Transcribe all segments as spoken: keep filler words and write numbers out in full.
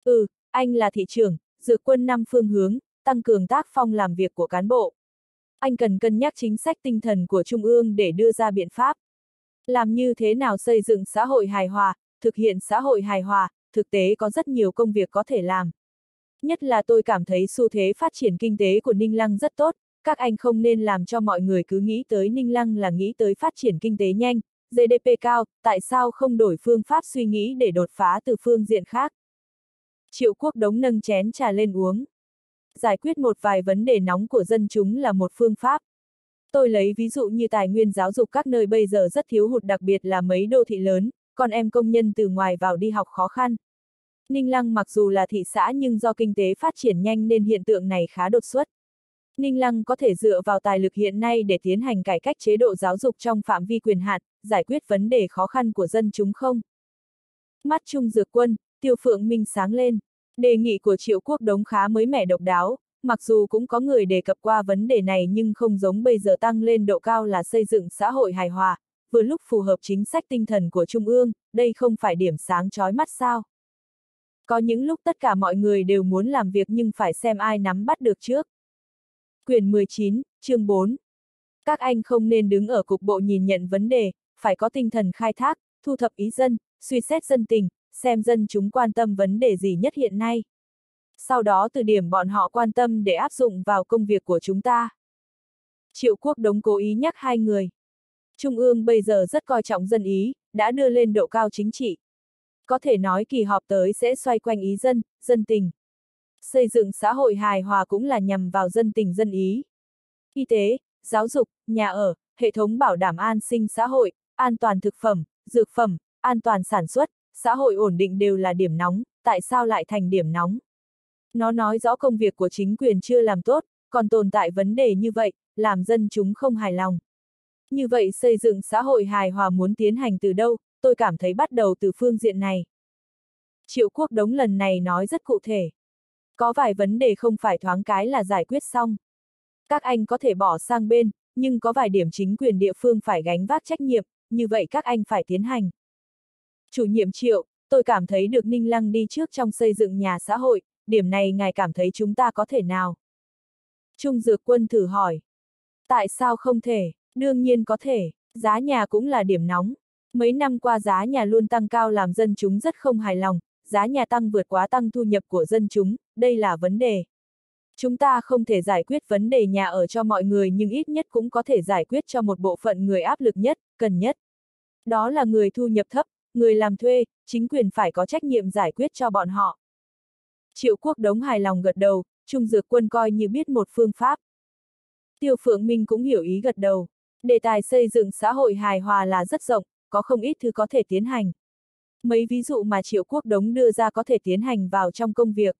Ừ, anh là thị trưởng, dược quân năm phương hướng, tăng cường tác phong làm việc của cán bộ. Anh cần cân nhắc chính sách tinh thần của Trung ương để đưa ra biện pháp. Làm như thế nào xây dựng xã hội hài hòa, thực hiện xã hội hài hòa, thực tế có rất nhiều công việc có thể làm. Nhất là tôi cảm thấy xu thế phát triển kinh tế của Ninh Lăng rất tốt, các anh không nên làm cho mọi người cứ nghĩ tới Ninh Lăng là nghĩ tới phát triển kinh tế nhanh, giê đê pê cao, tại sao không đổi phương pháp suy nghĩ để đột phá từ phương diện khác. Triệu Quốc Đống nâng chén trà lên uống. Giải quyết một vài vấn đề nóng của dân chúng là một phương pháp. Tôi lấy ví dụ như tài nguyên giáo dục các nơi bây giờ rất thiếu hụt, đặc biệt là mấy đô thị lớn, con em công nhân từ ngoài vào đi học khó khăn. Ninh Lăng mặc dù là thị xã nhưng do kinh tế phát triển nhanh nên hiện tượng này khá đột xuất. Ninh Lăng có thể dựa vào tài lực hiện nay để tiến hành cải cách chế độ giáo dục trong phạm vi quyền hạn, giải quyết vấn đề khó khăn của dân chúng không? Mắt Trung Dược Quân, Tiêu Phượng Minh sáng lên. Đề nghị của Triệu Quốc Đống khá mới mẻ độc đáo, mặc dù cũng có người đề cập qua vấn đề này nhưng không giống bây giờ tăng lên độ cao là xây dựng xã hội hài hòa, vừa lúc phù hợp chính sách tinh thần của Trung ương, đây không phải điểm sáng chói mắt sao? Có những lúc tất cả mọi người đều muốn làm việc nhưng phải xem ai nắm bắt được trước. Quyển mười chín, chương bốn. Các anh không nên đứng ở cục bộ nhìn nhận vấn đề, phải có tinh thần khai thác, thu thập ý dân, suy xét dân tình, xem dân chúng quan tâm vấn đề gì nhất hiện nay. Sau đó từ điểm bọn họ quan tâm để áp dụng vào công việc của chúng ta. Triệu Quốc Đống cố ý nhắc hai người. Trung ương bây giờ rất coi trọng dân ý, đã đưa lên độ cao chính trị. Có thể nói kỳ họp tới sẽ xoay quanh ý dân, dân tình. Xây dựng xã hội hài hòa cũng là nhằm vào dân tình dân ý. Y tế, giáo dục, nhà ở, hệ thống bảo đảm an sinh xã hội, an toàn thực phẩm, dược phẩm, an toàn sản xuất, xã hội ổn định đều là điểm nóng, tại sao lại thành điểm nóng? Nó nói rõ công việc của chính quyền chưa làm tốt, còn tồn tại vấn đề như vậy, làm dân chúng không hài lòng. Như vậy xây dựng xã hội hài hòa muốn tiến hành từ đâu, tôi cảm thấy bắt đầu từ phương diện này. Triệu Quốc Đống lần này nói rất cụ thể. Có vài vấn đề không phải thoáng cái là giải quyết xong. Các anh có thể bỏ sang bên, nhưng có vài điểm chính quyền địa phương phải gánh vác trách nhiệm, như vậy các anh phải tiến hành. Chủ nhiệm Triệu, tôi cảm thấy được Ninh Lăng đi trước trong xây dựng nhà xã hội, điểm này ngài cảm thấy chúng ta có thể nào? Trung Dược Quân thử hỏi. Tại sao không thể? Đương nhiên có thể, giá nhà cũng là điểm nóng. Mấy năm qua giá nhà luôn tăng cao làm dân chúng rất không hài lòng, giá nhà tăng vượt quá tăng thu nhập của dân chúng, đây là vấn đề. Chúng ta không thể giải quyết vấn đề nhà ở cho mọi người nhưng ít nhất cũng có thể giải quyết cho một bộ phận người áp lực nhất, cần nhất. Đó là người thu nhập thấp, người làm thuê, chính quyền phải có trách nhiệm giải quyết cho bọn họ. Triệu Quốc Đống hài lòng gật đầu, Trung Dược Quân coi như biết một phương pháp. Tiêu Phượng Minh cũng hiểu ý gật đầu. Đề tài xây dựng xã hội hài hòa là rất rộng, có không ít thứ có thể tiến hành. Mấy ví dụ mà Triệu Quốc Đống đưa ra có thể tiến hành vào trong công việc.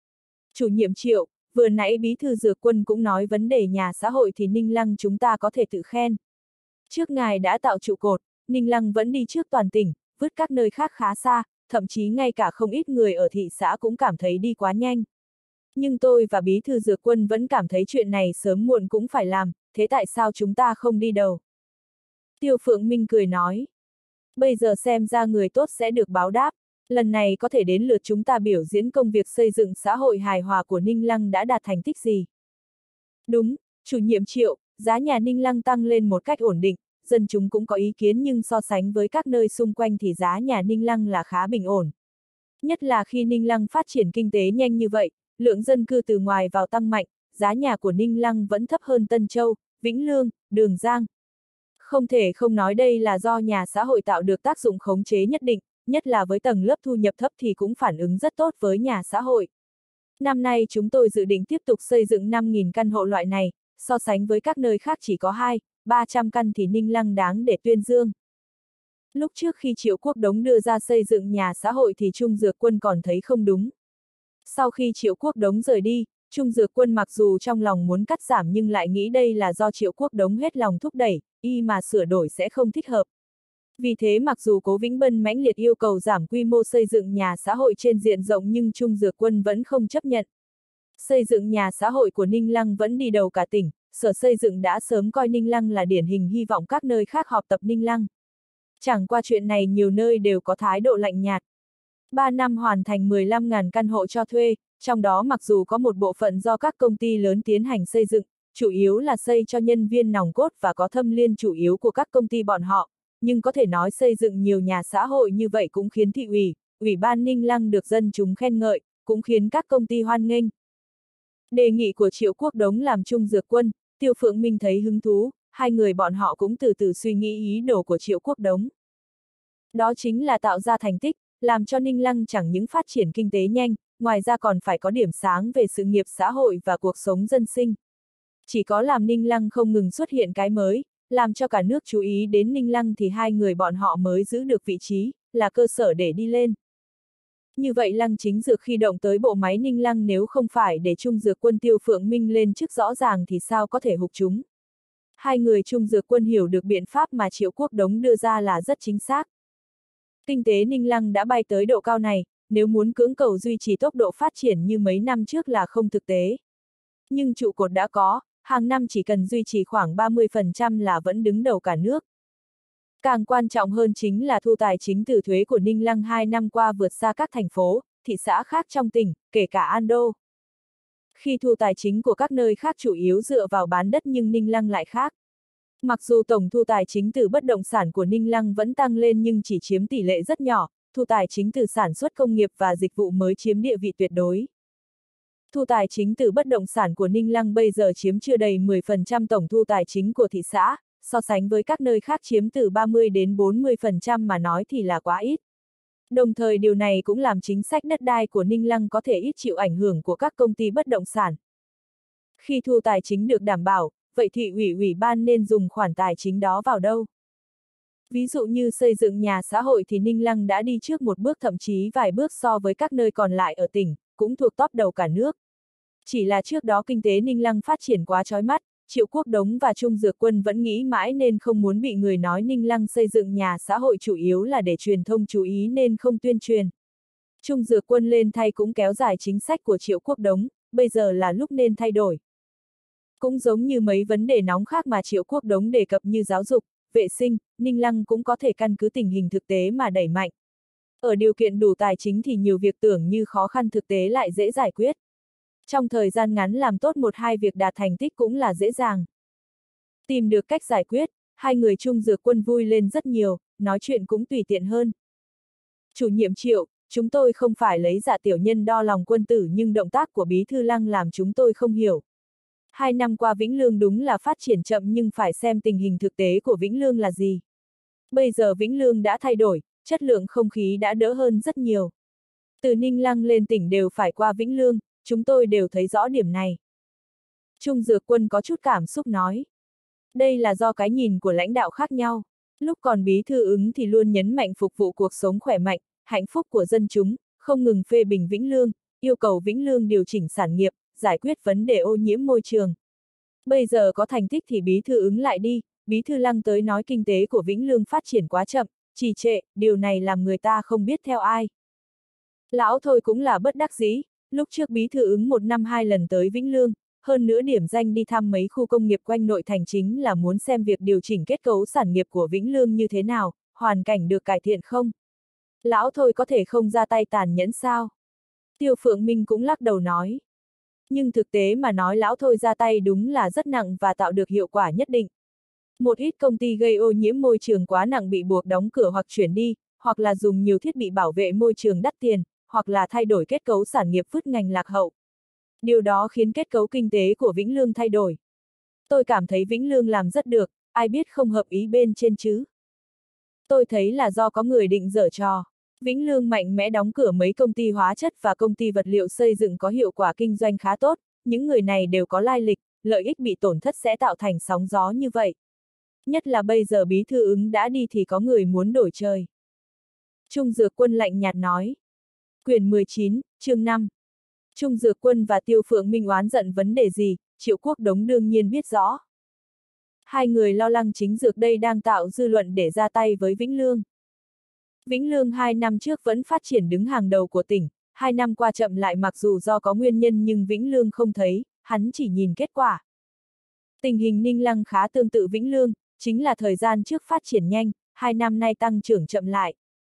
Chủ nhiệm Triệu, vừa nãy Bí thư Dược Quân cũng nói vấn đề nhà xã hội thì Ninh Lăng chúng ta có thể tự khen. Trước ngài đã tạo trụ cột, Ninh Lăng vẫn đi trước toàn tỉnh, vứt các nơi khác khá xa, thậm chí ngay cả không ít người ở thị xã cũng cảm thấy đi quá nhanh. Nhưng tôi và Bí thư Dược Quân vẫn cảm thấy chuyện này sớm muộn cũng phải làm, thế tại sao chúng ta không đi đầu? Tiêu Phượng Minh cười nói. Bây giờ xem ra người tốt sẽ được báo đáp, lần này có thể đến lượt chúng ta biểu diễn công việc xây dựng xã hội hài hòa của Ninh Lăng đã đạt thành tích gì. Đúng, chủ nhiệm Triệu, giá nhà Ninh Lăng tăng lên một cách ổn định, dân chúng cũng có ý kiến nhưng so sánh với các nơi xung quanh thì giá nhà Ninh Lăng là khá bình ổn. Nhất là khi Ninh Lăng phát triển kinh tế nhanh như vậy, lượng dân cư từ ngoài vào tăng mạnh, giá nhà của Ninh Lăng vẫn thấp hơn Tân Châu, Vĩnh Lương, Đường Giang. Không thể không nói đây là do nhà xã hội tạo được tác dụng khống chế nhất định, nhất là với tầng lớp thu nhập thấp thì cũng phản ứng rất tốt với nhà xã hội. Năm nay chúng tôi dự định tiếp tục xây dựng năm nghìn căn hộ loại này, so sánh với các nơi khác chỉ có hai, ba trăm căn thì Ninh Lăng đáng để tuyên dương. Lúc trước khi Triệu Quốc Đống đưa ra xây dựng nhà xã hội thì Trung Dược Quân còn thấy không đúng. Sau khi Triệu Quốc Đống rời đi, Trung Dược Quân mặc dù trong lòng muốn cắt giảm nhưng lại nghĩ đây là do Triệu Quốc Đống hết lòng thúc đẩy, y mà sửa đổi sẽ không thích hợp. Vì thế mặc dù Cố Vĩnh Bân mãnh liệt yêu cầu giảm quy mô xây dựng nhà xã hội trên diện rộng nhưng Trung Dược Quân vẫn không chấp nhận. Xây dựng nhà xã hội của Ninh Lăng vẫn đi đầu cả tỉnh, Sở Xây dựng đã sớm coi Ninh Lăng là điển hình hy vọng các nơi khác họp tập Ninh Lăng. Chẳng qua chuyện này nhiều nơi đều có thái độ lạnh nhạt. ba năm hoàn thành mười lăm nghìn căn hộ cho thuê, trong đó mặc dù có một bộ phận do các công ty lớn tiến hành xây dựng, chủ yếu là xây cho nhân viên nòng cốt và có thâm liên chủ yếu của các công ty bọn họ, nhưng có thể nói xây dựng nhiều nhà xã hội như vậy cũng khiến thị ủy, ủy ban Ninh Lăng được dân chúng khen ngợi, cũng khiến các công ty hoan nghênh. Đề nghị của Triệu Quốc Đống làm Trung Dược Quân, Tiêu Phượng Minh thấy hứng thú, hai người bọn họ cũng từ từ suy nghĩ ý đồ của Triệu Quốc Đống. Đó chính là tạo ra thành tích, làm cho Ninh Lăng chẳng những phát triển kinh tế nhanh, ngoài ra còn phải có điểm sáng về sự nghiệp xã hội và cuộc sống dân sinh. Chỉ có làm Ninh Lăng không ngừng xuất hiện cái mới, làm cho cả nước chú ý đến Ninh Lăng thì hai người bọn họ mới giữ được vị trí, là cơ sở để đi lên. Như vậy Lăng Chính Dược khi động tới bộ máy Ninh Lăng nếu không phải để Trung Dược Quân Tiêu Phượng Minh lên chức rõ ràng thì sao có thể hục chúng. Hai người Trung Dược Quân hiểu được biện pháp mà Triệu Quốc Đống đưa ra là rất chính xác. Kinh tế Ninh Lăng đã bay tới độ cao này, nếu muốn cưỡng cầu duy trì tốc độ phát triển như mấy năm trước là không thực tế. Nhưng trụ cột đã có, hàng năm chỉ cần duy trì khoảng ba mươi phần trăm là vẫn đứng đầu cả nước. Càng quan trọng hơn chính là thu tài chính từ thuế của Ninh Lăng hai năm qua vượt xa các thành phố, thị xã khác trong tỉnh, kể cả An Đô. Khi thu tài chính của các nơi khác chủ yếu dựa vào bán đất nhưng Ninh Lăng lại khác. Mặc dù tổng thu tài chính từ bất động sản của Ninh Lăng vẫn tăng lên nhưng chỉ chiếm tỷ lệ rất nhỏ, thu tài chính từ sản xuất công nghiệp và dịch vụ mới chiếm địa vị tuyệt đối. Thu tài chính từ bất động sản của Ninh Lăng bây giờ chiếm chưa đầy mười phần trăm tổng thu tài chính của thị xã, so sánh với các nơi khác chiếm từ ba mươi đến bốn mươi phần trăm mà nói thì là quá ít. Đồng thời điều này cũng làm chính sách đất đai của Ninh Lăng có thể ít chịu ảnh hưởng của các công ty bất động sản. Khi thu tài chính được đảm bảo, vậy thị ủy ủy ban nên dùng khoản tài chính đó vào đâu? Ví dụ như xây dựng nhà xã hội thì Ninh Lăng đã đi trước một bước thậm chí vài bước so với các nơi còn lại ở tỉnh, cũng thuộc top đầu cả nước. Chỉ là trước đó kinh tế Ninh Lăng phát triển quá chói mắt, Triệu Quốc Đống và Trung Dược Quân vẫn nghĩ mãi nên không muốn bị người nói Ninh Lăng xây dựng nhà xã hội chủ yếu là để truyền thông chú ý nên không tuyên truyền. Trung Dược Quân lên thay cũng kéo dài chính sách của Triệu Quốc Đống, bây giờ là lúc nên thay đổi. Cũng giống như mấy vấn đề nóng khác mà Triệu Quốc Đống đề cập như giáo dục, vệ sinh, Ninh Lăng cũng có thể căn cứ tình hình thực tế mà đẩy mạnh. Ở điều kiện đủ tài chính thì nhiều việc tưởng như khó khăn thực tế lại dễ giải quyết. Trong thời gian ngắn làm tốt một hai việc đạt thành tích cũng là dễ dàng. Tìm được cách giải quyết, hai người Trung Dược Quân vui lên rất nhiều, nói chuyện cũng tùy tiện hơn. Chủ nhiệm Triệu, chúng tôi không phải lấy dạ tiểu nhân đo lòng quân tử nhưng động tác của Bí Thư Lăng làm chúng tôi không hiểu. Hai năm qua Vĩnh Lương đúng là phát triển chậm nhưng phải xem tình hình thực tế của Vĩnh Lương là gì. Bây giờ Vĩnh Lương đã thay đổi, chất lượng không khí đã đỡ hơn rất nhiều. Từ Ninh Lăng lên tỉnh đều phải qua Vĩnh Lương, chúng tôi đều thấy rõ điểm này. Trung Dược Quân có chút cảm xúc nói. Đây là do cái nhìn của lãnh đạo khác nhau. Lúc còn Bí Thư Ứng thì luôn nhấn mạnh phục vụ cuộc sống khỏe mạnh, hạnh phúc của dân chúng, không ngừng phê bình Vĩnh Lương, yêu cầu Vĩnh Lương điều chỉnh sản nghiệp, giải quyết vấn đề ô nhiễm môi trường. Bây giờ có thành tích thì Bí Thư Ứng lại đi, Bí Thư Lăng tới nói kinh tế của Vĩnh Lương phát triển quá chậm, trì trệ, điều này làm người ta không biết theo ai. Lão thôi cũng là bất đắc dĩ, lúc trước Bí Thư Ứng một năm hai lần tới Vĩnh Lương, hơn nữa điểm danh đi thăm mấy khu công nghiệp quanh nội thành chính là muốn xem việc điều chỉnh kết cấu sản nghiệp của Vĩnh Lương như thế nào, hoàn cảnh được cải thiện không. Lão thôi có thể không ra tay tàn nhẫn sao? Tiêu Phượng Minh cũng lắc đầu nói. Nhưng thực tế mà nói lão thôi ra tay đúng là rất nặng và tạo được hiệu quả nhất định. Một ít công ty gây ô nhiễm môi trường quá nặng bị buộc đóng cửa hoặc chuyển đi, hoặc là dùng nhiều thiết bị bảo vệ môi trường đắt tiền, hoặc là thay đổi kết cấu sản nghiệp vứt ngành lạc hậu. Điều đó khiến kết cấu kinh tế của Vĩnh Lương thay đổi. Tôi cảm thấy Vĩnh Lương làm rất được, ai biết không hợp ý bên trên chứ. Tôi thấy là do có người định giở trò. Vĩnh Lương mạnh mẽ đóng cửa mấy công ty hóa chất và công ty vật liệu xây dựng có hiệu quả kinh doanh khá tốt, những người này đều có lai lịch, lợi ích bị tổn thất sẽ tạo thành sóng gió như vậy. Nhất là bây giờ Bí Thư Ứng đã đi thì có người muốn đổi trời. Trung Dược Quân lạnh nhạt nói. Quyển mười chín, chương năm. Trung Dược Quân và Tiêu Phượng Minh oán giận vấn đề gì, Triệu Quốc Đống đương nhiên biết rõ. Hai người lo lắng chính Dược đây đang tạo dư luận để ra tay với Vĩnh Lương. Vĩnh Lương hai năm trước vẫn phát triển đứng hàng đầu của tỉnh, hai năm qua chậm lại mặc dù do có nguyên nhân nhưng Vĩnh Lương không thấy, hắn chỉ nhìn kết quả. Tình hình Ninh Lăng khá tương tự Vĩnh Lương, chính là thời gian trước phát triển nhanh, hai năm nay tăng trưởng chậm lại.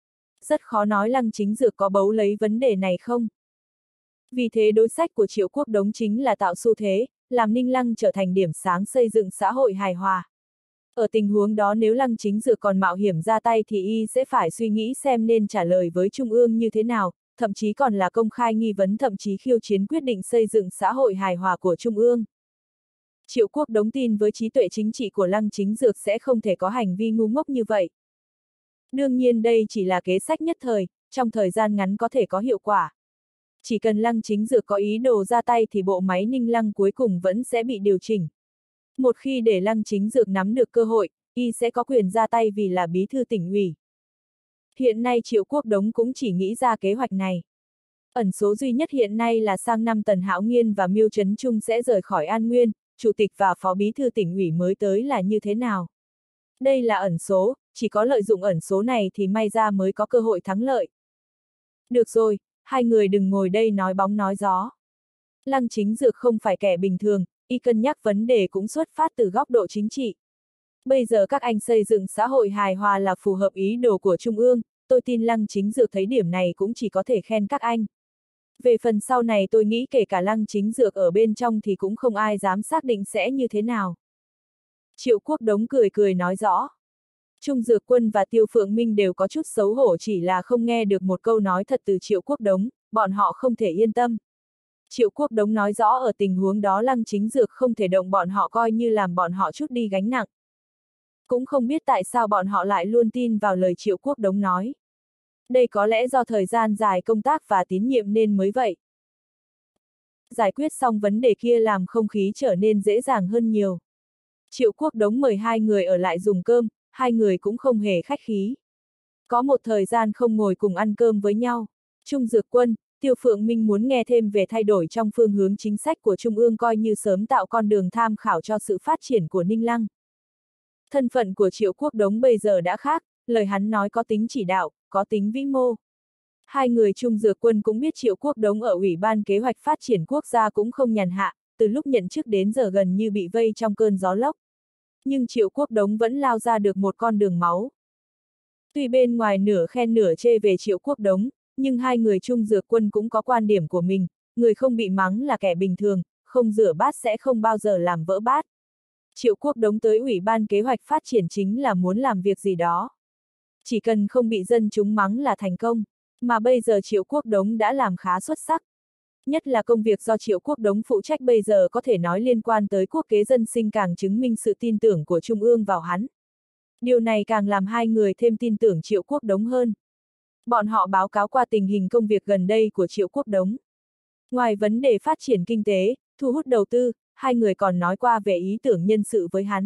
rất khó nói Lăng Chính Dược có bấu lấy vấn đề này không. Vì thế đối sách của Triệu Quốc Đống chính là tạo xu thế, làm Ninh Lăng trở thành điểm sáng xây dựng xã hội hài hòa. Ở tình huống đó nếu Lăng Chính Dược còn mạo hiểm ra tay thì y sẽ phải suy nghĩ xem nên trả lời với Trung ương như thế nào, thậm chí còn là công khai nghi vấn thậm chí khiêu chiến quyết định xây dựng xã hội hài hòa của Trung ương. Triệu Quốc Đống tin với trí tuệ chính trị của Lăng Chính Dược sẽ không thể có hành vi ngu ngốc như vậy. Đương nhiên đây chỉ là kế sách nhất thời, trong thời gian ngắn có thể có hiệu quả. Chỉ cần Lăng Chính Dược có ý đồ ra tay thì bộ máy Ninh Lăng cuối cùng vẫn sẽ bị điều chỉnh. Một khi để Lăng Chính Dược nắm được cơ hội, y sẽ có quyền ra tay vì là bí thư tỉnh ủy. Hiện nay Triệu Quốc Đống cũng chỉ nghĩ ra kế hoạch này. Ẩn số duy nhất hiện nay là sang năm Tần Hạo Nghiên và Miêu Trấn Trung sẽ rời khỏi An Nguyên, chủ tịch và phó bí thư tỉnh ủy mới tới là như thế nào. Đây là ẩn số, chỉ có lợi dụng ẩn số này thì may ra mới có cơ hội thắng lợi. Được rồi, hai người đừng ngồi đây nói bóng nói gió. Lăng Chính Dược không phải kẻ bình thường, y cân nhắc vấn đề cũng xuất phát từ góc độ chính trị. Bây giờ các anh xây dựng xã hội hài hòa là phù hợp ý đồ của Trung ương, tôi tin Lăng Chính Dược thấy điểm này cũng chỉ có thể khen các anh. Về phần sau này tôi nghĩ kể cả Lăng Chính Dược ở bên trong thì cũng không ai dám xác định sẽ như thế nào. Triệu Quốc Đống cười cười nói rõ. Trung Dược Quân và Tiêu Phượng Minh đều có chút xấu hổ chỉ là không nghe được một câu nói thật từ Triệu Quốc Đống, bọn họ không thể yên tâm. Triệu Quốc Đống nói rõ ở tình huống đó Lăng Chính Dược không thể động bọn họ coi như làm bọn họ chút đi gánh nặng. Cũng không biết tại sao bọn họ lại luôn tin vào lời Triệu Quốc Đống nói. Đây có lẽ do thời gian dài công tác và tín nhiệm nên mới vậy. Giải quyết xong vấn đề kia làm không khí trở nên dễ dàng hơn nhiều. Triệu Quốc Đống mời hai người ở lại dùng cơm, hai người cũng không hề khách khí. Có một thời gian không ngồi cùng ăn cơm với nhau. Trung Dược Quân, Tiêu Phượng Minh muốn nghe thêm về thay đổi trong phương hướng chính sách của Trung ương coi như sớm tạo con đường tham khảo cho sự phát triển của Ninh Lăng. Thân phận của Triệu Quốc Đống bây giờ đã khác, lời hắn nói có tính chỉ đạo, có tính vĩ mô. Hai người Trung Dược Quân cũng biết Triệu Quốc Đống ở Ủy ban Kế hoạch Phát triển Quốc gia cũng không nhàn hạ, từ lúc nhận chức đến giờ gần như bị vây trong cơn gió lốc. Nhưng Triệu Quốc Đống vẫn lao ra được một con đường máu. Tuy bên ngoài nửa khen nửa chê về Triệu Quốc Đống, nhưng hai người Trung Dược Quân cũng có quan điểm của mình, người không bị mắng là kẻ bình thường, không rửa bát sẽ không bao giờ làm vỡ bát. Triệu Quốc Đống tới Ủy ban Kế hoạch Phát triển chính là muốn làm việc gì đó. Chỉ cần không bị dân chúng mắng là thành công, mà bây giờ Triệu Quốc Đống đã làm khá xuất sắc. Nhất là công việc do Triệu Quốc Đống phụ trách bây giờ có thể nói liên quan tới quốc kế dân sinh càng chứng minh sự tin tưởng của Trung ương vào hắn. Điều này càng làm hai người thêm tin tưởng Triệu Quốc Đống hơn. Bọn họ báo cáo qua tình hình công việc gần đây của Triệu Quốc Đống. Ngoài vấn đề phát triển kinh tế, thu hút đầu tư, hai người còn nói qua về ý tưởng nhân sự với hắn.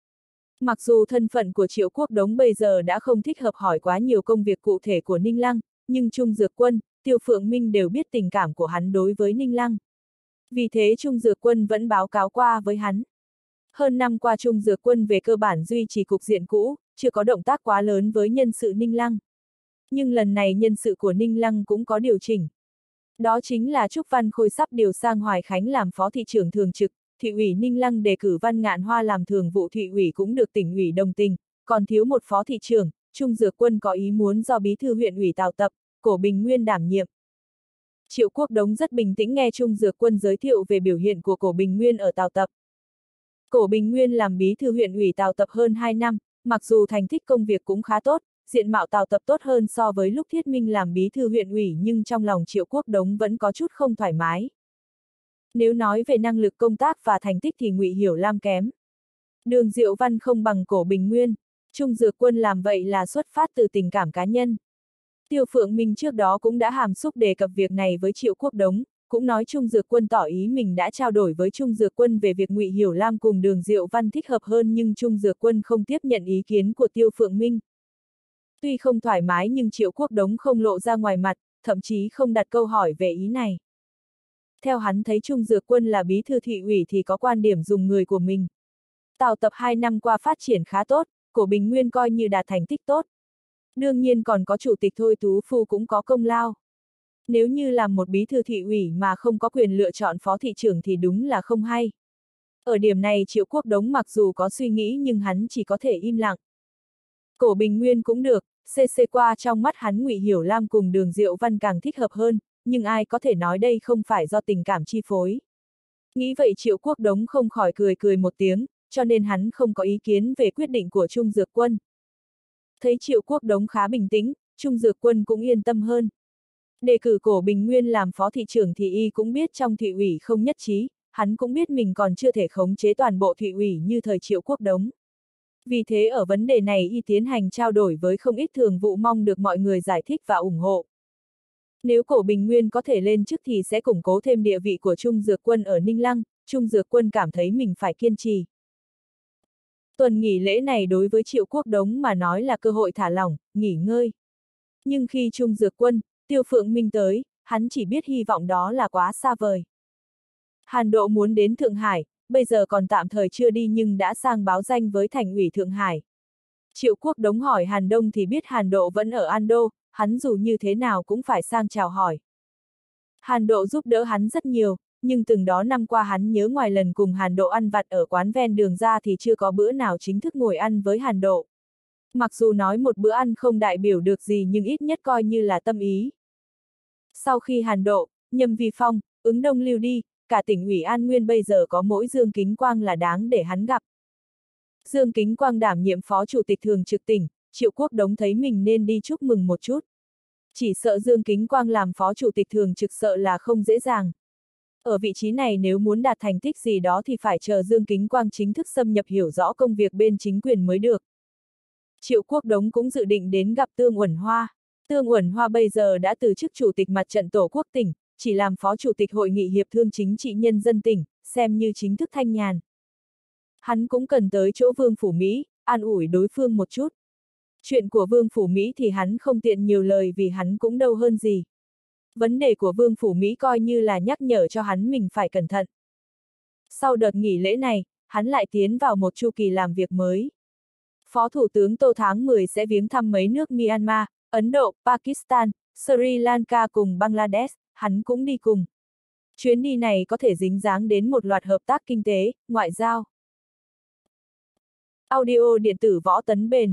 Mặc dù thân phận của Triệu Quốc Đống bây giờ đã không thích hợp hỏi quá nhiều công việc cụ thể của Ninh Lăng, nhưng Trung Dược Quân, Tiêu Phượng Minh đều biết tình cảm của hắn đối với Ninh Lăng. Vì thế Trung Dược Quân vẫn báo cáo qua với hắn. Hơn năm qua Trung Dược Quân về cơ bản duy trì cục diện cũ, chưa có động tác quá lớn với nhân sự Ninh Lăng. Nhưng lần này nhân sự của Ninh Lăng cũng có điều chỉnh. Đó chính là Trúc Văn Khôi sắp điều sang Hoài Khánh làm phó thị trưởng thường trực, thị ủy Ninh Lăng đề cử Văn Ngạn Hoa làm thường vụ thị ủy cũng được tỉnh ủy đồng tình, còn thiếu một phó thị trưởng, Trung Dược Quân có ý muốn do bí thư huyện ủy Tào Tập, Cổ Bình Nguyên đảm nhiệm. Triệu Quốc Đống rất bình tĩnh nghe Trung Dược Quân giới thiệu về biểu hiện của Cổ Bình Nguyên ở Tào Tập. Cổ Bình Nguyên làm bí thư huyện ủy Tào Tập hơn hai năm, mặc dù thành tích công việc cũng khá tốt, diện mạo Tào Tập tốt hơn so với lúc Thiết Minh làm bí thư huyện ủy nhưng trong lòng Triệu Quốc Đống vẫn có chút không thoải mái. Nếu nói về năng lực công tác và thành tích thì Ngụy Hiểu Lam kém. Đường Diệu Văn không bằng Cổ Bình Nguyên, Trung Dược Quân làm vậy là xuất phát từ tình cảm cá nhân. Tiêu Phượng Minh trước đó cũng đã hàm xúc đề cập việc này với Triệu Quốc Đống, cũng nói Trung Dược Quân tỏ ý mình đã trao đổi với Trung Dược Quân về việc Ngụy Hiểu Lam cùng Đường Diệu Văn thích hợp hơn nhưng Trung Dược Quân không tiếp nhận ý kiến của Tiêu Phượng Minh. Tuy không thoải mái nhưng Triệu Quốc Đống không lộ ra ngoài mặt, thậm chí không đặt câu hỏi về ý này. Theo hắn thấy Trung Dược Quân là bí thư thị ủy thì có quan điểm dùng người của mình. Tào Tập hai năm qua phát triển khá tốt, Cổ Bình Nguyên coi như đạt thành tích tốt. Đương nhiên còn có chủ tịch Thôi Tú Phu cũng có công lao. Nếu như làm một bí thư thị ủy mà không có quyền lựa chọn phó thị trưởng thì đúng là không hay. Ở điểm này Triệu Quốc Đống mặc dù có suy nghĩ nhưng hắn chỉ có thể im lặng. Cổ Bình Nguyên cũng được, xê xê qua trong mắt hắn Ngụy Hiểu Lam cùng Đường Diệu Văn càng thích hợp hơn, nhưng ai có thể nói đây không phải do tình cảm chi phối. Nghĩ vậy Triệu Quốc Đống không khỏi cười cười một tiếng, cho nên hắn không có ý kiến về quyết định của Trung Dược Quân. Thấy Triệu Quốc Đống khá bình tĩnh, Trung Dược Quân cũng yên tâm hơn. Đề cử Cổ Bình Nguyên làm phó thị trưởng thì y cũng biết trong thị ủy không nhất trí, hắn cũng biết mình còn chưa thể khống chế toàn bộ thị ủy như thời Triệu Quốc Đống. Vì thế ở vấn đề này y tiến hành trao đổi với không ít thường vụ, mong được mọi người giải thích và ủng hộ. Nếu Cổ Bình Nguyên có thể lên chức thì sẽ củng cố thêm địa vị của Trung Dược Quân ở Ninh Lăng, Trung Dược Quân cảm thấy mình phải kiên trì. Tuần nghỉ lễ này đối với Triệu Quốc Đống mà nói là cơ hội thả lỏng, nghỉ ngơi. Nhưng khi Trung Dược Quân, Tiêu Phượng Minh tới, hắn chỉ biết hy vọng đó là quá xa vời. Hàn Độ muốn đến Thượng Hải, bây giờ còn tạm thời chưa đi nhưng đã sang báo danh với Thành ủy Thượng Hải. Triệu Quốc Đống hỏi Hàn Đông thì biết Hàn Độ vẫn ở An Đô, hắn dù như thế nào cũng phải sang chào hỏi. Hàn Độ giúp đỡ hắn rất nhiều, nhưng từng đó năm qua hắn nhớ ngoài lần cùng Hàn Độ ăn vặt ở quán ven đường ra thì chưa có bữa nào chính thức ngồi ăn với Hàn Độ. Mặc dù nói một bữa ăn không đại biểu được gì nhưng ít nhất coi như là tâm ý. Sau khi Hàn Độ, Nhâm Vi Phong, Ứng Đông lưu đi, cả tỉnh ủy An Nguyên bây giờ có mỗi Dương Kính Quang là đáng để hắn gặp. Dương Kính Quang đảm nhiệm phó chủ tịch thường trực tỉnh, Triệu Quốc Đống thấy mình nên đi chúc mừng một chút. Chỉ sợ Dương Kính Quang làm phó chủ tịch thường trực sợ là không dễ dàng. Ở vị trí này nếu muốn đạt thành tích gì đó thì phải chờ Dương Kính Quang chính thức xâm nhập hiểu rõ công việc bên chính quyền mới được. Triệu Quốc Đống cũng dự định đến gặp Tương Uẩn Hoa. Tương Uẩn Hoa bây giờ đã từ chức chủ tịch mặt trận Tổ quốc tỉnh, chỉ làm phó chủ tịch Hội nghị Hiệp thương Chính trị Nhân dân tỉnh, xem như chính thức thanh nhàn. Hắn cũng cần tới chỗ Vương Phủ Mỹ, an ủi đối phương một chút. Chuyện của Vương Phủ Mỹ thì hắn không tiện nhiều lời vì hắn cũng đâu hơn gì. Vấn đề của Vương Phủ Mỹ coi như là nhắc nhở cho hắn mình phải cẩn thận. Sau đợt nghỉ lễ này, hắn lại tiến vào một chu kỳ làm việc mới. Phó Thủ tướng Tô tháng mười sẽ viếng thăm mấy nước Myanmar, Ấn Độ, Pakistan, Sri Lanka cùng Bangladesh, hắn cũng đi cùng. Chuyến đi này có thể dính dáng đến một loạt hợp tác kinh tế, ngoại giao. Audio điện tử Võ Tấn Bền.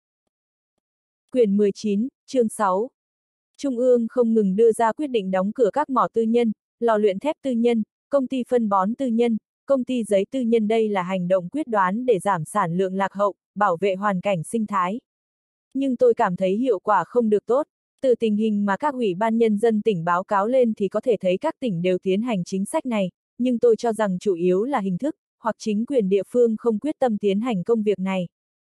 Quyển mười chín, chương sáu. Trung ương không ngừng đưa ra quyết định đóng cửa các mỏ tư nhân, lò luyện thép tư nhân, công ty phân bón tư nhân, công ty giấy tư nhân. Đây là hành động quyết đoán để giảm sản lượng lạc hậu, bảo vệ hoàn cảnh sinh thái. Nhưng tôi cảm thấy hiệu quả không được tốt. Từ tình hình mà các ủy ban nhân dân tỉnh báo cáo lên thì có thể thấy các tỉnh đều tiến hành chính sách này, nhưng tôi cho rằng chủ yếu là hình thức, hoặc chính quyền địa phương không quyết tâm tiến hành công việc này.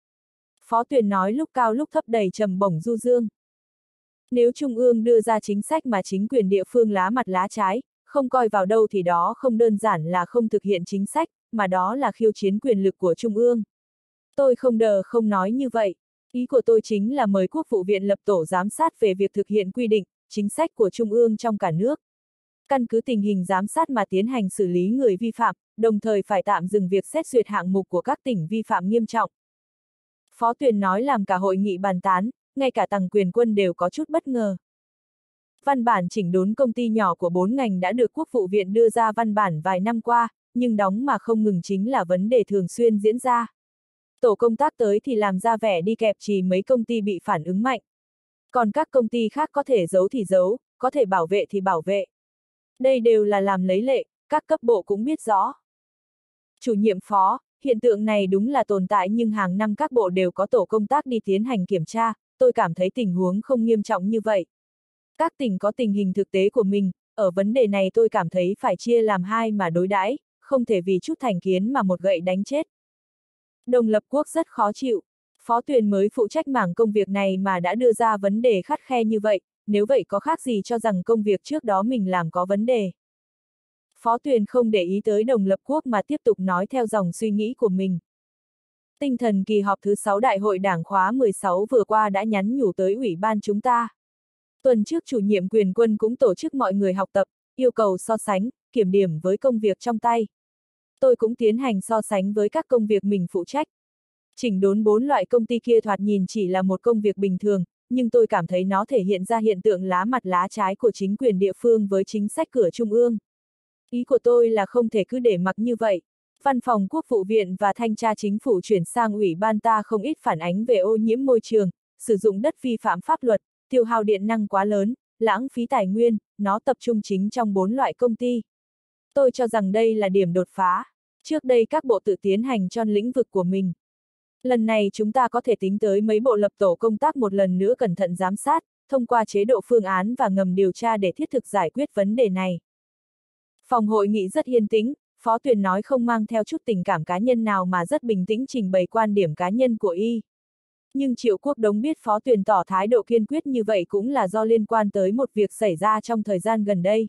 Phó Tuyền nói lúc cao lúc thấp đầy trầm bổng du dương. Nếu Trung ương đưa ra chính sách mà chính quyền địa phương lá mặt lá trái, không coi vào đâu thì đó không đơn giản là không thực hiện chính sách, mà đó là khiêu chiến quyền lực của Trung ương. Tôi không đờ không nói như vậy. Ý của tôi chính là mời Quốc vụ viện lập tổ giám sát về việc thực hiện quy định, chính sách của Trung ương trong cả nước. Căn cứ tình hình giám sát mà tiến hành xử lý người vi phạm, đồng thời phải tạm dừng việc xét duyệt hạng mục của các tỉnh vi phạm nghiêm trọng. Phó Tuyền nói làm cả hội nghị bàn tán, ngay cả Tằng Quyền Quân đều có chút bất ngờ. Văn bản chỉnh đốn công ty nhỏ của bốn ngành đã được Quốc vụ viện đưa ra văn bản vài năm qua, nhưng đóng mà không ngừng chính là vấn đề thường xuyên diễn ra. Tổ công tác tới thì làm ra vẻ đi kẹp trì mấy công ty bị phản ứng mạnh. Còn các công ty khác có thể giấu thì giấu, có thể bảo vệ thì bảo vệ. Đây đều là làm lấy lệ, các cấp bộ cũng biết rõ. Chủ nhiệm phó, hiện tượng này đúng là tồn tại nhưng hàng năm các bộ đều có tổ công tác đi tiến hành kiểm tra, tôi cảm thấy tình huống không nghiêm trọng như vậy. Các tỉnh có tình hình thực tế của mình, ở vấn đề này tôi cảm thấy phải chia làm hai mà đối đãi, không thể vì chút thành kiến mà một gậy đánh chết. Đồng Lập Quốc rất khó chịu. Phó Tuyền mới phụ trách mảng công việc này mà đã đưa ra vấn đề khắt khe như vậy, nếu vậy có khác gì cho rằng công việc trước đó mình làm có vấn đề. Phó Tuyền không để ý tới Đồng Lập Quốc mà tiếp tục nói theo dòng suy nghĩ của mình. Tinh thần kỳ họp thứ sáu Đại hội Đảng khóa mười sáu vừa qua đã nhắn nhủ tới ủy ban chúng ta. Tuần trước chủ nhiệm Quyền Quân cũng tổ chức mọi người học tập, yêu cầu so sánh, kiểm điểm với công việc trong tay. Tôi cũng tiến hành so sánh với các công việc mình phụ trách. Chỉnh đốn bốn loại công ty kia thoạt nhìn chỉ là một công việc bình thường, nhưng tôi cảm thấy nó thể hiện ra hiện tượng lá mặt lá trái của chính quyền địa phương với chính sách cửa Trung ương. Ý của tôi là không thể cứ để mặc như vậy. Văn phòng Quốc vụ viện và Thanh tra Chính phủ chuyển sang ủy ban ta không ít phản ánh về ô nhiễm môi trường, sử dụng đất vi phạm pháp luật, tiêu hao điện năng quá lớn, lãng phí tài nguyên, nó tập trung chính trong bốn loại công ty. Tôi cho rằng đây là điểm đột phá. Trước đây các bộ tự tiến hành cho lĩnh vực của mình. Lần này chúng ta có thể tính tới mấy bộ lập tổ công tác một lần nữa cẩn thận giám sát, thông qua chế độ phương án và ngầm điều tra để thiết thực giải quyết vấn đề này. Phòng hội nghị rất yên tĩnh, Phó Tuyền nói không mang theo chút tình cảm cá nhân nào mà rất bình tĩnh trình bày quan điểm cá nhân của y. Nhưng Triệu Quốc Đống biết Phó Tuyền tỏ thái độ kiên quyết như vậy cũng là do liên quan tới một việc xảy ra trong thời gian gần đây.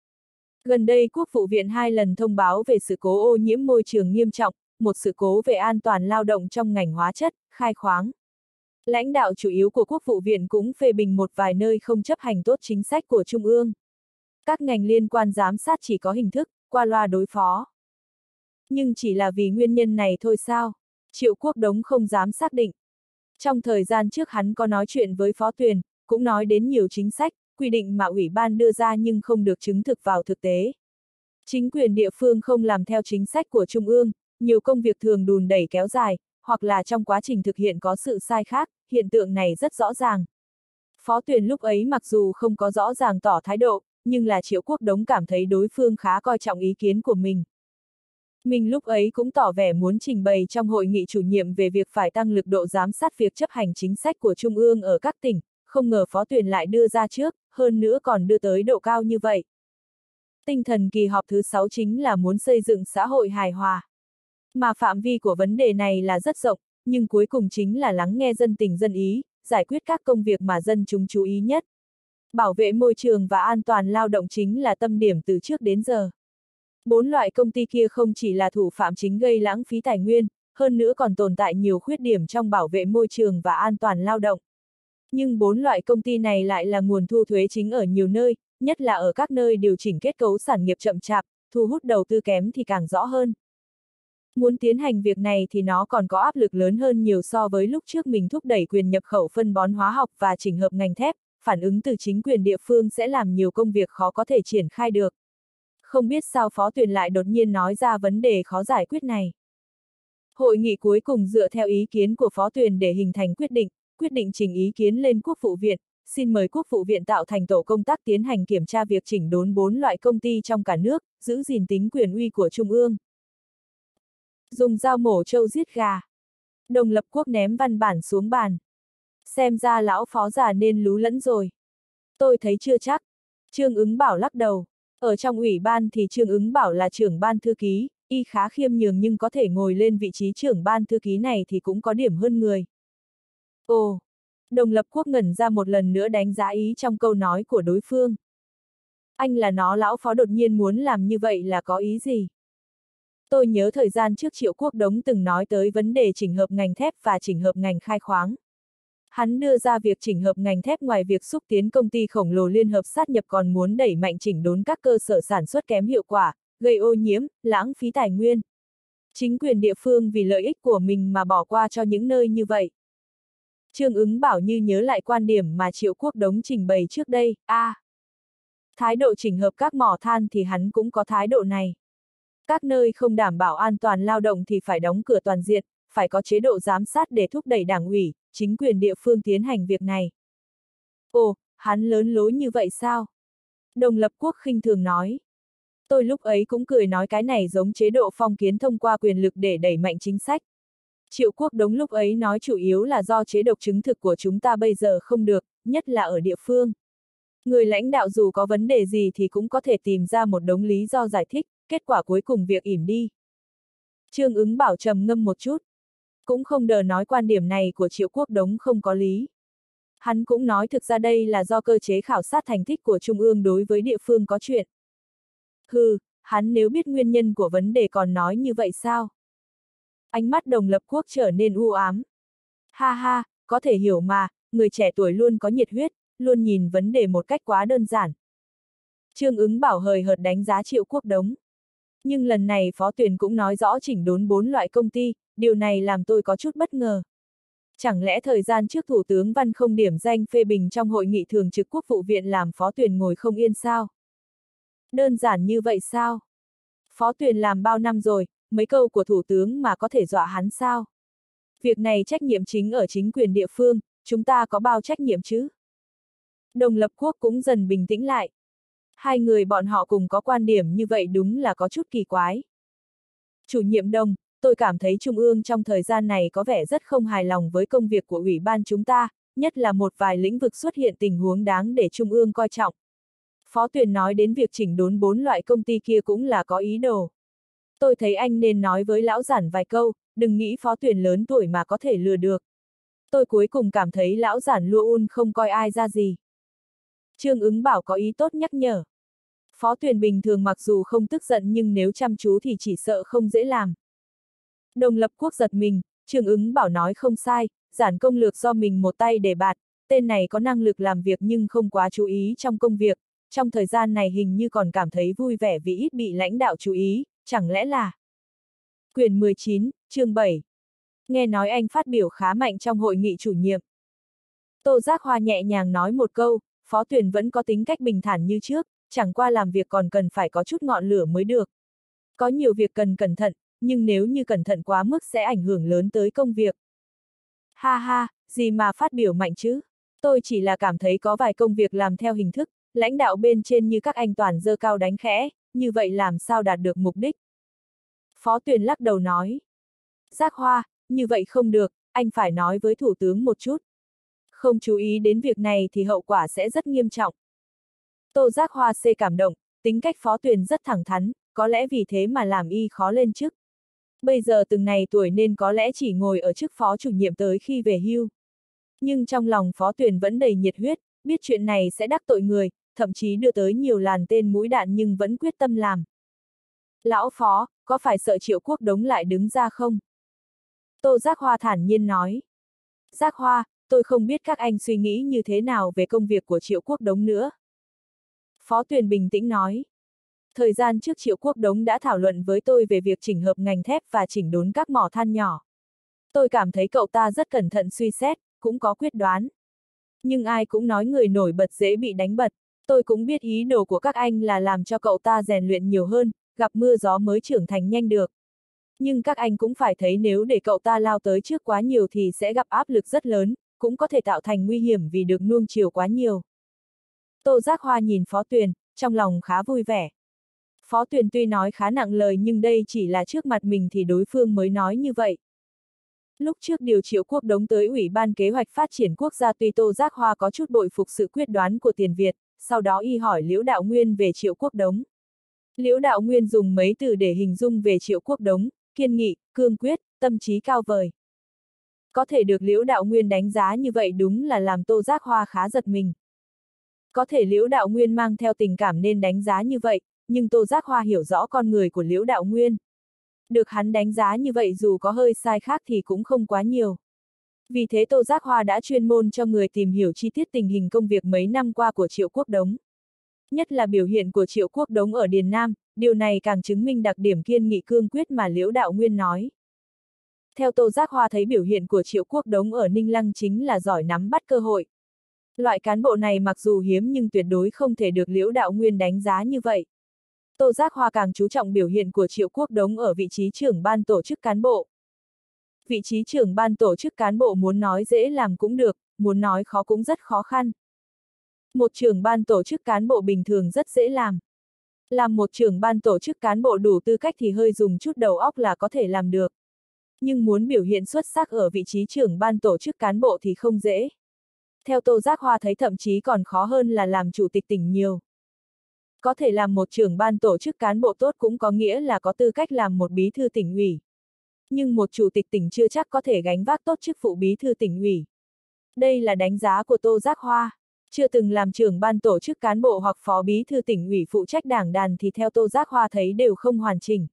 Gần đây Quốc vụ viện hai lần thông báo về sự cố ô nhiễm môi trường nghiêm trọng, một sự cố về an toàn lao động trong ngành hóa chất, khai khoáng. Lãnh đạo chủ yếu của Quốc vụ viện cũng phê bình một vài nơi không chấp hành tốt chính sách của Trung ương. Các ngành liên quan giám sát chỉ có hình thức, qua loa đối phó. Nhưng chỉ là vì nguyên nhân này thôi sao? Triệu Quốc Đống không dám xác định. Trong thời gian trước hắn có nói chuyện với Phó Tuyền, cũng nói đến nhiều chính sách, quy định mà ủy ban đưa ra nhưng không được chứng thực vào thực tế. Chính quyền địa phương không làm theo chính sách của Trung ương, nhiều công việc thường đùn đẩy kéo dài, hoặc là trong quá trình thực hiện có sự sai khác, hiện tượng này rất rõ ràng. Phó Tuyền lúc ấy mặc dù không có rõ ràng tỏ thái độ, nhưng là Triệu Quốc Đống cảm thấy đối phương khá coi trọng ý kiến của mình. Mình lúc ấy cũng tỏ vẻ muốn trình bày trong hội nghị chủ nhiệm về việc phải tăng lực độ giám sát việc chấp hành chính sách của Trung ương ở các tỉnh, không ngờ Phó Tuyền lại đưa ra trước, hơn nữa còn đưa tới độ cao như vậy. Tinh thần kỳ họp thứ sáu chính là muốn xây dựng xã hội hài hòa. Mà phạm vi của vấn đề này là rất rộng, nhưng cuối cùng chính là lắng nghe dân tình dân ý, giải quyết các công việc mà dân chúng chú ý nhất. Bảo vệ môi trường và an toàn lao động chính là tâm điểm từ trước đến giờ. Bốn loại công ty kia không chỉ là thủ phạm chính gây lãng phí tài nguyên, hơn nữa còn tồn tại nhiều khuyết điểm trong bảo vệ môi trường và an toàn lao động. Nhưng bốn loại công ty này lại là nguồn thu thuế chính ở nhiều nơi, nhất là ở các nơi điều chỉnh kết cấu sản nghiệp chậm chạp, thu hút đầu tư kém thì càng rõ hơn. Muốn tiến hành việc này thì nó còn có áp lực lớn hơn nhiều so với lúc trước mình thúc đẩy quyền nhập khẩu phân bón hóa học và chỉnh hợp ngành thép, phản ứng từ chính quyền địa phương sẽ làm nhiều công việc khó có thể triển khai được. Không biết sao Phó Tuyền lại đột nhiên nói ra vấn đề khó giải quyết này. Hội nghị cuối cùng dựa theo ý kiến của Phó Tuyền để hình thành quyết định, quyết định trình ý kiến lên Quốc vụ viện, xin mời Quốc vụ viện tạo thành tổ công tác tiến hành kiểm tra việc chỉnh đốn bốn loại công ty trong cả nước, giữ gìn tính quyền uy của Trung ương. Dùng dao mổ trâu giết gà. Đồng Lập Quốc ném văn bản xuống bàn. Xem ra lão Phó già nên lú lẫn rồi. Tôi thấy chưa chắc. Trương Ứng Bảo lắc đầu. Ở trong ủy ban thì Trương Ứng Bảo là trưởng ban thư ký, y khá khiêm nhường nhưng có thể ngồi lên vị trí trưởng ban thư ký này thì cũng có điểm hơn người. Ồ! Đồng Lập Quốc ngẩn ra một lần nữa đánh giá ý trong câu nói của đối phương. Anh là nó lão Phó đột nhiên muốn làm như vậy là có ý gì? Tôi nhớ thời gian trước Triệu Quốc Đống từng nói tới vấn đề chỉnh hợp ngành thép và chỉnh hợp ngành khai khoáng. Hắn đưa ra việc chỉnh hợp ngành thép ngoài việc xúc tiến công ty khổng lồ liên hợp sát nhập còn muốn đẩy mạnh chỉnh đốn các cơ sở sản xuất kém hiệu quả, gây ô nhiễm, lãng phí tài nguyên. Chính quyền địa phương vì lợi ích của mình mà bỏ qua cho những nơi như vậy. Trương Ứng Bảo như nhớ lại quan điểm mà Triệu Quốc Đống trình bày trước đây, a à, thái độ chỉnh hợp các mỏ than thì hắn cũng có thái độ này. Các nơi không đảm bảo an toàn lao động thì phải đóng cửa toàn diện, phải có chế độ giám sát để thúc đẩy đảng ủy, chính quyền địa phương tiến hành việc này. Ồ, hắn lớn lối như vậy sao? Đồng Lập Quốc khinh thường nói. Tôi lúc ấy cũng cười nói cái này giống chế độ phong kiến thông qua quyền lực để đẩy mạnh chính sách. Triệu Quốc Đống lúc ấy nói chủ yếu là do chế độc chứng thực của chúng ta bây giờ không được, nhất là ở địa phương. Người lãnh đạo dù có vấn đề gì thì cũng có thể tìm ra một đống lý do giải thích, kết quả cuối cùng việc ỉm đi. Trương Ứng Bảo trầm ngâm một chút. Cũng không đờ nói quan điểm này của Triệu Quốc Đống không có lý. Hắn cũng nói thực ra đây là do cơ chế khảo sát thành tích của Trung ương đối với địa phương có chuyện. Hừ, hắn nếu biết nguyên nhân của vấn đề còn nói như vậy sao? Ánh mắt Đồng Lập Quốc trở nên u ám. Ha ha, có thể hiểu mà, người trẻ tuổi luôn có nhiệt huyết, luôn nhìn vấn đề một cách quá đơn giản. Trương Ứng Bảo hời hợt đánh giá Triệu Quốc Đống. Nhưng lần này Phó Tuyền cũng nói rõ chỉnh đốn bốn loại công ty, điều này làm tôi có chút bất ngờ. Chẳng lẽ thời gian trước Thủ tướng Văn không điểm danh phê bình trong hội nghị thường trực Quốc vụ viện làm Phó Tuyền ngồi không yên sao? Đơn giản như vậy sao? Phó Tuyền làm bao năm rồi, mấy câu của Thủ tướng mà có thể dọa hắn sao? Việc này trách nhiệm chính ở chính quyền địa phương, chúng ta có bao trách nhiệm chứ? Đồng Lập Quốc cũng dần bình tĩnh lại. Hai người bọn họ cùng có quan điểm như vậy đúng là có chút kỳ quái. Chủ nhiệm Đồng, tôi cảm thấy Trung ương trong thời gian này có vẻ rất không hài lòng với công việc của ủy ban chúng ta, nhất là một vài lĩnh vực xuất hiện tình huống đáng để Trung ương coi trọng. Phó Tuyền nói đến việc chỉnh đốn bốn loại công ty kia cũng là có ý đồ. Tôi thấy anh nên nói với lão Giản vài câu, đừng nghĩ Phó Tuyền lớn tuổi mà có thể lừa được. Tôi cuối cùng cảm thấy lão Giản luôn không coi ai ra gì. Trương Ứng Bảo có ý tốt nhắc nhở. Phó Tuyền bình thường mặc dù không tức giận nhưng nếu chăm chú thì chỉ sợ không dễ làm. Đồng Lập Quốc giật mình, Trương Ứng Bảo nói không sai, Giản công lược do mình một tay đề bạt, tên này có năng lực làm việc nhưng không quá chú ý trong công việc, trong thời gian này hình như còn cảm thấy vui vẻ vì ít bị lãnh đạo chú ý, chẳng lẽ là... Quyển mười chín, chương bảy. Nghe nói anh phát biểu khá mạnh trong hội nghị chủ nhiệm. Tô Giác Hoa nhẹ nhàng nói một câu, Phó Tuyền vẫn có tính cách bình thản như trước, chẳng qua làm việc còn cần phải có chút ngọn lửa mới được. Có nhiều việc cần cẩn thận, nhưng nếu như cẩn thận quá mức sẽ ảnh hưởng lớn tới công việc. Ha ha, gì mà phát biểu mạnh chứ? Tôi chỉ là cảm thấy có vài công việc làm theo hình thức, lãnh đạo bên trên như các anh toàn giơ cao đánh khẽ, như vậy làm sao đạt được mục đích? Phó Tuyền lắc đầu nói. Giác Hoa, như vậy không được, anh phải nói với Thủ tướng một chút. Không chú ý đến việc này thì hậu quả sẽ rất nghiêm trọng. Tô Giác Hoa xê cảm động, tính cách Phó Tuyền rất thẳng thắn, có lẽ vì thế mà làm y khó lên chức. Bây giờ từng này tuổi nên có lẽ chỉ ngồi ở chức phó chủ nhiệm tới khi về hưu. Nhưng trong lòng Phó Tuyền vẫn đầy nhiệt huyết, biết chuyện này sẽ đắc tội người, thậm chí đưa tới nhiều làn tên mũi đạn nhưng vẫn quyết tâm làm. Lão Phó, có phải sợ Triệu Quốc Đống lại đứng ra không? Tô Giác Hoa thản nhiên nói. Giác Hoa, tôi không biết các anh suy nghĩ như thế nào về công việc của Triệu Quốc Đống nữa. Phó Tuyền bình tĩnh nói. Thời gian trước Triệu Quốc Đống đã thảo luận với tôi về việc chỉnh hợp ngành thép và chỉnh đốn các mỏ than nhỏ. Tôi cảm thấy cậu ta rất cẩn thận suy xét, cũng có quyết đoán. Nhưng ai cũng nói người nổi bật dễ bị đánh bật. Tôi cũng biết ý đồ của các anh là làm cho cậu ta rèn luyện nhiều hơn, gặp mưa gió mới trưởng thành nhanh được. Nhưng các anh cũng phải thấy nếu để cậu ta lao tới trước quá nhiều thì sẽ gặp áp lực rất lớn, cũng có thể tạo thành nguy hiểm vì được nuông chiều quá nhiều. Tô Giác Hoa nhìn Phó Tuyền, trong lòng khá vui vẻ. Phó Tuyền tuy nói khá nặng lời nhưng đây chỉ là trước mặt mình thì đối phương mới nói như vậy. Lúc trước điều Triệu Quốc Đống tới Ủy ban Kế hoạch Phát triển Quốc gia tuy Tô Giác Hoa có chút bội phục sự quyết đoán của Tiền Việt, sau đó y hỏi Liễu Đạo Nguyên về Triệu Quốc Đống. Liễu Đạo Nguyên dùng mấy từ để hình dung về Triệu Quốc Đống, kiên nghị, cương quyết, tâm trí cao vời. Có thể được Liễu Đạo Nguyên đánh giá như vậy đúng là làm Tô Giác Hoa khá giật mình. Có thể Liễu Đạo Nguyên mang theo tình cảm nên đánh giá như vậy, nhưng Tô Giác Hoa hiểu rõ con người của Liễu Đạo Nguyên. Được hắn đánh giá như vậy dù có hơi sai khác thì cũng không quá nhiều. Vì thế Tô Giác Hoa đã chuyên môn cho người tìm hiểu chi tiết tình hình công việc mấy năm qua của Triệu Quốc Đống. Nhất là biểu hiện của Triệu Quốc Đống ở Điền Nam, điều này càng chứng minh đặc điểm kiên nghị cương quyết mà Liễu Đạo Nguyên nói. Theo Tô Giác Hoa thấy biểu hiện của Triệu Quốc Đống ở Ninh Lăng chính là giỏi nắm bắt cơ hội. Loại cán bộ này mặc dù hiếm nhưng tuyệt đối không thể được Liễu Đạo Nguyên đánh giá như vậy. Tô Giác Hoa càng chú trọng biểu hiện của Triệu Quốc Đống ở vị trí trưởng ban tổ chức cán bộ. Vị trí trưởng ban tổ chức cán bộ muốn nói dễ làm cũng được, muốn nói khó cũng rất khó khăn. Một trưởng ban tổ chức cán bộ bình thường rất dễ làm. Làm một trưởng ban tổ chức cán bộ đủ tư cách thì hơi dùng chút đầu óc là có thể làm được. Nhưng muốn biểu hiện xuất sắc ở vị trí trưởng ban tổ chức cán bộ thì không dễ. Theo Tô Giác Hoa thấy thậm chí còn khó hơn là làm chủ tịch tỉnh nhiều. Có thể làm một trưởng ban tổ chức cán bộ tốt cũng có nghĩa là có tư cách làm một bí thư tỉnh ủy. Nhưng một chủ tịch tỉnh chưa chắc có thể gánh vác tốt chức vụ bí thư tỉnh ủy. Đây là đánh giá của Tô Giác Hoa. Chưa từng làm trưởng ban tổ chức cán bộ hoặc phó bí thư tỉnh ủy phụ trách đảng đàn thì theo Tô Giác Hoa thấy đều không hoàn chỉnh.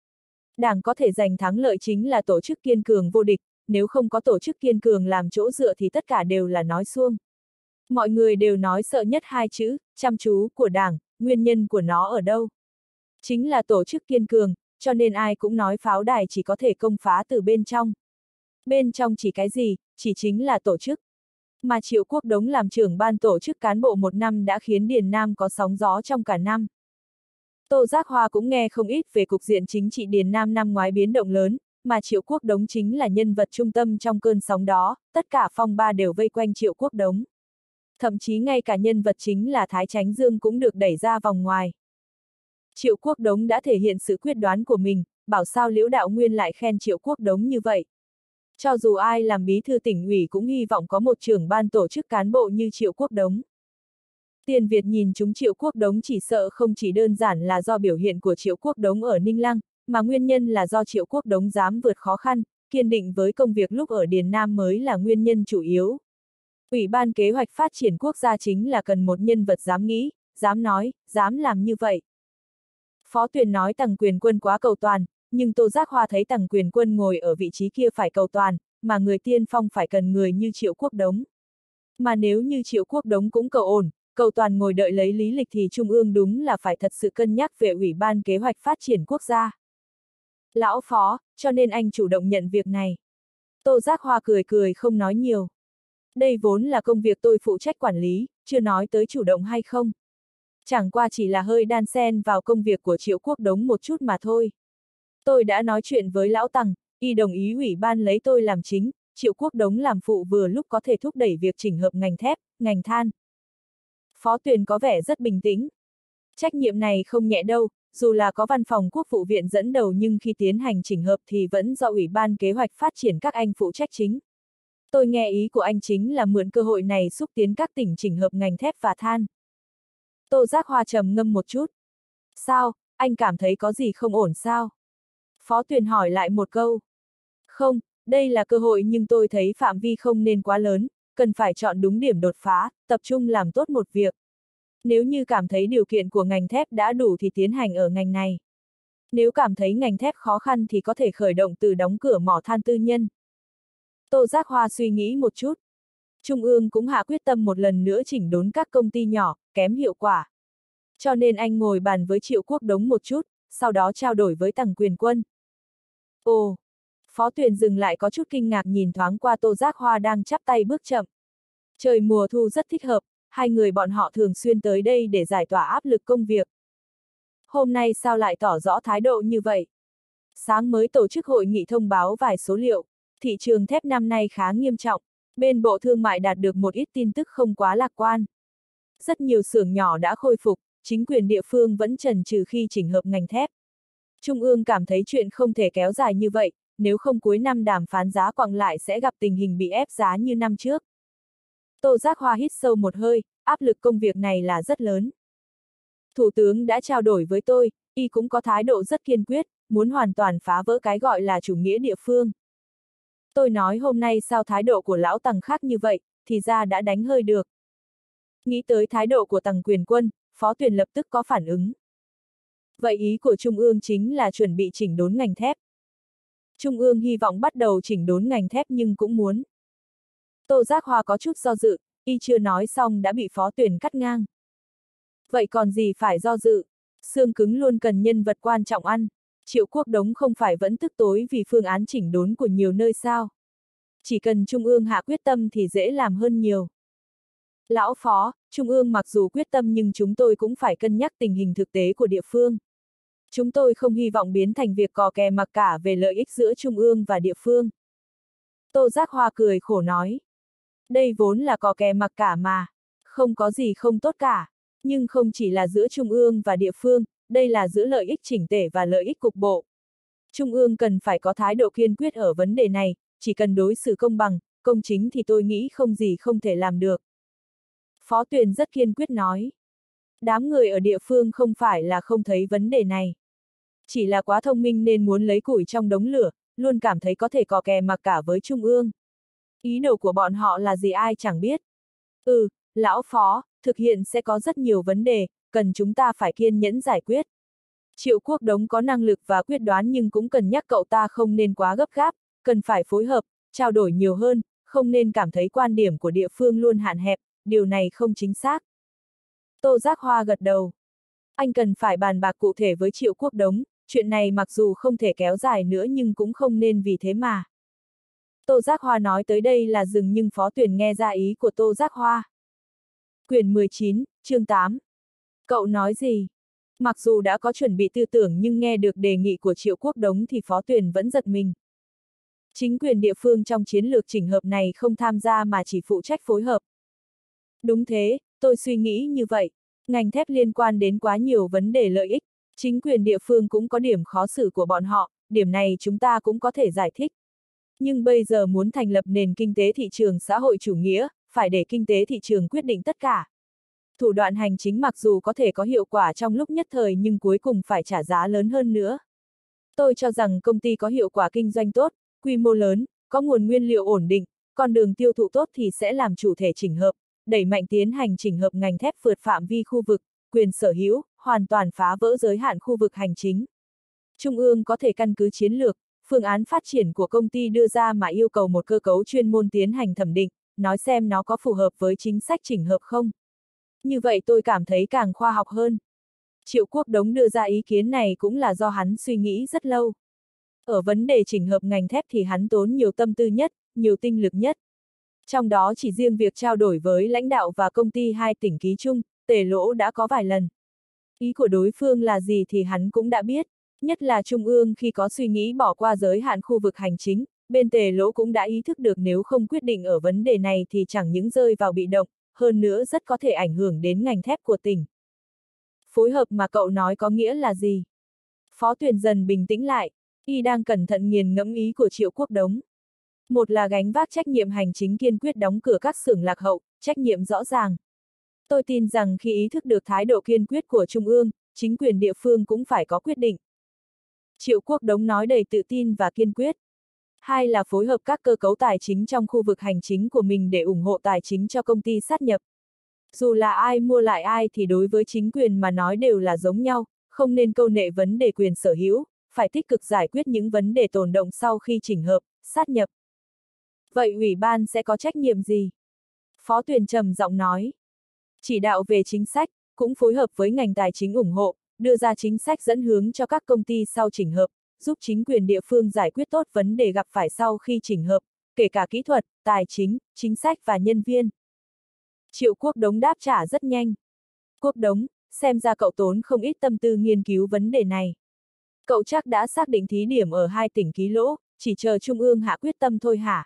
Đảng có thể giành thắng lợi chính là tổ chức kiên cường vô địch, nếu không có tổ chức kiên cường làm chỗ dựa thì tất cả đều là nói suông. Mọi người đều nói sợ nhất hai chữ, chăm chú của Đảng, nguyên nhân của nó ở đâu? Chính là tổ chức kiên cường, cho nên ai cũng nói pháo đài chỉ có thể công phá từ bên trong. Bên trong chỉ cái gì, chỉ chính là tổ chức. Mà Triệu Quốc Đống làm trưởng ban tổ chức cán bộ một năm đã khiến Điền Nam có sóng gió trong cả năm. Tô Giác Hoa cũng nghe không ít về cục diện chính trị Điền Nam năm ngoái biến động lớn, mà Triệu Quốc Đống chính là nhân vật trung tâm trong cơn sóng đó, tất cả phong ba đều vây quanh Triệu Quốc Đống. Thậm chí ngay cả nhân vật chính là Thái Chánh Dương cũng được đẩy ra vòng ngoài. Triệu Quốc Đống đã thể hiện sự quyết đoán của mình, bảo sao Liễu Đạo Nguyên lại khen Triệu Quốc Đống như vậy. Cho dù ai làm bí thư tỉnh ủy cũng hy vọng có một trưởng ban tổ chức cán bộ như Triệu Quốc Đống. Tiền Việt nhìn chúng Triệu Quốc Đống chỉ sợ không chỉ đơn giản là do biểu hiện của Triệu Quốc Đống ở Ninh Lăng, mà nguyên nhân là do Triệu Quốc Đống dám vượt khó khăn, kiên định với công việc lúc ở Điền Nam mới là nguyên nhân chủ yếu. Ủy ban kế hoạch phát triển quốc gia chính là cần một nhân vật dám nghĩ, dám nói, dám làm như vậy. Phó Tuyền nói Tằng Quyền Quân quá cầu toàn, nhưng Tô Giác Hoa thấy Tằng Quyền Quân ngồi ở vị trí kia phải cầu toàn, mà người tiên phong phải cần người như Triệu Quốc Đống. Mà nếu như Triệu Quốc Đống cũng cầu ổn, cầu toàn ngồi đợi lấy lý lịch thì Trung ương đúng là phải thật sự cân nhắc về Ủy ban kế hoạch phát triển quốc gia. Lão Phó, cho nên anh chủ động nhận việc này. Tô Giác Hoa cười cười không nói nhiều. Đây vốn là công việc tôi phụ trách quản lý, chưa nói tới chủ động hay không. Chẳng qua chỉ là hơi đan xen vào công việc của Triệu Quốc Đống một chút mà thôi. Tôi đã nói chuyện với Lão Tằng, y đồng ý ủy ban lấy tôi làm chính, Triệu Quốc Đống làm phụ vừa lúc có thể thúc đẩy việc chỉnh hợp ngành thép, ngành than. Phó Tuyền có vẻ rất bình tĩnh. Trách nhiệm này không nhẹ đâu, dù là có văn phòng quốc vụ viện dẫn đầu nhưng khi tiến hành chỉnh hợp thì vẫn do Ủy ban kế hoạch phát triển các anh phụ trách chính. Tôi nghe ý của anh chính là mượn cơ hội này xúc tiến các tỉnh chỉnh hợp ngành thép và than. Tô Giác Hoa trầm ngâm một chút. Sao, anh cảm thấy có gì không ổn sao? Phó Tuyền hỏi lại một câu. Không, đây là cơ hội nhưng tôi thấy phạm vi không nên quá lớn, cần phải chọn đúng điểm đột phá, tập trung làm tốt một việc. Nếu như cảm thấy điều kiện của ngành thép đã đủ thì tiến hành ở ngành này. Nếu cảm thấy ngành thép khó khăn thì có thể khởi động từ đóng cửa mỏ than tư nhân. Tô Giác Hoa suy nghĩ một chút. Trung ương cũng hạ quyết tâm một lần nữa chỉnh đốn các công ty nhỏ, kém hiệu quả. Cho nên anh ngồi bàn với Triệu Quốc Đống một chút, sau đó trao đổi với Tằng Quyền Quân. Ồ! Phó Tuyền dừng lại có chút kinh ngạc nhìn thoáng qua Tô Giác Hoa đang chắp tay bước chậm. Trời mùa thu rất thích hợp, hai người bọn họ thường xuyên tới đây để giải tỏa áp lực công việc. Hôm nay sao lại tỏ rõ thái độ như vậy? Sáng mới tổ chức hội nghị thông báo vài số liệu, thị trường thép năm nay khá nghiêm trọng, bên Bộ Thương mại đạt được một ít tin tức không quá lạc quan. Rất nhiều xưởng nhỏ đã khôi phục, chính quyền địa phương vẫn chần chừ khi chỉnh hợp ngành thép. Trung ương cảm thấy chuyện không thể kéo dài như vậy, nếu không cuối năm đàm phán giá quặng lại sẽ gặp tình hình bị ép giá như năm trước. Tô Giác Hoa hít sâu một hơi, áp lực công việc này là rất lớn. Thủ tướng đã trao đổi với tôi, y cũng có thái độ rất kiên quyết, muốn hoàn toàn phá vỡ cái gọi là chủ nghĩa địa phương. Tôi nói hôm nay sao thái độ của Lão Tằng khác như vậy, thì ra đã đánh hơi được. Nghĩ tới thái độ của Tằng Quyền Quân, Phó Tuyền lập tức có phản ứng. Vậy ý của Trung ương chính là chuẩn bị chỉnh đốn ngành thép. Trung ương hy vọng bắt đầu chỉnh đốn ngành thép nhưng cũng muốn. Tô Giác Hoa có chút do dự, y chưa nói xong đã bị Phó Tuyền cắt ngang. Vậy còn gì phải do dự, xương cứng luôn cần nhân vật quan trọng ăn. Triệu Quốc Đống không phải vẫn tức tối vì phương án chỉnh đốn của nhiều nơi sao. Chỉ cần Trung ương hạ quyết tâm thì dễ làm hơn nhiều. Lão Phó, Trung ương mặc dù quyết tâm nhưng chúng tôi cũng phải cân nhắc tình hình thực tế của địa phương. Chúng tôi không hy vọng biến thành việc cò kè mặc cả về lợi ích giữa Trung ương và địa phương. Tô Giác Hoa cười khổ nói. Đây vốn là cò kè mặc cả mà. Không có gì không tốt cả. Nhưng không chỉ là giữa Trung ương và địa phương, đây là giữa lợi ích chỉnh tể và lợi ích cục bộ. Trung ương cần phải có thái độ kiên quyết ở vấn đề này, chỉ cần đối xử công bằng, công chính thì tôi nghĩ không gì không thể làm được. Phó Tuyền rất kiên quyết nói. Đám người ở địa phương không phải là không thấy vấn đề này. Chỉ là quá thông minh nên muốn lấy củi trong đống lửa, luôn cảm thấy có thể cò kè mặc cả với Trung ương. Ý đồ của bọn họ là gì ai chẳng biết. Ừ, Lão Phó, thực hiện sẽ có rất nhiều vấn đề, cần chúng ta phải kiên nhẫn giải quyết. Triệu Quốc Đống có năng lực và quyết đoán nhưng cũng cần nhắc cậu ta không nên quá gấp gáp, cần phải phối hợp, trao đổi nhiều hơn, không nên cảm thấy quan điểm của địa phương luôn hạn hẹp, điều này không chính xác. Tô Giác Hoa gật đầu. Anh cần phải bàn bạc cụ thể với Triệu Quốc Đống, chuyện này mặc dù không thể kéo dài nữa nhưng cũng không nên vì thế mà. Tô Giác Hoa nói tới đây là dừng nhưng Phó Tuyền nghe ra ý của Tô Giác Hoa. Quyển mười chín, chương tám. Cậu nói gì? Mặc dù đã có chuẩn bị tư tưởng nhưng nghe được đề nghị của Triệu Quốc Đống thì Phó Tuyền vẫn giật mình. Chính quyền địa phương trong chiến lược chỉnh hợp này không tham gia mà chỉ phụ trách phối hợp. Đúng thế, tôi suy nghĩ như vậy. Ngành thép liên quan đến quá nhiều vấn đề lợi ích, chính quyền địa phương cũng có điểm khó xử của bọn họ, điểm này chúng ta cũng có thể giải thích. Nhưng bây giờ muốn thành lập nền kinh tế thị trường xã hội chủ nghĩa, phải để kinh tế thị trường quyết định tất cả. Thủ đoạn hành chính mặc dù có thể có hiệu quả trong lúc nhất thời nhưng cuối cùng phải trả giá lớn hơn nữa. Tôi cho rằng công ty có hiệu quả kinh doanh tốt, quy mô lớn, có nguồn nguyên liệu ổn định, con đường tiêu thụ tốt thì sẽ làm chủ thể chỉnh hợp, đẩy mạnh tiến hành chỉnh hợp ngành thép vượt phạm vi khu vực, quyền sở hữu, hoàn toàn phá vỡ giới hạn khu vực hành chính. Trung ương có thể căn cứ chiến lược, phương án phát triển của công ty đưa ra mà yêu cầu một cơ cấu chuyên môn tiến hành thẩm định, nói xem nó có phù hợp với chính sách chỉnh hợp không. Như vậy tôi cảm thấy càng khoa học hơn. Triệu Quốc Đống đưa ra ý kiến này cũng là do hắn suy nghĩ rất lâu. Ở vấn đề chỉnh hợp ngành thép thì hắn tốn nhiều tâm tư nhất, nhiều tinh lực nhất. Trong đó chỉ riêng việc trao đổi với lãnh đạo và công ty hai tỉnh ký chung, Tề Lỗ đã có vài lần. Ý của đối phương là gì thì hắn cũng đã biết, nhất là Trung ương khi có suy nghĩ bỏ qua giới hạn khu vực hành chính, bên Tề Lỗ cũng đã ý thức được nếu không quyết định ở vấn đề này thì chẳng những rơi vào bị động, hơn nữa rất có thể ảnh hưởng đến ngành thép của tỉnh. Phối hợp mà cậu nói có nghĩa là gì? Phó Tuyền dần bình tĩnh lại, y đang cẩn thận nghiền ngẫm ý của Triệu Quốc Đống. Một là gánh vác trách nhiệm hành chính kiên quyết đóng cửa các xưởng lạc hậu, trách nhiệm rõ ràng. Tôi tin rằng khi ý thức được thái độ kiên quyết của Trung ương, chính quyền địa phương cũng phải có quyết định. Triệu Quốc Đống nói đầy tự tin và kiên quyết. Hai là phối hợp các cơ cấu tài chính trong khu vực hành chính của mình để ủng hộ tài chính cho công ty sát nhập. Dù là ai mua lại ai thì đối với chính quyền mà nói đều là giống nhau, không nên câu nệ vấn đề quyền sở hữu, phải tích cực giải quyết những vấn đề tồn động sau khi chỉnh hợp, sát nhập. Vậy ủy ban sẽ có trách nhiệm gì? Phó Tuyền trầm giọng nói. Chỉ đạo về chính sách, cũng phối hợp với ngành tài chính ủng hộ, đưa ra chính sách dẫn hướng cho các công ty sau chỉnh hợp, giúp chính quyền địa phương giải quyết tốt vấn đề gặp phải sau khi chỉnh hợp, kể cả kỹ thuật, tài chính, chính sách và nhân viên. Triệu Quốc Đống đáp trả rất nhanh. Quốc Đống, xem ra cậu tốn không ít tâm tư nghiên cứu vấn đề này. Cậu chắc đã xác định thí điểm ở hai tỉnh Ký Lỗ, chỉ chờ Trung ương hạ quyết tâm thôi hả?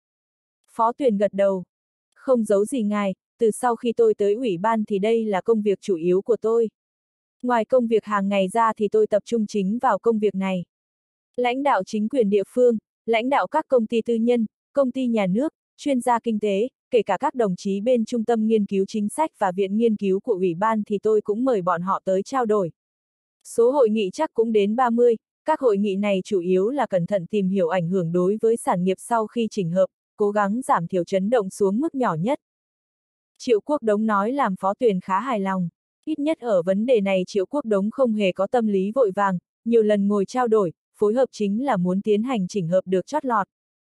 Phó Tuyền gật đầu. Không giấu gì ngài, từ sau khi tôi tới ủy ban thì đây là công việc chủ yếu của tôi. Ngoài công việc hàng ngày ra thì tôi tập trung chính vào công việc này. Lãnh đạo chính quyền địa phương, lãnh đạo các công ty tư nhân, công ty nhà nước, chuyên gia kinh tế, kể cả các đồng chí bên Trung tâm Nghiên cứu Chính sách và Viện Nghiên cứu của ủy ban thì tôi cũng mời bọn họ tới trao đổi. Số hội nghị chắc cũng đến ba mươi, các hội nghị này chủ yếu là cẩn thận tìm hiểu ảnh hưởng đối với sản nghiệp sau khi chỉnh hợp, cố gắng giảm thiểu chấn động xuống mức nhỏ nhất. Triệu Quốc Đống nói làm Phó Tuyền khá hài lòng. Ít nhất ở vấn đề này Triệu Quốc Đống không hề có tâm lý vội vàng, nhiều lần ngồi trao đổi, phối hợp chính là muốn tiến hành chỉnh hợp được chót lọt.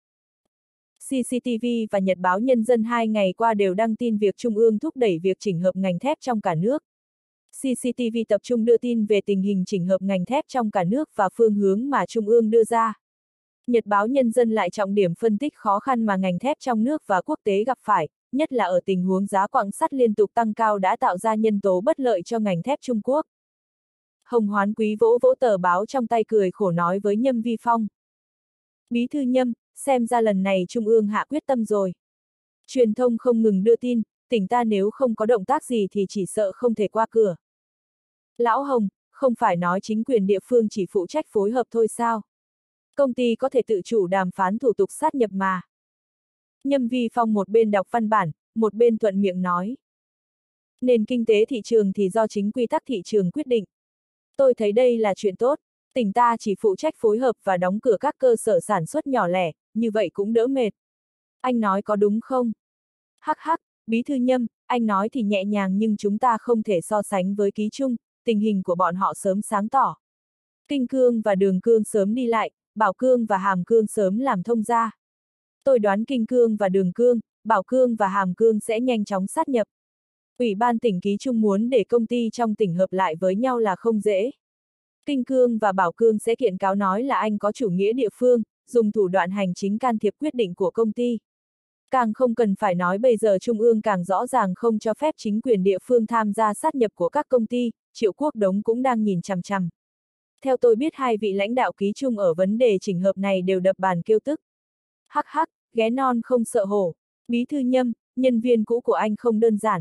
xê xê tê vê và Nhật báo Nhân dân hai ngày qua đều đăng tin việc Trung ương thúc đẩy việc chỉnh hợp ngành thép trong cả nước. xê xê tê vê tập trung đưa tin về tình hình chỉnh hợp ngành thép trong cả nước và phương hướng mà Trung ương đưa ra. Nhật báo Nhân dân lại trọng điểm phân tích khó khăn mà ngành thép trong nước và quốc tế gặp phải, nhất là ở tình huống giá quặng sắt liên tục tăng cao đã tạo ra nhân tố bất lợi cho ngành thép Trung Quốc. Hồng Hoán Quý vỗ vỗ tờ báo trong tay cười khổ nói với Nhâm Vi Phong. Bí thư Nhâm, xem ra lần này Trung ương hạ quyết tâm rồi. Truyền thông không ngừng đưa tin, tỉnh ta nếu không có động tác gì thì chỉ sợ không thể qua cửa. Lão Hồng, không phải nói chính quyền địa phương chỉ phụ trách phối hợp thôi sao? Công ty có thể tự chủ đàm phán thủ tục sát nhập mà. Nhâm Vi Phong một bên đọc văn bản, một bên thuận miệng nói. Nền kinh tế thị trường thì do chính quy tắc thị trường quyết định. Tôi thấy đây là chuyện tốt, tỉnh ta chỉ phụ trách phối hợp và đóng cửa các cơ sở sản xuất nhỏ lẻ, như vậy cũng đỡ mệt. Anh nói có đúng không? Hắc hắc, Bí thư Nhâm, anh nói thì nhẹ nhàng nhưng chúng ta không thể so sánh với Ký Trung, tình hình của bọn họ sớm sáng tỏ. Kinh Cương và Đường Cương sớm đi lại, Bảo Cương và Hàm Cương sớm làm thông gia. Tôi đoán Kinh Cương và Đường Cương, Bảo Cương và Hàm Cương sẽ nhanh chóng sát nhập. Ủy ban tỉnh Ký Trung muốn để công ty trong tỉnh hợp lại với nhau là không dễ. Kinh Cương và Bảo Cương sẽ kiện cáo nói là anh có chủ nghĩa địa phương, dùng thủ đoạn hành chính can thiệp quyết định của công ty. Càng không cần phải nói bây giờ Trung ương càng rõ ràng không cho phép chính quyền địa phương tham gia sát nhập của các công ty, Triệu Quốc Đống cũng đang nhìn chằm chằm. Theo tôi biết hai vị lãnh đạo Ký Trung ở vấn đề chỉnh hợp này đều đập bàn kêu tức. Hắc hắc, ghé non không sợ hổ. Bí thư Nhâm, nhân viên cũ của anh không đơn giản.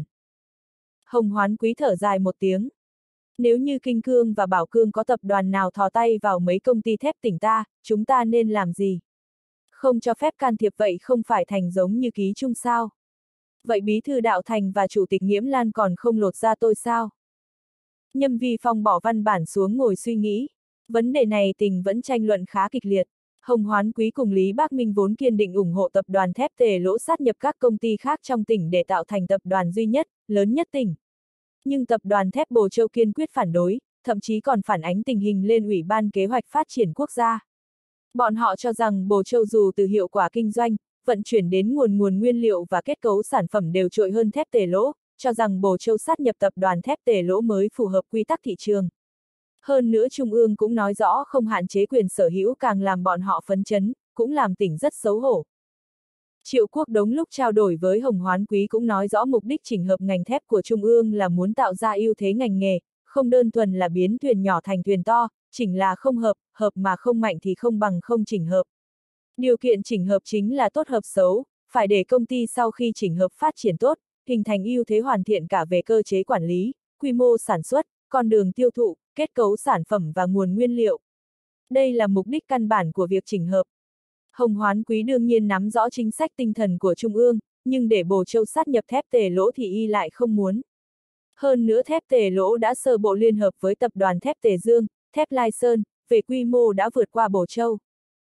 Hồng Hoán Quý thở dài một tiếng. Nếu như Kinh Cương và Bảo Cương có tập đoàn nào thò tay vào mấy công ty thép tỉnh ta, chúng ta nên làm gì? Không cho phép can thiệp vậy không phải thành giống như ký chung sao? Vậy bí thư Đạo Thành và chủ tịch Nghiễm Lan còn không lột ra tôi sao? Nhâm Vi Phong bỏ văn bản xuống ngồi suy nghĩ. Vấn đề này tình vẫn tranh luận khá kịch liệt. Hồng Hoán Quý cùng Lý Bác Minh vốn kiên định ủng hộ tập đoàn thép Tề Lỗ sát nhập các công ty khác trong tỉnh để tạo thành tập đoàn duy nhất, lớn nhất tỉnh. Nhưng tập đoàn thép Bồ Châu kiên quyết phản đối, thậm chí còn phản ánh tình hình lên Ủy ban Kế hoạch Phát triển Quốc gia. Bọn họ cho rằng Bồ Châu dù từ hiệu quả kinh doanh, vận chuyển đến nguồn nguồn nguyên liệu và kết cấu sản phẩm đều trội hơn thép Tề Lỗ, cho rằng Bồ Châu sát nhập tập đoàn thép Tề Lỗ mới phù hợp quy tắc thị trường. Hơn nữa Trung ương cũng nói rõ không hạn chế quyền sở hữu càng làm bọn họ phấn chấn, cũng làm tỉnh rất xấu hổ. Triệu Quốc Đống lúc trao đổi với Hồng Hoán Quý cũng nói rõ mục đích chỉnh hợp ngành thép của Trung ương là muốn tạo ra ưu thế ngành nghề, không đơn thuần là biến thuyền nhỏ thành thuyền to, chỉnh là không hợp, hợp mà không mạnh thì không bằng không chỉnh hợp. Điều kiện chỉnh hợp chính là tốt hợp xấu, phải để công ty sau khi chỉnh hợp phát triển tốt, hình thành ưu thế hoàn thiện cả về cơ chế quản lý, quy mô sản xuất, con đường tiêu thụ, kết cấu sản phẩm và nguồn nguyên liệu. Đây là mục đích căn bản của việc chỉnh hợp. Hồng Hoán Quý đương nhiên nắm rõ chính sách tinh thần của Trung ương, nhưng để Bồ Châu sát nhập thép Tề Lỗ thì y lại không muốn. Hơn nữa thép Tề Lỗ đã sơ bộ liên hợp với tập đoàn thép Tề Dương, thép Lai Sơn, về quy mô đã vượt qua Bồ Châu.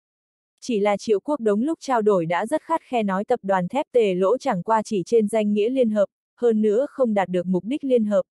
Chỉ là Triệu Quốc Đống lúc trao đổi đã rất khắt khe nói tập đoàn thép Tề Lỗ chẳng qua chỉ trên danh nghĩa liên hợp, hơn nữa không đạt được mục đích liên hợp.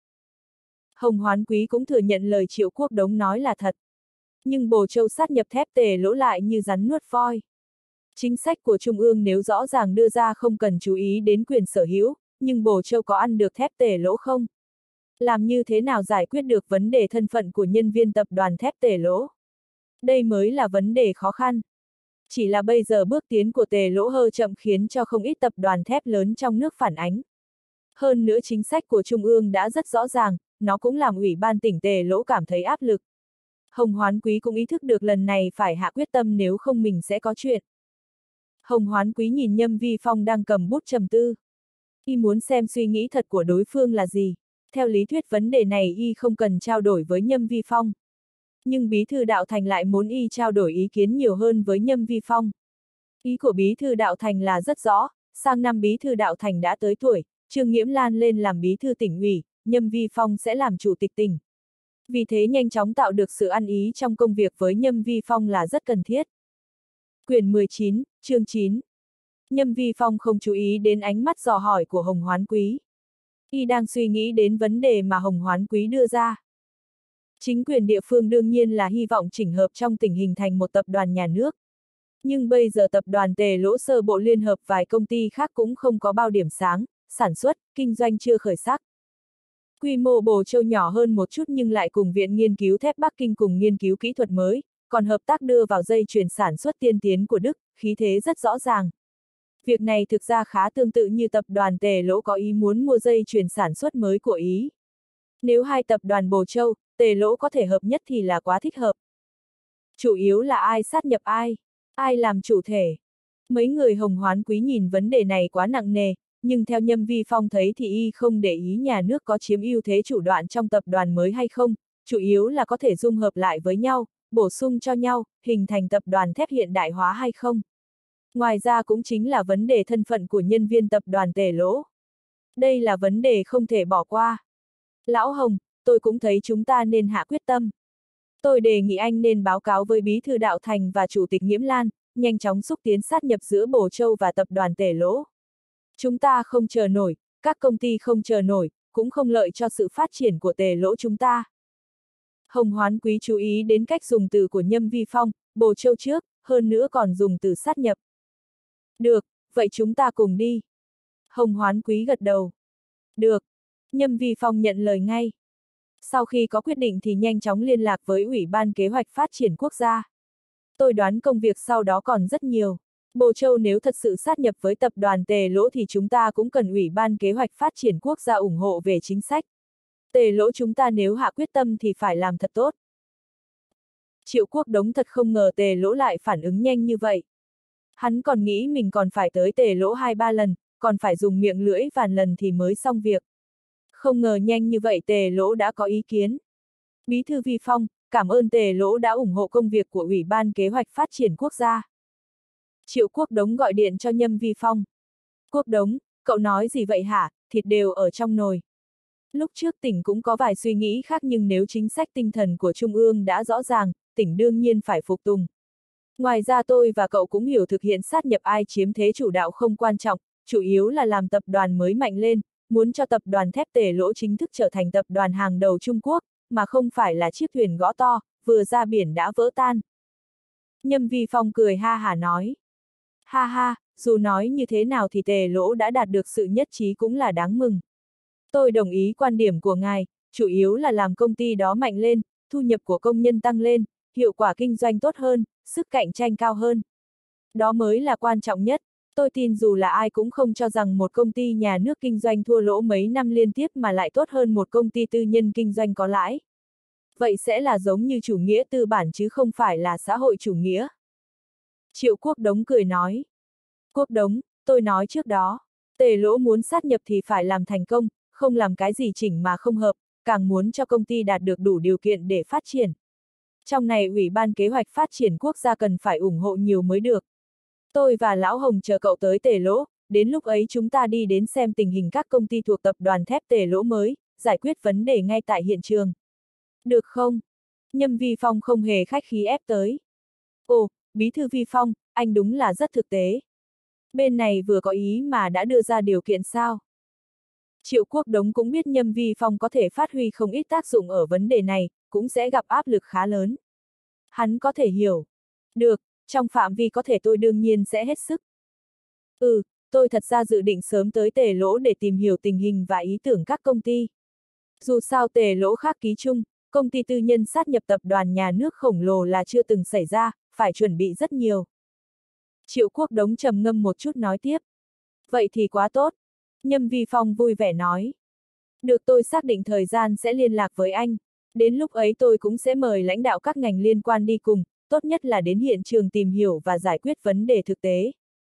Hồng Hoán Quý cũng thừa nhận lời Triệu Quốc Đống nói là thật. Nhưng Bồ Châu sát nhập thép Tề Lỗ lại như rắn nuốt voi. Chính sách của Trung ương nếu rõ ràng đưa ra không cần chú ý đến quyền sở hữu, nhưng Bồ Châu có ăn được thép Tề Lỗ không? Làm như thế nào giải quyết được vấn đề thân phận của nhân viên tập đoàn thép Tề Lỗ? Đây mới là vấn đề khó khăn. Chỉ là bây giờ bước tiến của Tề Lỗ hơi chậm khiến cho không ít tập đoàn thép lớn trong nước phản ánh. Hơn nữa chính sách của Trung ương đã rất rõ ràng, nó cũng làm Ủy ban tỉnh Tề Lỗ cảm thấy áp lực. Hồng Hoán Quý cũng ý thức được lần này phải hạ quyết tâm nếu không mình sẽ có chuyện. Hồng Hoán Quý nhìn Nhâm Vi Phong đang cầm bút trầm tư. Y muốn xem suy nghĩ thật của đối phương là gì. Theo lý thuyết vấn đề này y không cần trao đổi với Nhâm Vi Phong. Nhưng Bí thư Đạo Thành lại muốn y trao đổi ý kiến nhiều hơn với Nhâm Vi Phong. Ý của Bí thư Đạo Thành là rất rõ, sang năm Bí thư Đạo Thành đã tới tuổi, Trương Nghiễm Lan lên làm Bí thư tỉnh ủy, Nhâm Vi Phong sẽ làm chủ tịch tỉnh. Vì thế nhanh chóng tạo được sự ăn ý trong công việc với Nhâm Vi Phong là rất cần thiết. Quyển mười chín, chương chín. Nhâm Vi Phong không chú ý đến ánh mắt dò hỏi của Hồng Hoán Quý. Y đang suy nghĩ đến vấn đề mà Hồng Hoán Quý đưa ra. Chính quyền địa phương đương nhiên là hy vọng chỉnh hợp trong tỉnh hình thành một tập đoàn nhà nước. Nhưng bây giờ tập đoàn Tề Lỗ sơ bộ liên hợp vài công ty khác cũng không có bao điểm sáng, sản xuất, kinh doanh chưa khởi sắc. Quy mô Bồ Châu nhỏ hơn một chút nhưng lại cùng Viện Nghiên cứu Thép Bắc Kinh cùng nghiên cứu kỹ thuật mới, còn hợp tác đưa vào dây chuyền sản xuất tiên tiến của Đức, khí thế rất rõ ràng. Việc này thực ra khá tương tự như tập đoàn Tề Lỗ có ý muốn mua dây chuyền sản xuất mới của Ý. Nếu hai tập đoàn Bồ Châu, Tề Lỗ có thể hợp nhất thì là quá thích hợp. Chủ yếu là ai sát nhập ai, ai làm chủ thể. Mấy người Hồng Hoán Quý nhìn vấn đề này quá nặng nề, nhưng theo Nhâm Vi Phong thấy thì y không để ý nhà nước có chiếm ưu thế chủ đoạn trong tập đoàn mới hay không, chủ yếu là có thể dung hợp lại với nhau, bổ sung cho nhau, hình thành tập đoàn thép hiện đại hóa hay không. Ngoài ra cũng chính là vấn đề thân phận của nhân viên tập đoàn Tề Lỗ. Đây là vấn đề không thể bỏ qua. Lão Hồng, tôi cũng thấy chúng ta nên hạ quyết tâm. Tôi đề nghị anh nên báo cáo với Bí thư Đạo Thành và Chủ tịch Nghiễm Lan, nhanh chóng xúc tiến sát nhập giữa Bồ Châu và tập đoàn Tề Lỗ. Chúng ta không chờ nổi, các công ty không chờ nổi, cũng không lợi cho sự phát triển của Tề Lỗ chúng ta. Hồng Hoán Quý chú ý đến cách dùng từ của Nhâm Vi Phong, Bồ Châu trước, hơn nữa còn dùng từ sát nhập. Được, vậy chúng ta cùng đi. Hồng Hoán Quý gật đầu. Được. Nhâm Vi Phong nhận lời ngay. Sau khi có quyết định thì nhanh chóng liên lạc với Ủy ban Kế hoạch Phát triển Quốc gia. Tôi đoán công việc sau đó còn rất nhiều. Bồ Châu nếu thật sự sát nhập với tập đoàn Tề Lỗ thì chúng ta cũng cần Ủy ban Kế hoạch Phát triển Quốc gia ủng hộ về chính sách. Tề Lỗ chúng ta nếu hạ quyết tâm thì phải làm thật tốt. Triệu Quốc Đống thật không ngờ Tề Lỗ lại phản ứng nhanh như vậy. Hắn còn nghĩ mình còn phải tới Tề Lỗ hai ba lần, còn phải dùng miệng lưỡi vàn lần thì mới xong việc. Không ngờ nhanh như vậy Tề Lỗ đã có ý kiến. Bí thư Vi Phong, cảm ơn Tề Lỗ đã ủng hộ công việc của Ủy ban Kế hoạch Phát triển Quốc gia. Triệu Quốc Đống gọi điện cho Nhâm Vi Phong. Quốc Đống, cậu nói gì vậy hả, thịt đều ở trong nồi. Lúc trước tỉnh cũng có vài suy nghĩ khác nhưng nếu chính sách tinh thần của Trung ương đã rõ ràng, tỉnh đương nhiên phải phục tùng. Ngoài ra tôi và cậu cũng hiểu thực hiện sát nhập ai chiếm thế chủ đạo không quan trọng, chủ yếu là làm tập đoàn mới mạnh lên, muốn cho tập đoàn thép Tề Lỗ chính thức trở thành tập đoàn hàng đầu Trung Quốc, mà không phải là chiếc thuyền gõ to, vừa ra biển đã vỡ tan. Nhâm Vi Phong cười ha hả nói. Ha ha, dù nói như thế nào thì Tề Lỗ đã đạt được sự nhất trí cũng là đáng mừng. Tôi đồng ý quan điểm của ngài, chủ yếu là làm công ty đó mạnh lên, thu nhập của công nhân tăng lên, hiệu quả kinh doanh tốt hơn, sức cạnh tranh cao hơn. Đó mới là quan trọng nhất. Tôi tin dù là ai cũng không cho rằng một công ty nhà nước kinh doanh thua lỗ mấy năm liên tiếp mà lại tốt hơn một công ty tư nhân kinh doanh có lãi. Vậy sẽ là giống như chủ nghĩa tư bản chứ không phải là xã hội chủ nghĩa. Triệu Quốc Đống cười nói. Quốc Đống, tôi nói trước đó, Tề Lỗ muốn sát nhập thì phải làm thành công, không làm cái gì chỉnh mà không hợp, càng muốn cho công ty đạt được đủ điều kiện để phát triển. Trong này Ủy ban Kế hoạch Phát triển Quốc gia cần phải ủng hộ nhiều mới được. Tôi và Lão Hồng chờ cậu tới Tề Lỗ, đến lúc ấy chúng ta đi đến xem tình hình các công ty thuộc tập đoàn thép Tề Lỗ mới, giải quyết vấn đề ngay tại hiện trường. Được không? Nhâm Vi Phong không hề khách khí ép tới. Ồ, Bí thư Vi Phong, anh đúng là rất thực tế. Bên này vừa có ý mà đã đưa ra điều kiện sao? Triệu Quốc Đống cũng biết Nhâm Vi Phong có thể phát huy không ít tác dụng ở vấn đề này, cũng sẽ gặp áp lực khá lớn. Hắn có thể hiểu. Được, trong phạm vi có thể tôi đương nhiên sẽ hết sức. Ừ, tôi thật ra dự định sớm tới Tề Lỗ để tìm hiểu tình hình và ý tưởng các công ty. Dù sao Tề Lỗ khác ký chung, công ty tư nhân sát nhập tập đoàn nhà nước khổng lồ là chưa từng xảy ra, phải chuẩn bị rất nhiều. Triệu Quốc Đống trầm ngâm một chút nói tiếp. Vậy thì quá tốt. Nhâm Vi Phong vui vẻ nói. Được, tôi xác định thời gian sẽ liên lạc với anh. Đến lúc ấy tôi cũng sẽ mời lãnh đạo các ngành liên quan đi cùng, tốt nhất là đến hiện trường tìm hiểu và giải quyết vấn đề thực tế.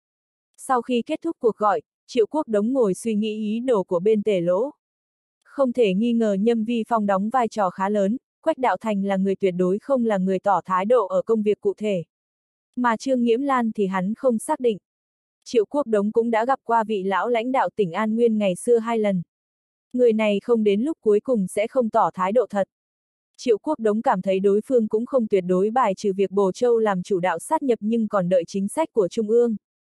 Sau khi kết thúc cuộc gọi, Triệu Quốc Đống ngồi suy nghĩ ý đồ của bên Tề Lỗ. Không thể nghi ngờ Nhâm Vi Phong đóng vai trò khá lớn, Quách Đạo Thành là người tuyệt đối không là người tỏ thái độ ở công việc cụ thể. Mà Trương Nghiễm Lan thì hắn không xác định. Triệu Quốc Đống cũng đã gặp qua vị lão lãnh đạo tỉnh An Nguyên ngày xưa hai lần. Người này không đến lúc cuối cùng sẽ không tỏ thái độ thật. Triệu Quốc Đống cảm thấy đối phương cũng không tuyệt đối bài trừ việc Bồ Châu làm chủ đạo sát nhập nhưng còn đợi chính sách của Trung ương.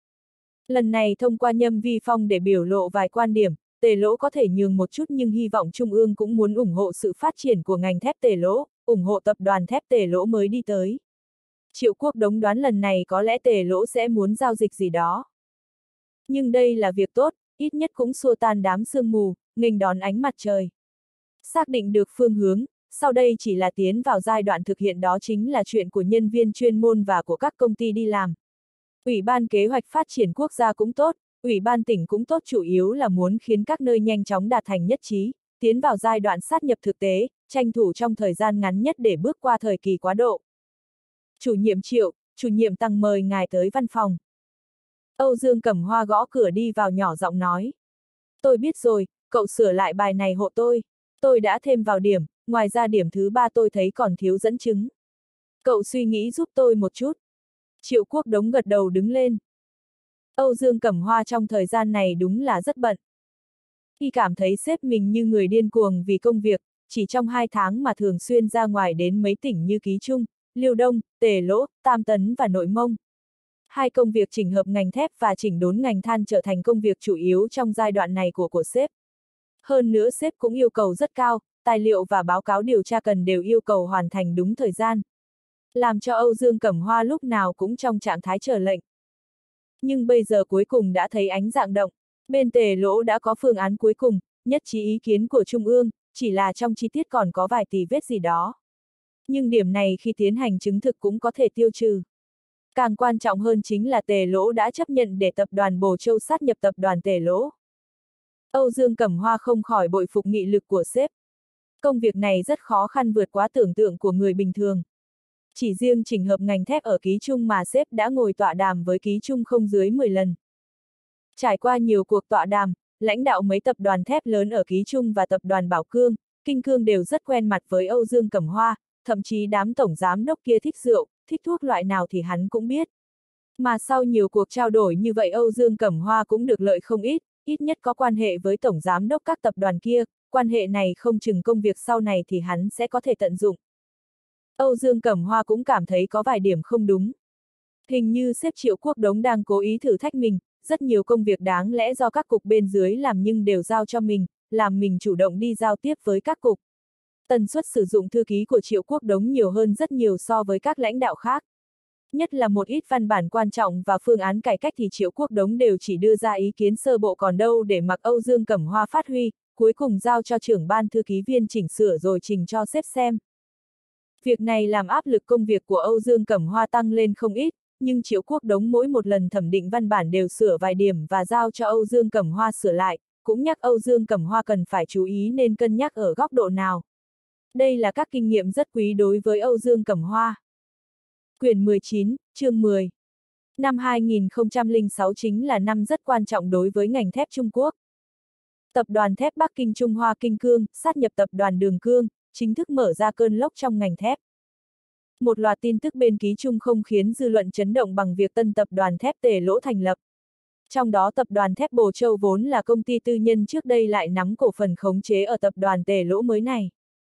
Lần này thông qua Nhâm Vi Phong để biểu lộ vài quan điểm, Tề Lỗ có thể nhường một chút nhưng hy vọng Trung ương cũng muốn ủng hộ sự phát triển của ngành thép Tề Lỗ, ủng hộ tập đoàn thép Tề Lỗ mới đi tới. Triệu Quốc Đống đoán lần này có lẽ Tề Lỗ sẽ muốn giao dịch gì đó. Nhưng đây là việc tốt, ít nhất cũng xua tan đám sương mù, nghênh đón ánh mặt trời. Xác định được phương hướng, sau đây chỉ là tiến vào giai đoạn thực hiện, đó chính là chuyện của nhân viên chuyên môn và của các công ty đi làm. Ủy ban Kế hoạch Phát triển Quốc gia cũng tốt, Ủy ban tỉnh cũng tốt, chủ yếu là muốn khiến các nơi nhanh chóng đạt thành nhất trí, tiến vào giai đoạn sát nhập thực tế, tranh thủ trong thời gian ngắn nhất để bước qua thời kỳ quá độ. Chủ nhiệm Triệu, chủ nhiệm Tăng mời ngài tới văn phòng. Âu Dương Cẩm Hoa gõ cửa đi vào nhỏ giọng nói. Tôi biết rồi, cậu sửa lại bài này hộ tôi. Tôi đã thêm vào điểm, ngoài ra điểm thứ ba tôi thấy còn thiếu dẫn chứng. Cậu suy nghĩ giúp tôi một chút. Triệu Quốc Đống gật đầu đứng lên. Âu Dương Cẩm Hoa trong thời gian này đúng là rất bận. Y cảm thấy sếp mình như người điên cuồng vì công việc, chỉ trong hai tháng mà thường xuyên ra ngoài đến mấy tỉnh như Ký Trung, Liêu Đông, Tề Lỗ, Tam Tấn và Nội Mông. Hai công việc chỉnh hợp ngành thép và chỉnh đốn ngành than trở thành công việc chủ yếu trong giai đoạn này của của sếp. Hơn nữa sếp cũng yêu cầu rất cao, tài liệu và báo cáo điều tra cần đều yêu cầu hoàn thành đúng thời gian. Làm cho Âu Dương Cẩm Hoa lúc nào cũng trong trạng thái chờ lệnh. Nhưng bây giờ cuối cùng đã thấy ánh dạng động, bên Tề Lỗ đã có phương án cuối cùng, nhất trí ý kiến của Trung ương, chỉ là trong chi tiết còn có vài tì vết gì đó. Nhưng điểm này khi tiến hành chứng thực cũng có thể tiêu trừ. Càng quan trọng hơn chính là Tề Lỗ đã chấp nhận để tập đoàn Bồ Châu sát nhập tập đoàn Tề Lỗ. Âu Dương Cẩm Hoa không khỏi bội phục nghị lực của sếp. Công việc này rất khó khăn, vượt quá tưởng tượng của người bình thường. Chỉ riêng chỉnh hợp ngành thép ở Ký Trung mà sếp đã ngồi tọa đàm với Ký Trung không dưới mười lần. Trải qua nhiều cuộc tọa đàm, lãnh đạo mấy tập đoàn thép lớn ở Ký Trung và tập đoàn Bảo Cương, Kinh Cương đều rất quen mặt với Âu Dương Cẩm Hoa, thậm chí đám tổng giám đốc kia thích rượu, thích thuốc loại nào thì hắn cũng biết. Mà sau nhiều cuộc trao đổi như vậy Âu Dương Cẩm Hoa cũng được lợi không ít, ít nhất có quan hệ với tổng giám đốc các tập đoàn kia, quan hệ này không chừng công việc sau này thì hắn sẽ có thể tận dụng. Âu Dương Cẩm Hoa cũng cảm thấy có vài điểm không đúng. Hình như sếp Triệu Quốc Đống đang cố ý thử thách mình, rất nhiều công việc đáng lẽ do các cục bên dưới làm nhưng đều giao cho mình, làm mình chủ động đi giao tiếp với các cục. Tần suất sử dụng thư ký của Triệu Quốc Đống nhiều hơn rất nhiều so với các lãnh đạo khác. Nhất là một ít văn bản quan trọng và phương án cải cách thì Triệu Quốc Đống đều chỉ đưa ra ý kiến sơ bộ, còn đâu để mặc Âu Dương Cẩm Hoa phát huy, cuối cùng giao cho trưởng ban thư ký viên chỉnh sửa rồi trình cho sếp xem. Việc này làm áp lực công việc của Âu Dương Cẩm Hoa tăng lên không ít, nhưng Triệu Quốc Đống mỗi một lần thẩm định văn bản đều sửa vài điểm và giao cho Âu Dương Cẩm Hoa sửa lại, cũng nhắc Âu Dương Cẩm Hoa cần phải chú ý nên cân nhắc ở góc độ nào. Đây là các kinh nghiệm rất quý đối với Âu Dương Cẩm Hoa. Quyển mười chín, chương mười. Năm hai nghìn không trăm lẻ sáu chính là năm rất quan trọng đối với ngành thép Trung Quốc. Tập đoàn thép Bắc Kinh Trung Hoa Kinh Cương, sát nhập tập đoàn Đường Cương, chính thức mở ra cơn lốc trong ngành thép. Một loạt tin tức bên Ký Trung không khiến dư luận chấn động bằng việc tân tập đoàn thép Tề Lỗ thành lập. Trong đó tập đoàn thép Bồ Châu vốn là công ty tư nhân trước đây lại nắm cổ phần khống chế ở tập đoàn Tề Lỗ mới này.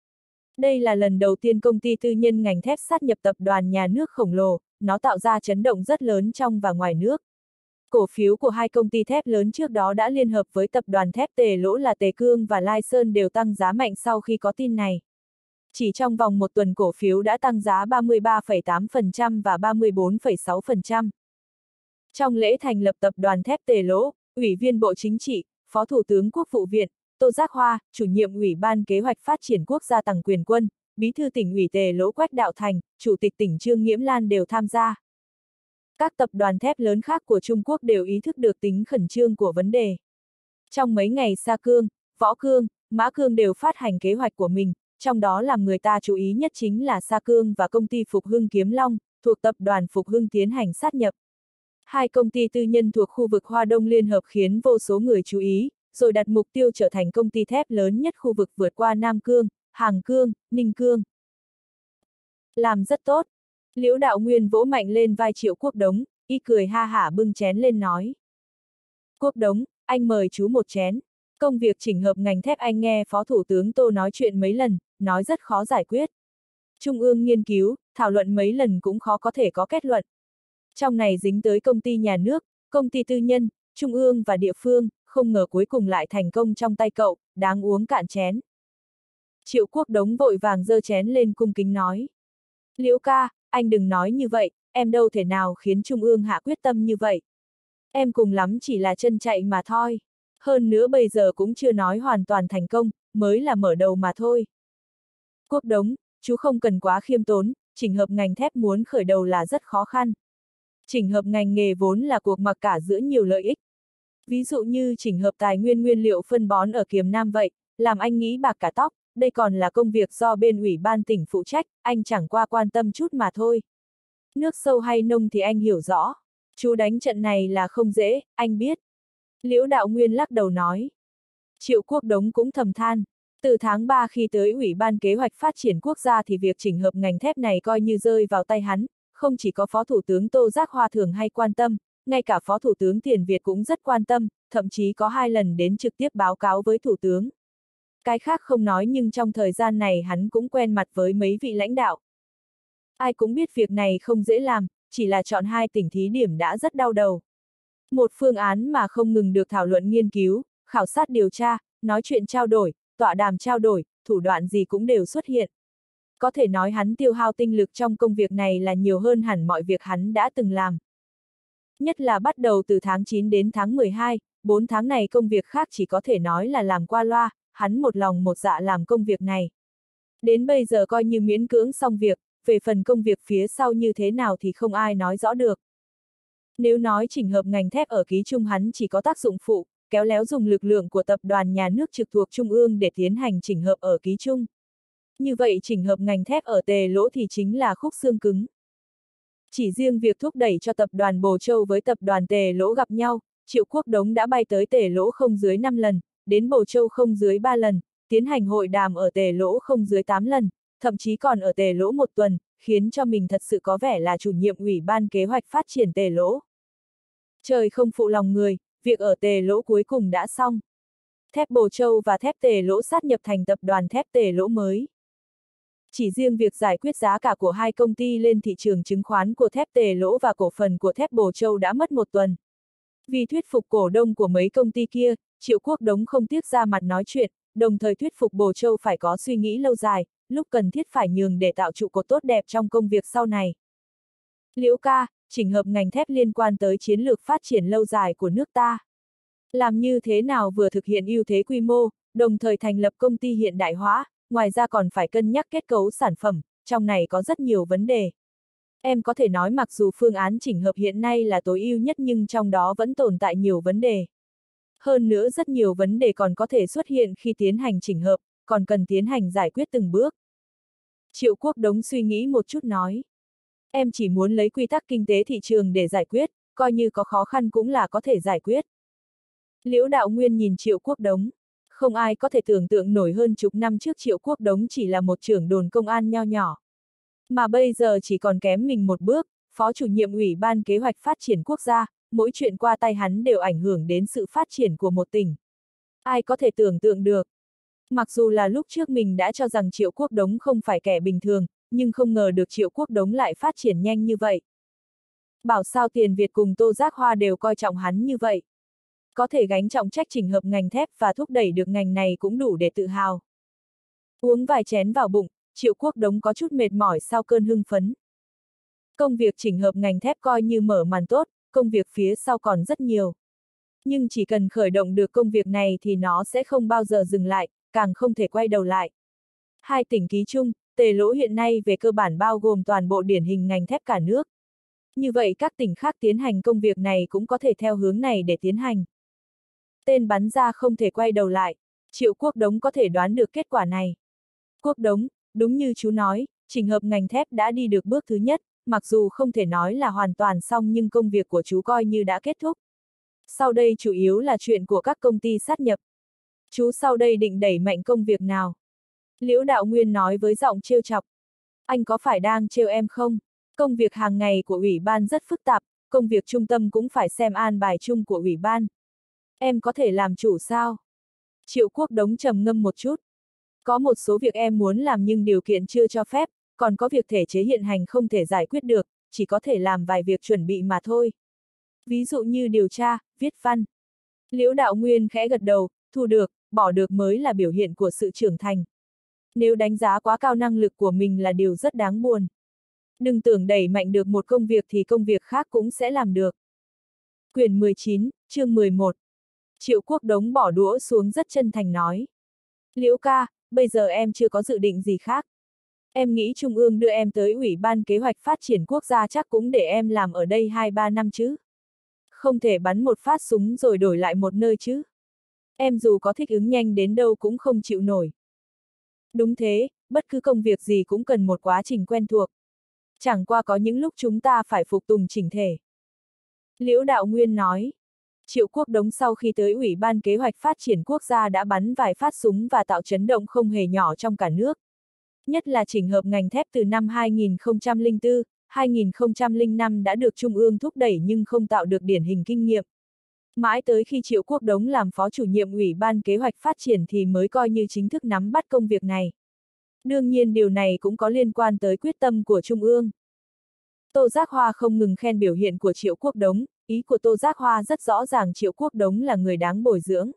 Đây là lần đầu tiên công ty tư nhân ngành thép sát nhập tập đoàn nhà nước khổng lồ, nó tạo ra chấn động rất lớn trong và ngoài nước. Cổ phiếu của hai công ty thép lớn trước đó đã liên hợp với tập đoàn thép Tề Lỗ là Tề Cương và Lai Sơn đều tăng giá mạnh sau khi có tin này. Chỉ trong vòng một tuần cổ phiếu đã tăng giá ba mươi ba phẩy tám phần trăm và ba mươi bốn phẩy sáu phần trăm. Trong lễ thành lập tập đoàn thép Tề Lỗ, Ủy viên Bộ Chính trị, Phó Thủ tướng Quốc vụ viện, Tô Giác Hoa, chủ nhiệm Ủy ban Kế hoạch Phát triển Quốc gia Tằng Quyền Quân, Bí thư tỉnh ủy Tề Lỗ Quách Đạo Thành, Chủ tịch tỉnh Trương Nghiễm Lan đều tham gia. Các tập đoàn thép lớn khác của Trung Quốc đều ý thức được tính khẩn trương của vấn đề. Trong mấy ngày Sa Cương, Võ Cương, Mã Cương đều phát hành kế hoạch của mình, trong đó làm người ta chú ý nhất chính là Sa Cương và công ty Phục Hưng Kiếm Long, thuộc tập đoàn Phục Hưng tiến hành sát nhập. Hai công ty tư nhân thuộc khu vực Hoa Đông liên hợp khiến vô số người chú ý, rồi đặt mục tiêu trở thành công ty thép lớn nhất khu vực vượt qua Nam Cương, Hàng Cương, Ninh Cương. Làm rất tốt. Liễu Đạo Nguyên vỗ mạnh lên vai Triệu Quốc Đống, y cười ha hả bưng chén lên nói. Quốc Đống, anh mời chú một chén. Công việc chỉnh hợp ngành thép anh nghe Phó Thủ tướng Tô nói chuyện mấy lần, nói rất khó giải quyết. Trung ương nghiên cứu, thảo luận mấy lần cũng khó có thể có kết luận. Trong này dính tới công ty nhà nước, công ty tư nhân, trung ương và địa phương, không ngờ cuối cùng lại thành công trong tay cậu, đáng uống cạn chén. Triệu Quốc Đống vội vàng giơ chén lên cung kính nói. Liễu ca, anh đừng nói như vậy, em đâu thể nào khiến Trung ương hạ quyết tâm như vậy. Em cùng lắm chỉ là chân chạy mà thôi. Hơn nữa bây giờ cũng chưa nói hoàn toàn thành công, mới là mở đầu mà thôi. Quốc Đống, chú không cần quá khiêm tốn, chỉnh hợp ngành thép muốn khởi đầu là rất khó khăn. Chỉnh hợp ngành nghề vốn là cuộc mặc cả giữa nhiều lợi ích. Ví dụ như chỉnh hợp tài nguyên nguyên liệu phân bón ở Kiềm Nam vậy, làm anh nghĩ bạc cả tóc, đây còn là công việc do bên ủy ban tỉnh phụ trách, anh chẳng qua quan tâm chút mà thôi. Nước sâu hay nông thì anh hiểu rõ. Chú đánh trận này là không dễ, anh biết. Liễu Đạo Nguyên lắc đầu nói. Triệu Quốc Đống cũng thầm than. Từ tháng ba khi tới Ủy ban Kế hoạch Phát triển Quốc gia thì việc chỉnh hợp ngành thép này coi như rơi vào tay hắn, không chỉ có Phó Thủ tướng Tô Giác Hoa thường hay quan tâm, ngay cả Phó Thủ tướng Tiền Việt cũng rất quan tâm, thậm chí có hai lần đến trực tiếp báo cáo với Thủ tướng. Cái khác không nói nhưng trong thời gian này hắn cũng quen mặt với mấy vị lãnh đạo. Ai cũng biết việc này không dễ làm, chỉ là chọn hai tỉnh thí điểm đã rất đau đầu. Một phương án mà không ngừng được thảo luận nghiên cứu, khảo sát điều tra, nói chuyện trao đổi, tọa đàm trao đổi, thủ đoạn gì cũng đều xuất hiện. Có thể nói hắn tiêu hao tinh lực trong công việc này là nhiều hơn hẳn mọi việc hắn đã từng làm. Nhất là bắt đầu từ tháng chín đến tháng mười hai, bốn tháng này công việc khác chỉ có thể nói là làm qua loa, hắn một lòng một dạ làm công việc này. Đến bây giờ coi như miễn cưỡng xong việc, về phần công việc phía sau như thế nào thì không ai nói rõ được. Nếu nói chỉnh hợp ngành thép ở Ký Trung hắn chỉ có tác dụng phụ, kéo léo dùng lực lượng của tập đoàn nhà nước trực thuộc Trung ương để tiến hành chỉnh hợp ở Ký Trung. Như vậy chỉnh hợp ngành thép ở Tề Lỗ thì chính là khúc xương cứng. Chỉ riêng việc thúc đẩy cho tập đoàn Bồ Châu với tập đoàn Tề Lỗ gặp nhau, Triệu Quốc Đống đã bay tới Tề Lỗ không dưới năm lần, đến Bồ Châu không dưới ba lần, tiến hành hội đàm ở Tề Lỗ không dưới tám lần, thậm chí còn ở Tề Lỗ một tuần, khiến cho mình thật sự có vẻ là chủ nhiệm Ủy ban Kế hoạch Phát triển Tề Lỗ. Trời không phụ lòng người, việc ở Tề Lỗ cuối cùng đã xong. Thép Bồ Châu và thép Tề Lỗ sát nhập thành tập đoàn thép Tề Lỗ mới. Chỉ riêng việc giải quyết giá cả của hai công ty lên thị trường chứng khoán của thép Tề Lỗ và cổ phần của thép Bồ Châu đã mất một tuần. Vì thuyết phục cổ đông của mấy công ty kia, Triệu Quốc Đống không tiếc ra mặt nói chuyện, đồng thời thuyết phục Bồ Châu phải có suy nghĩ lâu dài, lúc cần thiết phải nhường để tạo trụ cột tốt đẹp trong công việc sau này. Liễu ca, chỉnh hợp ngành thép liên quan tới chiến lược phát triển lâu dài của nước ta. Làm như thế nào vừa thực hiện ưu thế quy mô, đồng thời thành lập công ty hiện đại hóa, ngoài ra còn phải cân nhắc kết cấu sản phẩm, trong này có rất nhiều vấn đề. Em có thể nói mặc dù phương án chỉnh hợp hiện nay là tối ưu nhất nhưng trong đó vẫn tồn tại nhiều vấn đề. Hơn nữa rất nhiều vấn đề còn có thể xuất hiện khi tiến hành chỉnh hợp, còn cần tiến hành giải quyết từng bước. Triệu Quốc Đống suy nghĩ một chút nói. Em chỉ muốn lấy quy tắc kinh tế thị trường để giải quyết, coi như có khó khăn cũng là có thể giải quyết. Liễu Đạo Nguyên nhìn Triệu Quốc Đống. Không ai có thể tưởng tượng nổi hơn chục năm trước Triệu Quốc Đống chỉ là một trưởng đồn công an nho nhỏ. Mà bây giờ chỉ còn kém mình một bước, phó chủ nhiệm Ủy ban Kế hoạch Phát triển Quốc gia, mỗi chuyện qua tay hắn đều ảnh hưởng đến sự phát triển của một tỉnh. Ai có thể tưởng tượng được. Mặc dù là lúc trước mình đã cho rằng Triệu Quốc Đống không phải kẻ bình thường, nhưng không ngờ được Triệu Quốc Đống lại phát triển nhanh như vậy. Bảo sao Tiền Việt cùng Tô Giác Hoa đều coi trọng hắn như vậy. Có thể gánh trọng trách chỉnh hợp ngành thép và thúc đẩy được ngành này cũng đủ để tự hào. Uống vài chén vào bụng, Triệu Quốc Đống có chút mệt mỏi sau cơn hưng phấn. Công việc chỉnh hợp ngành thép coi như mở màn tốt, công việc phía sau còn rất nhiều. Nhưng chỉ cần khởi động được công việc này thì nó sẽ không bao giờ dừng lại, càng không thể quay đầu lại. Hai tỉnh ký chung, Tề Lỗ hiện nay về cơ bản bao gồm toàn bộ điển hình ngành thép cả nước. Như vậy các tỉnh khác tiến hành công việc này cũng có thể theo hướng này để tiến hành. Tên bắn ra không thể quay đầu lại, Triệu Quốc Đống có thể đoán được kết quả này. Quốc Đống, đúng như chú nói, chỉnh hợp ngành thép đã đi được bước thứ nhất, mặc dù không thể nói là hoàn toàn xong nhưng công việc của chú coi như đã kết thúc. Sau đây chủ yếu là chuyện của các công ty sát nhập. Chú sau đây định đẩy mạnh công việc nào? Liễu Đạo Nguyên nói với giọng trêu chọc. Anh có phải đang trêu em không? Công việc hàng ngày của ủy ban rất phức tạp, công việc trung tâm cũng phải xem an bài chung của ủy ban. Em có thể làm chủ sao? Triệu Quốc Đống trầm ngâm một chút. Có một số việc em muốn làm nhưng điều kiện chưa cho phép, còn có việc thể chế hiện hành không thể giải quyết được, chỉ có thể làm vài việc chuẩn bị mà thôi. Ví dụ như điều tra, viết văn. Liễu Đạo Nguyên khẽ gật đầu, thu được, bỏ được mới là biểu hiện của sự trưởng thành. Nếu đánh giá quá cao năng lực của mình là điều rất đáng buồn. Đừng tưởng đẩy mạnh được một công việc thì công việc khác cũng sẽ làm được. Quyển mười chín, chương mười một. Triệu Quốc Đống bỏ đũa xuống rất chân thành nói. Liễu ca, bây giờ em chưa có dự định gì khác. Em nghĩ Trung ương đưa em tới Ủy ban Kế hoạch Phát triển Quốc gia chắc cũng để em làm ở đây hai ba năm chứ. Không thể bắn một phát súng rồi đổi lại một nơi chứ. Em dù có thích ứng nhanh đến đâu cũng không chịu nổi. Đúng thế, bất cứ công việc gì cũng cần một quá trình quen thuộc. Chẳng qua có những lúc chúng ta phải phục tùng chỉnh thể. Liễu Đạo Nguyên nói. Triệu Quốc Đống sau khi tới Ủy ban Kế hoạch Phát triển Quốc gia đã bắn vài phát súng và tạo chấn động không hề nhỏ trong cả nước. Nhất là chỉnh hợp ngành thép từ năm hai nghìn không trăm lẻ bốn, hai nghìn không trăm lẻ năm đã được Trung ương thúc đẩy nhưng không tạo được điển hình kinh nghiệm. Mãi tới khi Triệu Quốc Đống làm phó chủ nhiệm Ủy ban Kế hoạch Phát triển thì mới coi như chính thức nắm bắt công việc này. Đương nhiên điều này cũng có liên quan tới quyết tâm của Trung ương. Tô Giác Hoa không ngừng khen biểu hiện của Triệu Quốc Đống, ý của Tô Giác Hoa rất rõ ràng Triệu Quốc Đống là người đáng bồi dưỡng.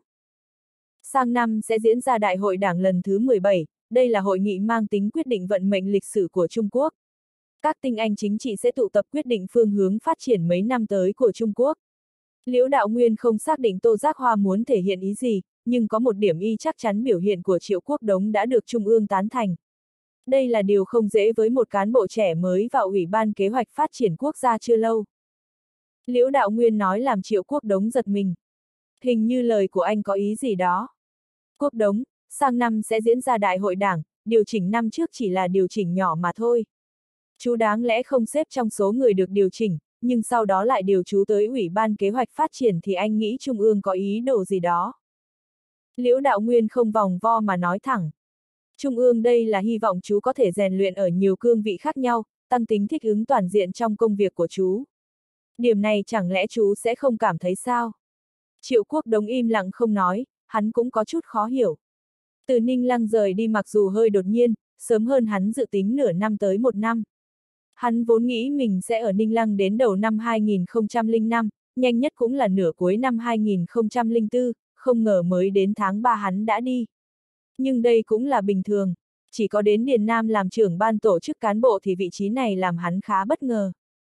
Sang năm sẽ diễn ra Đại hội Đảng lần thứ mười bảy, đây là hội nghị mang tính quyết định vận mệnh lịch sử của Trung Quốc. Các tinh anh chính trị sẽ tụ tập quyết định phương hướng phát triển mấy năm tới của Trung Quốc. Liễu Đạo Nguyên không xác định Tô Giác Hoa muốn thể hiện ý gì, nhưng có một điểm y chắc chắn biểu hiện của Triệu Quốc Đống đã được Trung ương tán thành. Đây là điều không dễ với một cán bộ trẻ mới vào Ủy ban Kế hoạch Phát triển Quốc gia chưa lâu. Liễu Đạo Nguyên nói làm Triệu Quốc Đống giật mình. Hình như lời của anh có ý gì đó. Quốc Đống, sang năm sẽ diễn ra Đại hội Đảng, điều chỉnh năm trước chỉ là điều chỉnh nhỏ mà thôi. Chú đáng lẽ không xếp trong số người được điều chỉnh, nhưng sau đó lại điều chú tới Ủy ban Kế hoạch Phát triển thì anh nghĩ Trung ương có ý đồ gì đó. Liễu Đạo Nguyên không vòng vo mà nói thẳng. Trung ương đây là hy vọng chú có thể rèn luyện ở nhiều cương vị khác nhau, tăng tính thích ứng toàn diện trong công việc của chú. Điểm này chẳng lẽ chú sẽ không cảm thấy sao? Triệu Quốc Đống im lặng không nói, hắn cũng có chút khó hiểu. Từ Ninh Lăng rời đi mặc dù hơi đột nhiên, sớm hơn hắn dự tính nửa năm tới một năm. Hắn vốn nghĩ mình sẽ ở Ninh Lăng đến đầu năm hai nghìn không trăm lẻ năm, nhanh nhất cũng là nửa cuối năm hai nghìn không trăm lẻ bốn, không ngờ mới đến tháng ba hắn đã đi. Nhưng đây cũng là bình thường, chỉ có đến Điền Nam làm trưởng ban tổ chức cán bộ thì vị trí này làm hắn khá bất ngờ.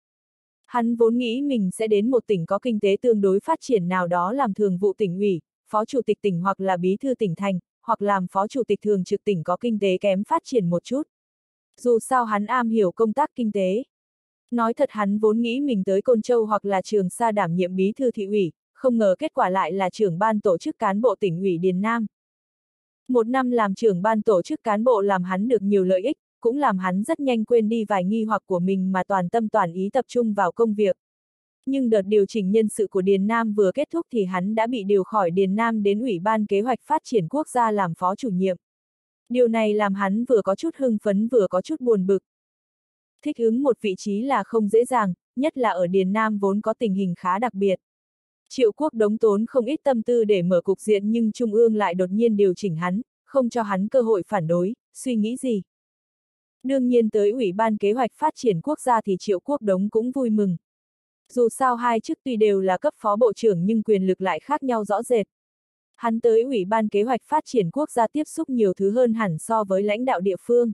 Hắn vốn nghĩ mình sẽ đến một tỉnh có kinh tế tương đối phát triển nào đó làm thường vụ tỉnh ủy, phó chủ tịch tỉnh hoặc là bí thư tỉnh thành, hoặc làm phó chủ tịch thường trực tỉnh có kinh tế kém phát triển một chút. Dù sao hắn am hiểu công tác kinh tế. Nói thật hắn vốn nghĩ mình tới Côn Châu hoặc là Trường Sa đảm nhiệm bí thư thị ủy, không ngờ kết quả lại là trưởng ban tổ chức cán bộ tỉnh ủy Điền Nam. Một năm làm trưởng ban tổ chức cán bộ làm hắn được nhiều lợi ích, cũng làm hắn rất nhanh quên đi vài nghi hoặc của mình mà toàn tâm toàn ý tập trung vào công việc. Nhưng đợt điều chỉnh nhân sự của Điền Nam vừa kết thúc thì hắn đã bị điều khỏi Điền Nam đến Ủy ban Kế hoạch Phát triển Quốc gia làm phó chủ nhiệm. Điều này làm hắn vừa có chút hưng phấn vừa có chút buồn bực. Thích ứng một vị trí là không dễ dàng, nhất là ở Điền Nam vốn có tình hình khá đặc biệt. Triệu Quốc Đống tốn không ít tâm tư để mở cục diện nhưng Trung ương lại đột nhiên điều chỉnh hắn, không cho hắn cơ hội phản đối, suy nghĩ gì. Đương nhiên tới Ủy ban Kế hoạch Phát triển Quốc gia thì Triệu Quốc Đống cũng vui mừng. Dù sao hai chức tuy đều là cấp phó bộ trưởng nhưng quyền lực lại khác nhau rõ rệt. Hắn tới Ủy ban Kế hoạch Phát triển Quốc gia tiếp xúc nhiều thứ hơn hẳn so với lãnh đạo địa phương.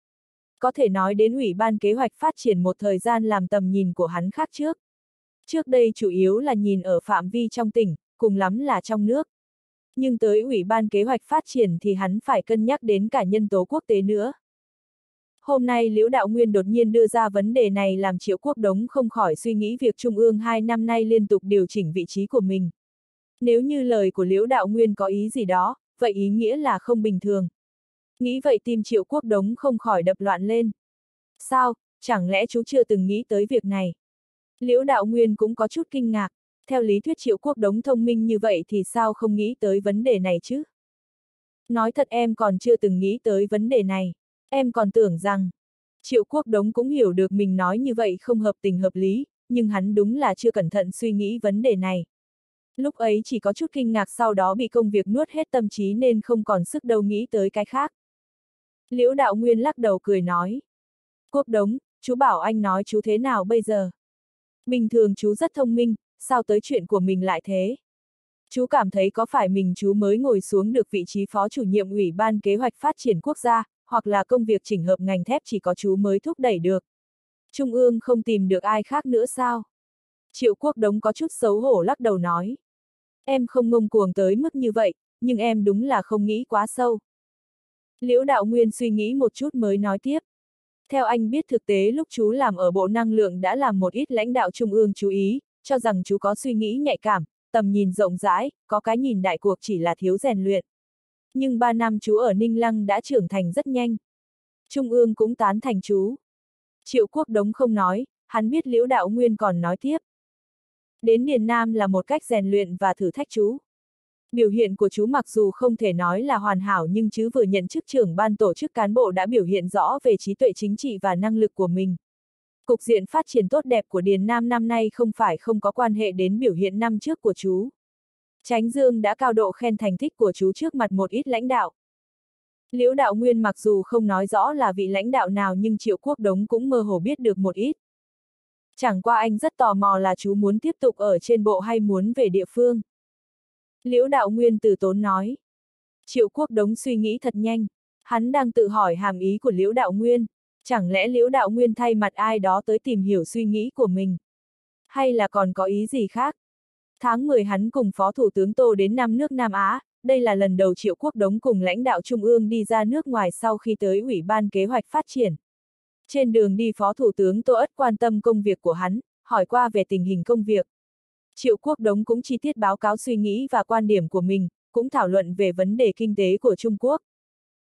Có thể nói đến Ủy ban Kế hoạch Phát triển một thời gian làm tầm nhìn của hắn khác trước. Trước đây chủ yếu là nhìn ở phạm vi trong tỉnh, cùng lắm là trong nước. Nhưng tới Ủy ban Kế hoạch Phát triển thì hắn phải cân nhắc đến cả nhân tố quốc tế nữa. Hôm nay Liễu Đạo Nguyên đột nhiên đưa ra vấn đề này làm Triệu Quốc Đống không khỏi suy nghĩ việc Trung ương hai năm nay liên tục điều chỉnh vị trí của mình. Nếu như lời của Liễu Đạo Nguyên có ý gì đó, vậy ý nghĩa là không bình thường. Nghĩ vậy tim Triệu Quốc Đống không khỏi đập loạn lên. Sao, chẳng lẽ chú chưa từng nghĩ tới việc này? Liễu Đạo Nguyên cũng có chút kinh ngạc, theo lý thuyết Triệu Quốc Đống thông minh như vậy thì sao không nghĩ tới vấn đề này chứ? Nói thật em còn chưa từng nghĩ tới vấn đề này, em còn tưởng rằng... Triệu Quốc Đống cũng hiểu được mình nói như vậy không hợp tình hợp lý, nhưng hắn đúng là chưa cẩn thận suy nghĩ vấn đề này. Lúc ấy chỉ có chút kinh ngạc sau đó bị công việc nuốt hết tâm trí nên không còn sức đâu nghĩ tới cái khác. Liễu Đạo Nguyên lắc đầu cười nói. Quốc Đống, chú bảo anh nói chú thế nào bây giờ? Bình thường chú rất thông minh, sao tới chuyện của mình lại thế? Chú cảm thấy có phải mình chú mới ngồi xuống được vị trí phó chủ nhiệm Ủy ban Kế hoạch Phát triển Quốc gia, hoặc là công việc chỉnh hợp ngành thép chỉ có chú mới thúc đẩy được? Trung ương không tìm được ai khác nữa sao? Triệu Quốc Đống có chút xấu hổ lắc đầu nói. Em không ngông cuồng tới mức như vậy, nhưng em đúng là không nghĩ quá sâu. Liễu Đạo Nguyên suy nghĩ một chút mới nói tiếp. Theo anh biết thực tế lúc chú làm ở Bộ Năng lượng đã làm một ít lãnh đạo Trung ương chú ý, cho rằng chú có suy nghĩ nhạy cảm, tầm nhìn rộng rãi, có cái nhìn đại cuộc chỉ là thiếu rèn luyện. Nhưng ba năm chú ở Ninh Lăng đã trưởng thành rất nhanh. Trung ương cũng tán thành chú. Triệu Quốc Đống không nói, hắn biết Liễu Đạo Nguyên còn nói tiếp. Đến Điền Nam là một cách rèn luyện và thử thách chú. Biểu hiện của chú mặc dù không thể nói là hoàn hảo nhưng chứ vừa nhận chức trưởng ban tổ chức cán bộ đã biểu hiện rõ về trí tuệ chính trị và năng lực của mình. Cục diện phát triển tốt đẹp của Điền Nam năm nay không phải không có quan hệ đến biểu hiện năm trước của chú. Chánh Dương đã cao độ khen thành tích của chú trước mặt một ít lãnh đạo. Liễu Đạo Nguyên mặc dù không nói rõ là vị lãnh đạo nào nhưng Triệu Quốc Đống cũng mơ hồ biết được một ít. Chẳng qua anh rất tò mò là chú muốn tiếp tục ở trên bộ hay muốn về địa phương. Liễu Đạo Nguyên từ tốn nói. Triệu Quốc Đống suy nghĩ thật nhanh, hắn đang tự hỏi hàm ý của Liễu Đạo Nguyên, chẳng lẽ Liễu Đạo Nguyên thay mặt ai đó tới tìm hiểu suy nghĩ của mình? Hay là còn có ý gì khác? Tháng mười hắn cùng Phó Thủ tướng Tô đến năm nước Nam Á, đây là lần đầu Triệu Quốc Đống cùng lãnh đạo Trung ương đi ra nước ngoài sau khi tới Ủy ban Kế hoạch Phát triển. Trên đường đi Phó Thủ tướng Tô ất quan tâm công việc của hắn, hỏi qua về tình hình công việc. Triệu Quốc Đống cũng chi tiết báo cáo suy nghĩ và quan điểm của mình, cũng thảo luận về vấn đề kinh tế của Trung Quốc.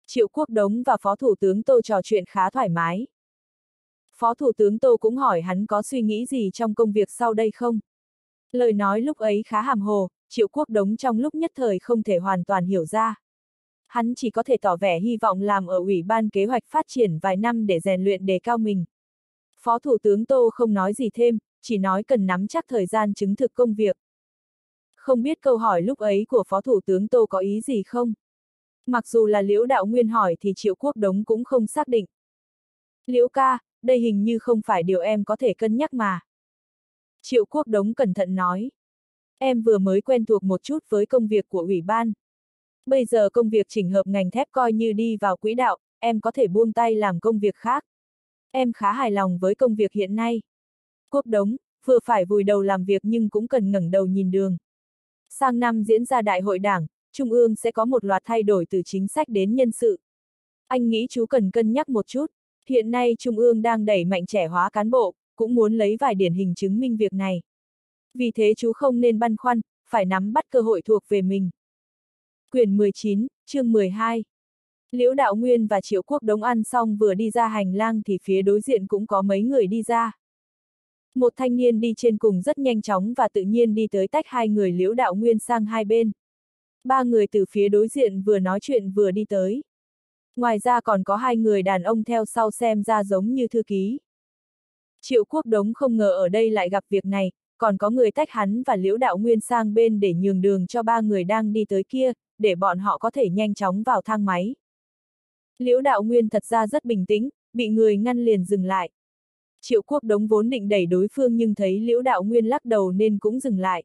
Triệu Quốc Đống và Phó Thủ tướng Tô trò chuyện khá thoải mái. Phó Thủ tướng Tô cũng hỏi hắn có suy nghĩ gì trong công việc sau đây không? Lời nói lúc ấy khá hàm hồ, Triệu Quốc Đống trong lúc nhất thời không thể hoàn toàn hiểu ra. Hắn chỉ có thể tỏ vẻ hy vọng làm ở Ủy ban Kế hoạch Phát triển vài năm để rèn luyện đề cao mình. Phó Thủ tướng Tô không nói gì thêm, chỉ nói cần nắm chắc thời gian chứng thực công việc. Không biết câu hỏi lúc ấy của Phó Thủ tướng Tô có ý gì không? Mặc dù là Liễu Đạo Nguyên hỏi thì Triệu Quốc Đống cũng không xác định. Liễu ca, đây hình như không phải điều em có thể cân nhắc mà. Triệu Quốc Đống cẩn thận nói. Em vừa mới quen thuộc một chút với công việc của Ủy ban. Bây giờ công việc chỉnh hợp ngành thép coi như đi vào quỹ đạo, em có thể buông tay làm công việc khác. Em khá hài lòng với công việc hiện nay. Quốc Đống, vừa phải vùi đầu làm việc nhưng cũng cần ngẩng đầu nhìn đường. Sang năm diễn ra đại hội đảng, Trung ương sẽ có một loạt thay đổi từ chính sách đến nhân sự. Anh nghĩ chú cần cân nhắc một chút. Hiện nay Trung ương đang đẩy mạnh trẻ hóa cán bộ, cũng muốn lấy vài điển hình chứng minh việc này. Vì thế chú không nên băn khoăn, phải nắm bắt cơ hội thuộc về mình. Quyển mười chín, chương mười hai. Liễu Đạo Nguyên và Triệu Quốc Đống ăn xong vừa đi ra hành lang thì phía đối diện cũng có mấy người đi ra. Một thanh niên đi trên cùng rất nhanh chóng và tự nhiên đi tới tách hai người Liễu Đạo Nguyên sang hai bên. Ba người từ phía đối diện vừa nói chuyện vừa đi tới. Ngoài ra còn có hai người đàn ông theo sau xem ra giống như thư ký. Triệu Quốc Đống không ngờ ở đây lại gặp việc này, còn có người tách hắn và Liễu Đạo Nguyên sang bên để nhường đường cho ba người đang đi tới kia, để bọn họ có thể nhanh chóng vào thang máy. Liễu Đạo Nguyên thật ra rất bình tĩnh, bị người ngăn liền dừng lại. Triệu Quốc Đống vốn định đẩy đối phương nhưng thấy Liễu Đạo Nguyên lắc đầu nên cũng dừng lại.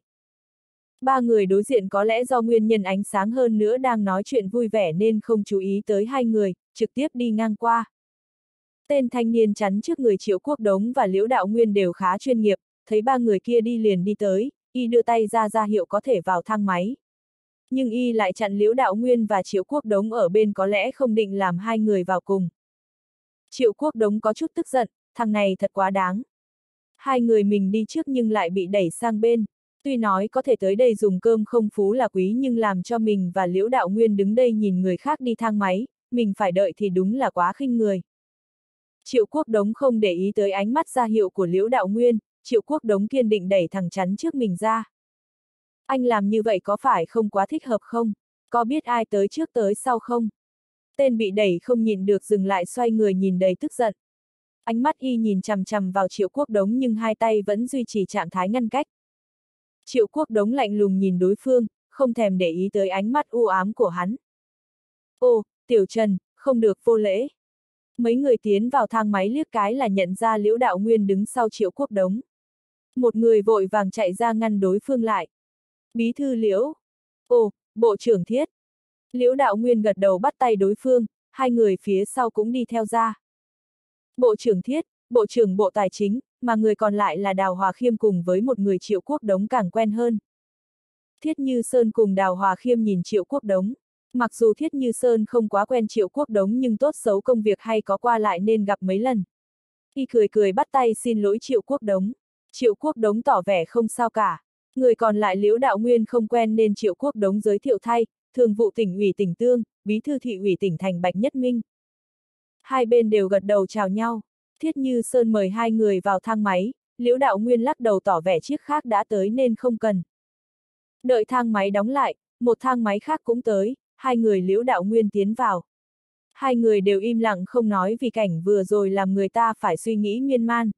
Ba người đối diện có lẽ do nguyên nhân ánh sáng hơn nữa đang nói chuyện vui vẻ nên không chú ý tới hai người, trực tiếp đi ngang qua. Tên thanh niên chắn trước người Triệu Quốc Đống và Liễu Đạo Nguyên đều khá chuyên nghiệp, thấy ba người kia đi liền đi tới, y đưa tay ra ra hiệu có thể vào thang máy. Nhưng y lại chặn Liễu Đạo Nguyên và Triệu Quốc Đống ở bên, có lẽ không định làm hai người vào cùng. Triệu Quốc Đống có chút tức giận, thằng này thật quá đáng. Hai người mình đi trước nhưng lại bị đẩy sang bên. Tuy nói có thể tới đây dùng cơm không phú là quý nhưng làm cho mình và Liễu Đạo Nguyên đứng đây nhìn người khác đi thang máy, mình phải đợi thì đúng là quá khinh người. Triệu Quốc Đống không để ý tới ánh mắt ra hiệu của Liễu Đạo Nguyên, Triệu Quốc Đống kiên định đẩy thằng chắn trước mình ra. Anh làm như vậy có phải không quá thích hợp không? Có biết ai tới trước tới sau không? Tên bị đẩy không nhịn được dừng lại xoay người nhìn đầy tức giận. Ánh mắt y nhìn chằm chằm vào Triệu Quốc Đống nhưng hai tay vẫn duy trì trạng thái ngăn cách. Triệu Quốc Đống lạnh lùng nhìn đối phương, không thèm để ý tới ánh mắt u ám của hắn. Ô, Tiểu Trần, không được vô lễ. Mấy người tiến vào thang máy liếc cái là nhận ra Liễu Đạo Nguyên đứng sau Triệu Quốc Đống. Một người vội vàng chạy ra ngăn đối phương lại. Bí thư Liễu. Ồ, Bộ trưởng Thiết. Liễu Đạo Nguyên gật đầu bắt tay đối phương, hai người phía sau cũng đi theo ra. Bộ trưởng Thiết, Bộ trưởng Bộ Tài chính, mà người còn lại là Đào Hòa Khiêm cùng với một người Triệu Quốc Đống càng quen hơn. Thiết Như Sơn cùng Đào Hòa Khiêm nhìn Triệu Quốc Đống. Mặc dù Thiết Như Sơn không quá quen Triệu Quốc Đống nhưng tốt xấu công việc hay có qua lại nên gặp mấy lần. Y cười cười bắt tay xin lỗi Triệu Quốc Đống. Triệu Quốc Đống tỏ vẻ không sao cả. Người còn lại Liễu Đạo Nguyên không quen nên Triệu Quốc Đống giới thiệu thay, Thường vụ tỉnh ủy tỉnh Tương, Bí thư thị ủy tỉnh thành Bạch Nhất Minh. Hai bên đều gật đầu chào nhau. Thiết Như Sơn mời hai người vào thang máy, Liễu Đạo Nguyên lắc đầu tỏ vẻ chiếc khác đã tới nên không cần. Đợi thang máy đóng lại, một thang máy khác cũng tới, hai người Liễu Đạo Nguyên tiến vào. Hai người đều im lặng không nói vì cảnh vừa rồi làm người ta phải suy nghĩ miên man.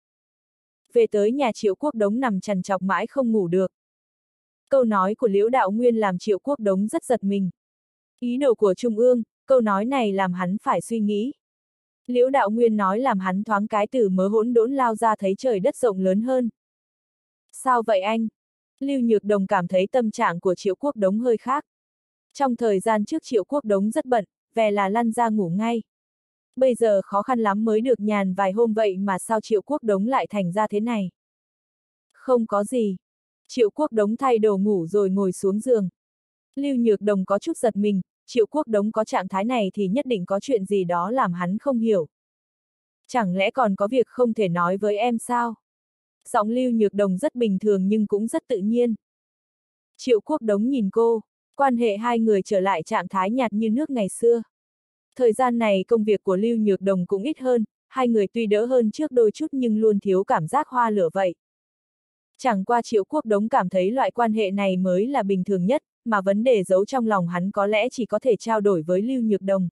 Về tới nhà Triệu Quốc Đống nằm trằn trọc mãi không ngủ được. Câu nói của Liễu Đạo Nguyên làm Triệu Quốc Đống rất giật mình. Ý đồ của Trung ương, câu nói này làm hắn phải suy nghĩ. Liễu Đạo Nguyên nói làm hắn thoáng cái từ mớ hỗn đỗn lao ra thấy trời đất rộng lớn hơn. Sao vậy anh? Lưu Nhược Đồng cảm thấy tâm trạng của Triệu Quốc Đống hơi khác. Trong thời gian trước Triệu Quốc Đống rất bận, về là lăn ra ngủ ngay. Bây giờ khó khăn lắm mới được nhàn vài hôm vậy mà sao Triệu Quốc Đống lại thành ra thế này? Không có gì. Triệu Quốc Đống thay đồ ngủ rồi ngồi xuống giường. Lưu Nhược Đồng có chút giật mình, Triệu Quốc Đống có trạng thái này thì nhất định có chuyện gì đó làm hắn không hiểu. Chẳng lẽ còn có việc không thể nói với em sao? Giọng Lưu Nhược Đồng rất bình thường nhưng cũng rất tự nhiên. Triệu Quốc Đống nhìn cô, quan hệ hai người trở lại trạng thái nhạt như nước ngày xưa. Thời gian này công việc của Lưu Nhược Đồng cũng ít hơn, hai người tuy đỡ hơn trước đôi chút nhưng luôn thiếu cảm giác hoa lửa vậy. Chẳng qua Triệu Quốc Đống cảm thấy loại quan hệ này mới là bình thường nhất, mà vấn đề giấu trong lòng hắn có lẽ chỉ có thể trao đổi với Lưu Nhược Đồng.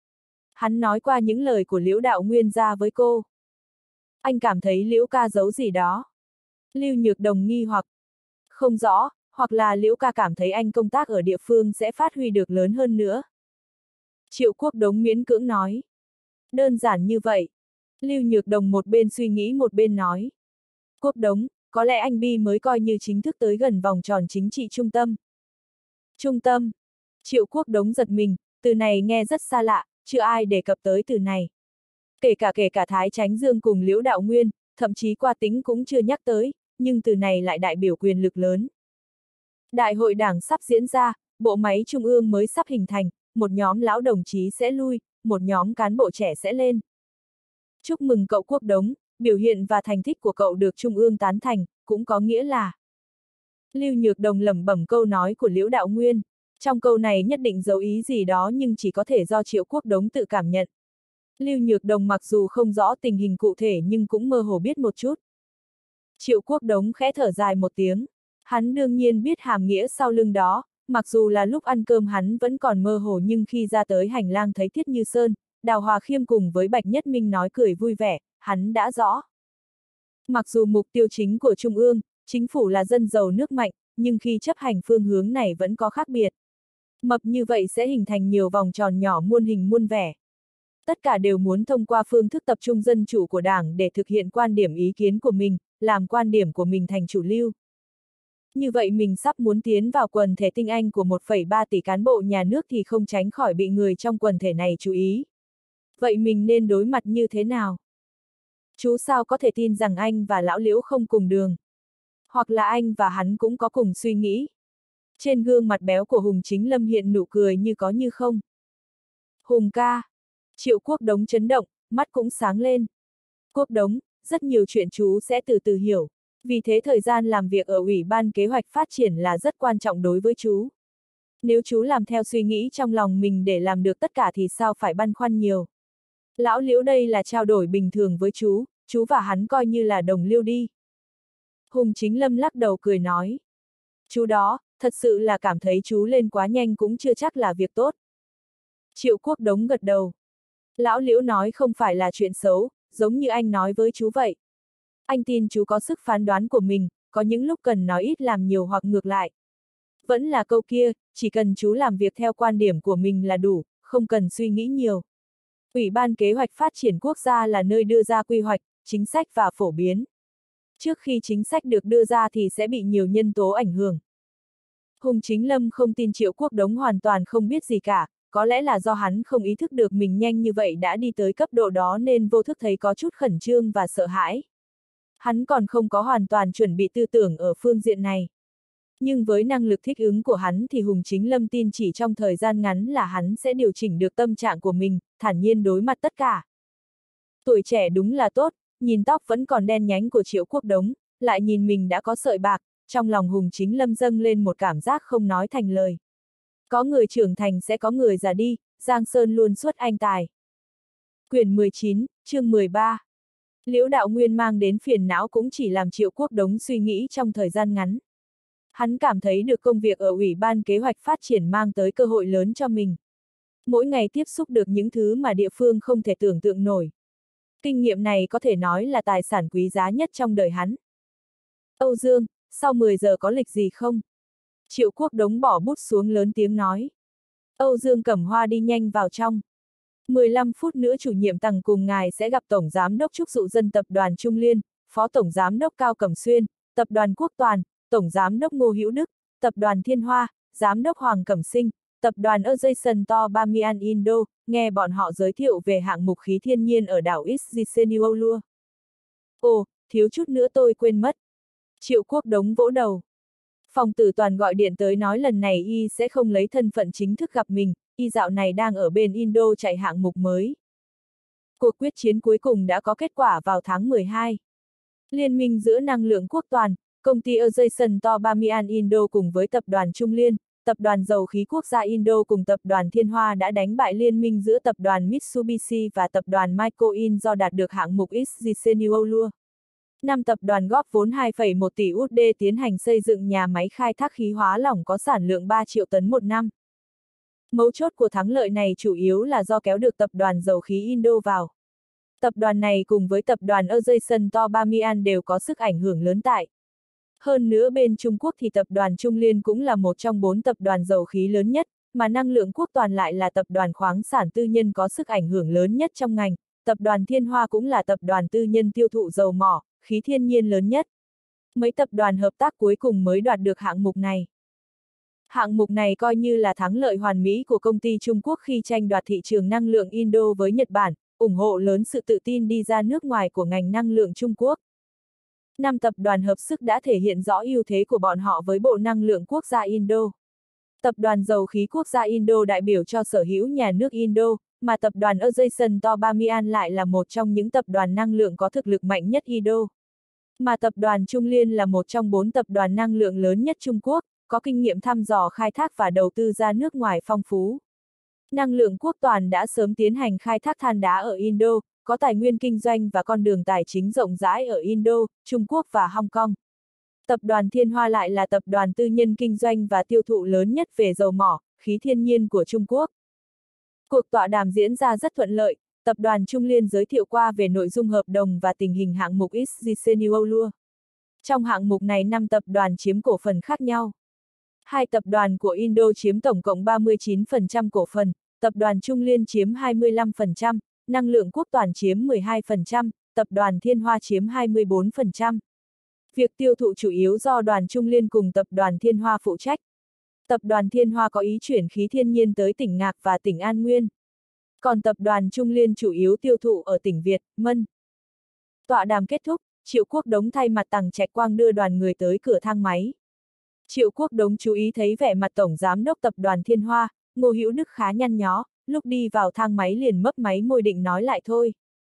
Hắn nói qua những lời của Liễu Đạo Nguyên ra với cô. Anh cảm thấy Liễu ca giấu gì đó. Lưu Nhược Đồng nghi hoặc. Không rõ, hoặc là Liễu ca cảm thấy anh công tác ở địa phương sẽ phát huy được lớn hơn nữa. Triệu Quốc Đống miễn cưỡng nói. Đơn giản như vậy. Lưu Nhược Đồng một bên suy nghĩ một bên nói. Quốc Đống, có lẽ anh Bi mới coi như chính thức tới gần vòng tròn chính trị trung tâm. Trung tâm. Triệu Quốc Đống giật mình, từ này nghe rất xa lạ, chưa ai đề cập tới từ này. Kể cả kể cả Thái Chánh Dương cùng Liễu Đạo Nguyên, thậm chí Qua Tính cũng chưa nhắc tới, nhưng từ này lại đại biểu quyền lực lớn. Đại hội đảng sắp diễn ra, bộ máy trung ương mới sắp hình thành, một nhóm lão đồng chí sẽ lui, một nhóm cán bộ trẻ sẽ lên. Chúc mừng cậu Quốc Đống, biểu hiện và thành tích của cậu được trung ương tán thành, cũng có nghĩa là. Lưu Nhược Đồng lẩm bẩm câu nói của Liễu Đạo Nguyên. Trong câu này nhất định giấu ý gì đó nhưng chỉ có thể do Triệu Quốc Đống tự cảm nhận. Lưu Nhược Đồng mặc dù không rõ tình hình cụ thể nhưng cũng mơ hồ biết một chút. Triệu Quốc Đống khẽ thở dài một tiếng. Hắn đương nhiên biết hàm nghĩa sau lưng đó, mặc dù là lúc ăn cơm hắn vẫn còn mơ hồ nhưng khi ra tới hành lang thấy Thiết Như Sơn, Đào Hòa Khiêm cùng với Bạch Nhất Minh nói cười vui vẻ, hắn đã rõ. Mặc dù mục tiêu chính của Trung ương, chính phủ là dân giàu nước mạnh, nhưng khi chấp hành phương hướng này vẫn có khác biệt. Mập như vậy sẽ hình thành nhiều vòng tròn nhỏ muôn hình muôn vẻ. Tất cả đều muốn thông qua phương thức tập trung dân chủ của Đảng để thực hiện quan điểm ý kiến của mình, làm quan điểm của mình thành chủ lưu. Như vậy mình sắp muốn tiến vào quần thể tinh anh của một phẩy ba tỷ cán bộ nhà nước thì không tránh khỏi bị người trong quần thể này chú ý. Vậy mình nên đối mặt như thế nào? Chú sao có thể tin rằng anh và lão Liễu không cùng đường? Hoặc là anh và hắn cũng có cùng suy nghĩ? Trên gương mặt béo của Hùng Chính Lâm hiện nụ cười như có như không. Hùng ca. Triệu Quốc Đống chấn động, mắt cũng sáng lên. Quốc Đống, rất nhiều chuyện chú sẽ từ từ hiểu. Vì thế thời gian làm việc ở Ủy ban Kế hoạch Phát triển là rất quan trọng đối với chú. Nếu chú làm theo suy nghĩ trong lòng mình để làm được tất cả thì sao phải băn khoăn nhiều. Lão Liễu đây là trao đổi bình thường với chú, chú và hắn coi như là đồng liêu đi. Hùng Chính Lâm lắc đầu cười nói. Chú đó, thật sự là cảm thấy chú lên quá nhanh cũng chưa chắc là việc tốt. Triệu Quốc Đống gật đầu. Lão Liễu nói không phải là chuyện xấu, giống như anh nói với chú vậy. Anh tin chú có sức phán đoán của mình, có những lúc cần nói ít làm nhiều hoặc ngược lại. Vẫn là câu kia, chỉ cần chú làm việc theo quan điểm của mình là đủ, không cần suy nghĩ nhiều. Ủy ban Kế hoạch Phát triển Quốc gia là nơi đưa ra quy hoạch, chính sách và phổ biến. Trước khi chính sách được đưa ra thì sẽ bị nhiều nhân tố ảnh hưởng. Hùng Chính Lâm không tin Triệu Quốc Đống hoàn toàn không biết gì cả, có lẽ là do hắn không ý thức được mình nhanh như vậy đã đi tới cấp độ đó nên vô thức thấy có chút khẩn trương và sợ hãi. Hắn còn không có hoàn toàn chuẩn bị tư tưởng ở phương diện này. Nhưng với năng lực thích ứng của hắn thì Hùng Chính Lâm tin chỉ trong thời gian ngắn là hắn sẽ điều chỉnh được tâm trạng của mình, thản nhiên đối mặt tất cả. Tuổi trẻ đúng là tốt, nhìn tóc vẫn còn đen nhánh của Triệu Quốc Đống, lại nhìn mình đã có sợi bạc, trong lòng Hùng Chính Lâm dâng lên một cảm giác không nói thành lời. Có người trưởng thành sẽ có người già đi, Giang Sơn luôn xuất anh tài. Quyển mười chín, chương mười ba. Liễu Đạo Nguyên mang đến phiền não cũng chỉ làm Triệu Quốc Đống suy nghĩ trong thời gian ngắn. Hắn cảm thấy được công việc ở Ủy ban Kế hoạch Phát triển mang tới cơ hội lớn cho mình. Mỗi ngày tiếp xúc được những thứ mà địa phương không thể tưởng tượng nổi. Kinh nghiệm này có thể nói là tài sản quý giá nhất trong đời hắn. Âu Dương, sau mười giờ có lịch gì không? Triệu Quốc Đống bỏ bút xuống lớn tiếng nói. Âu Dương Cẩm Hoa đi nhanh vào trong. mười lăm phút nữa chủ nhiệm Tằng cùng ngài sẽ gặp Tổng Giám đốc Trúc Dụ Dân Tập đoàn Trung Liên, Phó Tổng Giám đốc Cao Cẩm Xuyên, Tập đoàn Quốc Toàn, Tổng Giám đốc Ngô Hữu Đức, Tập đoàn Thiên Hoa, Giám đốc Hoàng Cẩm Sinh, Tập đoàn Ajason To Bamian Indo, nghe bọn họ giới thiệu về hạng mục khí thiên nhiên ở đảo Isgiseniolua. Ồ, thiếu chút nữa tôi quên mất. Triệu Quốc Đống vỗ đầu. Phòng Tử Toàn gọi điện tới nói lần này y sẽ không lấy thân phận chính thức gặp mình, y dạo này đang ở bên Indo chạy hạng mục mới. Cuộc quyết chiến cuối cùng đã có kết quả vào tháng mười hai. Liên minh giữa năng lượng Quốc Toàn, công ty Ajason To Bamian Indo cùng với tập đoàn Trung Liên, tập đoàn dầu khí quốc gia Indo cùng tập đoàn Thiên Hoa đã đánh bại liên minh giữa tập đoàn Mitsubishi và tập đoàn Mikoin do đạt được hạng mục Xgeniolua. Năm tập đoàn góp vốn hai phẩy một tỷ u ét đê tiến hành xây dựng nhà máy khai thác khí hóa lỏng có sản lượng ba triệu tấn một năm. Mấu chốt của thắng lợi này chủ yếu là do kéo được tập đoàn dầu khí Indo vào. Tập đoàn này cùng với tập đoàn Adjacent to Bamian đều có sức ảnh hưởng lớn tại. Hơn nữa bên Trung Quốc thì tập đoàn Trung Liên cũng là một trong bốn tập đoàn dầu khí lớn nhất, mà năng lượng quốc toàn lại là tập đoàn khoáng sản tư nhân có sức ảnh hưởng lớn nhất trong ngành. Tập đoàn Thiên Hoa cũng là tập đoàn tư nhân tiêu thụ dầu mỏ, khí thiên nhiên lớn nhất. Mấy tập đoàn hợp tác cuối cùng mới đoạt được hạng mục này. Hạng mục này coi như là thắng lợi hoàn mỹ của công ty Trung Quốc khi tranh đoạt thị trường năng lượng Indo với Nhật Bản, ủng hộ lớn sự tự tin đi ra nước ngoài của ngành năng lượng Trung Quốc. Năm tập đoàn hợp sức đã thể hiện rõ ưu thế của bọn họ với Bộ Năng lượng Quốc gia Indo. Tập đoàn Dầu khí Quốc gia Indo đại biểu cho sở hữu nhà nước Indo, mà tập đoàn Adjacent to Bamian lại là một trong những tập đoàn năng lượng có thực lực mạnh nhất Indo. Mà tập đoàn Trung Liên là một trong bốn tập đoàn năng lượng lớn nhất Trung Quốc, có kinh nghiệm thăm dò khai thác và đầu tư ra nước ngoài phong phú. Năng lượng quốc toàn đã sớm tiến hành khai thác than đá ở Indo, có tài nguyên kinh doanh và con đường tài chính rộng rãi ở Indo, Trung Quốc và Hong Kong. Tập đoàn Thiên Hoa lại là tập đoàn tư nhân kinh doanh và tiêu thụ lớn nhất về dầu mỏ, khí thiên nhiên của Trung Quốc. Cuộc tọa đàm diễn ra rất thuận lợi, tập đoàn Trung Liên giới thiệu qua về nội dung hợp đồng và tình hình hạng mục Xgeniolua. Trong hạng mục này năm tập đoàn chiếm cổ phần khác nhau. Hai tập đoàn của Indo chiếm tổng cộng ba mươi chín phần trăm cổ phần, tập đoàn Trung Liên chiếm hai mươi lăm phần trăm, năng lượng quốc toàn chiếm mười hai phần trăm, tập đoàn Thiên Hoa chiếm hai mươi bốn phần trăm. Việc tiêu thụ chủ yếu do đoàn Trung Liên cùng tập đoàn Thiên Hoa phụ trách. Tập đoàn Thiên Hoa có ý chuyển khí thiên nhiên tới tỉnh Ngạc và tỉnh An Nguyên. Còn tập đoàn Trung Liên chủ yếu tiêu thụ ở tỉnh Việt, Mân. Tọa đàm kết thúc, Triệu Quốc Đống thay mặt Tằng Trạch Quang đưa đoàn người tới cửa thang máy. Triệu Quốc Đống chú ý thấy vẻ mặt Tổng Giám đốc Tập đoàn Thiên Hoa, Ngô Hữu Đức khá nhăn nhó, lúc đi vào thang máy liền mấp máy môi định nói lại thôi.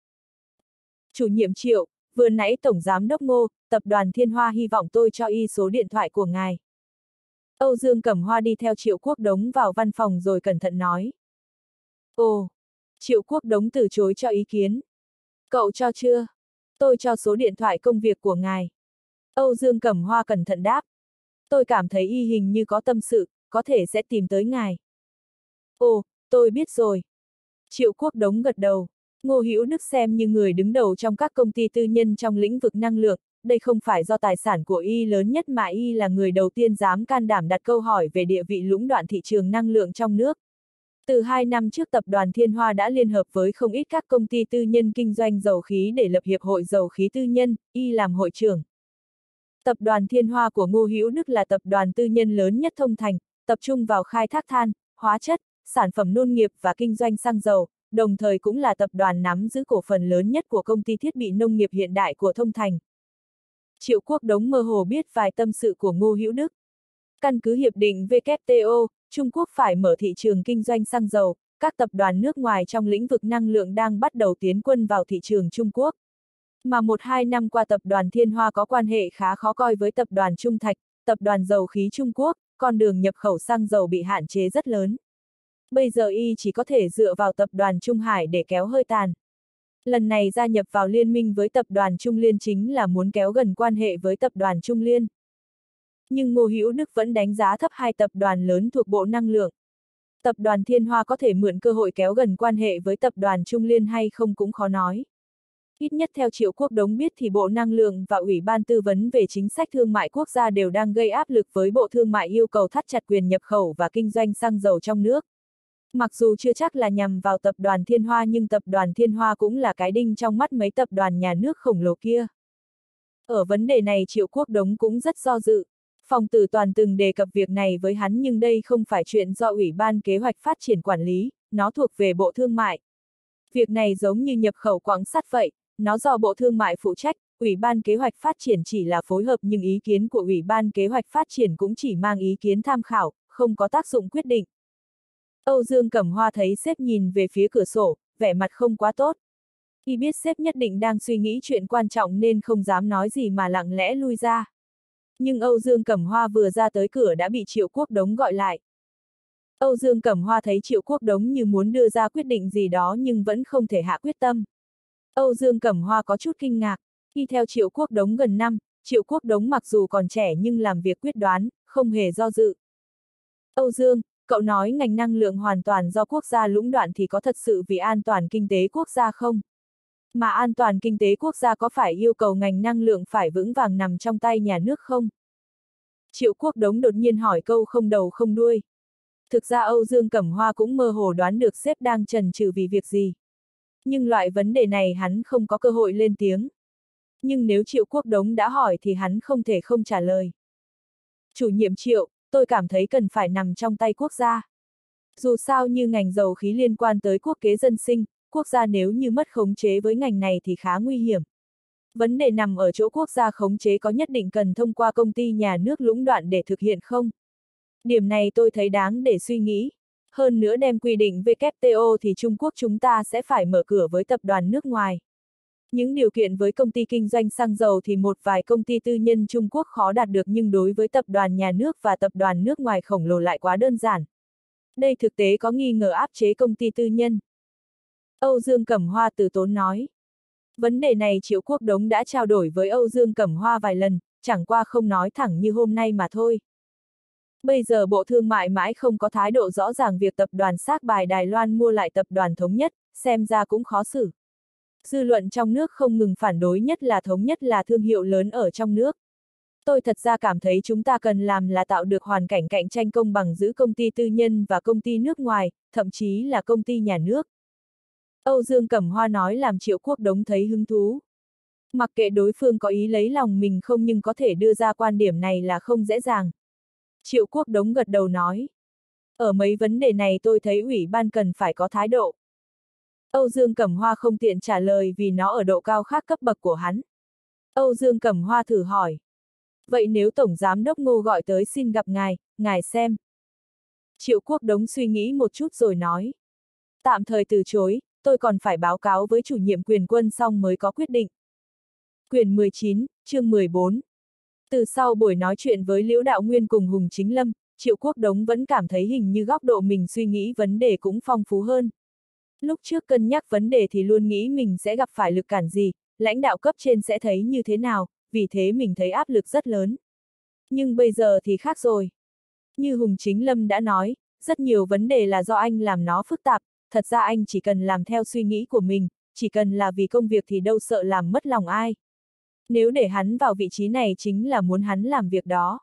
Chủ nhiệm Triệu, vừa nãy Tổng Giám đốc Ngô, Tập đoàn Thiên Hoa hy vọng tôi cho y số điện thoại của ngài. Âu Dương Cẩm Hoa đi theo Triệu Quốc Đống vào văn phòng rồi cẩn thận nói. Ồ, Triệu Quốc Đống từ chối cho ý kiến. Cậu cho chưa? Tôi cho số điện thoại công việc của ngài. Âu Dương Cẩm Hoa cẩn thận đáp. Tôi cảm thấy y hình như có tâm sự, có thể sẽ tìm tới ngài. Ồ, tôi biết rồi. Triệu Quốc Đống gật đầu. Ngô Hữu Đức xem như người đứng đầu trong các công ty tư nhân trong lĩnh vực năng lượng, đây không phải do tài sản của y lớn nhất mà y là người đầu tiên dám can đảm đặt câu hỏi về địa vị lũng đoạn thị trường năng lượng trong nước. Từ hai năm trước tập đoàn Thiên Hoa đã liên hợp với không ít các công ty tư nhân kinh doanh dầu khí để lập Hiệp hội Dầu khí Tư nhân, y làm hội trưởng. Tập đoàn Thiên Hoa của Ngô Hữu Đức là tập đoàn tư nhân lớn nhất Thông Thành, tập trung vào khai thác than, hóa chất, sản phẩm nông nghiệp và kinh doanh xăng dầu, đồng thời cũng là tập đoàn nắm giữ cổ phần lớn nhất của công ty thiết bị nông nghiệp hiện đại của Thông Thành. Triệu Quốc Đống mơ hồ biết vài tâm sự của Ngô Hữu Đức. Căn cứ hiệp định W T O, Trung Quốc phải mở thị trường kinh doanh xăng dầu, các tập đoàn nước ngoài trong lĩnh vực năng lượng đang bắt đầu tiến quân vào thị trường Trung Quốc. Mà một hai năm qua tập đoàn Thiên Hoa có quan hệ khá khó coi với tập đoàn Trung Thạch, tập đoàn dầu khí Trung Quốc, con đường nhập khẩu xăng dầu bị hạn chế rất lớn. Bây giờ y chỉ có thể dựa vào tập đoàn Trung Hải để kéo hơi tàn. Lần này gia nhập vào liên minh với tập đoàn Trung Liên chính là muốn kéo gần quan hệ với tập đoàn Trung Liên. Nhưng Ngô Hữu Đức vẫn đánh giá thấp hai tập đoàn lớn thuộc Bộ Năng lượng. Tập đoàn Thiên Hoa có thể mượn cơ hội kéo gần quan hệ với tập đoàn Trung Liên hay không cũng khó nói. Ít nhất theo Triệu Quốc Đống biết thì Bộ Năng lượng và Ủy ban Tư vấn về chính sách thương mại quốc gia đều đang gây áp lực với Bộ Thương mại yêu cầu thắt chặt quyền nhập khẩu và kinh doanh xăng dầu trong nước. Mặc dù chưa chắc là nhằm vào tập đoàn Thiên Hoa nhưng tập đoàn Thiên Hoa cũng là cái đinh trong mắt mấy tập đoàn nhà nước khổng lồ kia. Ở vấn đề này Triệu Quốc Đống cũng rất do dự. Phòng Tử Toàn từng đề cập việc này với hắn nhưng đây không phải chuyện do Ủy ban Kế hoạch Phát triển quản lý, nó thuộc về Bộ Thương mại. Việc này giống như nhập khẩu quặng sắt vậy, nó do Bộ Thương mại phụ trách, Ủy ban Kế hoạch Phát triển chỉ là phối hợp nhưng ý kiến của Ủy ban Kế hoạch Phát triển cũng chỉ mang ý kiến tham khảo, không có tác dụng quyết định. Âu Dương Cẩm Hoa thấy sếp nhìn về phía cửa sổ, vẻ mặt không quá tốt. Y biết sếp nhất định đang suy nghĩ chuyện quan trọng nên không dám nói gì mà lặng lẽ lui ra. Nhưng Âu Dương Cẩm Hoa vừa ra tới cửa đã bị Triệu Quốc Đống gọi lại. Âu Dương Cẩm Hoa thấy Triệu Quốc Đống như muốn đưa ra quyết định gì đó nhưng vẫn không thể hạ quyết tâm. Âu Dương Cẩm Hoa có chút kinh ngạc, đi theo Triệu Quốc Đống gần năm, Triệu Quốc Đống mặc dù còn trẻ nhưng làm việc quyết đoán, không hề do dự. Âu Dương, cậu nói ngành năng lượng hoàn toàn do quốc gia lũng đoạn thì có thật sự vì an toàn kinh tế quốc gia không? Mà an toàn kinh tế quốc gia có phải yêu cầu ngành năng lượng phải vững vàng nằm trong tay nhà nước không? Triệu Quốc Đống đột nhiên hỏi câu không đầu không đuôi. Thực ra Âu Dương Cẩm Hoa cũng mơ hồ đoán được sếp đang chần chừ vì việc gì. Nhưng loại vấn đề này hắn không có cơ hội lên tiếng. Nhưng nếu Triệu Quốc Đống đã hỏi thì hắn không thể không trả lời. Chủ nhiệm Triệu, tôi cảm thấy cần phải nằm trong tay quốc gia. Dù sao như ngành dầu khí liên quan tới quốc kế dân sinh, quốc gia nếu như mất khống chế với ngành này thì khá nguy hiểm. Vấn đề nằm ở chỗ quốc gia khống chế có nhất định cần thông qua công ty nhà nước lũng đoạn để thực hiện không? Điểm này tôi thấy đáng để suy nghĩ. Hơn nữa đem quy định vê kép tê o thì Trung Quốc chúng ta sẽ phải mở cửa với tập đoàn nước ngoài. Những điều kiện với công ty kinh doanh xăng dầu thì một vài công ty tư nhân Trung Quốc khó đạt được nhưng đối với tập đoàn nhà nước và tập đoàn nước ngoài khổng lồ lại quá đơn giản. Đây thực tế có nghi ngờ áp chế công ty tư nhân. Âu Dương Cẩm Hoa từ tốn nói. Vấn đề này Triệu Quốc Đống đã trao đổi với Âu Dương Cẩm Hoa vài lần, chẳng qua không nói thẳng như hôm nay mà thôi. Bây giờ Bộ Thương mại mãi không có thái độ rõ ràng việc tập đoàn xác bài Đài Loan mua lại tập đoàn Thống Nhất, xem ra cũng khó xử. Dư luận trong nước không ngừng phản đối nhất là Thống Nhất là thương hiệu lớn ở trong nước. Tôi thật ra cảm thấy chúng ta cần làm là tạo được hoàn cảnh cạnh tranh công bằng giữa công ty tư nhân và công ty nước ngoài, thậm chí là công ty nhà nước. Âu Dương Cẩm Hoa nói làm Triệu Quốc Đống thấy hứng thú. Mặc kệ đối phương có ý lấy lòng mình không nhưng có thể đưa ra quan điểm này là không dễ dàng. Triệu Quốc Đống gật đầu nói. Ở mấy vấn đề này tôi thấy ủy ban cần phải có thái độ. Âu Dương Cẩm Hoa không tiện trả lời vì nó ở độ cao khác cấp bậc của hắn. Âu Dương Cẩm Hoa thử hỏi. Vậy nếu Tổng Giám đốc Ngô gọi tới xin gặp ngài, ngài xem. Triệu Quốc Đống suy nghĩ một chút rồi nói. Tạm thời từ chối, tôi còn phải báo cáo với chủ nhiệm Quyền Quân xong mới có quyết định. Quyền mười chín, chương mười bốn. Từ sau buổi nói chuyện với Liễu Đạo Nguyên cùng Hùng Chính Lâm, Triệu Quốc Đống vẫn cảm thấy hình như góc độ mình suy nghĩ vấn đề cũng phong phú hơn. Lúc trước cân nhắc vấn đề thì luôn nghĩ mình sẽ gặp phải lực cản gì, lãnh đạo cấp trên sẽ thấy như thế nào, vì thế mình thấy áp lực rất lớn. Nhưng bây giờ thì khác rồi. Như Hùng Chính Lâm đã nói, rất nhiều vấn đề là do anh làm nó phức tạp, thật ra anh chỉ cần làm theo suy nghĩ của mình, chỉ cần là vì công việc thì đâu sợ làm mất lòng ai. Nếu để hắn vào vị trí này chính là muốn hắn làm việc đó.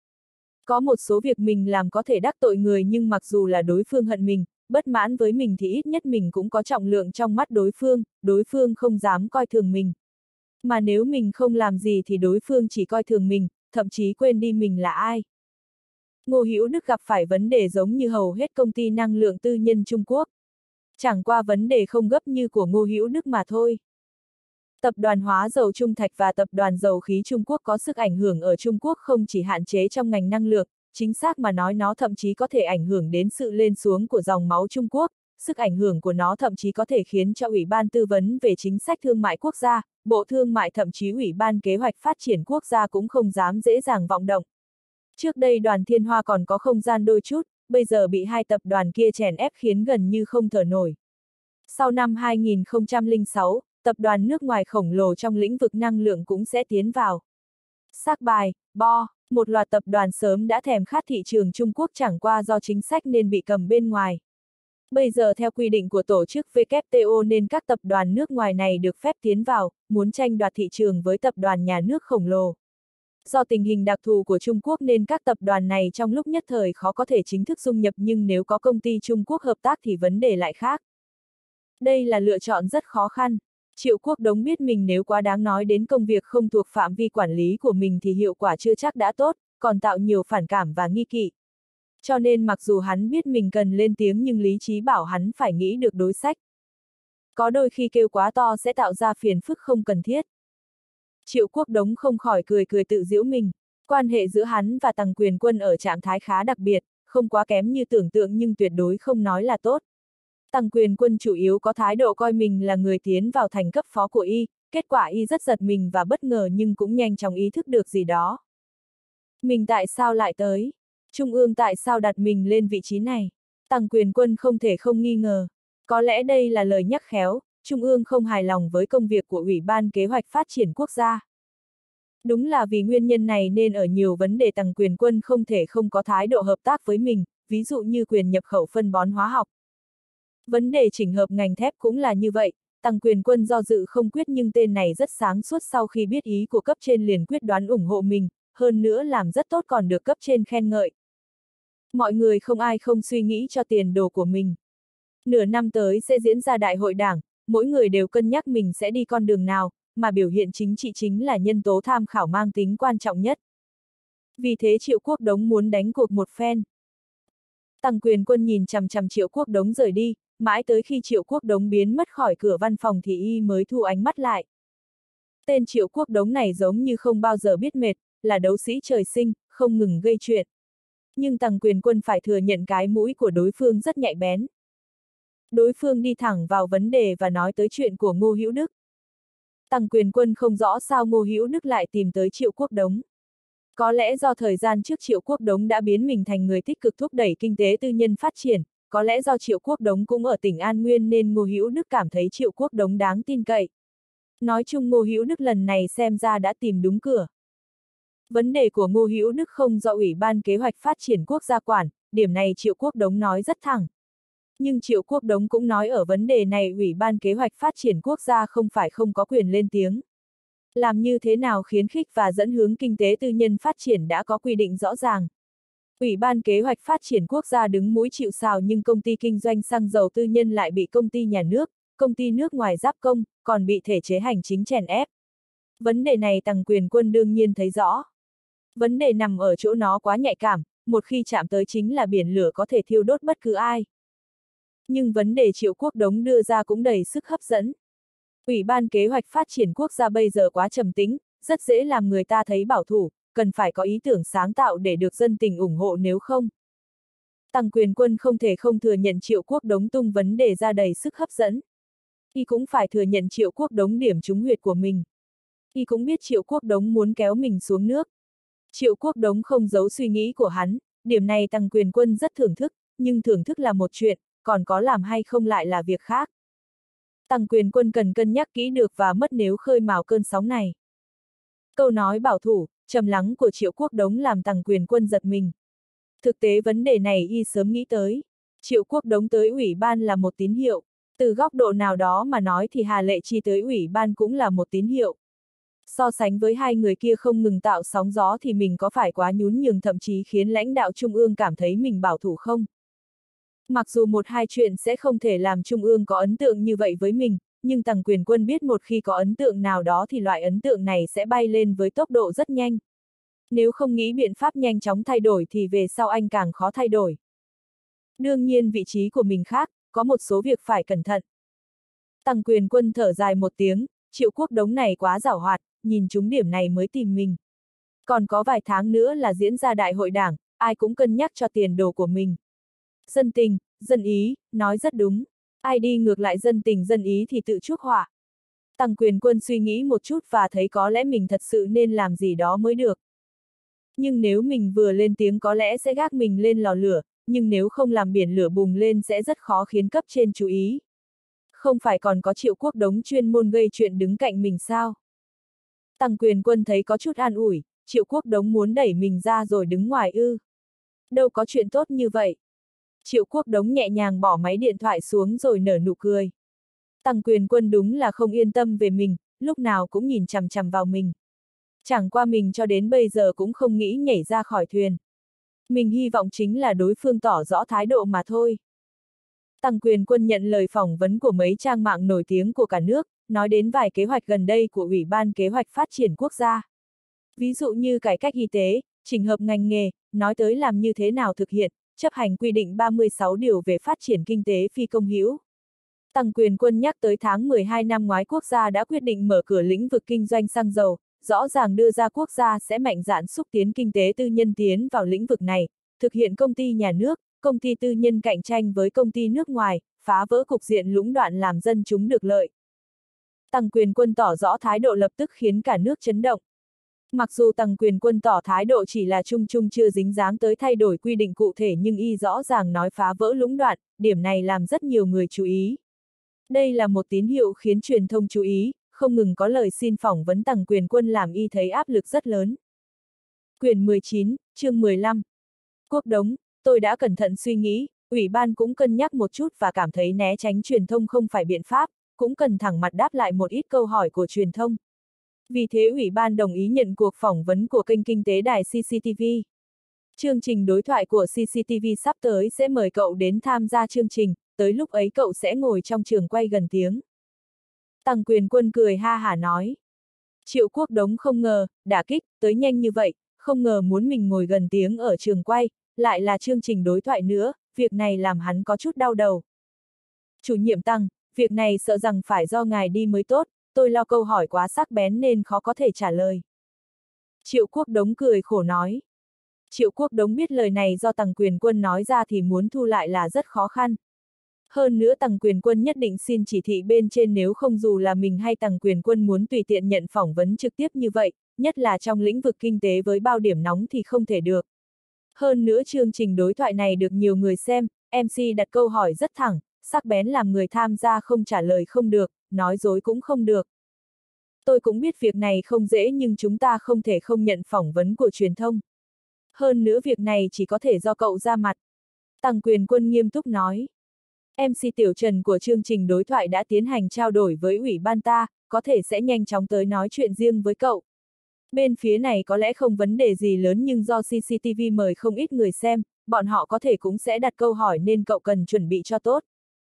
Có một số việc mình làm có thể đắc tội người nhưng mặc dù là đối phương hận mình, bất mãn với mình thì ít nhất mình cũng có trọng lượng trong mắt đối phương, đối phương không dám coi thường mình. Mà nếu mình không làm gì thì đối phương chỉ coi thường mình, thậm chí quên đi mình là ai. Ngô Hữu Đức gặp phải vấn đề giống như hầu hết công ty năng lượng tư nhân Trung Quốc. Chẳng qua vấn đề không gấp như của Ngô Hữu Đức mà thôi. Tập đoàn hóa dầu Trung Thạch và tập đoàn dầu khí Trung Quốc có sức ảnh hưởng ở Trung Quốc không chỉ hạn chế trong ngành năng lượng, chính xác mà nói nó thậm chí có thể ảnh hưởng đến sự lên xuống của dòng máu Trung Quốc, sức ảnh hưởng của nó thậm chí có thể khiến cho Ủy ban tư vấn về chính sách thương mại quốc gia, Bộ Thương mại thậm chí Ủy ban kế hoạch phát triển quốc gia cũng không dám dễ dàng vọng động. Trước đây đoàn Thiên Hoa còn có không gian đôi chút, bây giờ bị hai tập đoàn kia chèn ép khiến gần như không thở nổi. Sau năm hai nghìn không trăm lẻ sáu, tập đoàn nước ngoài khổng lồ trong lĩnh vực năng lượng cũng sẽ tiến vào. Xác bài, Bo, một loạt tập đoàn sớm đã thèm khát thị trường Trung Quốc chẳng qua do chính sách nên bị cầm bên ngoài. Bây giờ theo quy định của tổ chức vê kép tê o nên các tập đoàn nước ngoài này được phép tiến vào, muốn tranh đoạt thị trường với tập đoàn nhà nước khổng lồ. Do tình hình đặc thù của Trung Quốc nên các tập đoàn này trong lúc nhất thời khó có thể chính thức dung nhập nhưng nếu có công ty Trung Quốc hợp tác thì vấn đề lại khác. Đây là lựa chọn rất khó khăn. Triệu Quốc Đống biết mình nếu quá đáng nói đến công việc không thuộc phạm vi quản lý của mình thì hiệu quả chưa chắc đã tốt, còn tạo nhiều phản cảm và nghi kỵ. Cho nên mặc dù hắn biết mình cần lên tiếng nhưng lý trí bảo hắn phải nghĩ được đối sách. Có đôi khi kêu quá to sẽ tạo ra phiền phức không cần thiết. Triệu Quốc Đống không khỏi cười cười tự giễu mình. Quan hệ giữa hắn và Tằng Quyền Quân ở trạng thái khá đặc biệt, không quá kém như tưởng tượng nhưng tuyệt đối không nói là tốt. Tằng Quyền Quân chủ yếu có thái độ coi mình là người tiến vào thành cấp phó của y, kết quả y rất giật mình và bất ngờ nhưng cũng nhanh chóng ý thức được gì đó. Mình tại sao lại tới? Trung ương tại sao đặt mình lên vị trí này? Tăng Quyền Quân không thể không nghi ngờ. Có lẽ đây là lời nhắc khéo, Trung ương không hài lòng với công việc của Ủy ban Kế hoạch Phát triển Quốc gia. Đúng là vì nguyên nhân này nên ở nhiều vấn đề Tăng Quyền Quân không thể không có thái độ hợp tác với mình, ví dụ như quyền nhập khẩu phân bón hóa học. Vấn đề chỉnh hợp ngành thép cũng là như vậy, Tăng Quyền Quân do dự không quyết nhưng tên này rất sáng suốt sau khi biết ý của cấp trên liền quyết đoán ủng hộ mình, hơn nữa làm rất tốt còn được cấp trên khen ngợi. Mọi người không ai không suy nghĩ cho tiền đồ của mình. Nửa năm tới sẽ diễn ra đại hội đảng, mỗi người đều cân nhắc mình sẽ đi con đường nào, mà biểu hiện chính trị chính là nhân tố tham khảo mang tính quan trọng nhất. Vì thế Triệu Quốc Đống muốn đánh cuộc một phen. Tăng Quyền Quân nhìn chằm chằm Triệu Quốc Đống rời đi, mãi tới khi Triệu Quốc Đống biến mất khỏi cửa văn phòng thì y mới thu ánh mắt lại. Tên Triệu Quốc Đống này giống như không bao giờ biết mệt, là đấu sĩ trời sinh, không ngừng gây chuyện. Nhưng Tăng Quyền Quân phải thừa nhận cái mũi của đối phương rất nhạy bén. Đối phương đi thẳng vào vấn đề và nói tới chuyện của Ngô Hữu Đức. Tăng Quyền Quân không rõ sao Ngô Hữu Đức lại tìm tới Triệu Quốc Đống. Có lẽ do thời gian trước Triệu Quốc Đống đã biến mình thành người tích cực thúc đẩy kinh tế tư nhân phát triển, có lẽ do Triệu Quốc Đống cũng ở tỉnh An Nguyên nên Ngô Hữu Đức cảm thấy Triệu Quốc Đống đáng tin cậy. Nói chung Ngô Hữu Đức lần này xem ra đã tìm đúng cửa. Vấn đề của Ngô Hữu Đức không do Ủy ban Kế hoạch Phát triển Quốc gia quản, điểm này Triệu Quốc Đống nói rất thẳng. Nhưng Triệu Quốc Đống cũng nói ở vấn đề này Ủy ban Kế hoạch Phát triển Quốc gia không phải không có quyền lên tiếng. Làm như thế nào khiến khích và dẫn hướng kinh tế tư nhân phát triển đã có quy định rõ ràng. Ủy ban Kế hoạch Phát triển Quốc gia đứng mũi chịu sào nhưng công ty kinh doanh xăng dầu tư nhân lại bị công ty nhà nước, công ty nước ngoài giáp công, còn bị thể chế hành chính chèn ép. Vấn đề này Tăng Quyền Quân đương nhiên thấy rõ. Vấn đề nằm ở chỗ nó quá nhạy cảm, một khi chạm tới chính là biển lửa có thể thiêu đốt bất cứ ai. Nhưng vấn đề Triệu Quốc Đống đưa ra cũng đầy sức hấp dẫn. Ủy ban Kế hoạch Phát triển Quốc gia bây giờ quá trầm tĩnh, rất dễ làm người ta thấy bảo thủ, cần phải có ý tưởng sáng tạo để được dân tình ủng hộ nếu không. Tăng Quyền Quân không thể không thừa nhận Triệu Quốc Đống tung vấn đề ra đầy sức hấp dẫn. Y cũng phải thừa nhận Triệu Quốc Đống điểm trúng huyệt của mình. Y cũng biết Triệu Quốc Đống muốn kéo mình xuống nước. Triệu Quốc Đống không giấu suy nghĩ của hắn, điểm này Tăng Quyền Quân rất thưởng thức, nhưng thưởng thức là một chuyện, còn có làm hay không lại là việc khác. Tăng Quyền Quân cần cân nhắc kỹ được và mất nếu khơi mào cơn sóng này. Câu nói bảo thủ, trầm lắng của Triệu Quốc Đống làm Tăng Quyền Quân giật mình. Thực tế vấn đề này y sớm nghĩ tới. Triệu Quốc Đống tới ủy ban là một tín hiệu. Từ góc độ nào đó mà nói thì Hà Lệ Chi tới ủy ban cũng là một tín hiệu. So sánh với hai người kia không ngừng tạo sóng gió thì mình có phải quá nhún nhường thậm chí khiến lãnh đạo Trung ương cảm thấy mình bảo thủ không? Mặc dù một hai chuyện sẽ không thể làm Trung ương có ấn tượng như vậy với mình, nhưng Tăng Quyền Quân biết một khi có ấn tượng nào đó thì loại ấn tượng này sẽ bay lên với tốc độ rất nhanh. Nếu không nghĩ biện pháp nhanh chóng thay đổi thì về sau anh càng khó thay đổi. Đương nhiên vị trí của mình khác, có một số việc phải cẩn thận. Tăng Quyền Quân thở dài một tiếng, Triệu Quốc Đống này quá giảo hoạt, nhìn trúng điểm này mới tìm mình. Còn có vài tháng nữa là diễn ra đại hội đảng, ai cũng cân nhắc cho tiền đồ của mình. Dân tình, dân ý, nói rất đúng. Ai đi ngược lại dân tình dân ý thì tự chuốc họa. Tăng Quyền Quân suy nghĩ một chút và thấy có lẽ mình thật sự nên làm gì đó mới được. Nhưng nếu mình vừa lên tiếng có lẽ sẽ gác mình lên lò lửa, nhưng nếu không làm biển lửa bùng lên sẽ rất khó khiến cấp trên chú ý. Không phải còn có Triệu Quốc Đống chuyên môn gây chuyện đứng cạnh mình sao? Tăng Quyền Quân thấy có chút an ủi, Triệu Quốc Đống muốn đẩy mình ra rồi đứng ngoài ư. Đâu có chuyện tốt như vậy. Triệu Quốc Đống nhẹ nhàng bỏ máy điện thoại xuống rồi nở nụ cười. Tăng Quyền Quân đúng là không yên tâm về mình, lúc nào cũng nhìn chằm chằm vào mình. Chẳng qua mình cho đến bây giờ cũng không nghĩ nhảy ra khỏi thuyền. Mình hy vọng chính là đối phương tỏ rõ thái độ mà thôi. Tăng Quyền Quân nhận lời phỏng vấn của mấy trang mạng nổi tiếng của cả nước, nói đến vài kế hoạch gần đây của Ủy ban Kế hoạch Phát triển Quốc gia. Ví dụ như cải cách y tế, chỉnh hợp ngành nghề, nói tới làm như thế nào thực hiện, chấp hành quy định ba mươi sáu điều về phát triển kinh tế phi công hữu. Tăng Quyền Quân nhắc tới tháng mười hai năm ngoái quốc gia đã quyết định mở cửa lĩnh vực kinh doanh xăng dầu, rõ ràng đưa ra quốc gia sẽ mạnh dạn xúc tiến kinh tế tư nhân tiến vào lĩnh vực này, thực hiện công ty nhà nước, công ty tư nhân cạnh tranh với công ty nước ngoài, phá vỡ cục diện lũng đoạn làm dân chúng được lợi. Tăng Quyền Quân tỏ rõ thái độ lập tức khiến cả nước chấn động. Mặc dù Tằng Quyền Quân tỏ thái độ chỉ là chung chung chưa dính dáng tới thay đổi quy định cụ thể nhưng y rõ ràng nói phá vỡ lũng đoạn, điểm này làm rất nhiều người chú ý. Đây là một tín hiệu khiến truyền thông chú ý, không ngừng có lời xin phỏng vấn Tằng Quyền Quân làm y thấy áp lực rất lớn. Quyển mười chín, chương mười lăm. Quốc Đống, tôi đã cẩn thận suy nghĩ, ủy ban cũng cân nhắc một chút và cảm thấy né tránh truyền thông không phải biện pháp, cũng cần thẳng mặt đáp lại một ít câu hỏi của truyền thông. Vì thế ủy ban đồng ý nhận cuộc phỏng vấn của kênh kinh tế đài xê xê tê vê. Chương trình đối thoại của xê xê tê vê sắp tới sẽ mời cậu đến tham gia chương trình, tới lúc ấy cậu sẽ ngồi trong trường quay gần tiếng. Tằng Quyền Quân cười ha hả nói. Triệu Quốc Đống không ngờ, đả kích, tới nhanh như vậy, không ngờ muốn mình ngồi gần tiếng ở trường quay, lại là chương trình đối thoại nữa, việc này làm hắn có chút đau đầu. Chủ nhiệm Tằng, việc này sợ rằng phải do ngài đi mới tốt, tôi lo câu hỏi quá sắc bén nên khó có thể trả lời. Triệu Quốc Đống cười khổ nói. Triệu Quốc Đống biết lời này do Tằng Quyền Quân nói ra thì muốn thu lại là rất khó khăn. Hơn nữa Tằng Quyền Quân nhất định xin chỉ thị bên trên, nếu không dù là mình hay Tằng Quyền Quân muốn tùy tiện nhận phỏng vấn trực tiếp như vậy, nhất là trong lĩnh vực kinh tế với bao điểm nóng thì không thể được. Hơn nữa chương trình đối thoại này được nhiều người xem, em xê đặt câu hỏi rất thẳng, sắc bén làm người tham gia không trả lời không được, nói dối cũng không được. Tôi cũng biết việc này không dễ nhưng chúng ta không thể không nhận phỏng vấn của truyền thông. Hơn nữa việc này chỉ có thể do cậu ra mặt. Tằng Quyền Quân nghiêm túc nói. em xê Tiểu Trần của chương trình đối thoại đã tiến hành trao đổi với ủy ban ta, có thể sẽ nhanh chóng tới nói chuyện riêng với cậu. Bên phía này có lẽ không vấn đề gì lớn nhưng do xê xê tê vê mời không ít người xem, bọn họ có thể cũng sẽ đặt câu hỏi nên cậu cần chuẩn bị cho tốt.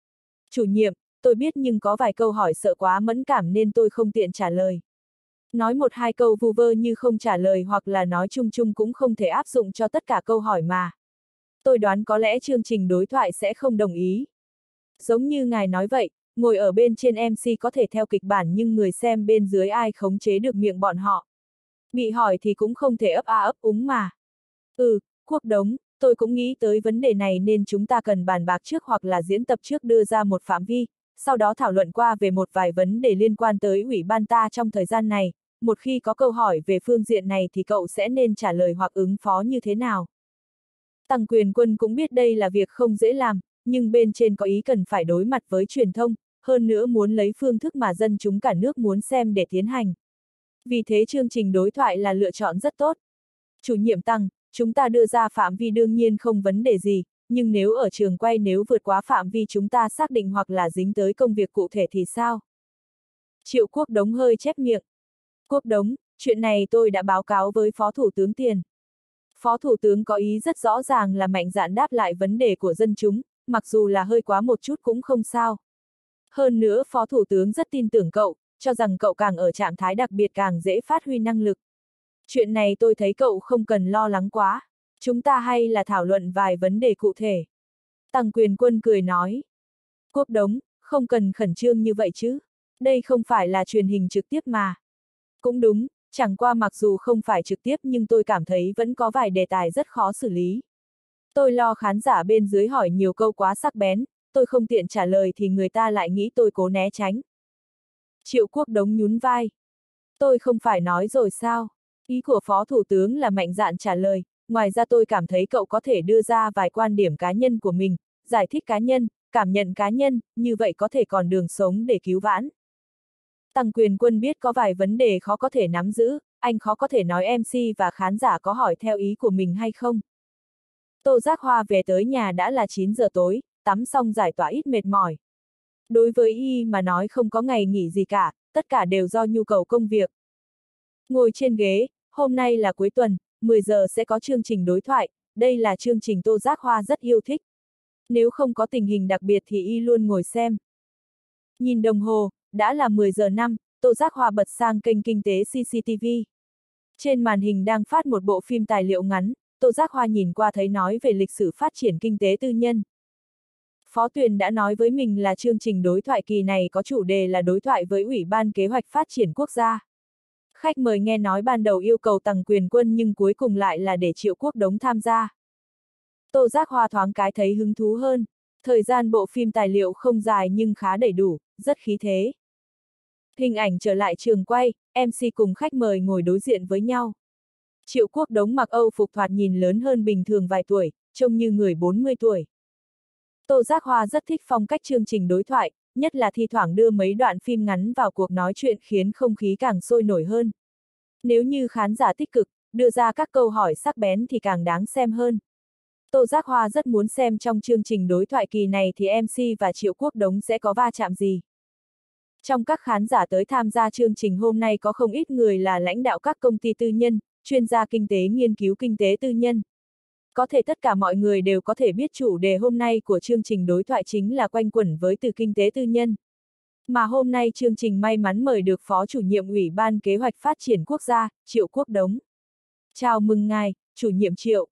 Chủ nhiệm, tôi biết nhưng có vài câu hỏi sợ quá mẫn cảm nên tôi không tiện trả lời. Nói một hai câu vu vơ như không trả lời hoặc là nói chung chung cũng không thể áp dụng cho tất cả câu hỏi mà. Tôi đoán có lẽ chương trình đối thoại sẽ không đồng ý. Giống như ngài nói vậy, ngồi ở bên trên em xê có thể theo kịch bản nhưng người xem bên dưới ai khống chế được miệng bọn họ. Bị hỏi thì cũng không thể ấp a ấp úng mà. Ừ, Quốc Đống, tôi cũng nghĩ tới vấn đề này nên chúng ta cần bàn bạc trước hoặc là diễn tập trước đưa ra một phạm vi, sau đó thảo luận qua về một vài vấn đề liên quan tới ủy ban ta trong thời gian này, một khi có câu hỏi về phương diện này thì cậu sẽ nên trả lời hoặc ứng phó như thế nào. Tằng Quyền Quân cũng biết đây là việc không dễ làm, nhưng bên trên có ý cần phải đối mặt với truyền thông, hơn nữa muốn lấy phương thức mà dân chúng cả nước muốn xem để tiến hành. Vì thế chương trình đối thoại là lựa chọn rất tốt. Chủ nhiệm Tằng, chúng ta đưa ra phạm vi đương nhiên không vấn đề gì, nhưng nếu ở trường quay nếu vượt quá phạm vi chúng ta xác định hoặc là dính tới công việc cụ thể thì sao? Triệu Quốc Đống hơi chép miệng. Quốc Đống, chuyện này tôi đã báo cáo với Phó Thủ tướng Tiền. Phó Thủ tướng có ý rất rõ ràng là mạnh dạn đáp lại vấn đề của dân chúng, mặc dù là hơi quá một chút cũng không sao. Hơn nữa Phó Thủ tướng rất tin tưởng cậu, cho rằng cậu càng ở trạng thái đặc biệt càng dễ phát huy năng lực. Chuyện này tôi thấy cậu không cần lo lắng quá, chúng ta hay là thảo luận vài vấn đề cụ thể. Tằng Quyền Quân cười nói. Quốc Đống, không cần khẩn trương như vậy chứ, đây không phải là truyền hình trực tiếp mà. Cũng đúng, chẳng qua mặc dù không phải trực tiếp nhưng tôi cảm thấy vẫn có vài đề tài rất khó xử lý. Tôi lo khán giả bên dưới hỏi nhiều câu quá sắc bén, tôi không tiện trả lời thì người ta lại nghĩ tôi cố né tránh. Triệu Quốc Đống nhún vai. Tôi không phải nói rồi sao? Ý của Phó Thủ tướng là mạnh dạn trả lời, ngoài ra tôi cảm thấy cậu có thể đưa ra vài quan điểm cá nhân của mình, giải thích cá nhân, cảm nhận cá nhân, như vậy có thể còn đường sống để cứu vãn. Tằng Quyền Quân biết có vài vấn đề khó có thể nắm giữ, anh khó có thể nói em xê và khán giả có hỏi theo ý của mình hay không. Tô Giác Hoa về tới nhà đã là chín giờ tối, tắm xong giải tỏa ít mệt mỏi. Đối với y mà nói không có ngày nghỉ gì cả, tất cả đều do nhu cầu công việc. Ngồi trên ghế, hôm nay là cuối tuần, mười giờ sẽ có chương trình đối thoại, đây là chương trình Tô Giác Hoa rất yêu thích. Nếu không có tình hình đặc biệt thì y luôn ngồi xem. Nhìn đồng hồ, đã là mười giờ năm, Tô Giác Hoa bật sang kênh kinh tế xê xê tê vê. Trên màn hình đang phát một bộ phim tài liệu ngắn, Tô Giác Hoa nhìn qua thấy nói về lịch sử phát triển kinh tế tư nhân. Phó Tuyền đã nói với mình là chương trình đối thoại kỳ này có chủ đề là đối thoại với Ủy ban Kế hoạch Phát triển Quốc gia. Khách mời nghe nói ban đầu yêu cầu Tằng Quyền Quân nhưng cuối cùng lại là để Triệu Quốc Đống tham gia. Tô Giác Hoa thoáng cái thấy hứng thú hơn, thời gian bộ phim tài liệu không dài nhưng khá đầy đủ, rất khí thế. Hình ảnh trở lại trường quay, em xê cùng khách mời ngồi đối diện với nhau. Triệu Quốc Đống mặc Âu phục thoạt nhìn lớn hơn bình thường vài tuổi, trông như người bốn mươi tuổi. Tô Giác Hoa rất thích phong cách chương trình đối thoại, nhất là thi thoảng đưa mấy đoạn phim ngắn vào cuộc nói chuyện khiến không khí càng sôi nổi hơn. Nếu như khán giả tích cực, đưa ra các câu hỏi sắc bén thì càng đáng xem hơn. Tô Giác Hoa rất muốn xem trong chương trình đối thoại kỳ này thì em xê và Triệu Quốc Đống sẽ có va chạm gì. Trong các khán giả tới tham gia chương trình hôm nay có không ít người là lãnh đạo các công ty tư nhân, chuyên gia kinh tế nghiên cứu kinh tế tư nhân. Có thể tất cả mọi người đều có thể biết chủ đề hôm nay của chương trình đối thoại chính là quanh quẩn với từ kinh tế tư nhân. Mà hôm nay chương trình may mắn mời được Phó chủ nhiệm Ủy ban Kế hoạch Phát triển Quốc gia, Triệu Quốc Đống. Chào mừng ngài, chủ nhiệm Triệu.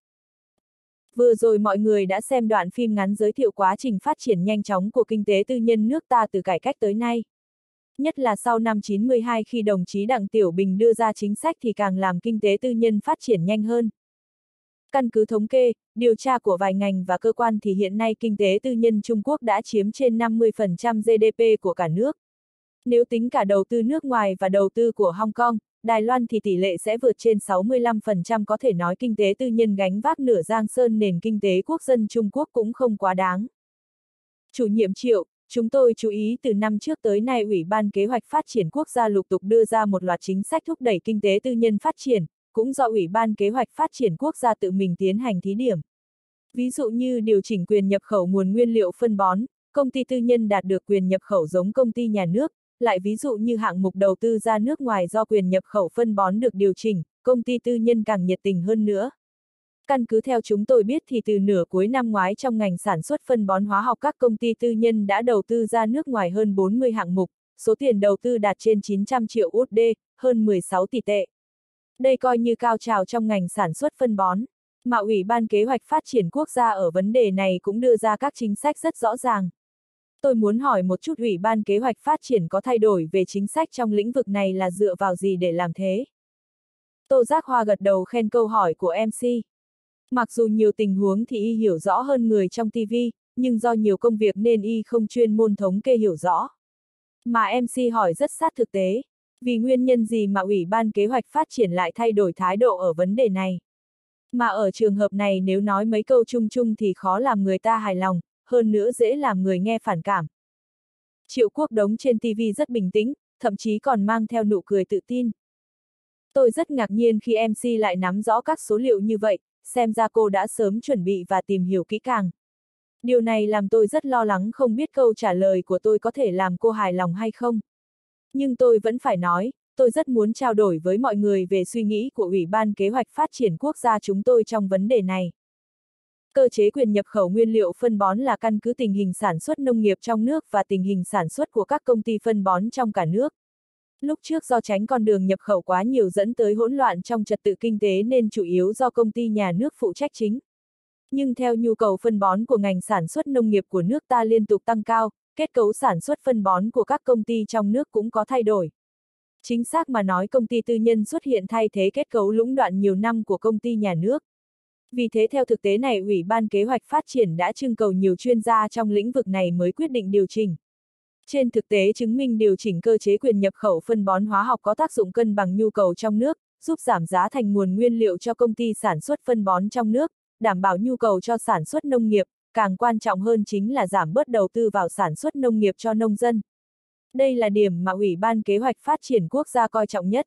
Vừa rồi mọi người đã xem đoạn phim ngắn giới thiệu quá trình phát triển nhanh chóng của kinh tế tư nhân nước ta từ cải cách tới nay. Nhất là sau năm chín mươi hai khi đồng chí Đặng Tiểu Bình đưa ra chính sách thì càng làm kinh tế tư nhân phát triển nhanh hơn. Căn cứ thống kê, điều tra của vài ngành và cơ quan thì hiện nay kinh tế tư nhân Trung Quốc đã chiếm trên năm mươi phần trăm giê đê pê của cả nước. Nếu tính cả đầu tư nước ngoài và đầu tư của Hong Kong, Đài Loan thì tỷ lệ sẽ vượt trên sáu mươi lăm phần trăm, có thể nói kinh tế tư nhân gánh vác nửa giang sơn nền kinh tế quốc dân Trung Quốc cũng không quá đáng. Chủ nhiệm Triệu, chúng tôi chú ý từ năm trước tới nay Ủy ban Kế hoạch Phát triển Quốc gia lục tục đưa ra một loạt chính sách thúc đẩy kinh tế tư nhân phát triển, cũng do Ủy ban Kế hoạch Phát triển Quốc gia tự mình tiến hành thí điểm. Ví dụ như điều chỉnh quyền nhập khẩu nguồn nguyên liệu phân bón, công ty tư nhân đạt được quyền nhập khẩu giống công ty nhà nước, lại ví dụ như hạng mục đầu tư ra nước ngoài do quyền nhập khẩu phân bón được điều chỉnh, công ty tư nhân càng nhiệt tình hơn nữa. Căn cứ theo chúng tôi biết thì từ nửa cuối năm ngoái trong ngành sản xuất phân bón hóa học các công ty tư nhân đã đầu tư ra nước ngoài hơn bốn mươi hạng mục, số tiền đầu tư đạt trên chín trăm triệu u ét đê, hơn mười sáu tỷ tệ. Đây coi như cao trào trong ngành sản xuất phân bón, mà Ủy ban Kế hoạch Phát triển Quốc gia ở vấn đề này cũng đưa ra các chính sách rất rõ ràng. Tôi muốn hỏi một chút Ủy ban Kế hoạch Phát triển có thay đổi về chính sách trong lĩnh vực này là dựa vào gì để làm thế? Tô Giác Hoa gật đầu khen câu hỏi của em xê. Mặc dù nhiều tình huống thì y hiểu rõ hơn người trong ti vi, nhưng do nhiều công việc nên y không chuyên môn thống kê hiểu rõ. Mà em xê hỏi rất sát thực tế. Vì nguyên nhân gì mà Ủy ban Kế hoạch Phát triển lại thay đổi thái độ ở vấn đề này? Mà ở trường hợp này nếu nói mấy câu chung chung thì khó làm người ta hài lòng, hơn nữa dễ làm người nghe phản cảm. Triệu Quốc Đống trên ti vi rất bình tĩnh, thậm chí còn mang theo nụ cười tự tin. Tôi rất ngạc nhiên khi em xê lại nắm rõ các số liệu như vậy, xem ra cô đã sớm chuẩn bị và tìm hiểu kỹ càng. Điều này làm tôi rất lo lắng không biết câu trả lời của tôi có thể làm cô hài lòng hay không. Nhưng tôi vẫn phải nói, tôi rất muốn trao đổi với mọi người về suy nghĩ của Ủy ban Kế hoạch Phát triển Quốc gia chúng tôi trong vấn đề này. Cơ chế quyền nhập khẩu nguyên liệu phân bón là căn cứ tình hình sản xuất nông nghiệp trong nước và tình hình sản xuất của các công ty phân bón trong cả nước. Lúc trước do tránh con đường nhập khẩu quá nhiều dẫn tới hỗn loạn trong trật tự kinh tế nên chủ yếu do công ty nhà nước phụ trách chính. Nhưng theo nhu cầu phân bón của ngành sản xuất nông nghiệp của nước ta liên tục tăng cao, kết cấu sản xuất phân bón của các công ty trong nước cũng có thay đổi. Chính xác mà nói công ty tư nhân xuất hiện thay thế kết cấu lũng đoạn nhiều năm của công ty nhà nước. Vì thế theo thực tế này Ủy ban Kế hoạch Phát triển đã trưng cầu nhiều chuyên gia trong lĩnh vực này mới quyết định điều chỉnh. Trên thực tế chứng minh điều chỉnh cơ chế quyền nhập khẩu phân bón hóa học có tác dụng cân bằng nhu cầu trong nước, giúp giảm giá thành nguồn nguyên liệu cho công ty sản xuất phân bón trong nước, đảm bảo nhu cầu cho sản xuất nông nghiệp, càng quan trọng hơn chính là giảm bớt đầu tư vào sản xuất nông nghiệp cho nông dân. Đây là điểm mà Ủy ban Kế hoạch Phát triển Quốc gia coi trọng nhất.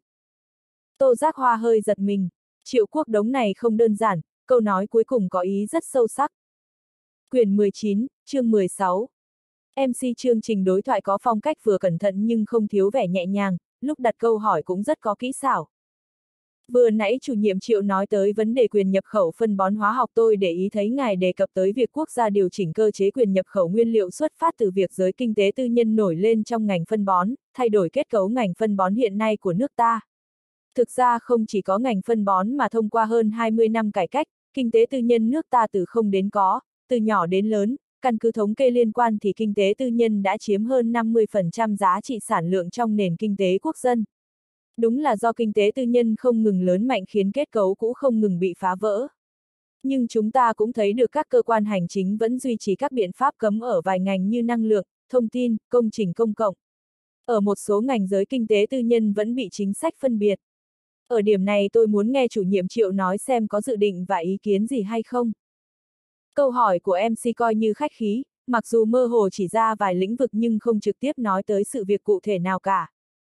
Tô Giác Hoa hơi giật mình, Triệu Quốc Đống này không đơn giản, câu nói cuối cùng có ý rất sâu sắc. Quyển mười chín, chương mười sáu. em xê chương trình đối thoại có phong cách vừa cẩn thận nhưng không thiếu vẻ nhẹ nhàng, lúc đặt câu hỏi cũng rất có kỹ xảo. Vừa nãy chủ nhiệm Triệu nói tới vấn đề quyền nhập khẩu phân bón hóa học, tôi để ý thấy ngài đề cập tới việc quốc gia điều chỉnh cơ chế quyền nhập khẩu nguyên liệu xuất phát từ việc giới kinh tế tư nhân nổi lên trong ngành phân bón, thay đổi kết cấu ngành phân bón hiện nay của nước ta. Thực ra không chỉ có ngành phân bón mà thông qua hơn hai mươi năm cải cách, kinh tế tư nhân nước ta từ không đến có, từ nhỏ đến lớn, căn cứ thống kê liên quan thì kinh tế tư nhân đã chiếm hơn năm mươi phần trăm giá trị sản lượng trong nền kinh tế quốc dân. Đúng là do kinh tế tư nhân không ngừng lớn mạnh khiến kết cấu cũ không ngừng bị phá vỡ. Nhưng chúng ta cũng thấy được các cơ quan hành chính vẫn duy trì các biện pháp cấm ở vài ngành như năng lượng, thông tin, công trình công cộng. Ở một số ngành giới kinh tế tư nhân vẫn bị chính sách phân biệt. Ở điểm này tôi muốn nghe chủ nhiệm Triệu nói xem có dự định và ý kiến gì hay không. Câu hỏi của em xê coi như khách khí, mặc dù mơ hồ chỉ ra vài lĩnh vực nhưng không trực tiếp nói tới sự việc cụ thể nào cả.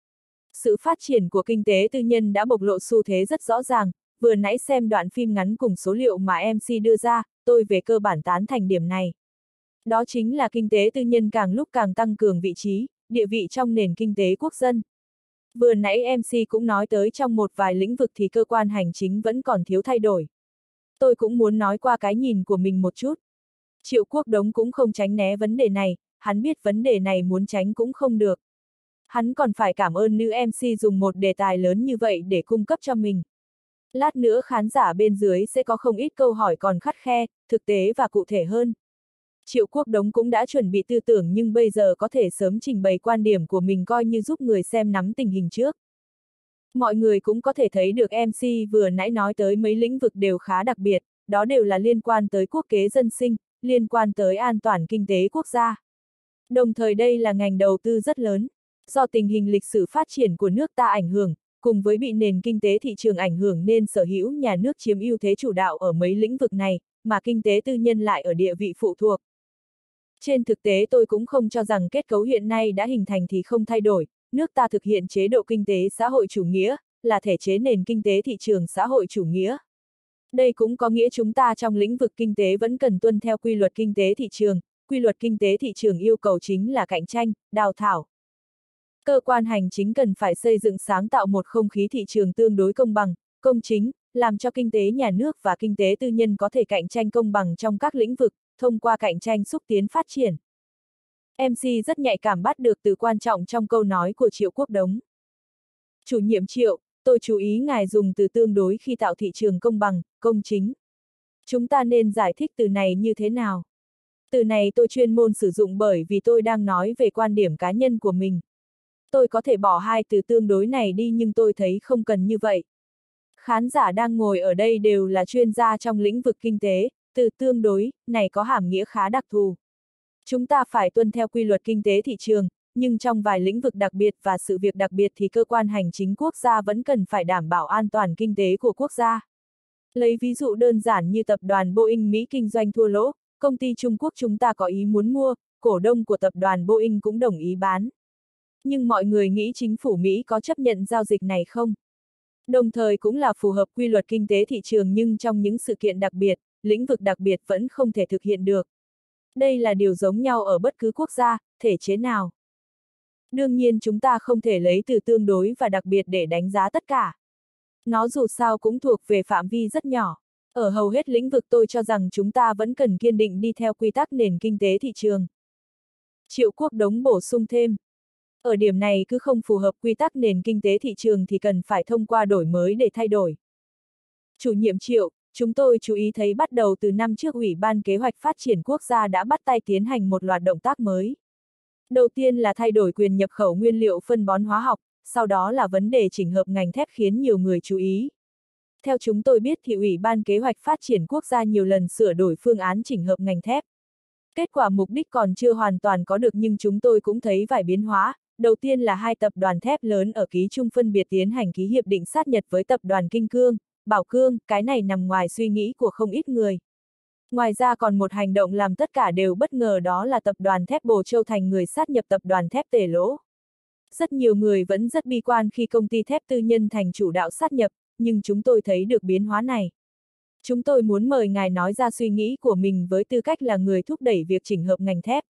Sự phát triển của kinh tế tư nhân đã bộc lộ xu thế rất rõ ràng, vừa nãy xem đoạn phim ngắn cùng số liệu mà em xê đưa ra, tôi về cơ bản tán thành điểm này. Đó chính là kinh tế tư nhân càng lúc càng tăng cường vị trí, địa vị trong nền kinh tế quốc dân. Vừa nãy em xê cũng nói tới trong một vài lĩnh vực thì cơ quan hành chính vẫn còn thiếu thay đổi. Tôi cũng muốn nói qua cái nhìn của mình một chút. Triệu Quốc Đống cũng không tránh né vấn đề này, hắn biết vấn đề này muốn tránh cũng không được. Hắn còn phải cảm ơn nữ em xê dùng một đề tài lớn như vậy để cung cấp cho mình. Lát nữa khán giả bên dưới sẽ có không ít câu hỏi còn khắt khe, thực tế và cụ thể hơn. Triệu Quốc Đống cũng đã chuẩn bị tư tưởng nhưng bây giờ có thể sớm trình bày quan điểm của mình coi như giúp người xem nắm tình hình trước. Mọi người cũng có thể thấy được em xê vừa nãy nói tới mấy lĩnh vực đều khá đặc biệt, đó đều là liên quan tới quốc kế dân sinh, liên quan tới an toàn kinh tế quốc gia. Đồng thời đây là ngành đầu tư rất lớn. Do tình hình lịch sử phát triển của nước ta ảnh hưởng, cùng với bị nền kinh tế thị trường ảnh hưởng nên sở hữu nhà nước chiếm ưu thế chủ đạo ở mấy lĩnh vực này, mà kinh tế tư nhân lại ở địa vị phụ thuộc. Trên thực tế tôi cũng không cho rằng kết cấu hiện nay đã hình thành thì không thay đổi, nước ta thực hiện chế độ kinh tế xã hội chủ nghĩa, là thể chế nền kinh tế thị trường xã hội chủ nghĩa. Đây cũng có nghĩa chúng ta trong lĩnh vực kinh tế vẫn cần tuân theo quy luật kinh tế thị trường, quy luật kinh tế thị trường yêu cầu chính là cạnh tranh, đào thải. Cơ quan hành chính cần phải xây dựng sáng tạo một không khí thị trường tương đối công bằng, công chính, làm cho kinh tế nhà nước và kinh tế tư nhân có thể cạnh tranh công bằng trong các lĩnh vực, thông qua cạnh tranh xúc tiến phát triển. em xê rất nhạy cảm bắt được từ quan trọng trong câu nói của Triệu Quốc Đống. Chủ nhiệm Triệu, tôi chú ý ngài dùng từ tương đối khi tạo thị trường công bằng, công chính. Chúng ta nên giải thích từ này như thế nào? Từ này tôi chuyên môn sử dụng bởi vì tôi đang nói về quan điểm cá nhân của mình. Tôi có thể bỏ hai từ tương đối này đi nhưng tôi thấy không cần như vậy. Khán giả đang ngồi ở đây đều là chuyên gia trong lĩnh vực kinh tế, từ tương đối này có hàm nghĩa khá đặc thù. Chúng ta phải tuân theo quy luật kinh tế thị trường, nhưng trong vài lĩnh vực đặc biệt và sự việc đặc biệt thì cơ quan hành chính quốc gia vẫn cần phải đảm bảo an toàn kinh tế của quốc gia. Lấy ví dụ đơn giản như tập đoàn Boeing Mỹ kinh doanh thua lỗ, công ty Trung Quốc chúng ta có ý muốn mua, cổ đông của tập đoàn Boeing cũng đồng ý bán. Nhưng mọi người nghĩ chính phủ Mỹ có chấp nhận giao dịch này không? Đồng thời cũng là phù hợp quy luật kinh tế thị trường nhưng trong những sự kiện đặc biệt, lĩnh vực đặc biệt vẫn không thể thực hiện được. Đây là điều giống nhau ở bất cứ quốc gia, thể chế nào. Đương nhiên chúng ta không thể lấy từ tương đối và đặc biệt để đánh giá tất cả. Nó dù sao cũng thuộc về phạm vi rất nhỏ. Ở hầu hết lĩnh vực tôi cho rằng chúng ta vẫn cần kiên định đi theo quy tắc nền kinh tế thị trường. Triệu Quốc Đống bổ sung thêm. Ở điểm này cứ không phù hợp quy tắc nền kinh tế thị trường thì cần phải thông qua đổi mới để thay đổi. Chủ nhiệm Triệu, chúng tôi chú ý thấy bắt đầu từ năm trước Ủy ban Kế hoạch Phát triển Quốc gia đã bắt tay tiến hành một loạt động tác mới. Đầu tiên là thay đổi quyền nhập khẩu nguyên liệu phân bón hóa học, sau đó là vấn đề chỉnh hợp ngành thép khiến nhiều người chú ý. Theo chúng tôi biết thì Ủy ban Kế hoạch Phát triển Quốc gia nhiều lần sửa đổi phương án chỉnh hợp ngành thép. Kết quả mục đích còn chưa hoàn toàn có được nhưng chúng tôi cũng thấy vài biến hóa. Đầu tiên là hai tập đoàn thép lớn ở ký chung phân biệt tiến hành ký hiệp định sát nhập với tập đoàn Kinh Cương, Bảo Cương, cái này nằm ngoài suy nghĩ của không ít người. Ngoài ra còn một hành động làm tất cả đều bất ngờ đó là tập đoàn thép Bồ Châu thành người sát nhập tập đoàn thép Tề Lỗ. Rất nhiều người vẫn rất bi quan khi công ty thép tư nhân thành chủ đạo sát nhập, nhưng chúng tôi thấy được biến hóa này. Chúng tôi muốn mời ngài nói ra suy nghĩ của mình với tư cách là người thúc đẩy việc chỉnh hợp ngành thép.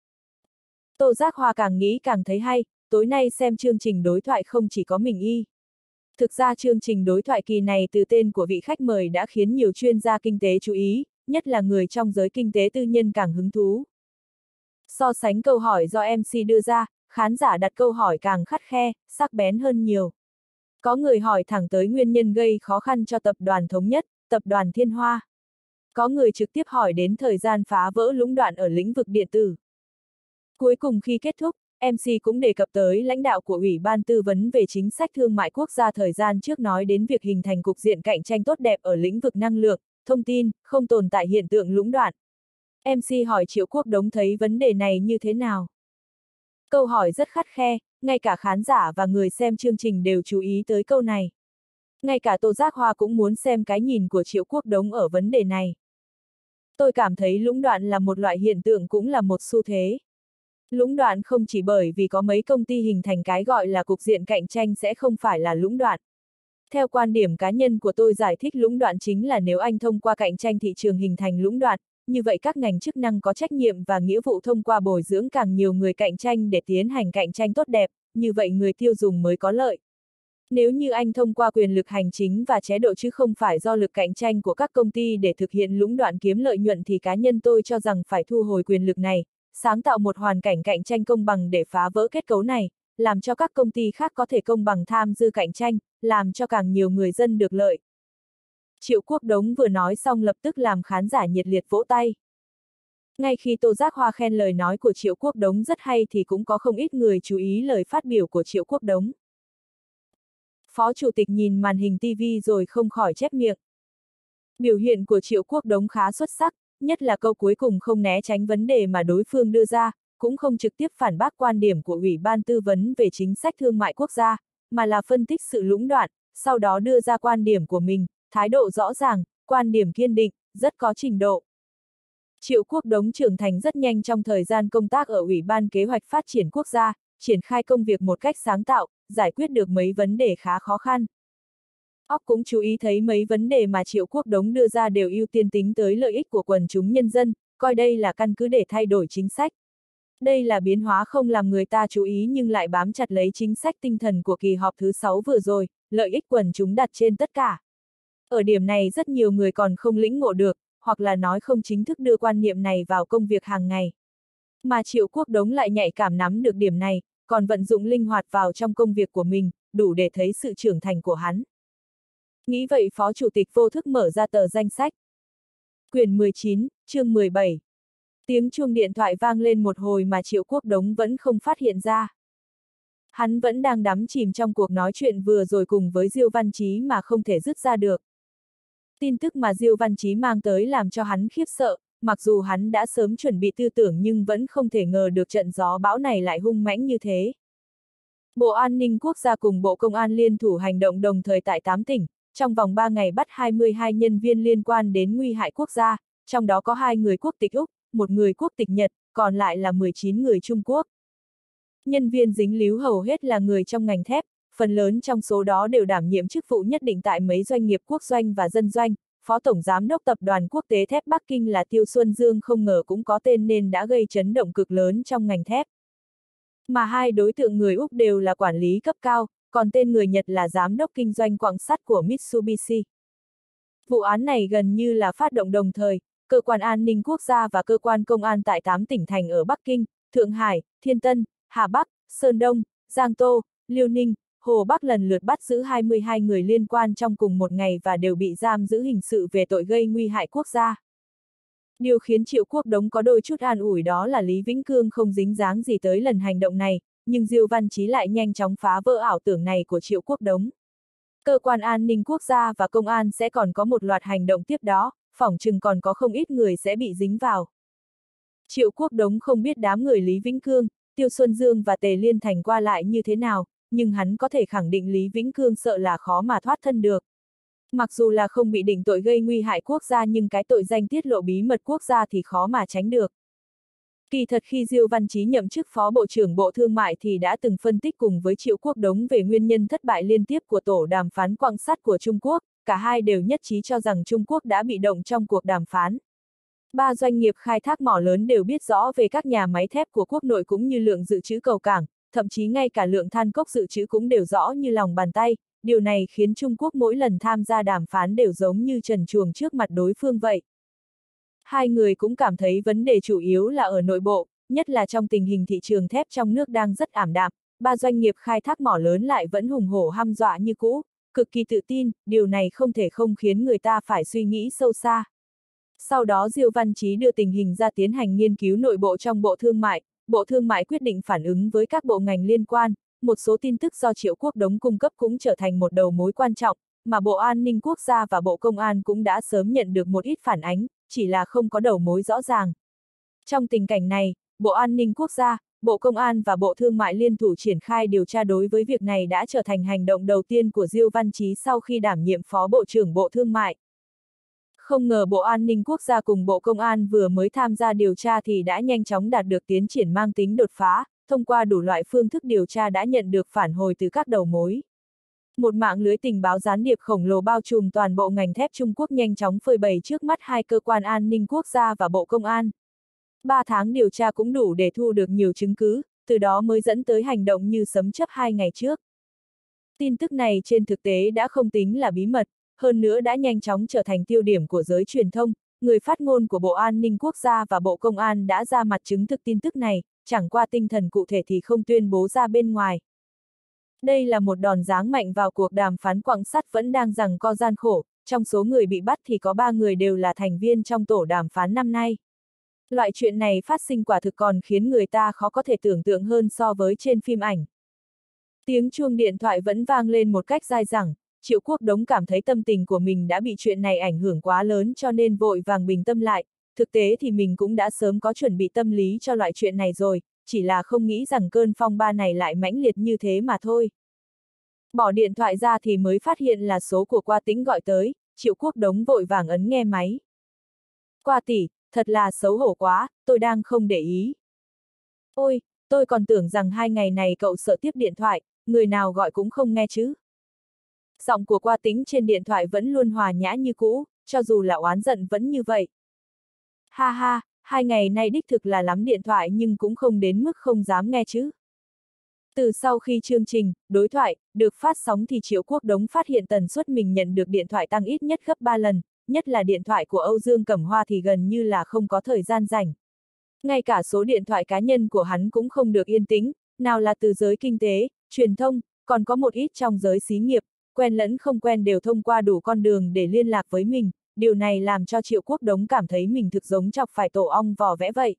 Tô Giác Hoa càng nghĩ càng thấy hay, tối nay xem chương trình đối thoại không chỉ có mình y. Thực ra chương trình đối thoại kỳ này từ tên của vị khách mời đã khiến nhiều chuyên gia kinh tế chú ý, nhất là người trong giới kinh tế tư nhân càng hứng thú. So sánh câu hỏi do em xê đưa ra, khán giả đặt câu hỏi càng khắt khe, sắc bén hơn nhiều. Có người hỏi thẳng tới nguyên nhân gây khó khăn cho tập đoàn Thống Nhất, tập đoàn Thiên Hoa. Có người trực tiếp hỏi đến thời gian phá vỡ lũng đoạn ở lĩnh vực điện tử. Cuối cùng khi kết thúc, em xê cũng đề cập tới lãnh đạo của Ủy ban tư vấn về chính sách thương mại quốc gia thời gian trước nói đến việc hình thành cục diện cạnh tranh tốt đẹp ở lĩnh vực năng lượng, thông tin, không tồn tại hiện tượng lũng đoạn. em xê hỏi Triệu Quốc Đống thấy vấn đề này như thế nào? Câu hỏi rất khắt khe, ngay cả khán giả và người xem chương trình đều chú ý tới câu này. Ngay cả Tô Giác Hoa cũng muốn xem cái nhìn của Triệu Quốc Đống ở vấn đề này. Tôi cảm thấy lũng đoạn là một loại hiện tượng cũng là một xu thế. Lũng đoạn không chỉ bởi vì có mấy công ty hình thành cái gọi là cục diện cạnh tranh sẽ không phải là lũng đoạn. Theo quan điểm cá nhân của tôi, giải thích lũng đoạn chính là nếu anh thông qua cạnh tranh thị trường hình thành lũng đoạn, như vậy các ngành chức năng có trách nhiệm và nghĩa vụ thông qua bồi dưỡng càng nhiều người cạnh tranh để tiến hành cạnh tranh tốt đẹp, như vậy người tiêu dùng mới có lợi. Nếu như anh thông qua quyền lực hành chính và chế độ chứ không phải do lực cạnh tranh của các công ty để thực hiện lũng đoạn kiếm lợi nhuận thì cá nhân tôi cho rằng phải thu hồi quyền lực này, sáng tạo một hoàn cảnh cạnh tranh công bằng để phá vỡ kết cấu này, làm cho các công ty khác có thể công bằng tham dự cạnh tranh, làm cho càng nhiều người dân được lợi. Triệu Quốc Đống vừa nói xong lập tức làm khán giả nhiệt liệt vỗ tay. Ngay khi Tô Giác Hoa khen lời nói của Triệu Quốc Đống rất hay thì cũng có không ít người chú ý lời phát biểu của Triệu Quốc Đống. Phó Chủ tịch nhìn màn hình ti vi rồi không khỏi chép miệng. Biểu hiện của Triệu Quốc Đống khá xuất sắc, nhất là câu cuối cùng không né tránh vấn đề mà đối phương đưa ra, cũng không trực tiếp phản bác quan điểm của Ủy ban Tư vấn về chính sách thương mại quốc gia, mà là phân tích sự lũng đoạn, sau đó đưa ra quan điểm của mình, thái độ rõ ràng, quan điểm kiên định, rất có trình độ. Triệu Quốc Đống trưởng thành rất nhanh trong thời gian công tác ở Ủy ban Kế hoạch Phát triển Quốc gia, triển khai công việc một cách sáng tạo, giải quyết được mấy vấn đề khá khó khăn. Óc cũng chú ý thấy mấy vấn đề mà Triệu Quốc Đống đưa ra đều ưu tiên tính tới lợi ích của quần chúng nhân dân, coi đây là căn cứ để thay đổi chính sách. Đây là biến hóa không làm người ta chú ý nhưng lại bám chặt lấy chính sách tinh thần của kỳ họp thứ sáu vừa rồi, lợi ích quần chúng đặt trên tất cả. Ở điểm này rất nhiều người còn không lĩnh ngộ được, hoặc là nói không chính thức đưa quan niệm này vào công việc hàng ngày. Mà Triệu Quốc Đống lại nhạy cảm nắm được điểm này, còn vận dụng linh hoạt vào trong công việc của mình, đủ để thấy sự trưởng thành của hắn. Nghĩ vậy Phó Chủ tịch vô thức mở ra tờ danh sách. Quyển mười chín, chương mười bảy. Tiếng chuông điện thoại vang lên một hồi mà Triệu Quốc Đống vẫn không phát hiện ra. Hắn vẫn đang đắm chìm trong cuộc nói chuyện vừa rồi cùng với Diêu Văn Chí mà không thể dứt ra được. Tin tức mà Diêu Văn Chí mang tới làm cho hắn khiếp sợ, mặc dù hắn đã sớm chuẩn bị tư tưởng nhưng vẫn không thể ngờ được trận gió bão này lại hung mãnh như thế. Bộ An ninh Quốc gia cùng Bộ Công an liên thủ hành động đồng thời tại tám tỉnh, trong vòng ba ngày bắt hai mươi hai nhân viên liên quan đến nguy hại quốc gia, trong đó có hai người quốc tịch Úc, một người quốc tịch Nhật, còn lại là mười chín người Trung Quốc. Nhân viên dính líu hầu hết là người trong ngành thép, phần lớn trong số đó đều đảm nhiệm chức vụ nhất định tại mấy doanh nghiệp quốc doanh và dân doanh. Phó Tổng Giám đốc Tập đoàn Quốc tế Thép Bắc Kinh là Tiêu Xuân Dương không ngờ cũng có tên nên đã gây chấn động cực lớn trong ngành thép. Mà hai đối tượng người Úc đều là quản lý cấp cao, còn tên người Nhật là Giám đốc Kinh doanh quặng sắt của Mitsubishi. Vụ án này gần như là phát động đồng thời, Cơ quan An ninh Quốc gia và Cơ quan Công an tại tám tỉnh thành ở Bắc Kinh, Thượng Hải, Thiên Tân, Hà Bắc, Sơn Đông, Giang Tô, Liêu Ninh, Hồ Bắc lần lượt bắt giữ hai mươi hai người liên quan trong cùng một ngày và đều bị giam giữ hình sự về tội gây nguy hại quốc gia. Điều khiến Triệu Quốc Đống có đôi chút an ủi đó là Lý Vĩnh Cương không dính dáng gì tới lần hành động này, nhưng Diêu Văn Chí lại nhanh chóng phá vỡ ảo tưởng này của Triệu Quốc Đống. Cơ quan An ninh Quốc gia và Công an sẽ còn có một loạt hành động tiếp đó, phỏng chừng còn có không ít người sẽ bị dính vào. Triệu Quốc Đống không biết đám người Lý Vĩnh Cương, Tiêu Xuân Dương và Tề Liên Thành qua lại như thế nào, nhưng hắn có thể khẳng định Lý Vĩnh Cương sợ là khó mà thoát thân được. Mặc dù là không bị định tội gây nguy hại quốc gia nhưng cái tội danh tiết lộ bí mật quốc gia thì khó mà tránh được. Kỳ thật khi Diêu Văn Chí nhậm chức Phó Bộ trưởng Bộ Thương mại thì đã từng phân tích cùng với Triệu Quốc Đống về nguyên nhân thất bại liên tiếp của tổ đàm phán quặng sắt của Trung Quốc, cả hai đều nhất trí cho rằng Trung Quốc đã bị động trong cuộc đàm phán. Ba doanh nghiệp khai thác mỏ lớn đều biết rõ về các nhà máy thép của quốc nội cũng như lượng dự trữ cầu cảng, thậm chí ngay cả lượng than cốc dự trữ cũng đều rõ như lòng bàn tay, điều này khiến Trung Quốc mỗi lần tham gia đàm phán đều giống như trần truồng trước mặt đối phương vậy. Hai người cũng cảm thấy vấn đề chủ yếu là ở nội bộ, nhất là trong tình hình thị trường thép trong nước đang rất ảm đạm, ba doanh nghiệp khai thác mỏ lớn lại vẫn hùng hổ hăm dọa như cũ, cực kỳ tự tin, điều này không thể không khiến người ta phải suy nghĩ sâu xa. Sau đó Diêu Văn Chí đưa tình hình ra tiến hành nghiên cứu nội bộ trong Bộ Thương mại, Bộ Thương mại quyết định phản ứng với các bộ ngành liên quan, một số tin tức do Triệu Quốc Đống cung cấp cũng trở thành một đầu mối quan trọng, mà Bộ An ninh Quốc gia và Bộ Công an cũng đã sớm nhận được một ít phản ánh, chỉ là không có đầu mối rõ ràng. Trong tình cảnh này, Bộ An ninh Quốc gia, Bộ Công an và Bộ Thương mại liên thủ triển khai điều tra đối với việc này đã trở thành hành động đầu tiên của Diêu Văn Chí sau khi đảm nhiệm Phó Bộ trưởng Bộ Thương mại. Không ngờ Bộ An ninh Quốc gia cùng Bộ Công an vừa mới tham gia điều tra thì đã nhanh chóng đạt được tiến triển mang tính đột phá, thông qua đủ loại phương thức điều tra đã nhận được phản hồi từ các đầu mối. Một mạng lưới tình báo gián điệp khổng lồ bao trùm toàn bộ ngành thép Trung Quốc nhanh chóng phơi bày trước mắt hai cơ quan an ninh quốc gia và Bộ Công an. Ba tháng điều tra cũng đủ để thu được nhiều chứng cứ, từ đó mới dẫn tới hành động như sấm chớp hai ngày trước. Tin tức này trên thực tế đã không tính là bí mật, hơn nữa đã nhanh chóng trở thành tiêu điểm của giới truyền thông, người phát ngôn của Bộ An ninh Quốc gia và Bộ Công an đã ra mặt chứng thực tin tức này, chẳng qua tinh thần cụ thể thì không tuyên bố ra bên ngoài. Đây là một đòn giáng mạnh vào cuộc đàm phán quặng sắt vẫn đang giằng co gian khổ, trong số người bị bắt thì có ba người đều là thành viên trong tổ đàm phán năm nay. Loại chuyện này phát sinh quả thực còn khiến người ta khó có thể tưởng tượng hơn so với trên phim ảnh. Tiếng chuông điện thoại vẫn vang lên một cách dai dẳng, Triệu Quốc Đống cảm thấy tâm tình của mình đã bị chuyện này ảnh hưởng quá lớn cho nên vội vàng bình tâm lại, thực tế thì mình cũng đã sớm có chuẩn bị tâm lý cho loại chuyện này rồi, chỉ là không nghĩ rằng cơn phong ba này lại mãnh liệt như thế mà thôi. Bỏ điện thoại ra thì mới phát hiện là số của Qua Tĩnh gọi tới, Triệu Quốc Đống vội vàng ấn nghe máy. Qua tỷ, thật là xấu hổ quá, tôi đang không để ý. Ôi, tôi còn tưởng rằng hai ngày này cậu sợ tiếp điện thoại, người nào gọi cũng không nghe chứ. Giọng của Qua Tĩnh trên điện thoại vẫn luôn hòa nhã như cũ, cho dù là oán giận vẫn như vậy. Ha ha, hai ngày nay đích thực là lắm điện thoại nhưng cũng không đến mức không dám nghe chứ. Từ sau khi chương trình, đối thoại, được phát sóng thì Triệu Quốc Đống phát hiện tần suất mình nhận được điện thoại tăng ít nhất gấp ba lần, nhất là điện thoại của Âu Dương Cẩm Hoa thì gần như là không có thời gian rảnh. Ngay cả số điện thoại cá nhân của hắn cũng không được yên tĩnh, nào là từ giới kinh tế, truyền thông, còn có một ít trong giới xí nghiệp, quen lẫn không quen đều thông qua đủ con đường để liên lạc với mình, điều này làm cho Triệu Quốc Đống cảm thấy mình thực giống chọc phải tổ ong vò vẽ vậy.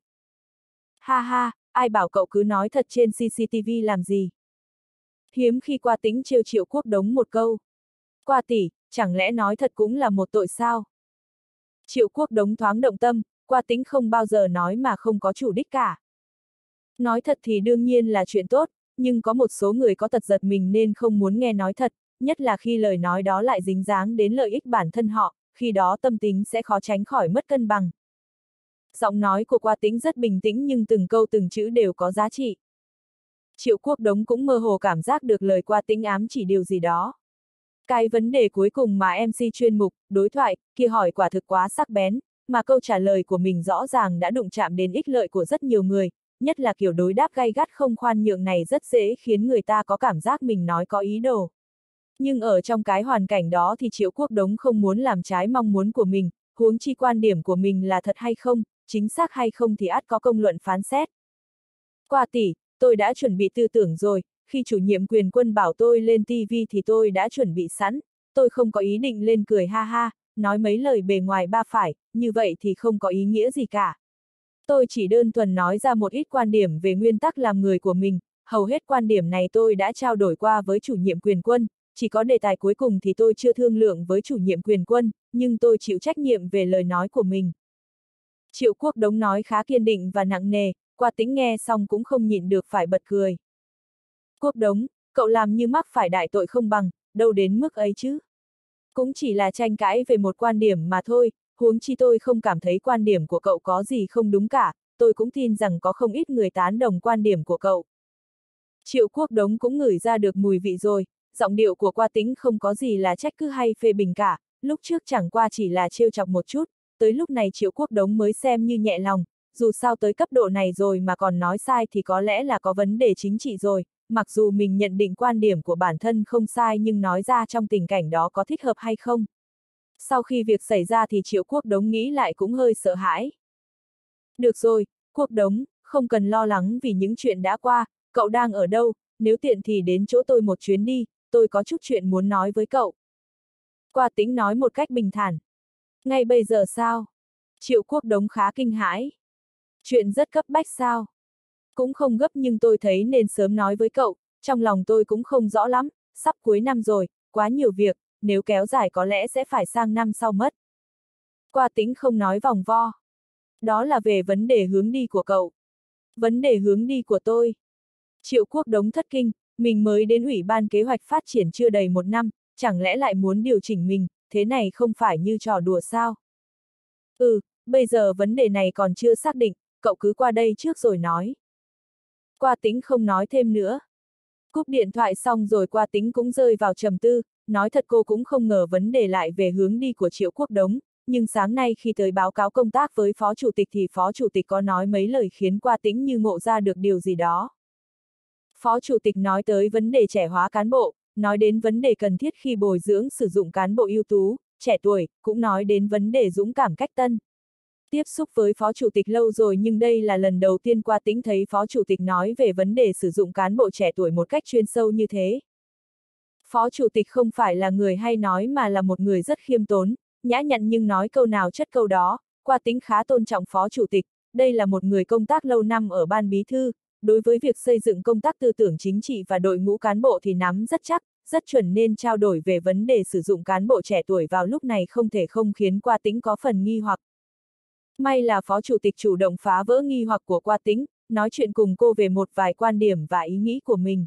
Ha ha, ai bảo cậu cứ nói thật trên xê xê tê vê làm gì? Hiếm khi Qua Tĩnh trêu Triệu Quốc Đống một câu. Qua tỷ, chẳng lẽ nói thật cũng là một tội sao? Triệu Quốc Đống thoáng động tâm, Qua Tĩnh không bao giờ nói mà không có chủ đích cả. Nói thật thì đương nhiên là chuyện tốt, nhưng có một số người có tật giật mình nên không muốn nghe nói thật, nhất là khi lời nói đó lại dính dáng đến lợi ích bản thân họ, khi đó tâm tính sẽ khó tránh khỏi mất cân bằng. Giọng nói của Qua Tĩnh rất bình tĩnh nhưng từng câu từng chữ đều có giá trị. Triệu Quốc Đống cũng mơ hồ cảm giác được lời Qua Tĩnh ám chỉ điều gì đó. Cái vấn đề cuối cùng mà em xê chuyên mục, đối thoại, kia hỏi quả thực quá sắc bén, mà câu trả lời của mình rõ ràng đã đụng chạm đến ích lợi của rất nhiều người, nhất là kiểu đối đáp gay gắt không khoan nhượng này rất dễ khiến người ta có cảm giác mình nói có ý đồ. Nhưng ở trong cái hoàn cảnh đó thì Triệu Quốc Đống không muốn làm trái mong muốn của mình, huống chi quan điểm của mình là thật hay không, chính xác hay không thì ắt có công luận phán xét. Qua tỷ, tôi đã chuẩn bị tư tưởng rồi, khi chủ nhiệm Quyền Quân bảo tôi lên ti vi thì tôi đã chuẩn bị sẵn, tôi không có ý định lên cười ha ha, nói mấy lời bề ngoài ba phải, như vậy thì không có ý nghĩa gì cả. Tôi chỉ đơn thuần nói ra một ít quan điểm về nguyên tắc làm người của mình, hầu hết quan điểm này tôi đã trao đổi qua với chủ nhiệm Quyền Quân, chỉ có đề tài cuối cùng thì tôi chưa thương lượng với chủ nhiệm Quyền Quân, nhưng tôi chịu trách nhiệm về lời nói của mình. Triệu Quốc Đống nói khá kiên định và nặng nề, Qua Tĩnh nghe xong cũng không nhịn được phải bật cười. Quốc Đống, cậu làm như mắc phải đại tội không bằng, đâu đến mức ấy chứ. Cũng chỉ là tranh cãi về một quan điểm mà thôi, huống chi tôi không cảm thấy quan điểm của cậu có gì không đúng cả, tôi cũng tin rằng có không ít người tán đồng quan điểm của cậu. Triệu Quốc Đống cũng ngửi ra được mùi vị rồi, giọng điệu của Qua Tĩnh không có gì là trách cứ hay phê bình cả, lúc trước chẳng qua chỉ là trêu chọc một chút, tới lúc này Triệu Quốc Đống mới xem như nhẹ lòng, dù sao tới cấp độ này rồi mà còn nói sai thì có lẽ là có vấn đề chính trị rồi, mặc dù mình nhận định quan điểm của bản thân không sai nhưng nói ra trong tình cảnh đó có thích hợp hay không. Sau khi việc xảy ra thì Triệu Quốc Đống nghĩ lại cũng hơi sợ hãi. Được rồi, Quốc Đống, không cần lo lắng vì những chuyện đã qua, cậu đang ở đâu, nếu tiện thì đến chỗ tôi một chuyến đi, tôi có chút chuyện muốn nói với cậu. Qua Tĩnh nói một cách bình thản. Ngay bây giờ sao? Triệu Quốc Đống khá kinh hãi. Chuyện rất cấp bách sao? Cũng không gấp nhưng tôi thấy nên sớm nói với cậu, trong lòng tôi cũng không rõ lắm, sắp cuối năm rồi, quá nhiều việc, nếu kéo dài có lẽ sẽ phải sang năm sau mất. Qua Tĩnh không nói vòng vo. Đó là về vấn đề hướng đi của cậu. Vấn đề hướng đi của tôi. Triệu Quốc Đống thất kinh, mình mới đến Ủy ban kế hoạch phát triển chưa đầy một năm, chẳng lẽ lại muốn điều chỉnh mình, thế này không phải như trò đùa sao? Ừ, bây giờ vấn đề này còn chưa xác định, cậu cứ qua đây trước rồi nói. Qua Tĩnh không nói thêm nữa. Cúp điện thoại xong rồi Qua Tĩnh cũng rơi vào trầm tư, nói thật cô cũng không ngờ vấn đề lại về hướng đi của Triệu Quốc Đống, nhưng sáng nay khi tới báo cáo công tác với Phó Chủ tịch thì Phó Chủ tịch có nói mấy lời khiến Qua Tĩnh như ngộ ra được điều gì đó. Phó Chủ tịch nói tới vấn đề trẻ hóa cán bộ, nói đến vấn đề cần thiết khi bồi dưỡng sử dụng cán bộ ưu tú, trẻ tuổi, cũng nói đến vấn đề dũng cảm cách tân. Tiếp xúc với Phó Chủ tịch lâu rồi nhưng đây là lần đầu tiên Qua Tĩnh thấy Phó Chủ tịch nói về vấn đề sử dụng cán bộ trẻ tuổi một cách chuyên sâu như thế. Phó Chủ tịch không phải là người hay nói mà là một người rất khiêm tốn, nhã nhặn nhưng nói câu nào chất câu đó. Qua Tĩnh khá tôn trọng Phó Chủ tịch, đây là một người công tác lâu năm ở ban bí thư, đối với việc xây dựng công tác tư tưởng chính trị và đội ngũ cán bộ thì nắm rất chắc, rất chuẩn, nên trao đổi về vấn đề sử dụng cán bộ trẻ tuổi vào lúc này không thể không khiến Qua Tĩnh có phần nghi hoặc. May là Phó Chủ tịch chủ động phá vỡ nghi hoặc của Qua Tĩnh, nói chuyện cùng cô về một vài quan điểm và ý nghĩ của mình.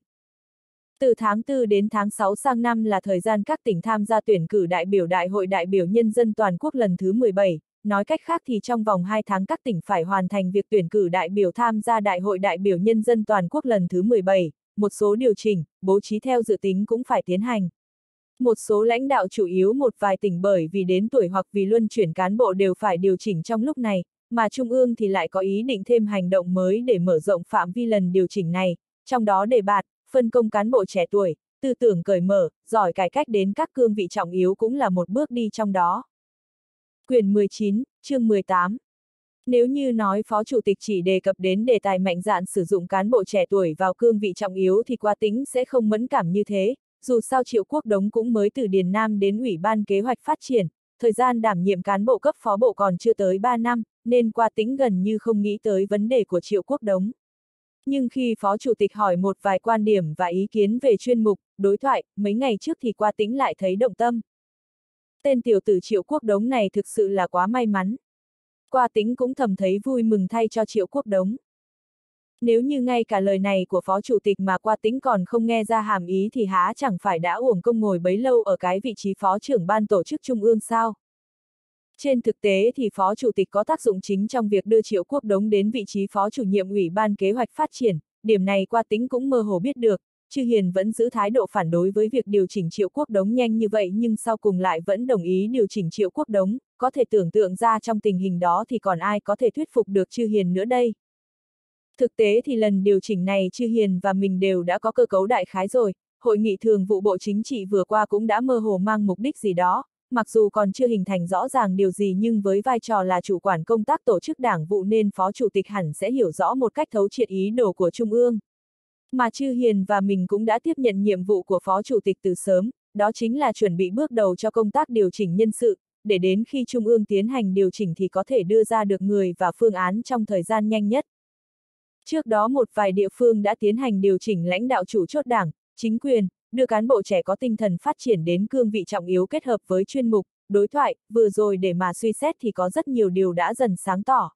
Từ tháng tư đến tháng sáu sang năm là thời gian các tỉnh tham gia tuyển cử đại biểu Đại hội đại biểu Nhân dân toàn quốc lần thứ mười bảy, nói cách khác thì trong vòng hai tháng các tỉnh phải hoàn thành việc tuyển cử đại biểu tham gia Đại hội đại biểu Nhân dân toàn quốc lần thứ mười bảy, một số điều chỉnh, bố trí theo dự tính cũng phải tiến hành. Một số lãnh đạo chủ yếu một vài tỉnh bởi vì đến tuổi hoặc vì luân chuyển cán bộ đều phải điều chỉnh trong lúc này, mà Trung ương thì lại có ý định thêm hành động mới để mở rộng phạm vi lần điều chỉnh này, trong đó đề bạt, phân công cán bộ trẻ tuổi, tư tưởng cởi mở, giỏi cải cách đến các cương vị trọng yếu cũng là một bước đi trong đó. Quyển mười chín, chương mười tám. Nếu như nói Phó Chủ tịch chỉ đề cập đến đề tài mạnh dạn sử dụng cán bộ trẻ tuổi vào cương vị trọng yếu thì Qua Tĩnh sẽ không mẫn cảm như thế, dù sao Triệu Quốc Đống cũng mới từ Điền Nam đến Ủy ban kế hoạch phát triển, thời gian đảm nhiệm cán bộ cấp phó bộ còn chưa tới ba năm, nên Qua Tĩnh gần như không nghĩ tới vấn đề của Triệu Quốc Đống. Nhưng khi Phó Chủ tịch hỏi một vài quan điểm và ý kiến về chuyên mục, đối thoại, mấy ngày trước thì Qua Tĩnh lại thấy động tâm. Tên tiểu tử Triệu Quốc Đống này thực sự là quá may mắn. Qua Tĩnh cũng thầm thấy vui mừng thay cho Triệu Quốc Đống. Nếu như ngay cả lời này của Phó Chủ tịch mà Qua Tĩnh còn không nghe ra hàm ý thì há chẳng phải đã uổng công ngồi bấy lâu ở cái vị trí Phó trưởng ban tổ chức Trung ương sao? Trên thực tế thì Phó Chủ tịch có tác dụng chính trong việc đưa Triệu Quốc Đống đến vị trí Phó chủ nhiệm Ủy ban kế hoạch phát triển, điểm này Qua Tĩnh cũng mơ hồ biết được. Chư Hiền vẫn giữ thái độ phản đối với việc điều chỉnh Triệu Quốc Đống nhanh như vậy nhưng sau cùng lại vẫn đồng ý điều chỉnh Triệu Quốc Đống, có thể tưởng tượng ra trong tình hình đó thì còn ai có thể thuyết phục được Chư Hiền nữa đây. Thực tế thì lần điều chỉnh này Chư Hiền và mình đều đã có cơ cấu đại khái rồi, Hội nghị thường vụ Bộ Chính trị vừa qua cũng đã mơ hồ mang mục đích gì đó, mặc dù còn chưa hình thành rõ ràng điều gì nhưng với vai trò là chủ quản công tác tổ chức đảng vụ nên Phó Chủ tịch hẳn sẽ hiểu rõ một cách thấu triệt ý đồ của Trung ương. Mà Chư Hiền và mình cũng đã tiếp nhận nhiệm vụ của Phó Chủ tịch từ sớm, đó chính là chuẩn bị bước đầu cho công tác điều chỉnh nhân sự, để đến khi Trung ương tiến hành điều chỉnh thì có thể đưa ra được người và phương án trong thời gian nhanh nhất. Trước đó một vài địa phương đã tiến hành điều chỉnh lãnh đạo chủ chốt đảng, chính quyền, đưa cán bộ trẻ có tinh thần phát triển đến cương vị trọng yếu kết hợp với chuyên mục, đối thoại, vừa rồi để mà suy xét thì có rất nhiều điều đã dần sáng tỏ.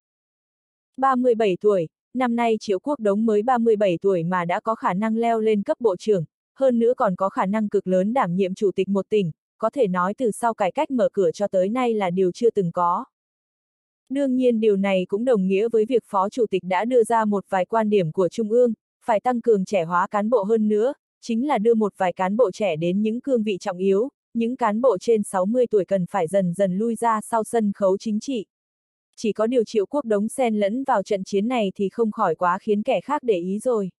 ba mươi bảy tuổi, năm nay Triệu Quốc Đống mới ba mươi bảy tuổi mà đã có khả năng leo lên cấp bộ trưởng, hơn nữa còn có khả năng cực lớn đảm nhiệm chủ tịch một tỉnh, có thể nói từ sau cải cách mở cửa cho tới nay là điều chưa từng có. Đương nhiên điều này cũng đồng nghĩa với việc Phó Chủ tịch đã đưa ra một vài quan điểm của Trung ương, phải tăng cường trẻ hóa cán bộ hơn nữa, chính là đưa một vài cán bộ trẻ đến những cương vị trọng yếu, những cán bộ trên sáu mươi tuổi cần phải dần dần lui ra sau sân khấu chính trị. Chỉ có điều Triệu Quốc Đống xen lẫn vào trận chiến này thì không khỏi quá khiến kẻ khác để ý rồi.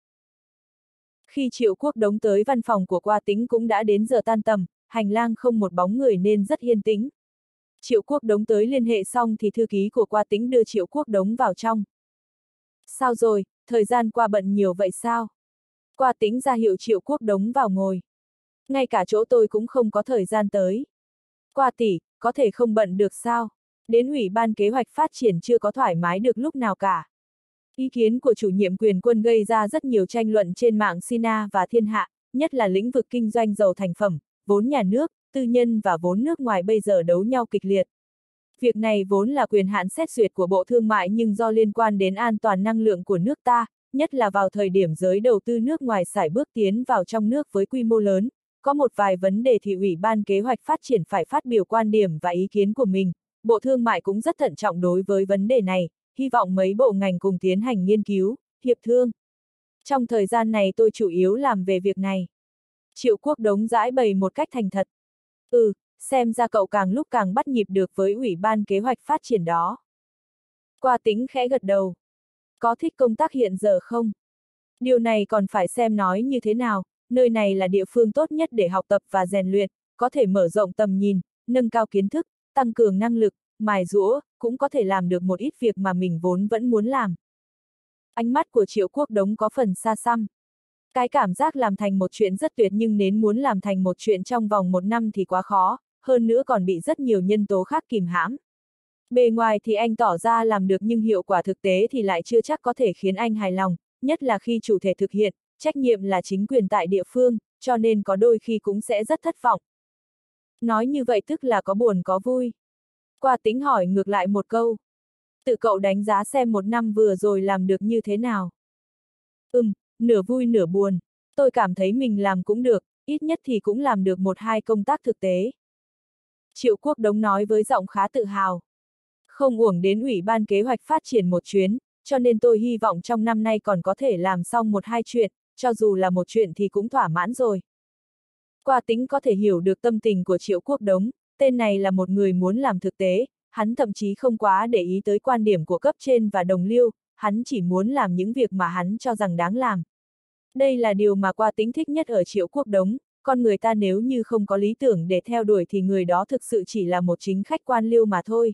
Khi Triệu Quốc Đống tới văn phòng của Qua Tĩnh cũng đã đến giờ tan tầm, hành lang không một bóng người nên rất yên tĩnh. Triệu Quốc Đống tới liên hệ xong thì thư ký của Qua Tĩnh đưa Triệu Quốc Đống vào trong. Sao rồi, thời gian qua bận nhiều vậy sao? Qua Tĩnh ra hiệu Triệu Quốc Đống vào ngồi. Ngay cả chỗ tôi cũng không có thời gian tới. Qua tỷ, có thể không bận được sao? Đến Ủy ban kế hoạch phát triển chưa có thoải mái được lúc nào cả. Ý kiến của chủ nhiệm Quyền Quân gây ra rất nhiều tranh luận trên mạng Sina và thiên hạ, nhất là lĩnh vực kinh doanh dầu thành phẩm, vốn nhà nước, tư nhân và vốn nước ngoài bây giờ đấu nhau kịch liệt. Việc này vốn là quyền hạn xét duyệt của Bộ Thương mại nhưng do liên quan đến an toàn năng lượng của nước ta, nhất là vào thời điểm giới đầu tư nước ngoài sải bước tiến vào trong nước với quy mô lớn, có một vài vấn đề thì Ủy ban Kế hoạch Phát triển phải phát biểu quan điểm và ý kiến của mình. Bộ Thương mại cũng rất thận trọng đối với vấn đề này, hy vọng mấy bộ ngành cùng tiến hành nghiên cứu, hiệp thương. Trong thời gian này tôi chủ yếu làm về việc này. Triệu Quốc Đống giải bày một cách thành thật. Ừ, xem ra cậu càng lúc càng bắt nhịp được với Ủy ban Kế hoạch Phát triển đó. Qua Tĩnh khẽ gật đầu. Có thích công tác hiện giờ không? Điều này còn phải xem nói như thế nào, nơi này là địa phương tốt nhất để học tập và rèn luyện, có thể mở rộng tầm nhìn, nâng cao kiến thức, tăng cường năng lực, mài giũa, cũng có thể làm được một ít việc mà mình vốn vẫn muốn làm. Ánh mắt của Triệu Quốc Đống có phần xa xăm. Cái cảm giác làm thành một chuyện rất tuyệt nhưng nếu muốn làm thành một chuyện trong vòng một năm thì quá khó, hơn nữa còn bị rất nhiều nhân tố khác kìm hãm. Bề ngoài thì anh tỏ ra làm được nhưng hiệu quả thực tế thì lại chưa chắc có thể khiến anh hài lòng, nhất là khi chủ thể thực hiện, trách nhiệm là chính quyền tại địa phương, cho nên có đôi khi cũng sẽ rất thất vọng. Nói như vậy tức là có buồn có vui. Qua Tĩnh hỏi ngược lại một câu. Tự cậu đánh giá xem một năm vừa rồi làm được như thế nào. Ừm, nửa vui nửa buồn. Tôi cảm thấy mình làm cũng được, ít nhất thì cũng làm được một hai công tác thực tế. Triệu Quốc Đống nói với giọng khá tự hào. Không uổng đến Ủy ban Kế hoạch Phát triển một chuyến, cho nên tôi hy vọng trong năm nay còn có thể làm xong một hai chuyện, cho dù là một chuyện thì cũng thỏa mãn rồi. Qua Tĩnh có thể hiểu được tâm tình của Triệu Quốc Đống, tên này là một người muốn làm thực tế, hắn thậm chí không quá để ý tới quan điểm của cấp trên và đồng liêu, hắn chỉ muốn làm những việc mà hắn cho rằng đáng làm. Đây là điều mà Qua Tĩnh thích nhất ở Triệu Quốc Đống, con người ta nếu như không có lý tưởng để theo đuổi thì người đó thực sự chỉ là một chính khách quan liêu mà thôi.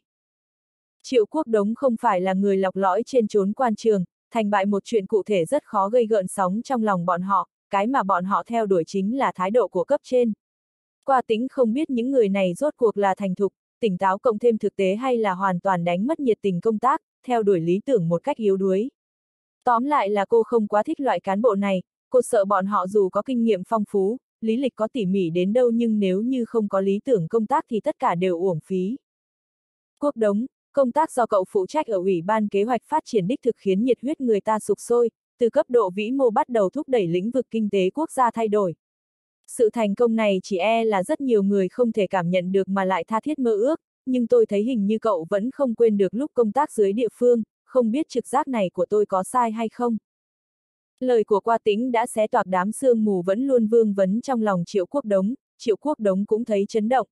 Triệu Quốc Đống không phải là người lọc lõi trên chốn quan trường, thành bại một chuyện cụ thể rất khó gây gợn sóng trong lòng bọn họ, cái mà bọn họ theo đuổi chính là thái độ của cấp trên. Qua Tĩnh không biết những người này rốt cuộc là thành thục, tỉnh táo cộng thêm thực tế hay là hoàn toàn đánh mất nhiệt tình công tác, theo đuổi lý tưởng một cách yếu đuối. Tóm lại là cô không quá thích loại cán bộ này, cô sợ bọn họ dù có kinh nghiệm phong phú, lý lịch có tỉ mỉ đến đâu nhưng nếu như không có lý tưởng công tác thì tất cả đều uổng phí. Quốc Đống, công tác do cậu phụ trách ở Ủy ban Kế hoạch Phát triển đích thực khiến nhiệt huyết người ta sục sôi, từ cấp độ vĩ mô bắt đầu thúc đẩy lĩnh vực kinh tế quốc gia thay đổi. Sự thành công này chỉ e là rất nhiều người không thể cảm nhận được mà lại tha thiết mơ ước, nhưng tôi thấy hình như cậu vẫn không quên được lúc công tác dưới địa phương, không biết trực giác này của tôi có sai hay không. Lời của Qua Tĩnh đã xé toạc đám sương mù vẫn luôn vương vấn trong lòng Triệu Quốc Đống, Triệu Quốc Đống cũng thấy chấn động.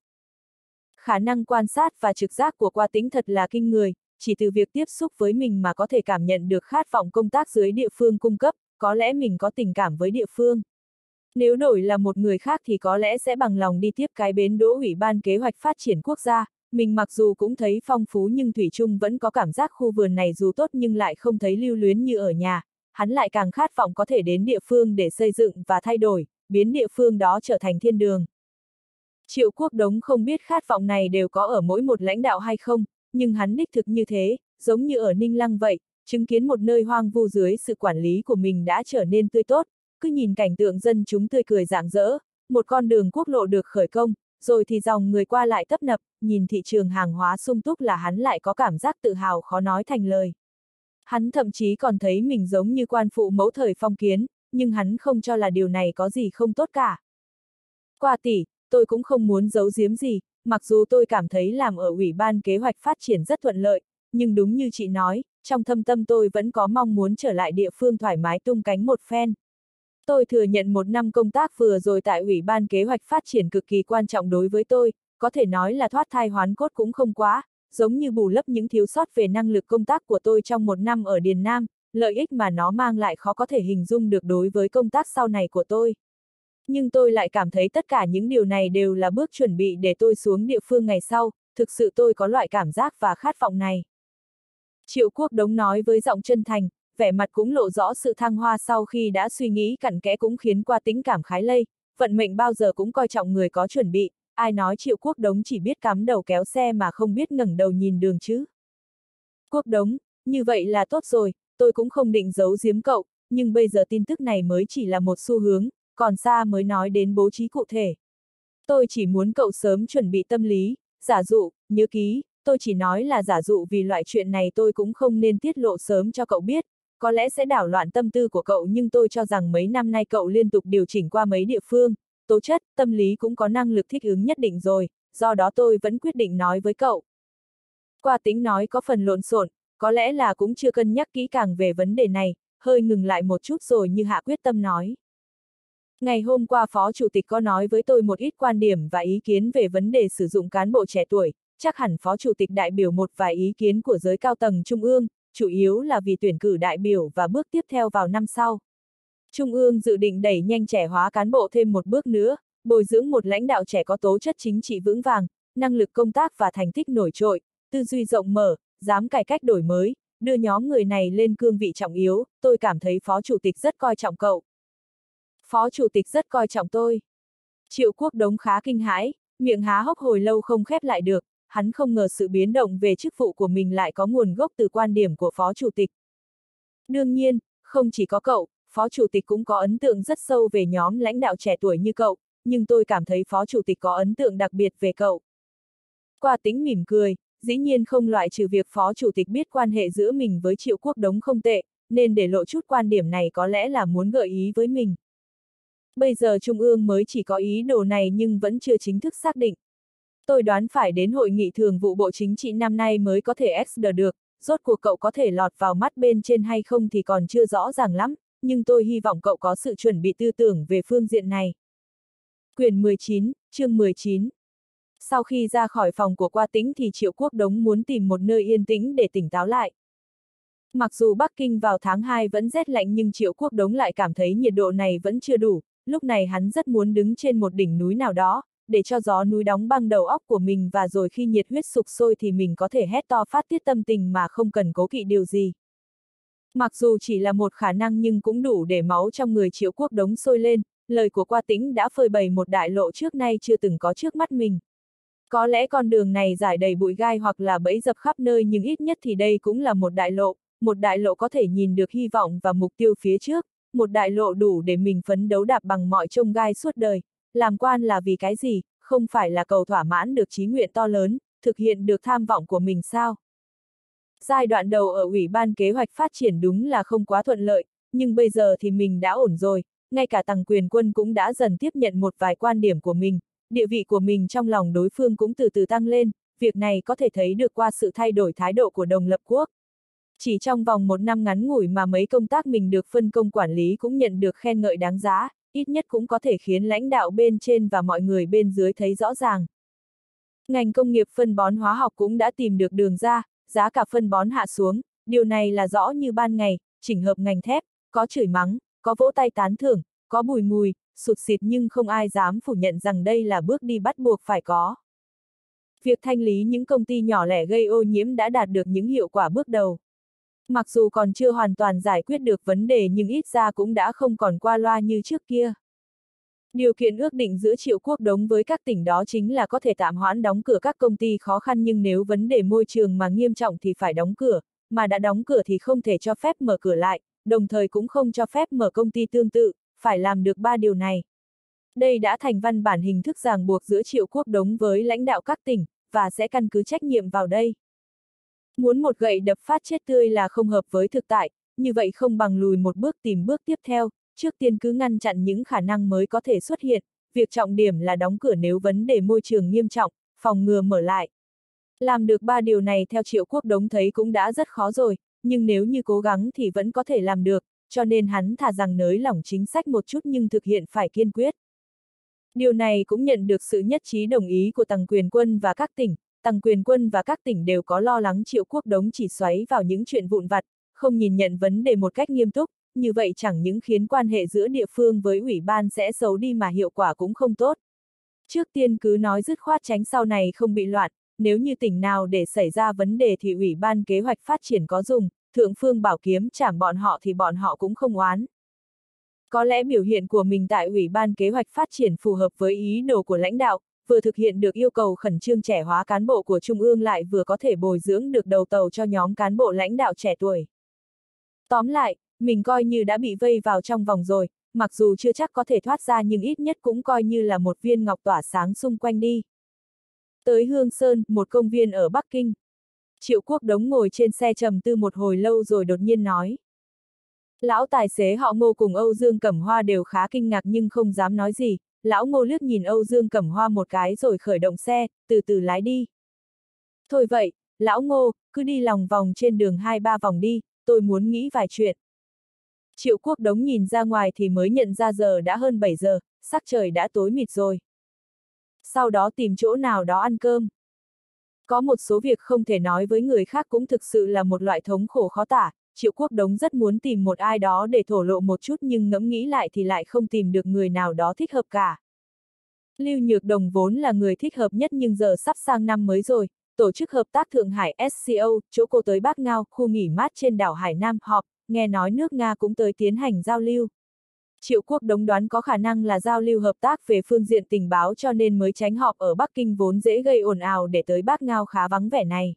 Khả năng quan sát và trực giác của Qua Tĩnh thật là kinh người, chỉ từ việc tiếp xúc với mình mà có thể cảm nhận được khát vọng công tác dưới địa phương cung cấp, có lẽ mình có tình cảm với địa phương. Nếu đổi là một người khác thì có lẽ sẽ bằng lòng đi tiếp cái bến đỗ Ủy ban Kế hoạch Phát triển quốc gia, mình mặc dù cũng thấy phong phú nhưng thủy chung vẫn có cảm giác khu vườn này dù tốt nhưng lại không thấy lưu luyến như ở nhà, hắn lại càng khát vọng có thể đến địa phương để xây dựng và thay đổi, biến địa phương đó trở thành thiên đường. Triệu Quốc Đống không biết khát vọng này đều có ở mỗi một lãnh đạo hay không, nhưng hắn đích thực như thế, giống như ở Ninh Lăng vậy, chứng kiến một nơi hoang vu dưới sự quản lý của mình đã trở nên tươi tốt, cứ nhìn cảnh tượng dân chúng tươi cười rạng rỡ, một con đường quốc lộ được khởi công, rồi thì dòng người qua lại tấp nập, nhìn thị trường hàng hóa sung túc là hắn lại có cảm giác tự hào khó nói thành lời. Hắn thậm chí còn thấy mình giống như quan phụ mẫu thời phong kiến, nhưng hắn không cho là điều này có gì không tốt cả. Qua tỷ, tôi cũng không muốn giấu giếm gì, mặc dù tôi cảm thấy làm ở Ủy ban Kế hoạch Phát triển rất thuận lợi, nhưng đúng như chị nói, trong thâm tâm tôi vẫn có mong muốn trở lại địa phương thoải mái tung cánh một phen. Tôi thừa nhận một năm công tác vừa rồi tại Ủy ban Kế hoạch Phát triển cực kỳ quan trọng đối với tôi, có thể nói là thoát thai hoán cốt cũng không quá, giống như bù lấp những thiếu sót về năng lực công tác của tôi trong một năm ở Điền Nam, lợi ích mà nó mang lại khó có thể hình dung được đối với công tác sau này của tôi. Nhưng tôi lại cảm thấy tất cả những điều này đều là bước chuẩn bị để tôi xuống địa phương ngày sau, thực sự tôi có loại cảm giác và khát vọng này. Triệu Quốc Đống nói với giọng chân thành, vẻ mặt cũng lộ rõ sự thăng hoa sau khi đã suy nghĩ cặn kẽ cũng khiến Qua Tĩnh cảm khái lây, vận mệnh bao giờ cũng coi trọng người có chuẩn bị, ai nói Triệu Quốc Đống chỉ biết cắm đầu kéo xe mà không biết ngẩng đầu nhìn đường chứ. Quốc Đống, như vậy là tốt rồi, tôi cũng không định giấu giếm cậu, nhưng bây giờ tin tức này mới chỉ là một xu hướng, còn xa mới nói đến bố trí cụ thể. Tôi chỉ muốn cậu sớm chuẩn bị tâm lý, giả dụ, nhớ ký, tôi chỉ nói là giả dụ vì loại chuyện này tôi cũng không nên tiết lộ sớm cho cậu biết, có lẽ sẽ đảo loạn tâm tư của cậu nhưng tôi cho rằng mấy năm nay cậu liên tục điều chỉnh qua mấy địa phương, tố chất, tâm lý cũng có năng lực thích ứng nhất định rồi, do đó tôi vẫn quyết định nói với cậu. Qua Tĩnh nói có phần lộn xộn, có lẽ là cũng chưa cân nhắc kỹ càng về vấn đề này, hơi ngừng lại một chút rồi như hạ quyết tâm nói. Ngày hôm qua Phó Chủ tịch có nói với tôi một ít quan điểm và ý kiến về vấn đề sử dụng cán bộ trẻ tuổi, chắc hẳn Phó Chủ tịch đại biểu một vài ý kiến của giới cao tầng Trung ương, chủ yếu là vì tuyển cử đại biểu và bước tiếp theo vào năm sau. Trung ương dự định đẩy nhanh trẻ hóa cán bộ thêm một bước nữa, bồi dưỡng một lãnh đạo trẻ có tố chất chính trị vững vàng, năng lực công tác và thành tích nổi trội, tư duy rộng mở, dám cải cách đổi mới, đưa nhóm người này lên cương vị trọng yếu, tôi cảm thấy Phó Chủ tịch rất coi trọng cậu. Phó Chủ tịch rất coi trọng tôi. Triệu Quốc Đống khá kinh hãi, miệng há hốc hồi lâu không khép lại được, hắn không ngờ sự biến động về chức vụ của mình lại có nguồn gốc từ quan điểm của Phó Chủ tịch. Đương nhiên, không chỉ có cậu, Phó Chủ tịch cũng có ấn tượng rất sâu về nhóm lãnh đạo trẻ tuổi như cậu, nhưng tôi cảm thấy Phó Chủ tịch có ấn tượng đặc biệt về cậu. Qua Tĩnh mỉm cười, dĩ nhiên không loại trừ việc Phó Chủ tịch biết quan hệ giữa mình với Triệu Quốc Đống không tệ, nên để lộ chút quan điểm này có lẽ là muốn gợi ý với mình. Bây giờ Trung ương mới chỉ có ý đồ này nhưng vẫn chưa chính thức xác định. Tôi đoán phải đến hội nghị thường vụ Bộ Chính trị năm nay mới có thể ét đê được, rốt cuộc cậu có thể lọt vào mắt bên trên hay không thì còn chưa rõ ràng lắm, nhưng tôi hy vọng cậu có sự chuẩn bị tư tưởng về phương diện này. Quyển mười chín, chương mười chín. Sau khi ra khỏi phòng của Qua Tĩnh thì Triệu Quốc Đống muốn tìm một nơi yên tĩnh để tỉnh táo lại. Mặc dù Bắc Kinh vào tháng hai vẫn rét lạnh nhưng Triệu Quốc Đống lại cảm thấy nhiệt độ này vẫn chưa đủ, lúc này hắn rất muốn đứng trên một đỉnh núi nào đó, để cho gió núi đóng băng đầu óc của mình và rồi khi nhiệt huyết sục sôi thì mình có thể hét to phát tiết tâm tình mà không cần cố kỵ điều gì. Mặc dù chỉ là một khả năng nhưng cũng đủ để máu trong người Triệu Quốc Đống sôi lên, lời của Qua Tĩnh đã phơi bày một đại lộ trước nay chưa từng có trước mắt mình. Có lẽ con đường này rải đầy bụi gai hoặc là bẫy dập khắp nơi nhưng ít nhất thì đây cũng là một đại lộ, một đại lộ có thể nhìn được hy vọng và mục tiêu phía trước, một đại lộ đủ để mình phấn đấu đạp bằng mọi chông gai suốt đời. Làm quan là vì cái gì, không phải là cầu thỏa mãn được chí nguyện to lớn, thực hiện được tham vọng của mình sao? Giai đoạn đầu ở Ủy ban Kế hoạch Phát triển đúng là không quá thuận lợi, nhưng bây giờ thì mình đã ổn rồi, ngay cả Tằng Quyền Quân cũng đã dần tiếp nhận một vài quan điểm của mình, địa vị của mình trong lòng đối phương cũng từ từ tăng lên, việc này có thể thấy được qua sự thay đổi thái độ của Đồng Lập Quốc. Chỉ trong vòng một năm ngắn ngủi mà mấy công tác mình được phân công quản lý cũng nhận được khen ngợi đáng giá, ít nhất cũng có thể khiến lãnh đạo bên trên và mọi người bên dưới thấy rõ ràng. Ngành công nghiệp phân bón hóa học cũng đã tìm được đường ra, giá cả phân bón hạ xuống, điều này là rõ như ban ngày, chỉnh hợp ngành thép, có chửi mắng, có vỗ tay tán thưởng, có bùi ngùi, sụt xịt nhưng không ai dám phủ nhận rằng đây là bước đi bắt buộc phải có. Việc thanh lý những công ty nhỏ lẻ gây ô nhiễm đã đạt được những hiệu quả bước đầu. Mặc dù còn chưa hoàn toàn giải quyết được vấn đề nhưng ít ra cũng đã không còn qua loa như trước kia. Điều kiện ước định giữa Triệu Quốc Đống với các tỉnh đó chính là có thể tạm hoãn đóng cửa các công ty khó khăn nhưng nếu vấn đề môi trường mà nghiêm trọng thì phải đóng cửa, mà đã đóng cửa thì không thể cho phép mở cửa lại, đồng thời cũng không cho phép mở công ty tương tự, phải làm được ba điều này. Đây đã thành văn bản hình thức ràng buộc giữa Triệu Quốc Đống với lãnh đạo các tỉnh, và sẽ căn cứ trách nhiệm vào đây. Muốn một gậy đập phát chết tươi là không hợp với thực tại, như vậy không bằng lùi một bước tìm bước tiếp theo, trước tiên cứ ngăn chặn những khả năng mới có thể xuất hiện, việc trọng điểm là đóng cửa nếu vấn đề môi trường nghiêm trọng, phòng ngừa mở lại. Làm được ba điều này theo Triệu Quốc Đống thấy cũng đã rất khó rồi, nhưng nếu như cố gắng thì vẫn có thể làm được, cho nên hắn thà rằng nới lỏng chính sách một chút nhưng thực hiện phải kiên quyết. Điều này cũng nhận được sự nhất trí đồng ý của Tằng Quyền Quân và các tỉnh. Tằng Quyền Quân và các tỉnh đều có lo lắng Triệu Quốc Đống chỉ xoáy vào những chuyện vụn vặt, không nhìn nhận vấn đề một cách nghiêm túc, như vậy chẳng những khiến quan hệ giữa địa phương với ủy ban sẽ xấu đi mà hiệu quả cũng không tốt. Trước tiên cứ nói dứt khoát tránh sau này không bị loạn, nếu như tỉnh nào để xảy ra vấn đề thì ủy ban kế hoạch phát triển có dùng, thượng phương bảo kiếm trảm bọn họ thì bọn họ cũng không oán. Có lẽ biểu hiện của mình tại ủy ban kế hoạch phát triển phù hợp với ý đồ của lãnh đạo, vừa thực hiện được yêu cầu khẩn trương trẻ hóa cán bộ của Trung ương lại vừa có thể bồi dưỡng được đầu tàu cho nhóm cán bộ lãnh đạo trẻ tuổi. Tóm lại, mình coi như đã bị vây vào trong vòng rồi, mặc dù chưa chắc có thể thoát ra nhưng ít nhất cũng coi như là một viên ngọc tỏa sáng xung quanh đi. Tới Hương Sơn, một công viên ở Bắc Kinh. Triệu Quốc Đống ngồi trên xe trầm tư một hồi lâu rồi đột nhiên nói. Lão tài xế họ Ngô cùng Âu Dương Cẩm Hoa đều khá kinh ngạc nhưng không dám nói gì, lão Ngô liếc nhìn Âu Dương Cẩm Hoa một cái rồi khởi động xe, từ từ lái đi. Thôi vậy, lão Ngô, cứ đi lòng vòng trên đường hai ba vòng đi, tôi muốn nghĩ vài chuyện. Triệu Quốc Đống nhìn ra ngoài thì mới nhận ra giờ đã hơn bảy giờ, sắc trời đã tối mịt rồi. Sau đó tìm chỗ nào đó ăn cơm. Có một số việc không thể nói với người khác cũng thực sự là một loại thống khổ khó tả, Triệu Quốc Đống rất muốn tìm một ai đó để thổ lộ một chút nhưng ngẫm nghĩ lại thì lại không tìm được người nào đó thích hợp cả. Lưu Nhược Đồng vốn là người thích hợp nhất nhưng giờ sắp sang năm mới rồi, tổ chức hợp tác Thượng Hải ét xê o, chỗ cô tới Bát Ngao, khu nghỉ mát trên đảo Hải Nam họp, nghe nói nước Nga cũng tới tiến hành giao lưu. Triệu Quốc Đống đoán có khả năng là giao lưu hợp tác về phương diện tình báo cho nên mới tránh họp ở Bắc Kinh vốn dễ gây ồn ào để tới Bát Ngao khá vắng vẻ này.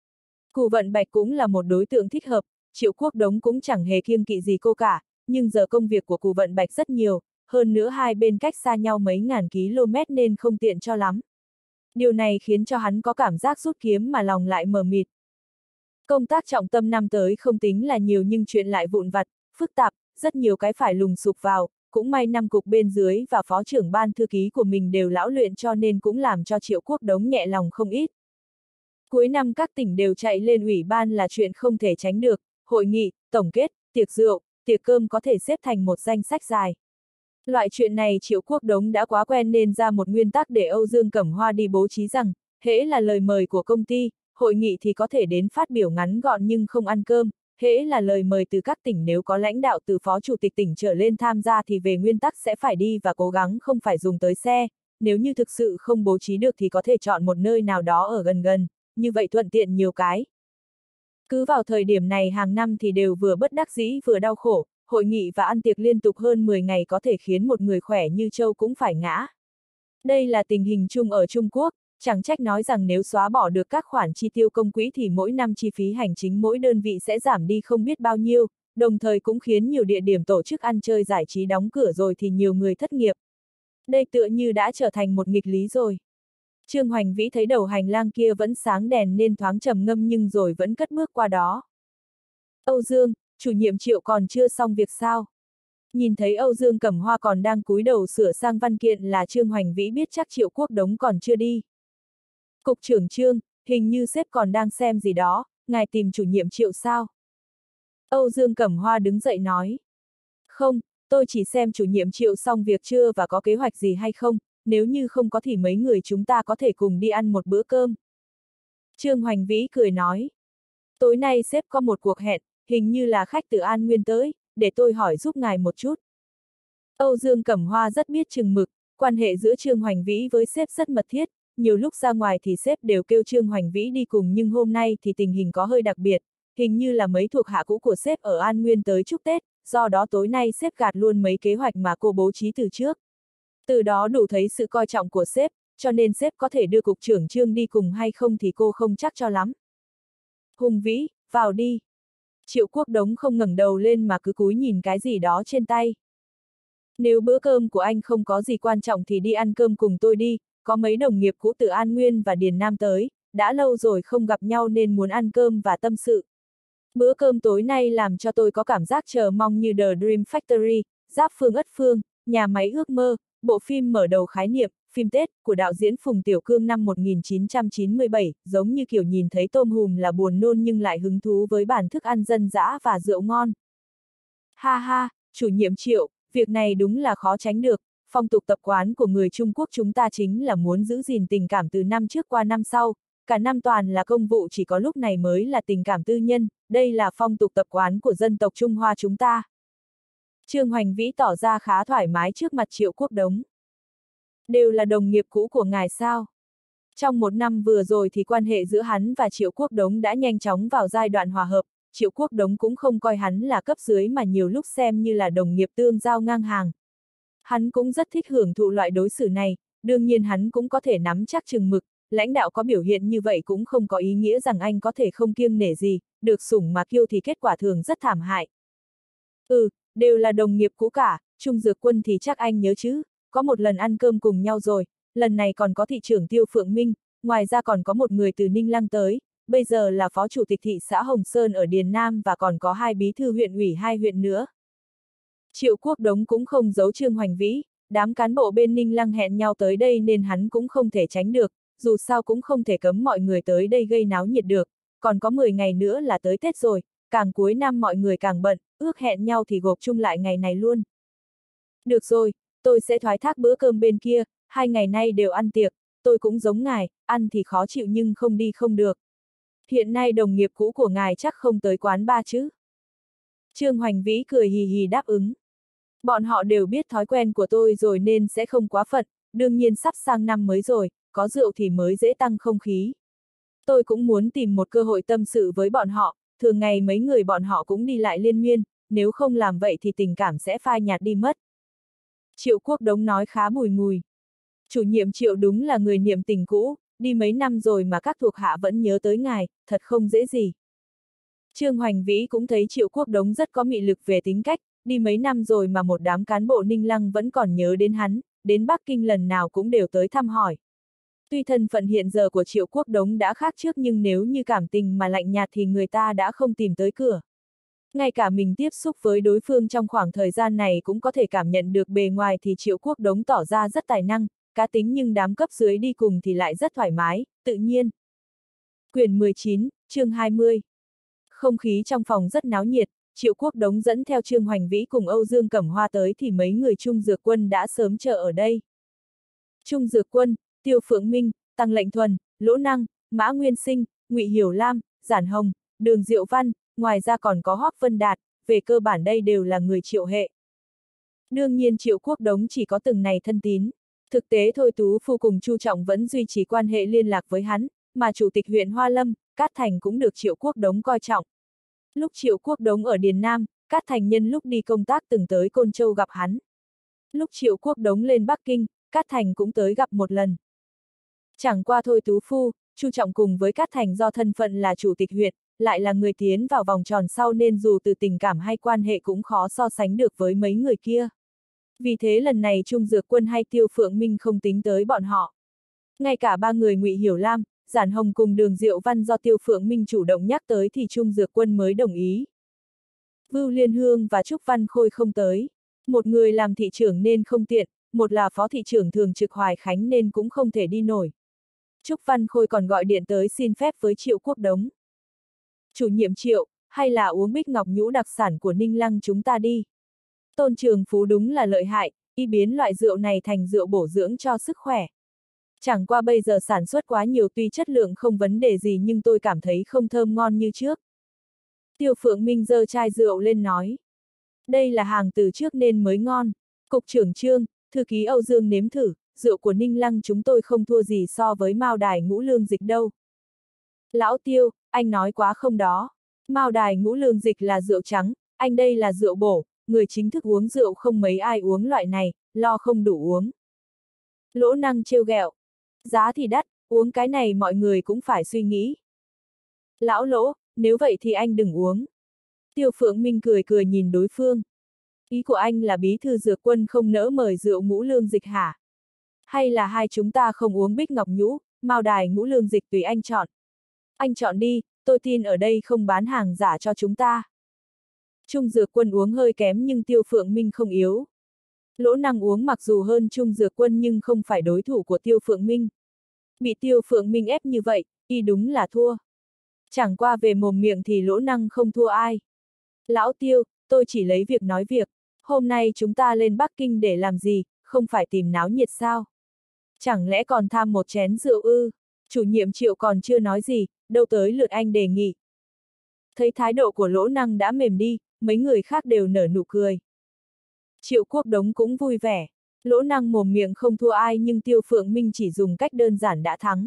Cù Vận Bạch cũng là một đối tượng thích hợp, Triệu Quốc Đống cũng chẳng hề kiêng kỵ gì cô cả, nhưng giờ công việc của Cù Vận Bạch rất nhiều, hơn nữa hai bên cách xa nhau mấy ngàn km nên không tiện cho lắm. Điều này khiến cho hắn có cảm giác rút kiếm mà lòng lại mờ mịt. Công tác trọng tâm năm tới không tính là nhiều nhưng chuyện lại vụn vặt, phức tạp, rất nhiều cái phải lùng sục vào, cũng may năm cục bên dưới và phó trưởng ban thư ký của mình đều lão luyện cho nên cũng làm cho Triệu Quốc Đống nhẹ lòng không ít. Cuối năm các tỉnh đều chạy lên ủy ban là chuyện không thể tránh được, hội nghị, tổng kết, tiệc rượu, tiệc cơm có thể xếp thành một danh sách dài. Loại chuyện này Triệu Quốc Đống đã quá quen nên ra một nguyên tắc để Âu Dương Cẩm Hoa đi bố trí rằng, hễ là lời mời của công ty, hội nghị thì có thể đến phát biểu ngắn gọn nhưng không ăn cơm, hễ là lời mời từ các tỉnh nếu có lãnh đạo từ phó chủ tịch tỉnh trở lên tham gia thì về nguyên tắc sẽ phải đi và cố gắng không phải dùng tới xe, nếu như thực sự không bố trí được thì có thể chọn một nơi nào đó ở gần gần, như vậy thuận tiện nhiều cái. Cứ vào thời điểm này hàng năm thì đều vừa bất đắc dĩ vừa đau khổ, hội nghị và ăn tiệc liên tục hơn mười ngày có thể khiến một người khỏe như Châu cũng phải ngã. Đây là tình hình chung ở Trung Quốc, chẳng trách nói rằng nếu xóa bỏ được các khoản chi tiêu công quỹ thì mỗi năm chi phí hành chính mỗi đơn vị sẽ giảm đi không biết bao nhiêu, đồng thời cũng khiến nhiều địa điểm tổ chức ăn chơi giải trí đóng cửa rồi thì nhiều người thất nghiệp. Đây tựa như đã trở thành một nghịch lý rồi. Trương Hoành Vĩ thấy đầu hành lang kia vẫn sáng đèn nên thoáng trầm ngâm nhưng rồi vẫn cất bước qua đó. Âu Dương, chủ nhiệm Triệu còn chưa xong việc sao? Nhìn thấy Âu Dương Cẩm Hoa còn đang cúi đầu sửa sang văn kiện là Trương Hoành Vĩ biết chắc Triệu Quốc Đống còn chưa đi. Cục trưởng Trương, hình như sếp còn đang xem gì đó, ngài tìm chủ nhiệm Triệu sao? Âu Dương Cẩm Hoa đứng dậy nói. Không, tôi chỉ xem chủ nhiệm Triệu xong việc chưa và có kế hoạch gì hay không, nếu như không có thì mấy người chúng ta có thể cùng đi ăn một bữa cơm. Trương Hoành Vĩ cười nói. Tối nay sếp có một cuộc hẹn, hình như là khách từ An Nguyên tới, để tôi hỏi giúp ngài một chút. Âu Dương Cẩm Hoa rất biết chừng mực, quan hệ giữa Trương Hoành Vĩ với sếp rất mật thiết, nhiều lúc ra ngoài thì sếp đều kêu Trương Hoành Vĩ đi cùng nhưng hôm nay thì tình hình có hơi đặc biệt, hình như là mấy thuộc hạ cũ của sếp ở An Nguyên tới chúc Tết, do đó tối nay sếp gạt luôn mấy kế hoạch mà cô bố trí từ trước. Từ đó đủ thấy sự coi trọng của sếp, cho nên sếp có thể đưa cục trưởng Trương đi cùng hay không thì cô không chắc cho lắm. Hùng Vĩ, vào đi. Triệu Quốc Đống không ngẩng đầu lên mà cứ cúi nhìn cái gì đó trên tay. Nếu bữa cơm của anh không có gì quan trọng thì đi ăn cơm cùng tôi đi, có mấy đồng nghiệp cũ từ An Nguyên và Điền Nam tới, đã lâu rồi không gặp nhau nên muốn ăn cơm và tâm sự. Bữa cơm tối nay làm cho tôi có cảm giác chờ mong như The Dream Factory, Giáp Phương Ất Phương, Nhà máy ước mơ, bộ phim mở đầu khái niệm, phim Tết, của đạo diễn Phùng Tiểu Cương năm một nghìn chín trăm chín mươi bảy, giống như kiểu nhìn thấy tôm hùm là buồn nôn nhưng lại hứng thú với bản thức ăn dân dã và rượu ngon. Ha ha, chủ nhiệm Triệu, việc này đúng là khó tránh được, phong tục tập quán của người Trung Quốc chúng ta chính là muốn giữ gìn tình cảm từ năm trước qua năm sau, cả năm toàn là công vụ chỉ có lúc này mới là tình cảm tư nhân, đây là phong tục tập quán của dân tộc Trung Hoa chúng ta. Trương Hoành Vĩ tỏ ra khá thoải mái trước mặt Triệu Quốc Đống. Đều là đồng nghiệp cũ của ngài sao? Trong một năm vừa rồi thì quan hệ giữa hắn và Triệu Quốc Đống đã nhanh chóng vào giai đoạn hòa hợp, Triệu Quốc Đống cũng không coi hắn là cấp dưới mà nhiều lúc xem như là đồng nghiệp tương giao ngang hàng. Hắn cũng rất thích hưởng thụ loại đối xử này, đương nhiên hắn cũng có thể nắm chắc chừng mực, lãnh đạo có biểu hiện như vậy cũng không có ý nghĩa rằng anh có thể không kiêng nể gì, được sủng mà kiêu thì kết quả thường rất thảm hại. Ừ, đều là đồng nghiệp cũ cả, Trung Dược Quân thì chắc anh nhớ chứ, có một lần ăn cơm cùng nhau rồi, lần này còn có thị trưởng Tiêu Phượng Minh, ngoài ra còn có một người từ Ninh Lăng tới, bây giờ là phó chủ tịch thị xã Hồng Sơn ở Điền Nam và còn có hai bí thư huyện ủy hai huyện nữa. Triệu Quốc Đống cũng không giấu Trương Hoành Vĩ, đám cán bộ bên Ninh Lăng hẹn nhau tới đây nên hắn cũng không thể tránh được, dù sao cũng không thể cấm mọi người tới đây gây náo nhiệt được, còn có mười ngày nữa là tới Tết rồi, càng cuối năm mọi người càng bận, ước hẹn nhau thì gộp chung lại ngày này luôn. Được rồi, tôi sẽ thoái thác bữa cơm bên kia, hai ngày nay đều ăn tiệc, tôi cũng giống ngài, ăn thì khó chịu nhưng không đi không được. Hiện nay đồng nghiệp cũ của ngài chắc không tới quán ba chứ? Trương Hoành Vĩ cười hì hì đáp ứng. Bọn họ đều biết thói quen của tôi rồi nên sẽ không quá phận, đương nhiên sắp sang năm mới rồi, có rượu thì mới dễ tăng không khí. Tôi cũng muốn tìm một cơ hội tâm sự với bọn họ, thường ngày mấy người bọn họ cũng đi lại liên miên, nếu không làm vậy thì tình cảm sẽ phai nhạt đi mất. Triệu Quốc Đống nói khá bùi ngùi. Chủ nhiệm Triệu đúng là người niệm tình cũ, đi mấy năm rồi mà các thuộc hạ vẫn nhớ tới ngài, thật không dễ gì. Trương Hoành Vĩ cũng thấy Triệu Quốc Đống rất có mị lực về tính cách, đi mấy năm rồi mà một đám cán bộ Ninh Lăng vẫn còn nhớ đến hắn, đến Bắc Kinh lần nào cũng đều tới thăm hỏi. Tuy thân phận hiện giờ của Triệu Quốc Đống đã khác trước nhưng nếu như cảm tình mà lạnh nhạt thì người ta đã không tìm tới cửa. Ngay cả mình tiếp xúc với đối phương trong khoảng thời gian này cũng có thể cảm nhận được bề ngoài thì Triệu Quốc Đống tỏ ra rất tài năng, cá tính nhưng đám cấp dưới đi cùng thì lại rất thoải mái, tự nhiên. Quyển mười chín, chương hai mươi. Không khí trong phòng rất náo nhiệt, Triệu Quốc Đống dẫn theo Trương Hoành Vĩ cùng Âu Dương Cẩm Hoa tới thì mấy người Trung Dược Quân đã sớm chờ ở đây. Trung Dược Quân, Tiêu Phượng Minh, Tăng Lệnh Thuần, Lỗ Năng, Mã Nguyên Sinh, Ngụy Hiểu Lam, Giản Hồng, Đường Diệu Văn, ngoài ra còn có Hoắc Vân Đạt, về cơ bản đây đều là người Triệu hệ. Đương nhiên Triệu Quốc Đống chỉ có từng này thân tín. Thực tế Thôi Tú Phu cùng Chu Trọng vẫn duy trì quan hệ liên lạc với hắn, mà chủ tịch huyện Hoa Lâm, Cát Thành cũng được Triệu Quốc Đống coi trọng. Lúc Triệu Quốc Đống ở Điền Nam, Cát Thành nhân lúc đi công tác từng tới Côn Châu gặp hắn. Lúc Triệu Quốc Đống lên Bắc Kinh, Cát Thành cũng tới gặp một lần. Chẳng qua Thôi Tú Phu, Chu Trọng cùng với Cát Thành do thân phận là chủ tịch huyện, lại là người tiến vào vòng tròn sau nên dù từ tình cảm hay quan hệ cũng khó so sánh được với mấy người kia. Vì thế lần này Trung Dược Quân hay Tiêu Phượng Minh không tính tới bọn họ. Ngay cả ba người Ngụy Hiểu Lam, Giản Hồng cùng Đường Diệu Văn do Tiêu Phượng Minh chủ động nhắc tới thì Trung Dược Quân mới đồng ý. Vưu Liên Hương và Trúc Văn Khôi không tới. Một người làm thị trưởng nên không tiện, một là phó thị trưởng thường trực Hoài Khánh nên cũng không thể đi nổi. Trúc Văn Khôi còn gọi điện tới xin phép với Triệu Quốc Đống. Chủ nhiệm Triệu, hay là uống bích ngọc nhũ đặc sản của Ninh Lăng chúng ta đi. Tôn Trường Phú đúng là lợi hại, y biến loại rượu này thành rượu bổ dưỡng cho sức khỏe. Chẳng qua bây giờ sản xuất quá nhiều tuy chất lượng không vấn đề gì nhưng tôi cảm thấy không thơm ngon như trước. Tiêu Phượng Minh giơ chai rượu lên nói. Đây là hàng từ trước nên mới ngon. Cục trưởng Trương, thư ký Âu Dương nếm thử, rượu của Ninh Lăng chúng tôi không thua gì so với Mao Đài Ngũ Lương Dịch đâu. Lão Tiêu, anh nói quá không đó. Mao Đài Ngũ Lương Dịch là rượu trắng, anh đây là rượu bổ, người chính thức uống rượu không mấy ai uống loại này, lo không đủ uống. Lỗ Năng trêu ghẹo. Giá thì đắt, uống cái này mọi người cũng phải suy nghĩ. Lão Lỗ, nếu vậy thì anh đừng uống. Tiêu Phượng Minh cười cười nhìn đối phương. Ý của anh là bí thư Dược Quân không nỡ mời rượu Ngũ Lương Dịch hả? Hay là hai chúng ta không uống bích ngọc nhũ, Mao Đài Ngũ Lương Dịch tùy anh chọn. Anh chọn đi, tôi tin ở đây không bán hàng giả cho chúng ta. Trung Dược Quân uống hơi kém nhưng Tiêu Phượng Minh không yếu. Lỗ Năng uống mặc dù hơn Trung Dược Quân nhưng không phải đối thủ của Tiêu Phượng Minh. Bị Tiêu Phượng Minh ép như vậy, y đúng là thua. Chẳng qua về mồm miệng thì Lỗ Năng không thua ai. Lão Tiêu, tôi chỉ lấy việc nói việc. Hôm nay chúng ta lên Bắc Kinh để làm gì, không phải tìm náo nhiệt sao? Chẳng lẽ còn tham một chén rượu ư? Chủ nhiệm Triệu còn chưa nói gì, đâu tới lượt anh đề nghị. Thấy thái độ của Lỗ Năng đã mềm đi, mấy người khác đều nở nụ cười. Triệu Quốc Đống cũng vui vẻ. Lỗ Năng mồm miệng không thua ai nhưng Tiêu Phượng Minh chỉ dùng cách đơn giản đã thắng.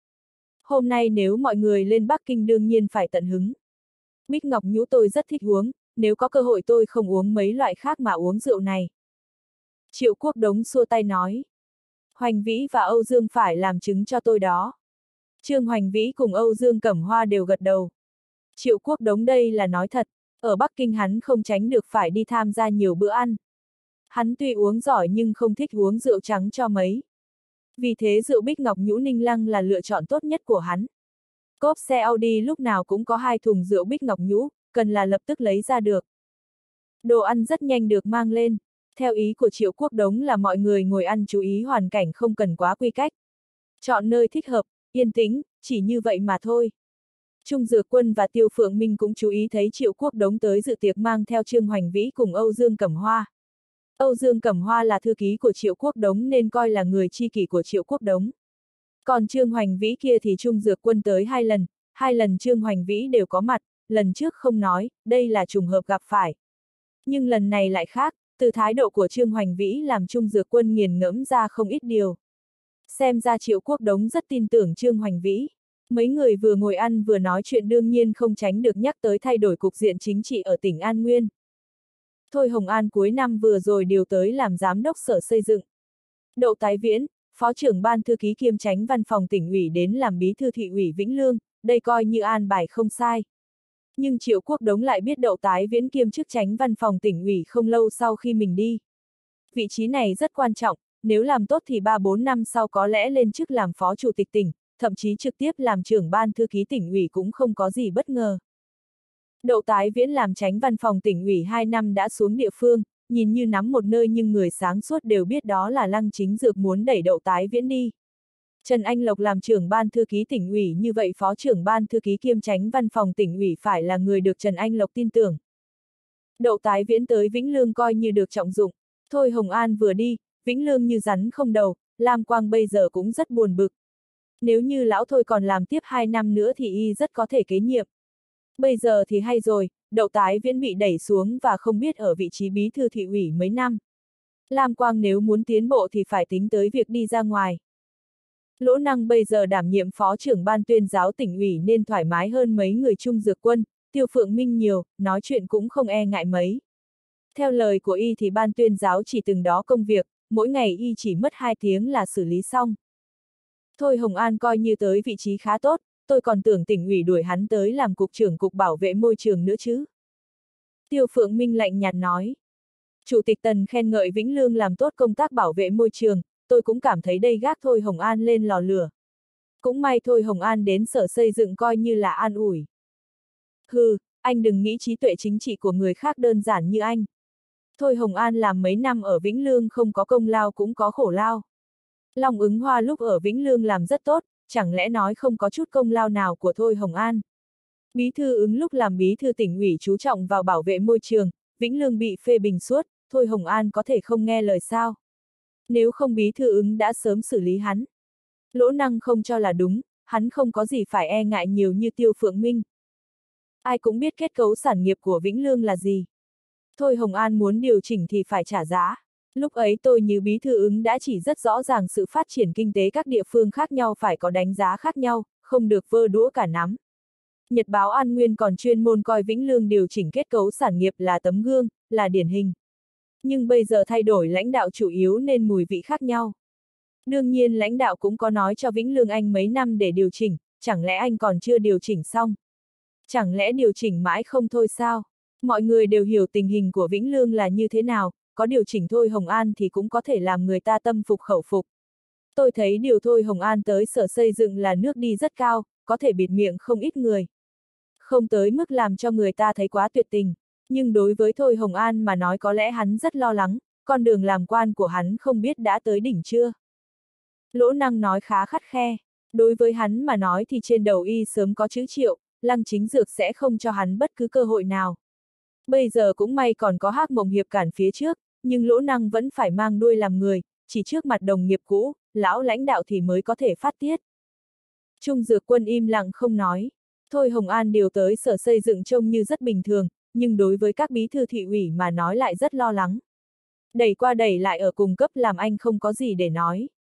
Hôm nay nếu mọi người lên Bắc Kinh đương nhiên phải tận hứng. Bích ngọc nhũ tôi rất thích uống, nếu có cơ hội tôi không uống mấy loại khác mà uống rượu này. Triệu Quốc Đống xua tay nói. Hoành Vĩ và Âu Dương phải làm chứng cho tôi đó. Trương Hoành Vĩ cùng Âu Dương Cẩm Hoa đều gật đầu. Triệu Quốc Đống đây là nói thật, ở Bắc Kinh hắn không tránh được phải đi tham gia nhiều bữa ăn. Hắn tuy uống giỏi nhưng không thích uống rượu trắng cho mấy. Vì thế rượu Bích Ngọc Nhũ Ninh Lăng là lựa chọn tốt nhất của hắn. Cốp xe Audi lúc nào cũng có hai thùng rượu Bích Ngọc Nhũ, cần là lập tức lấy ra được. Đồ ăn rất nhanh được mang lên. Theo ý của Triệu Quốc Đống là mọi người ngồi ăn chú ý hoàn cảnh không cần quá quy cách. Chọn nơi thích hợp, yên tĩnh, chỉ như vậy mà thôi. Trung Dược Quân và Tiêu Phượng Minh cũng chú ý thấy Triệu Quốc Đống tới dự tiệc mang theo Trương Hoành Vĩ cùng Âu Dương Cẩm Hoa. Âu Dương Cẩm Hoa là thư ký của Triệu Quốc Đống nên coi là người tri kỷ của Triệu Quốc Đống. Còn Trương Hoành Vĩ kia thì Trung Dược Quân tới hai lần, hai lần Trương Hoành Vĩ đều có mặt, lần trước không nói, đây là trùng hợp gặp phải. Nhưng lần này lại khác, từ thái độ của Trương Hoành Vĩ làm Trung Dược Quân nghiền ngẫm ra không ít điều. Xem ra Triệu Quốc Đống rất tin tưởng Trương Hoành Vĩ. Mấy người vừa ngồi ăn vừa nói chuyện đương nhiên không tránh được nhắc tới thay đổi cục diện chính trị ở tỉnh An Nguyên. Thôi Hồng An cuối năm vừa rồi điều tới làm giám đốc sở xây dựng. Đậu Tái Viễn, phó trưởng ban thư ký kiêm chánh văn phòng tỉnh ủy đến làm bí thư thị ủy Vĩnh Lương, đây coi như an bài không sai. Nhưng Triệu Quốc Đống lại biết Đậu Tái Viễn kiêm chức chánh văn phòng tỉnh ủy không lâu sau khi mình đi. Vị trí này rất quan trọng, nếu làm tốt thì ba bốn năm sau có lẽ lên chức làm phó chủ tịch tỉnh, thậm chí trực tiếp làm trưởng ban thư ký tỉnh ủy cũng không có gì bất ngờ. Đậu Tái Viễn làm chánh văn phòng tỉnh ủy hai năm đã xuống địa phương, nhìn như nắm một nơi nhưng người sáng suốt đều biết đó là Lăng Chính Dược muốn đẩy Đậu Tái Viễn đi. Trần Anh Lộc làm trưởng ban thư ký tỉnh ủy như vậy phó trưởng ban thư ký kiêm chánh văn phòng tỉnh ủy phải là người được Trần Anh Lộc tin tưởng. Đậu Tái Viễn tới Vĩnh Lương coi như được trọng dụng, Thôi Hồng An vừa đi, Vĩnh Lương như rắn không đầu, Lam Quang bây giờ cũng rất buồn bực. Nếu như lão Thôi còn làm tiếp hai năm nữa thì y rất có thể kế nhiệm. Bây giờ thì hay rồi, Đậu Tái Viễn bị đẩy xuống và không biết ở vị trí bí thư thị ủy mấy năm. Lam Quang nếu muốn tiến bộ thì phải tính tới việc đi ra ngoài. Lỗ Năng bây giờ đảm nhiệm phó trưởng ban tuyên giáo tỉnh ủy nên thoải mái hơn mấy người Trung Dược Quân, Tiêu Phượng Minh nhiều, nói chuyện cũng không e ngại mấy. Theo lời của y thì ban tuyên giáo chỉ từng đó công việc, mỗi ngày y chỉ mất hai tiếng là xử lý xong. Thôi Hồng An coi như tới vị trí khá tốt, tôi còn tưởng tỉnh ủy đuổi hắn tới làm cục trưởng cục bảo vệ môi trường nữa chứ. Tiêu Phượng Minh lạnh nhạt nói. Chủ tịch Tần khen ngợi Vĩnh Lương làm tốt công tác bảo vệ môi trường, tôi cũng cảm thấy đây gác Thôi Hồng An lên lò lửa. Cũng may Thôi Hồng An đến sở xây dựng coi như là an ủi. Hừ, anh đừng nghĩ trí tuệ chính trị của người khác đơn giản như anh. Thôi Hồng An làm mấy năm ở Vĩnh Lương không có công lao cũng có khổ lao. Long Ứng Hoa lúc ở Vĩnh Lương làm rất tốt, chẳng lẽ nói không có chút công lao nào của Thôi Hồng An. Bí thư Ứng lúc làm bí thư tỉnh ủy chú trọng vào bảo vệ môi trường, Vĩnh Lương bị phê bình suốt, Thôi Hồng An có thể không nghe lời sao. Nếu không bí thư Ứng đã sớm xử lý hắn. Lỗ Năng không cho là đúng, hắn không có gì phải e ngại nhiều như Tiêu Phượng Minh. Ai cũng biết kết cấu sản nghiệp của Vĩnh Lương là gì. Thôi Hồng An muốn điều chỉnh thì phải trả giá. Lúc ấy tôi như bí thư Ứng đã chỉ rất rõ ràng sự phát triển kinh tế các địa phương khác nhau phải có đánh giá khác nhau, không được vơ đũa cả nắm. Nhật báo An Nguyên còn chuyên môn coi Vĩnh Lương điều chỉnh kết cấu sản nghiệp là tấm gương, là điển hình. Nhưng bây giờ thay đổi lãnh đạo chủ yếu nên mùi vị khác nhau. Đương nhiên lãnh đạo cũng có nói cho Vĩnh Lương anh mấy năm để điều chỉnh, chẳng lẽ anh còn chưa điều chỉnh xong? Chẳng lẽ điều chỉnh mãi không thôi sao? Mọi người đều hiểu tình hình của Vĩnh Lương là như thế nào, có điều chỉnh Thôi Hồng An thì cũng có thể làm người ta tâm phục khẩu phục. Tôi thấy điều Thôi Hồng An tới sở xây dựng là nước đi rất cao, có thể bịt miệng không ít người. Không tới mức làm cho người ta thấy quá tuyệt tình, nhưng đối với Thôi Hồng An mà nói có lẽ hắn rất lo lắng, con đường làm quan của hắn không biết đã tới đỉnh chưa. Lỗ Năng nói khá khắt khe, đối với hắn mà nói thì trên đầu y sớm có chữ Triệu, Lăng Chính Dược sẽ không cho hắn bất cứ cơ hội nào. Bây giờ cũng may còn có Hắc Mộng Hiệp cản phía trước, nhưng Lỗ Năng vẫn phải mang đuôi làm người, chỉ trước mặt đồng nghiệp cũ, lão lãnh đạo thì mới có thể phát tiết. Trung Dược Quân im lặng không nói. Thôi Hồng An điều tới sở xây dựng trông như rất bình thường, nhưng đối với các bí thư thị ủy mà nói lại rất lo lắng. Đẩy qua đẩy lại ở cùng cấp làm anh không có gì để nói.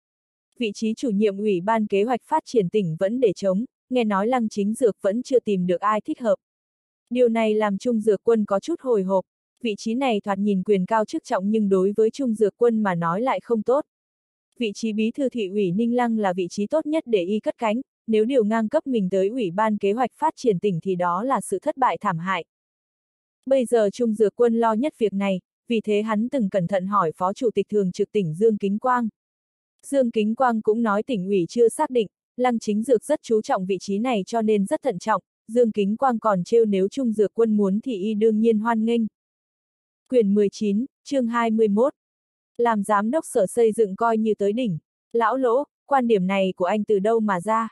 Vị trí chủ nhiệm ủy ban kế hoạch phát triển tỉnh vẫn để trống, nghe nói Lăng Chính Dược vẫn chưa tìm được ai thích hợp. Điều này làm Trung Dược Quân có chút hồi hộp, vị trí này thoạt nhìn quyền cao chức trọng nhưng đối với Trung Dược Quân mà nói lại không tốt. Vị trí bí thư thị ủy Ninh Lăng là vị trí tốt nhất để y cất cánh, nếu điều ngang cấp mình tới ủy ban kế hoạch phát triển tỉnh thì đó là sự thất bại thảm hại. Bây giờ Trung Dược Quân lo nhất việc này, vì thế hắn từng cẩn thận hỏi Phó Chủ tịch Thường trực tỉnh Dương Kính Quang. Dương Kính Quang cũng nói tỉnh ủy chưa xác định, Lăng Chính Dược rất chú trọng vị trí này cho nên rất thận trọng, Dương Kính Quang còn trêu nếu Trung Dược Quân muốn thì y đương nhiên hoan nghênh. Quyển mười chín, chương hai mươi mốt. Làm giám đốc sở xây dựng coi như tới đỉnh. Lão Lỗ, quan điểm này của anh từ đâu mà ra?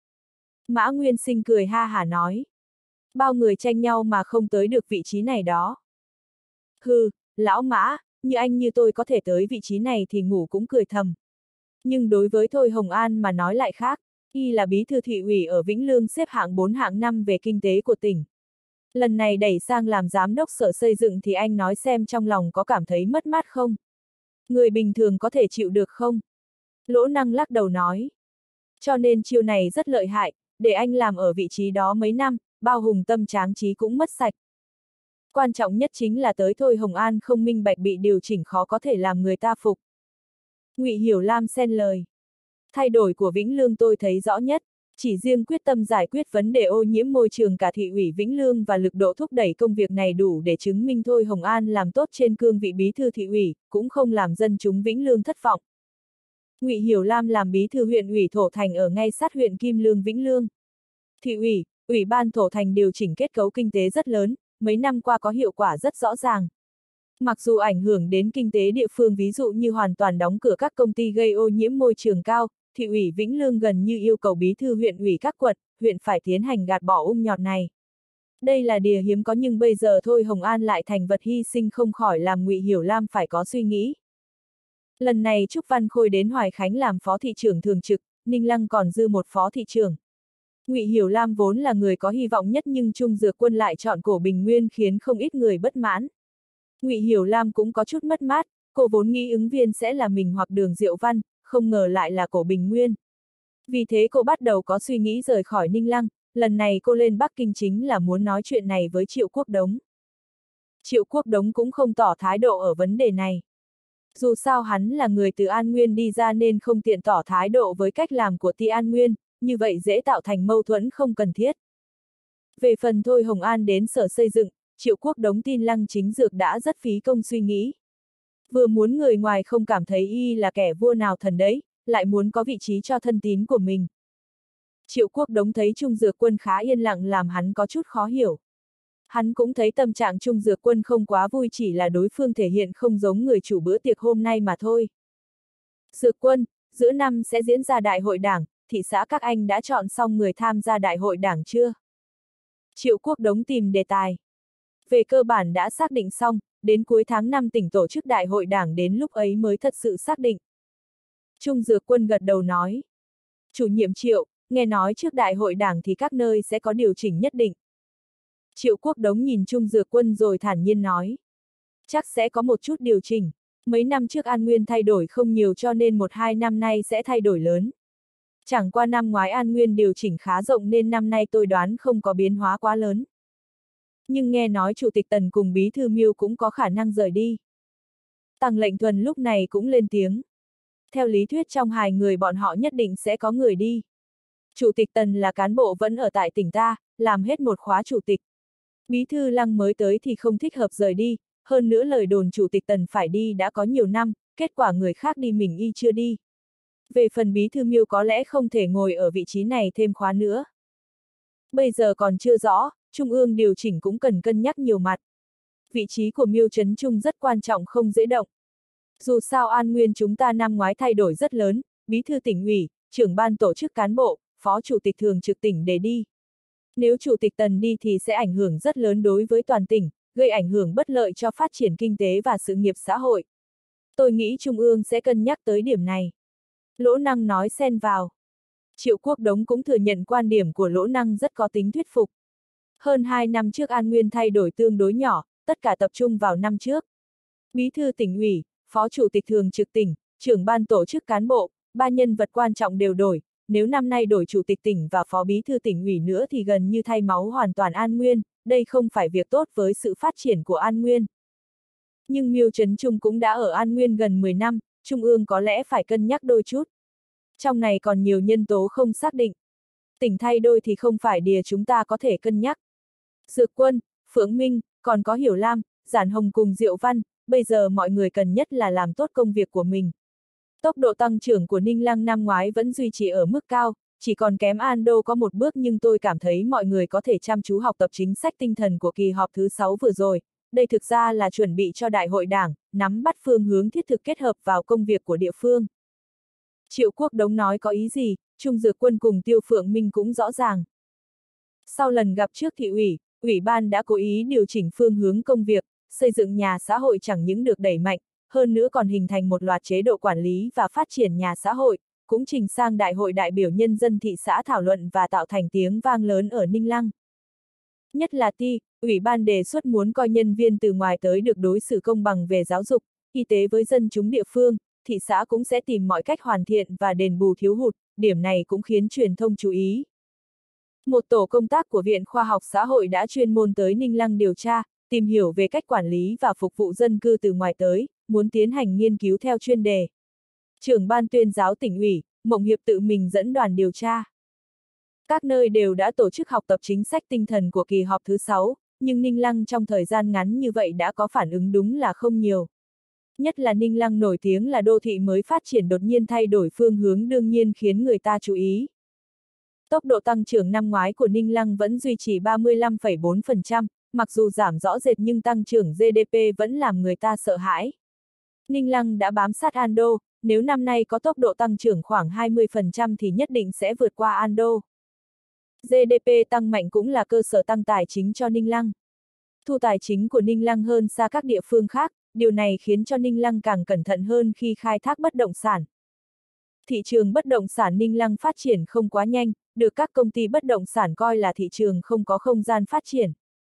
Mã Nguyên Sinh cười ha hả nói. Bao người tranh nhau mà không tới được vị trí này đó. Hừ, lão Mã, như anh như tôi có thể tới vị trí này thì ngủ cũng cười thầm. Nhưng đối với Thôi Hồng An mà nói lại khác, y là bí thư thị ủy ở Vĩnh Lương xếp hạng bốn hạng năm về kinh tế của tỉnh. Lần này đẩy sang làm giám đốc sở xây dựng thì anh nói xem trong lòng có cảm thấy mất mát không? Người bình thường có thể chịu được không? Lỗ Năng lắc đầu nói. Cho nên chiêu này rất lợi hại, để anh làm ở vị trí đó mấy năm, bao hùng tâm tráng trí cũng mất sạch. Quan trọng nhất chính là tới Thôi Hồng An không minh bạch bị điều chỉnh khó có thể làm người ta phục. Ngụy Hiểu Lam xen lời. Thay đổi của Vĩnh Lương tôi thấy rõ nhất, chỉ riêng quyết tâm giải quyết vấn đề ô nhiễm môi trường cả thị ủy Vĩnh Lương và lực độ thúc đẩy công việc này đủ để chứng minh Thôi Hồng An làm tốt trên cương vị bí thư thị ủy, cũng không làm dân chúng Vĩnh Lương thất vọng. Ngụy Hiểu Lam làm bí thư huyện ủy Thổ Thành ở ngay sát huyện Kim Lương Vĩnh Lương. Thị ủy, ủy ban Thổ Thành điều chỉnh kết cấu kinh tế rất lớn, mấy năm qua có hiệu quả rất rõ ràng. Mặc dù ảnh hưởng đến kinh tế địa phương ví dụ như hoàn toàn đóng cửa các công ty gây ô nhiễm môi trường cao, thị ủy Vĩnh Lương gần như yêu cầu bí thư huyện ủy các quận, huyện phải tiến hành gạt bỏ ung nhọt này. Đây là điều hiếm có nhưng bây giờ Thôi Hồng An lại thành vật hy sinh không khỏi làm Ngụy Hiểu Lam phải có suy nghĩ. Lần này Trúc Văn Khôi đến Hoài Khánh làm phó thị trưởng thường trực, Ninh Lăng còn dư một phó thị trưởng. Ngụy Hiểu Lam vốn là người có hy vọng nhất nhưng Trung Dược Quân lại chọn Cổ Bình Nguyên khiến không ít người bất mãn. Ngụy Hiểu Lam cũng có chút mất mát, cô vốn nghĩ ứng viên sẽ là mình hoặc Đường Diệu Văn, không ngờ lại là Cổ Bình Nguyên. Vì thế cô bắt đầu có suy nghĩ rời khỏi Ninh Lăng, lần này cô lên Bắc Kinh chính là muốn nói chuyện này với Triệu Quốc Đống. Triệu Quốc Đống cũng không tỏ thái độ ở vấn đề này. Dù sao hắn là người từ An Nguyên đi ra nên không tiện tỏ thái độ với cách làm của Ti An Nguyên, như vậy dễ tạo thành mâu thuẫn không cần thiết. Về phần Thôi Hồng An đến sở xây dựng, Triệu Quốc Đống tin Lăng Chính Dược đã rất phí công suy nghĩ. Vừa muốn người ngoài không cảm thấy y là kẻ vua nào thần đấy, lại muốn có vị trí cho thân tín của mình. Triệu Quốc Đống thấy Trung Dược Quân khá yên lặng làm hắn có chút khó hiểu. Hắn cũng thấy tâm trạng Trung Dược Quân không quá vui chỉ là đối phương thể hiện không giống người chủ bữa tiệc hôm nay mà thôi. Dược Quân, giữa năm sẽ diễn ra đại hội đảng, thị xã các anh đã chọn xong người tham gia đại hội đảng chưa? Triệu Quốc Đống tìm đề tài. Về cơ bản đã xác định xong, đến cuối tháng năm tỉnh tổ chức đại hội đảng đến lúc ấy mới thật sự xác định. Trung Dược Quân gật đầu nói. Chủ nhiệm Triệu, nghe nói trước đại hội đảng thì các nơi sẽ có điều chỉnh nhất định. Triệu Quốc Đống nhìn Trung Dược Quân rồi thản nhiên nói. Chắc sẽ có một chút điều chỉnh. Mấy năm trước An Nguyên thay đổi không nhiều cho nên một hai năm nay sẽ thay đổi lớn. Chẳng qua năm ngoái An Nguyên điều chỉnh khá rộng nên năm nay tôi đoán không có biến hóa quá lớn. Nhưng nghe nói Chủ tịch Tần cùng Bí thư Miêu cũng có khả năng rời đi. Tằng Lệnh Thuần lúc này cũng lên tiếng. Theo lý thuyết trong hai người bọn họ nhất định sẽ có người đi. Chủ tịch Tần là cán bộ vẫn ở tại tỉnh ta, làm hết một khóa chủ tịch. Bí thư Lăng mới tới thì không thích hợp rời đi, hơn nữa lời đồn Chủ tịch Tần phải đi đã có nhiều năm, kết quả người khác đi mình y chưa đi. Về phần Bí thư Miêu có lẽ không thể ngồi ở vị trí này thêm khóa nữa. Bây giờ còn chưa rõ, Trung ương điều chỉnh cũng cần cân nhắc nhiều mặt. Vị trí của Miêu Trấn Trung rất quan trọng không dễ động. Dù sao An Nguyên chúng ta năm ngoái thay đổi rất lớn, bí thư tỉnh ủy, trưởng ban tổ chức cán bộ, phó chủ tịch thường trực tỉnh để đi. Nếu chủ tịch Tần đi thì sẽ ảnh hưởng rất lớn đối với toàn tỉnh, gây ảnh hưởng bất lợi cho phát triển kinh tế và sự nghiệp xã hội. Tôi nghĩ Trung ương sẽ cân nhắc tới điểm này. Lỗ Năng nói xen vào. Triệu Quốc Đống cũng thừa nhận quan điểm của Lỗ Năng rất có tính thuyết phục. Hơn hai năm trước An Nguyên thay đổi tương đối nhỏ, tất cả tập trung vào năm trước. Bí thư tỉnh ủy, phó chủ tịch thường trực tỉnh, trưởng ban tổ chức cán bộ, ba nhân vật quan trọng đều đổi, nếu năm nay đổi chủ tịch tỉnh và phó bí thư tỉnh ủy nữa thì gần như thay máu hoàn toàn An Nguyên, đây không phải việc tốt với sự phát triển của An Nguyên. Nhưng Miêu Trấn Trung cũng đã ở An Nguyên gần mười năm, Trung ương có lẽ phải cân nhắc đôi chút. Trong này còn nhiều nhân tố không xác định. Tỉnh thay đôi thì không phải điều chúng ta có thể cân nhắc. Dược Quân, Phượng Minh, còn có Hiểu Lam, Giản Hồng cùng Diệu Văn, bây giờ mọi người cần nhất là làm tốt công việc của mình. Tốc độ tăng trưởng của Ninh Lăng năm ngoái vẫn duy trì ở mức cao, chỉ còn kém Ando có một bước, nhưng tôi cảm thấy mọi người có thể chăm chú học tập chính sách tinh thần của kỳ họp thứ sáu vừa rồi. Đây thực ra là chuẩn bị cho đại hội đảng, nắm bắt phương hướng thiết thực kết hợp vào công việc của địa phương. Triệu Quốc Đống nói có ý gì, Trung Dược Quân cùng Tiêu Phượng Minh cũng rõ ràng. Sau lần gặp trước thị ủy, ủy ban đã cố ý điều chỉnh phương hướng công việc, xây dựng nhà xã hội chẳng những được đẩy mạnh, hơn nữa còn hình thành một loạt chế độ quản lý và phát triển nhà xã hội, cũng trình sang đại hội đại biểu nhân dân thị xã thảo luận và tạo thành tiếng vang lớn ở Ninh Lăng. Nhất là ti, ủy ban đề xuất muốn coi nhân viên từ ngoài tới được đối xử công bằng về giáo dục, y tế với dân chúng địa phương, thị xã cũng sẽ tìm mọi cách hoàn thiện và đền bù thiếu hụt, điểm này cũng khiến truyền thông chú ý. Một tổ công tác của Viện Khoa học Xã hội đã chuyên môn tới Ninh Lăng điều tra, tìm hiểu về cách quản lý và phục vụ dân cư từ ngoài tới, muốn tiến hành nghiên cứu theo chuyên đề. Trưởng ban tuyên giáo tỉnh ủy, Mộng Hiệp tự mình dẫn đoàn điều tra. Các nơi đều đã tổ chức học tập chính sách tinh thần của kỳ họp thứ sáu, nhưng Ninh Lăng trong thời gian ngắn như vậy đã có phản ứng đúng là không nhiều. Nhất là Ninh Lăng nổi tiếng là đô thị mới phát triển đột nhiên thay đổi phương hướng đương nhiên khiến người ta chú ý. Tốc độ tăng trưởng năm ngoái của Ninh Lăng vẫn duy trì ba mươi lăm phẩy bốn phần trăm, mặc dù giảm rõ rệt nhưng tăng trưởng giê đê pê vẫn làm người ta sợ hãi. Ninh Lăng đã bám sát Ando, nếu năm nay có tốc độ tăng trưởng khoảng hai mươi phần trăm thì nhất định sẽ vượt qua Ando. giê đê pê tăng mạnh cũng là cơ sở tăng tài chính cho Ninh Lăng. Thu tài chính của Ninh Lăng hơn xa các địa phương khác, điều này khiến cho Ninh Lăng càng cẩn thận hơn khi khai thác bất động sản. Thị trường bất động sản Ninh Lăng phát triển không quá nhanh, được các công ty bất động sản coi là thị trường không có không gian phát triển.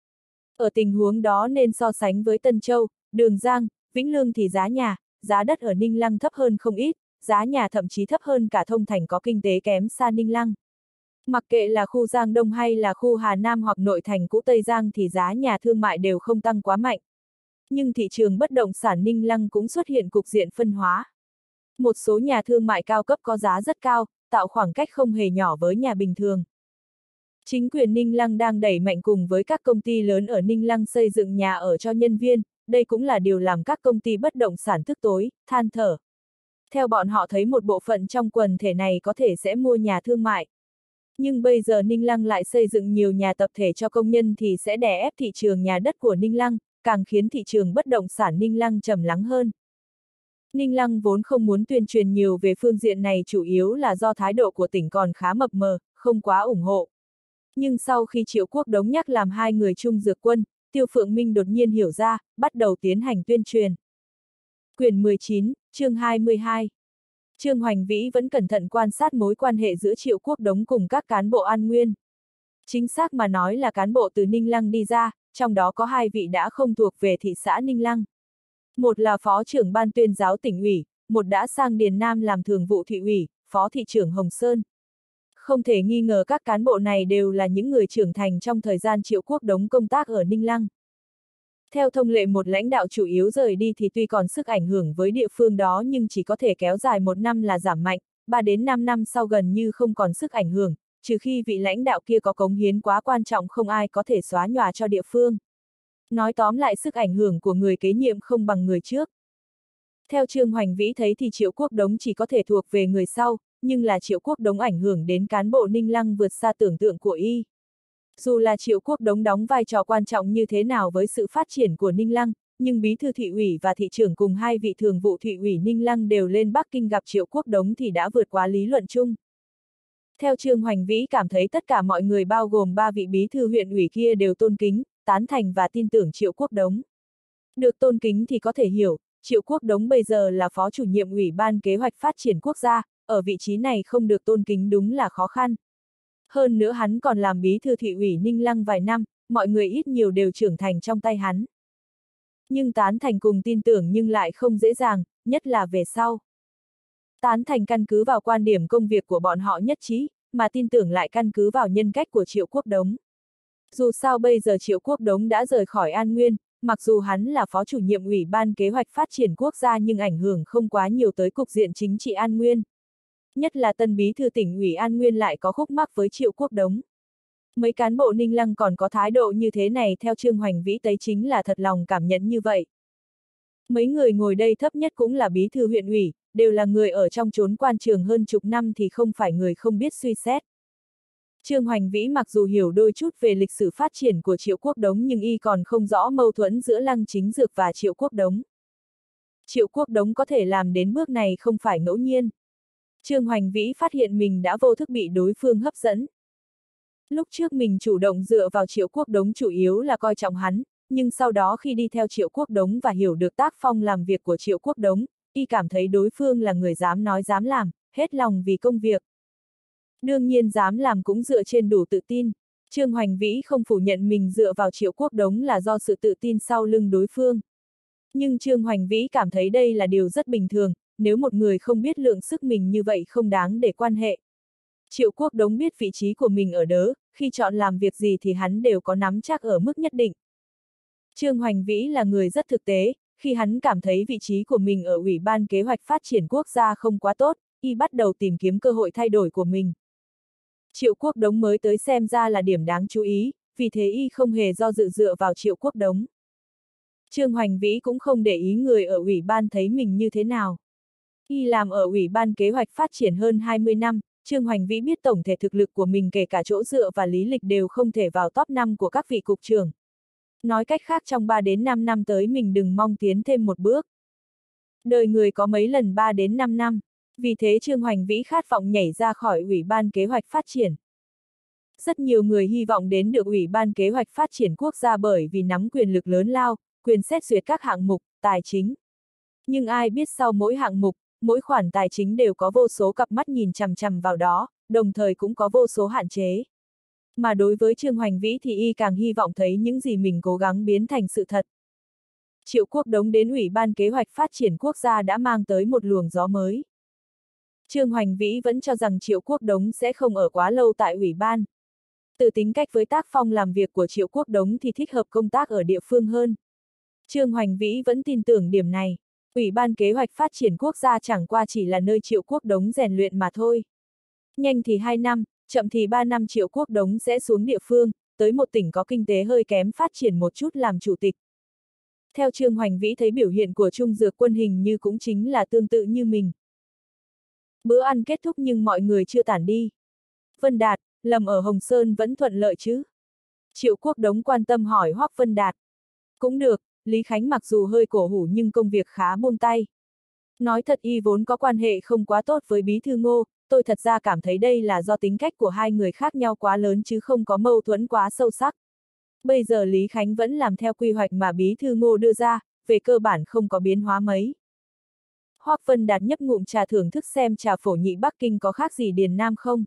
Ở tình huống đó nên so sánh với Tân Châu, Đường Giang, Vĩnh Lương thì giá nhà, giá đất ở Ninh Lăng thấp hơn không ít, giá nhà thậm chí thấp hơn cả Thông Thành có kinh tế kém xa Ninh Lăng. Mặc kệ là khu Giang Đông hay là khu Hà Nam hoặc nội thành cũ Tây Giang thì giá nhà thương mại đều không tăng quá mạnh. Nhưng thị trường bất động sản Ninh Lăng cũng xuất hiện cục diện phân hóa. Một số nhà thương mại cao cấp có giá rất cao, tạo khoảng cách không hề nhỏ với nhà bình thường. Chính quyền Ninh Lăng đang đẩy mạnh cùng với các công ty lớn ở Ninh Lăng xây dựng nhà ở cho nhân viên, đây cũng là điều làm các công ty bất động sản tức tối, than thở. Theo bọn họ thấy một bộ phận trong quần thể này có thể sẽ mua nhà thương mại. Nhưng bây giờ Ninh Lăng lại xây dựng nhiều nhà tập thể cho công nhân thì sẽ đè ép thị trường nhà đất của Ninh Lăng, càng khiến thị trường bất động sản Ninh Lăng trầm lắng hơn. Ninh Lăng vốn không muốn tuyên truyền nhiều về phương diện này chủ yếu là do thái độ của tỉnh còn khá mập mờ, không quá ủng hộ. Nhưng sau khi Triệu Quốc Đống nhắc làm hai người Trung Dược Quân, Tiêu Phượng Minh đột nhiên hiểu ra, bắt đầu tiến hành tuyên truyền. Quyển mười chín, chương hai mươi hai. Trương Hoành Vĩ vẫn cẩn thận quan sát mối quan hệ giữa Triệu Quốc Đống cùng các cán bộ An Nguyên. Chính xác mà nói là cán bộ từ Ninh Lăng đi ra, trong đó có hai vị đã không thuộc về thị xã Ninh Lăng. Một là phó trưởng ban tuyên giáo tỉnh ủy, một đã sang Điền Nam làm thường vụ thị ủy, phó thị trưởng Hồng Sơn. Không thể nghi ngờ các cán bộ này đều là những người trưởng thành trong thời gian Triệu Quốc Đống công tác ở Ninh Lăng. Theo thông lệ một lãnh đạo chủ yếu rời đi thì tuy còn sức ảnh hưởng với địa phương đó nhưng chỉ có thể kéo dài một năm là giảm mạnh, ba đến năm năm sau gần như không còn sức ảnh hưởng, trừ khi vị lãnh đạo kia có cống hiến quá quan trọng không ai có thể xóa nhòa cho địa phương. Nói tóm lại sức ảnh hưởng của người kế nhiệm không bằng người trước. Theo Trương Hoành Vĩ thấy thì Triệu Quốc Đống chỉ có thể thuộc về người sau, nhưng là Triệu Quốc Đống ảnh hưởng đến cán bộ Ninh Lăng vượt xa tưởng tượng của y. Dù là Triệu Quốc Đống đóng vai trò quan trọng như thế nào với sự phát triển của Ninh Lăng, nhưng bí thư thị ủy và thị trưởng cùng hai vị thường vụ thị ủy Ninh Lăng đều lên Bắc Kinh gặp Triệu Quốc Đống thì đã vượt quá lý luận chung. Theo Trương Hoành Vĩ cảm thấy tất cả mọi người bao gồm ba vị bí thư huyện ủy kia đều tôn kính, tán thành và tin tưởng Triệu Quốc Đống. Được tôn kính thì có thể hiểu, Triệu Quốc Đống bây giờ là phó chủ nhiệm Ủy ban Kế hoạch Phát triển Quốc gia, ở vị trí này không được tôn kính đúng là khó khăn. Hơn nữa hắn còn làm bí thư thị ủy Ninh Lăng vài năm, mọi người ít nhiều đều trưởng thành trong tay hắn. Nhưng tán thành cùng tin tưởng nhưng lại không dễ dàng, nhất là về sau. Tán thành căn cứ vào quan điểm công việc của bọn họ nhất trí, mà tin tưởng lại căn cứ vào nhân cách của Triệu Quốc Đống. Dù sao bây giờ Triệu Quốc Đống đã rời khỏi An Nguyên, mặc dù hắn là phó chủ nhiệm Ủy ban Kế hoạch Phát triển Quốc gia nhưng ảnh hưởng không quá nhiều tới cục diện chính trị An Nguyên. Nhất là tân bí thư tỉnh ủy An Nguyên lại có khúc mắc với Triệu Quốc Đống. Mấy cán bộ Ninh Lăng còn có thái độ như thế này theo Trương Hoành Vĩ thấy chính là thật lòng cảm nhận như vậy. Mấy người ngồi đây thấp nhất cũng là bí thư huyện ủy, đều là người ở trong chốn quan trường hơn chục năm thì không phải người không biết suy xét. Trương Hoành Vĩ mặc dù hiểu đôi chút về lịch sử phát triển của Triệu Quốc Đống nhưng y còn không rõ mâu thuẫn giữa Lăng Chính Dược và Triệu Quốc Đống. Triệu Quốc Đống có thể làm đến bước này không phải ngẫu nhiên. Trương Hoành Vĩ phát hiện mình đã vô thức bị đối phương hấp dẫn. Lúc trước mình chủ động dựa vào Triệu Quốc Đống chủ yếu là coi trọng hắn, nhưng sau đó khi đi theo Triệu Quốc Đống và hiểu được tác phong làm việc của Triệu Quốc Đống, y cảm thấy đối phương là người dám nói dám làm, hết lòng vì công việc. Đương nhiên dám làm cũng dựa trên đủ tự tin. Trương Hoành Vĩ không phủ nhận mình dựa vào Triệu Quốc Đống là do sự tự tin sau lưng đối phương. Nhưng Trương Hoành Vĩ cảm thấy đây là điều rất bình thường, nếu một người không biết lượng sức mình như vậy không đáng để quan hệ. Triệu Quốc Đống biết vị trí của mình ở đớ, khi chọn làm việc gì thì hắn đều có nắm chắc ở mức nhất định. Trương Hoành Vĩ là người rất thực tế, khi hắn cảm thấy vị trí của mình ở Ủy ban Kế hoạch Phát triển Quốc gia không quá tốt, y bắt đầu tìm kiếm cơ hội thay đổi của mình. Triệu Quốc Đống mới tới xem ra là điểm đáng chú ý, vì thế y không hề do dự dựa vào Triệu Quốc Đống. Trương Hoành Vĩ cũng không để ý người ở Ủy ban thấy mình như thế nào. Y làm ở Ủy ban Kế hoạch Phát triển hơn hai mươi năm, Trương Hoành Vĩ biết tổng thể thực lực của mình kể cả chỗ dựa và lý lịch đều không thể vào top năm của các vị cục trưởng. Nói cách khác trong ba đến năm năm tới mình đừng mong tiến thêm một bước. Đời người có mấy lần ba đến năm năm, vì thế Trương Hoành Vĩ khát vọng nhảy ra khỏi Ủy ban Kế hoạch Phát triển. Rất nhiều người hy vọng đến được Ủy ban Kế hoạch Phát triển Quốc gia bởi vì nắm quyền lực lớn lao, quyền xét duyệt các hạng mục, tài chính. Nhưng ai biết sau mỗi hạng mục, mỗi khoản tài chính đều có vô số cặp mắt nhìn chằm chằm vào đó, đồng thời cũng có vô số hạn chế. Mà đối với Trương Hoành Vĩ thì y càng hy vọng thấy những gì mình cố gắng biến thành sự thật. Triệu Quốc Đống đến Ủy ban Kế hoạch Phát triển Quốc gia đã mang tới một luồng gió mới. Trương Hoành Vĩ vẫn cho rằng Triệu Quốc Đống sẽ không ở quá lâu tại Ủy ban. Từ tính cách với tác phong làm việc của Triệu Quốc Đống thì thích hợp công tác ở địa phương hơn. Trương Hoành Vĩ vẫn tin tưởng điểm này. Ủy ban Kế hoạch Phát triển Quốc gia chẳng qua chỉ là nơi Triệu Quốc Đống rèn luyện mà thôi. Nhanh thì hai năm, chậm thì ba năm Triệu Quốc Đống sẽ xuống địa phương, tới một tỉnh có kinh tế hơi kém phát triển một chút làm chủ tịch. Theo Trương Hoành Vĩ thấy biểu hiện của Trung Dược Quân hình như cũng chính là tương tự như mình. Bữa ăn kết thúc nhưng mọi người chưa tản đi. Vân Đạt, Lâm ở Hồng Sơn vẫn thuận lợi chứ? Triệu Quốc Đống quan tâm hỏi Hoắc Vân Đạt. Cũng được, Lý Khánh mặc dù hơi cổ hủ nhưng công việc khá buông tay. Nói thật y vốn có quan hệ không quá tốt với Bí thư Ngô, tôi thật ra cảm thấy đây là do tính cách của hai người khác nhau quá lớn chứ không có mâu thuẫn quá sâu sắc. Bây giờ Lý Khánh vẫn làm theo quy hoạch mà Bí thư Ngô đưa ra, về cơ bản không có biến hóa mấy. Hoắc Vân Đạt nhấp ngụm trà thưởng thức xem trà phổ nhị Bắc Kinh có khác gì Điền Nam không.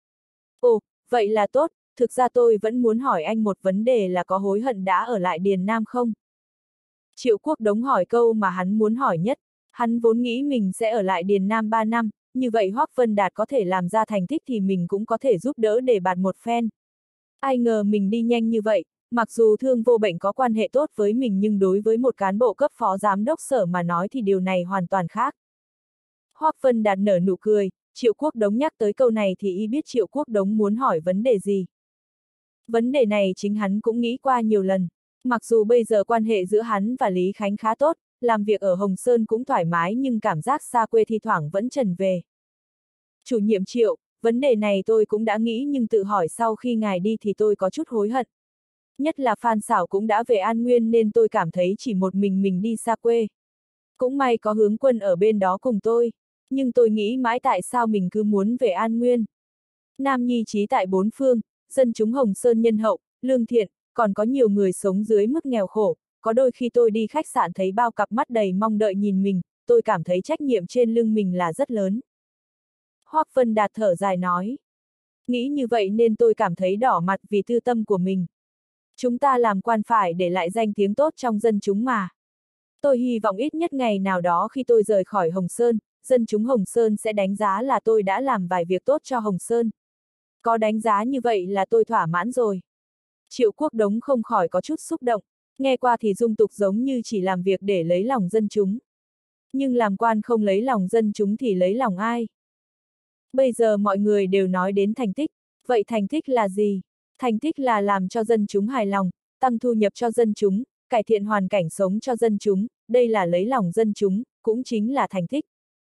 Ồ, vậy là tốt, thực ra tôi vẫn muốn hỏi anh một vấn đề là có hối hận đã ở lại Điền Nam không? Triệu Quốc Đống hỏi câu mà hắn muốn hỏi nhất, hắn vốn nghĩ mình sẽ ở lại Điền Nam ba năm, như vậy Hoắc Vân Đạt có thể làm ra thành tích thì mình cũng có thể giúp đỡ để bạt một phen. Ai ngờ mình đi nhanh như vậy, mặc dù Thương Vô Bệnh có quan hệ tốt với mình nhưng đối với một cán bộ cấp phó giám đốc sở mà nói thì điều này hoàn toàn khác. Hoắc Vân Đạt nở nụ cười, Triệu Quốc Đống nhắc tới câu này thì y biết Triệu Quốc Đống muốn hỏi vấn đề gì. Vấn đề này chính hắn cũng nghĩ qua nhiều lần. Mặc dù bây giờ quan hệ giữa hắn và Lý Khánh khá tốt, làm việc ở Hồng Sơn cũng thoải mái nhưng cảm giác xa quê thi thoảng vẫn trần về. Chủ nhiệm Triệu, vấn đề này tôi cũng đã nghĩ nhưng tự hỏi sau khi ngài đi thì tôi có chút hối hận. Nhất là Phan Xảo cũng đã về An Nguyên nên tôi cảm thấy chỉ một mình mình đi xa quê. Cũng may có Hướng Quân ở bên đó cùng tôi, nhưng tôi nghĩ mãi tại sao mình cứ muốn về An Nguyên. Nam nhi trí tại bốn phương, dân chúng Hồng Sơn nhân hậu, lương thiện, còn có nhiều người sống dưới mức nghèo khổ, có đôi khi tôi đi khách sạn thấy bao cặp mắt đầy mong đợi nhìn mình, tôi cảm thấy trách nhiệm trên lưng mình là rất lớn. Hoắc Vân Đạt thở dài nói. Nghĩ như vậy nên tôi cảm thấy đỏ mặt vì tư tâm của mình. Chúng ta làm quan phải để lại danh tiếng tốt trong dân chúng mà. Tôi hy vọng ít nhất ngày nào đó khi tôi rời khỏi Hồng Sơn, dân chúng Hồng Sơn sẽ đánh giá là tôi đã làm vài việc tốt cho Hồng Sơn. Có đánh giá như vậy là tôi thỏa mãn rồi. Triệu Quốc Đống không khỏi có chút xúc động, nghe qua thì dung tục giống như chỉ làm việc để lấy lòng dân chúng. Nhưng làm quan không lấy lòng dân chúng thì lấy lòng ai? Bây giờ mọi người đều nói đến thành tích, vậy thành tích là gì? Thành tích là làm cho dân chúng hài lòng, tăng thu nhập cho dân chúng, cải thiện hoàn cảnh sống cho dân chúng, đây là lấy lòng dân chúng, cũng chính là thành tích.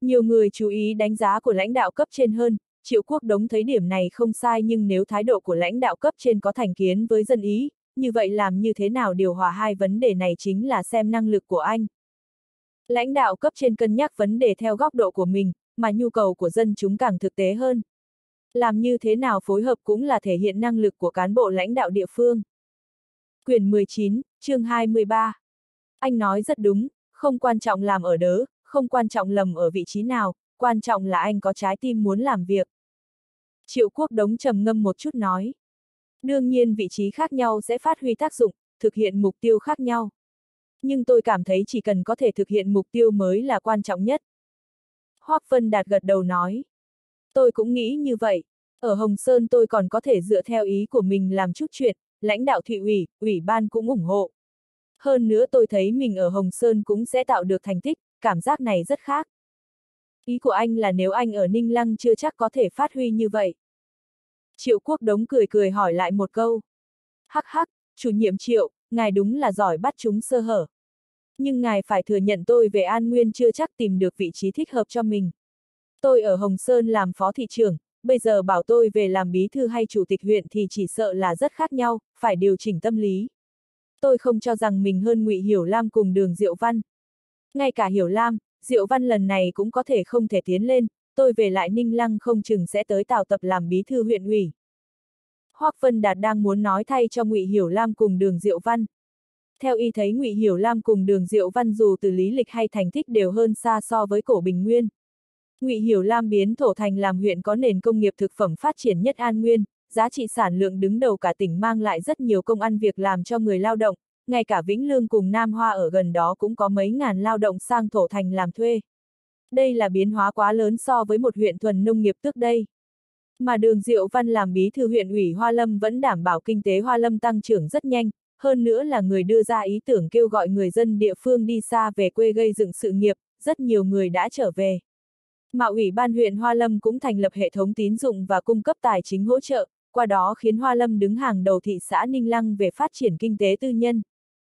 Nhiều người chú ý đánh giá của lãnh đạo cấp trên hơn, Triệu Quốc Đống thấy điểm này không sai, nhưng nếu thái độ của lãnh đạo cấp trên có thành kiến với dân ý, như vậy làm như thế nào điều hòa hai vấn đề này chính là xem năng lực của anh. Lãnh đạo cấp trên cân nhắc vấn đề theo góc độ của mình, mà nhu cầu của dân chúng càng thực tế hơn. Làm như thế nào phối hợp cũng là thể hiện năng lực của cán bộ lãnh đạo địa phương. Quyển mười chín, chương hai mươi ba. Anh nói rất đúng, không quan trọng làm ở đớ, không quan trọng lầm ở vị trí nào, quan trọng là anh có trái tim muốn làm việc. Triệu Quốc Đống trầm ngâm một chút nói. Đương nhiên vị trí khác nhau sẽ phát huy tác dụng, thực hiện mục tiêu khác nhau. Nhưng tôi cảm thấy chỉ cần có thể thực hiện mục tiêu mới là quan trọng nhất. Hoắc Vân Đạt gật đầu nói. Tôi cũng nghĩ như vậy. Ở Hồng Sơn tôi còn có thể dựa theo ý của mình làm chút chuyện, lãnh đạo thị ủy, ủy ban cũng ủng hộ. Hơn nữa tôi thấy mình ở Hồng Sơn cũng sẽ tạo được thành tích, cảm giác này rất khác. Ý của anh là nếu anh ở Ninh Lăng chưa chắc có thể phát huy như vậy. Triệu Quốc Đống cười cười hỏi lại một câu. Hắc hắc, chủ nhiệm Triệu, ngài đúng là giỏi bắt chúng sơ hở. Nhưng ngài phải thừa nhận tôi về An Nguyên chưa chắc tìm được vị trí thích hợp cho mình. Tôi ở Hồng Sơn làm phó thị trưởng, bây giờ bảo tôi về làm bí thư hay chủ tịch huyện thì chỉ sợ là rất khác nhau, phải điều chỉnh tâm lý. Tôi không cho rằng mình hơn Ngụy Hiểu Lam cùng Đường Diệu Văn. Ngay cả Hiểu Lam, Diệu Văn lần này cũng có thể không thể tiến lên, tôi về lại Ninh Lăng không chừng sẽ tới Tào Tập làm bí thư huyện ủy. Hoắc Vân Đạt đang muốn nói thay cho Ngụy Hiểu Lam cùng Đường Diệu Văn. Theo y thấy Ngụy Hiểu Lam cùng Đường Diệu Văn dù từ lý lịch hay thành tích đều hơn xa so với Cổ Bình Nguyên. Ngụy Hiểu Lam biến Thổ Thành làm huyện có nền công nghiệp thực phẩm phát triển nhất An Nguyên, giá trị sản lượng đứng đầu cả tỉnh, mang lại rất nhiều công ăn việc làm cho người lao động, ngay cả Vĩnh Lương cùng Nam Hoa ở gần đó cũng có mấy ngàn lao động sang Thổ Thành làm thuê. Đây là biến hóa quá lớn so với một huyện thuần nông nghiệp trước đây. Mà Đường Diệu Văn làm bí thư huyện ủy Hoa Lâm vẫn đảm bảo kinh tế Hoa Lâm tăng trưởng rất nhanh, hơn nữa là người đưa ra ý tưởng kêu gọi người dân địa phương đi xa về quê gây dựng sự nghiệp, rất nhiều người đã trở về. Mà Ủy ban huyện Hoa Lâm cũng thành lập hệ thống tín dụng và cung cấp tài chính hỗ trợ, qua đó khiến Hoa Lâm đứng hàng đầu thị xã Ninh Lăng về phát triển kinh tế tư nhân.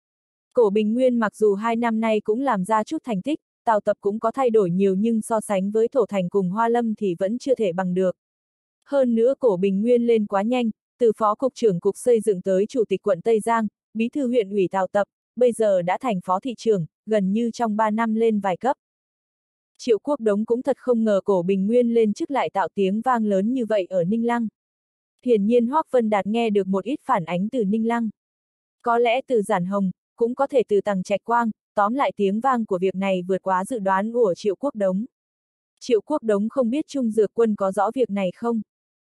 Cổ Bình Nguyên mặc dù hai năm nay cũng làm ra chút thành tích, Tào Tập cũng có thay đổi nhiều, nhưng so sánh với Thổ Thành cùng Hoa Lâm thì vẫn chưa thể bằng được. Hơn nữa Cổ Bình Nguyên lên quá nhanh, từ phó cục trưởng cục xây dựng tới chủ tịch quận Tây Giang, bí thư huyện ủy Tào Tập, bây giờ đã thành phó thị trưởng, gần như trong ba năm lên vài cấp. Triệu Quốc Đống cũng thật không ngờ Cổ Bình Nguyên lên chức lại tạo tiếng vang lớn như vậy ở Ninh Lăng. Hiển nhiên Hoắc Vân Đạt nghe được một ít phản ánh từ Ninh Lăng. Có lẽ từ Giản Hồng, cũng có thể từ Tằng Trạch Quang, tóm lại tiếng vang của việc này vượt quá dự đoán của Triệu Quốc Đống. Triệu Quốc Đống không biết Trung Dược Quân có rõ việc này không?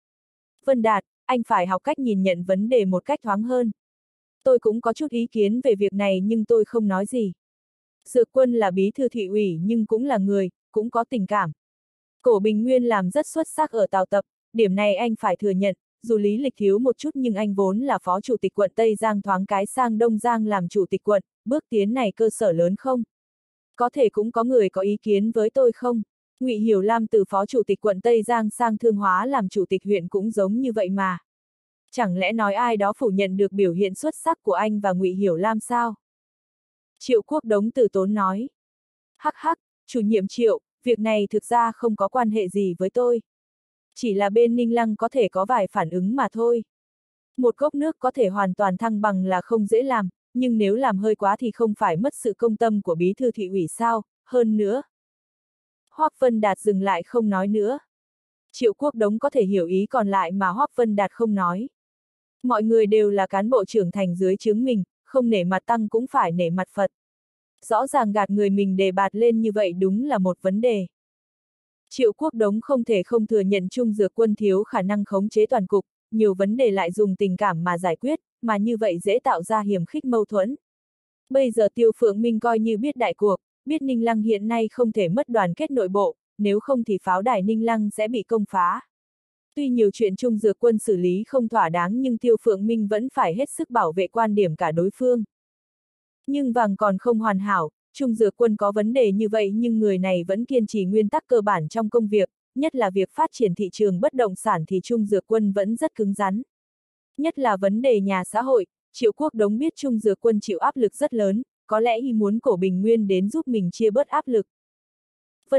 Vân Đạt, anh phải học cách nhìn nhận vấn đề một cách thoáng hơn. Tôi cũng có chút ý kiến về việc này nhưng tôi không nói gì. Dược Quân là bí thư thị ủy nhưng cũng là người, cũng có tình cảm. Cổ Bình Nguyên làm rất xuất sắc ở Tào Tập, điểm này anh phải thừa nhận, dù lý lịch thiếu một chút nhưng anh vốn là phó chủ tịch quận Tây Giang, thoáng cái sang Đông Giang làm chủ tịch quận, bước tiến này cơ sở lớn không? Có thể cũng có người có ý kiến với tôi không? Ngụy Hiểu Lam từ phó chủ tịch quận Tây Giang sang Thương Hóa làm chủ tịch huyện cũng giống như vậy mà. Chẳng lẽ nói ai đó phủ nhận được biểu hiện xuất sắc của anh và Ngụy Hiểu Lam sao? Triệu Quốc Đống từ tốn nói. Hắc hắc, chủ nhiệm Triệu, việc này thực ra không có quan hệ gì với tôi. Chỉ là bên Ninh Lăng có thể có vài phản ứng mà thôi. Một cốc nước có thể hoàn toàn thăng bằng là không dễ làm, nhưng nếu làm hơi quá thì không phải mất sự công tâm của bí thư thị ủy sao, hơn nữa. Hoắc Vân Đạt dừng lại không nói nữa. Triệu Quốc Đống có thể hiểu ý còn lại mà Hoắc Vân Đạt không nói. Mọi người đều là cán bộ trưởng thành dưới trướng mình, không nể mặt Tăng cũng phải nể mặt Phật. Rõ ràng gạt người mình đề bạt lên như vậy đúng là một vấn đề. Triệu Quốc Đống không thể không thừa nhận Trung Dược Quân thiếu khả năng khống chế toàn cục, nhiều vấn đề lại dùng tình cảm mà giải quyết, mà như vậy dễ tạo ra hiềm khích mâu thuẫn. Bây giờ Tiêu Phượng Minh coi như biết đại cuộc, biết Ninh Lăng hiện nay không thể mất đoàn kết nội bộ, nếu không thì pháo đài Ninh Lăng sẽ bị công phá. Tuy nhiều chuyện Trung Dược Quân xử lý không thỏa đáng nhưng Tiêu Phượng Minh vẫn phải hết sức bảo vệ quan điểm cả đối phương. Nhưng vàng còn không hoàn hảo, Trung Dược Quân có vấn đề như vậy nhưng người này vẫn kiên trì nguyên tắc cơ bản trong công việc, nhất là việc phát triển thị trường bất động sản thì Trung Dược Quân vẫn rất cứng rắn. Nhất là vấn đề nhà xã hội, Triệu Quốc Đống biết Trung Dược Quân chịu áp lực rất lớn, có lẽ y muốn Cổ Bình Nguyên đến giúp mình chia bớt áp lực. Vân Đạt,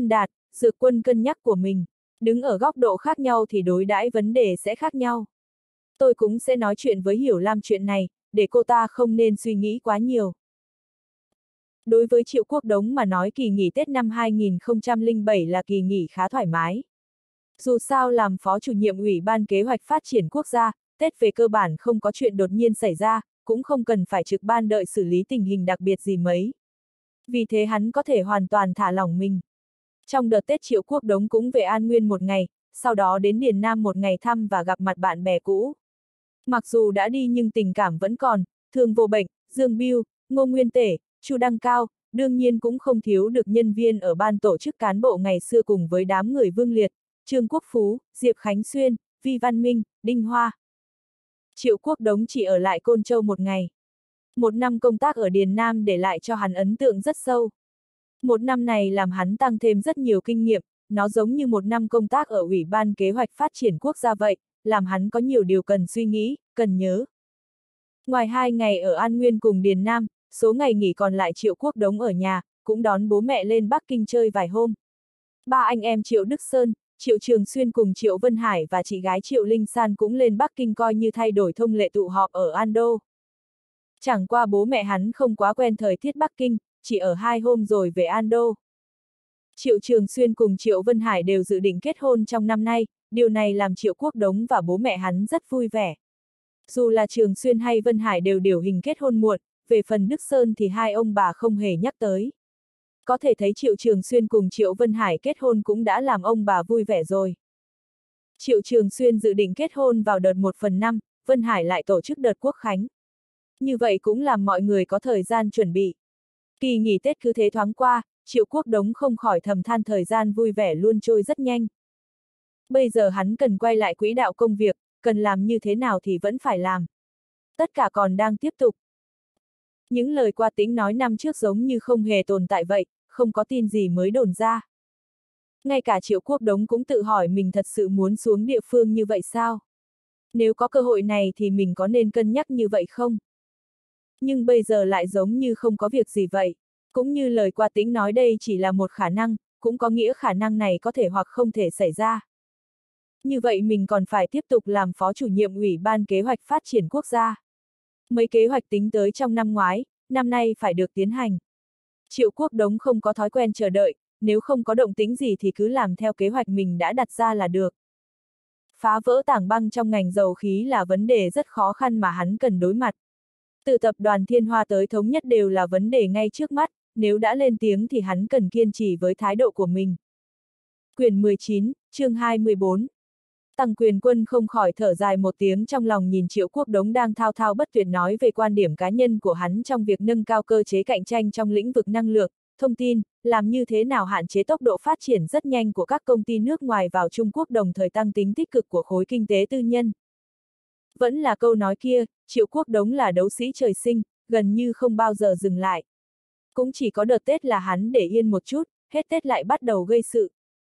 Dược Quân cân nhắc của mình. Đứng ở góc độ khác nhau thì đối đãi vấn đề sẽ khác nhau. Tôi cũng sẽ nói chuyện với Hiểu Lam chuyện này, để cô ta không nên suy nghĩ quá nhiều. Đối với Triệu Quốc Đống mà nói kỳ nghỉ Tết năm hai nghìn không trăm lẻ bảy là kỳ nghỉ khá thoải mái. Dù sao làm phó chủ nhiệm Ủy ban Kế hoạch Phát triển Quốc gia, Tết về cơ bản không có chuyện đột nhiên xảy ra, cũng không cần phải trực ban đợi xử lý tình hình đặc biệt gì mấy. Vì thế hắn có thể hoàn toàn thả lỏng mình. Trong đợt Tết Triệu Quốc Đống cũng về An Nguyên một ngày, sau đó đến Điền Nam một ngày thăm và gặp mặt bạn bè cũ. Mặc dù đã đi nhưng tình cảm vẫn còn, Thương Vô Bệnh, Dương Biêu, Ngô Nguyên Tể, Chu Đăng Cao, đương nhiên cũng không thiếu được nhân viên ở ban tổ chức cán bộ ngày xưa cùng với đám người Vương Liệt, Trương Quốc Phú, Diệp Khánh Xuyên, Vi Văn Minh, Đinh Hoa. Triệu Quốc Đống chỉ ở lại Côn Châu một ngày. Một năm công tác ở Điền Nam để lại cho hắn ấn tượng rất sâu. Một năm này làm hắn tăng thêm rất nhiều kinh nghiệm, nó giống như một năm công tác ở Ủy ban Kế hoạch Phát triển Quốc gia vậy, làm hắn có nhiều điều cần suy nghĩ, cần nhớ. Ngoài hai ngày ở An Nguyên cùng Điền Nam, số ngày nghỉ còn lại Triệu Quốc Đống ở nhà, cũng đón bố mẹ lên Bắc Kinh chơi vài hôm. Ba anh em Triệu Đức Sơn, Triệu Trường Xuyên cùng Triệu Vân Hải và chị gái Triệu Linh San cũng lên Bắc Kinh coi như thay đổi thông lệ tụ họp ở An Đô. Chẳng qua bố mẹ hắn không quá quen thời tiết Bắc Kinh, chỉ ở hai hôm rồi về An Đô. Triệu Trường Xuyên cùng Triệu Vân Hải đều dự định kết hôn trong năm nay, điều này làm Triệu Quốc Đống và bố mẹ hắn rất vui vẻ. Dù là Trường Xuyên hay Vân Hải đều điều hình kết hôn muộn, về phần Đức Sơn thì hai ông bà không hề nhắc tới. Có thể thấy Triệu Trường Xuyên cùng Triệu Vân Hải kết hôn cũng đã làm ông bà vui vẻ rồi. Triệu Trường Xuyên dự định kết hôn vào đợt một phần năm, Vân Hải lại tổ chức đợt quốc khánh. Như vậy cũng làm mọi người có thời gian chuẩn bị. Kỳ nghỉ Tết cứ thế thoáng qua, Triệu Quốc Đống không khỏi thầm than thời gian vui vẻ luôn trôi rất nhanh. Bây giờ hắn cần quay lại quỹ đạo công việc, cần làm như thế nào thì vẫn phải làm. Tất cả còn đang tiếp tục. Những lời qua tính nói năm trước giống như không hề tồn tại vậy, không có tin gì mới đồn ra. Ngay cả Triệu Quốc Đống cũng tự hỏi mình thật sự muốn xuống địa phương như vậy sao? Nếu có cơ hội này thì mình có nên cân nhắc như vậy không? Nhưng bây giờ lại giống như không có việc gì vậy. Cũng như lời qua tính nói đây chỉ là một khả năng, cũng có nghĩa khả năng này có thể hoặc không thể xảy ra. Như vậy mình còn phải tiếp tục làm phó chủ nhiệm Ủy ban Kế hoạch Phát triển Quốc gia. Mấy kế hoạch tính tới trong năm ngoái, năm nay phải được tiến hành. Triệu Quốc Đống không có thói quen chờ đợi, nếu không có động tĩnh gì thì cứ làm theo kế hoạch mình đã đặt ra là được. Phá vỡ tảng băng trong ngành dầu khí là vấn đề rất khó khăn mà hắn cần đối mặt. Từ tập đoàn Thiên Hoa tới Thống Nhất đều là vấn đề ngay trước mắt, nếu đã lên tiếng thì hắn cần kiên trì với thái độ của mình. Quyển mười chín, chương hai mươi bốn. Tăng Quyền Quân không khỏi thở dài một tiếng trong lòng nhìn Triệu Quốc Đống đang thao thao bất tuyệt nói về quan điểm cá nhân của hắn trong việc nâng cao cơ chế cạnh tranh trong lĩnh vực năng lượng, thông tin, làm như thế nào hạn chế tốc độ phát triển rất nhanh của các công ty nước ngoài vào Trung Quốc đồng thời tăng tính tích cực của khối kinh tế tư nhân. Vẫn là câu nói kia, Triệu Quốc Đống là đấu sĩ trời sinh, gần như không bao giờ dừng lại. Cũng chỉ có đợt Tết là hắn để yên một chút, hết Tết lại bắt đầu gây sự.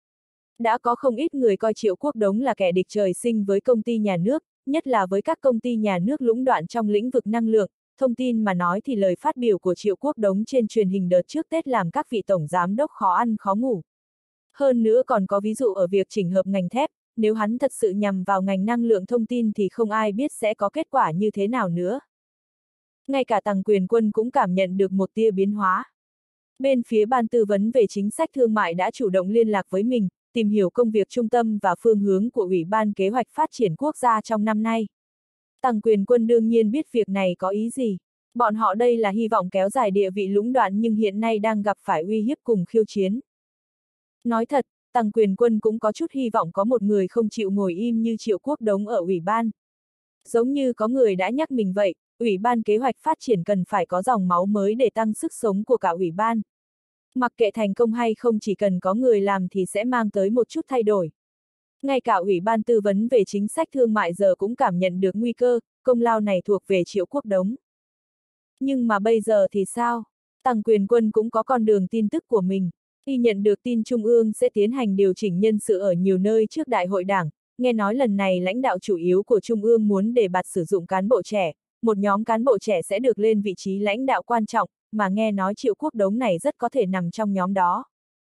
Đã có không ít người coi Triệu Quốc Đống là kẻ địch trời sinh với công ty nhà nước, nhất là với các công ty nhà nước lũng đoạn trong lĩnh vực năng lượng. Thông tin mà nói thì lời phát biểu của Triệu Quốc Đống trên truyền hình đợt trước Tết làm các vị tổng giám đốc khó ăn khó ngủ. Hơn nữa còn có ví dụ ở việc chỉnh hợp ngành thép, nếu hắn thật sự nhằm vào ngành năng lượng thông tin thì không ai biết sẽ có kết quả như thế nào nữa. Ngay cả Tăng Quyền Quân cũng cảm nhận được một tia biến hóa. Bên phía ban tư vấn về chính sách thương mại đã chủ động liên lạc với mình, tìm hiểu công việc trung tâm và phương hướng của Ủy ban Kế hoạch Phát triển Quốc gia trong năm nay. Tăng Quyền Quân đương nhiên biết việc này có ý gì. Bọn họ đây là hy vọng kéo dài địa vị lũng đoạn nhưng hiện nay đang gặp phải uy hiếp cùng khiêu chiến. Nói thật, Tăng Quyền Quân cũng có chút hy vọng có một người không chịu ngồi im như Triệu Quốc Đống ở Ủy ban. Giống như có người đã nhắc mình vậy, Ủy ban Kế hoạch Phát triển cần phải có dòng máu mới để tăng sức sống của cả Ủy ban. Mặc kệ thành công hay không chỉ cần có người làm thì sẽ mang tới một chút thay đổi. Ngay cả Ủy ban tư vấn về chính sách thương mại giờ cũng cảm nhận được nguy cơ, công lao này thuộc về Triệu Quốc Đống. Nhưng mà bây giờ thì sao? Tăng Quyền Quân cũng có con đường tin tức của mình. Khi nhận được tin Trung ương sẽ tiến hành điều chỉnh nhân sự ở nhiều nơi trước Đại hội Đảng, nghe nói lần này lãnh đạo chủ yếu của Trung ương muốn đề bạt sử dụng cán bộ trẻ, một nhóm cán bộ trẻ sẽ được lên vị trí lãnh đạo quan trọng, mà nghe nói Triệu Quốc Đống này rất có thể nằm trong nhóm đó.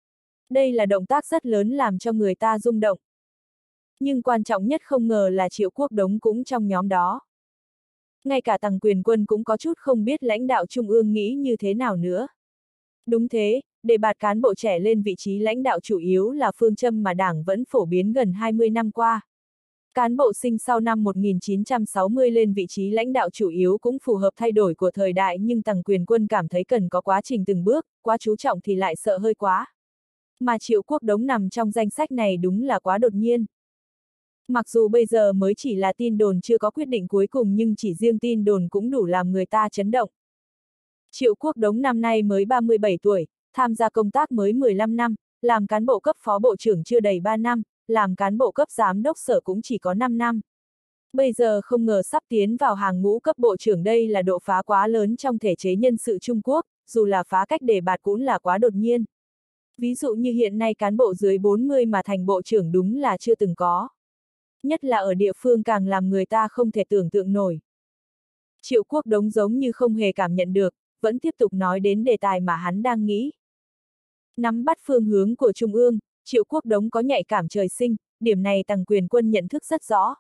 Đây là động tác rất lớn làm cho người ta rung động. Nhưng quan trọng nhất không ngờ là Triệu Quốc Đống cũng trong nhóm đó. Ngay cả Tằng Quyền Quân cũng có chút không biết lãnh đạo trung ương nghĩ như thế nào nữa. Đúng thế, đề bạt cán bộ trẻ lên vị trí lãnh đạo chủ yếu là phương châm mà Đảng vẫn phổ biến gần hai mươi năm qua. Cán bộ sinh sau năm một nghìn chín trăm sáu mươi lên vị trí lãnh đạo chủ yếu cũng phù hợp thay đổi của thời đại, nhưng Tằng Quyền Quân cảm thấy cần có quá trình từng bước, quá chú trọng thì lại sợ hơi quá. Mà Triệu Quốc Đống nằm trong danh sách này đúng là quá đột nhiên. Mặc dù bây giờ mới chỉ là tin đồn chưa có quyết định cuối cùng, nhưng chỉ riêng tin đồn cũng đủ làm người ta chấn động. Triệu Quốc Đống năm nay mới ba mươi bảy tuổi, tham gia công tác mới mười lăm năm, làm cán bộ cấp phó bộ trưởng chưa đầy ba năm, làm cán bộ cấp giám đốc sở cũng chỉ có năm năm. Bây giờ không ngờ sắp tiến vào hàng ngũ cấp bộ trưởng, đây là độ phá quá lớn trong thể chế nhân sự Trung Quốc, dù là phá cách đề bạt cũng là quá đột nhiên. Ví dụ như hiện nay cán bộ dưới bốn mươi mà thành bộ trưởng đúng là chưa từng có. Nhất là ở địa phương càng làm người ta không thể tưởng tượng nổi. Triệu Quốc Đống giống như không hề cảm nhận được, vẫn tiếp tục nói đến đề tài mà hắn đang nghĩ. Nắm bắt phương hướng của Trung ương, Triệu Quốc Đống có nhạy cảm trời sinh, điểm này Tằng Quyền Quân nhận thức rất rõ.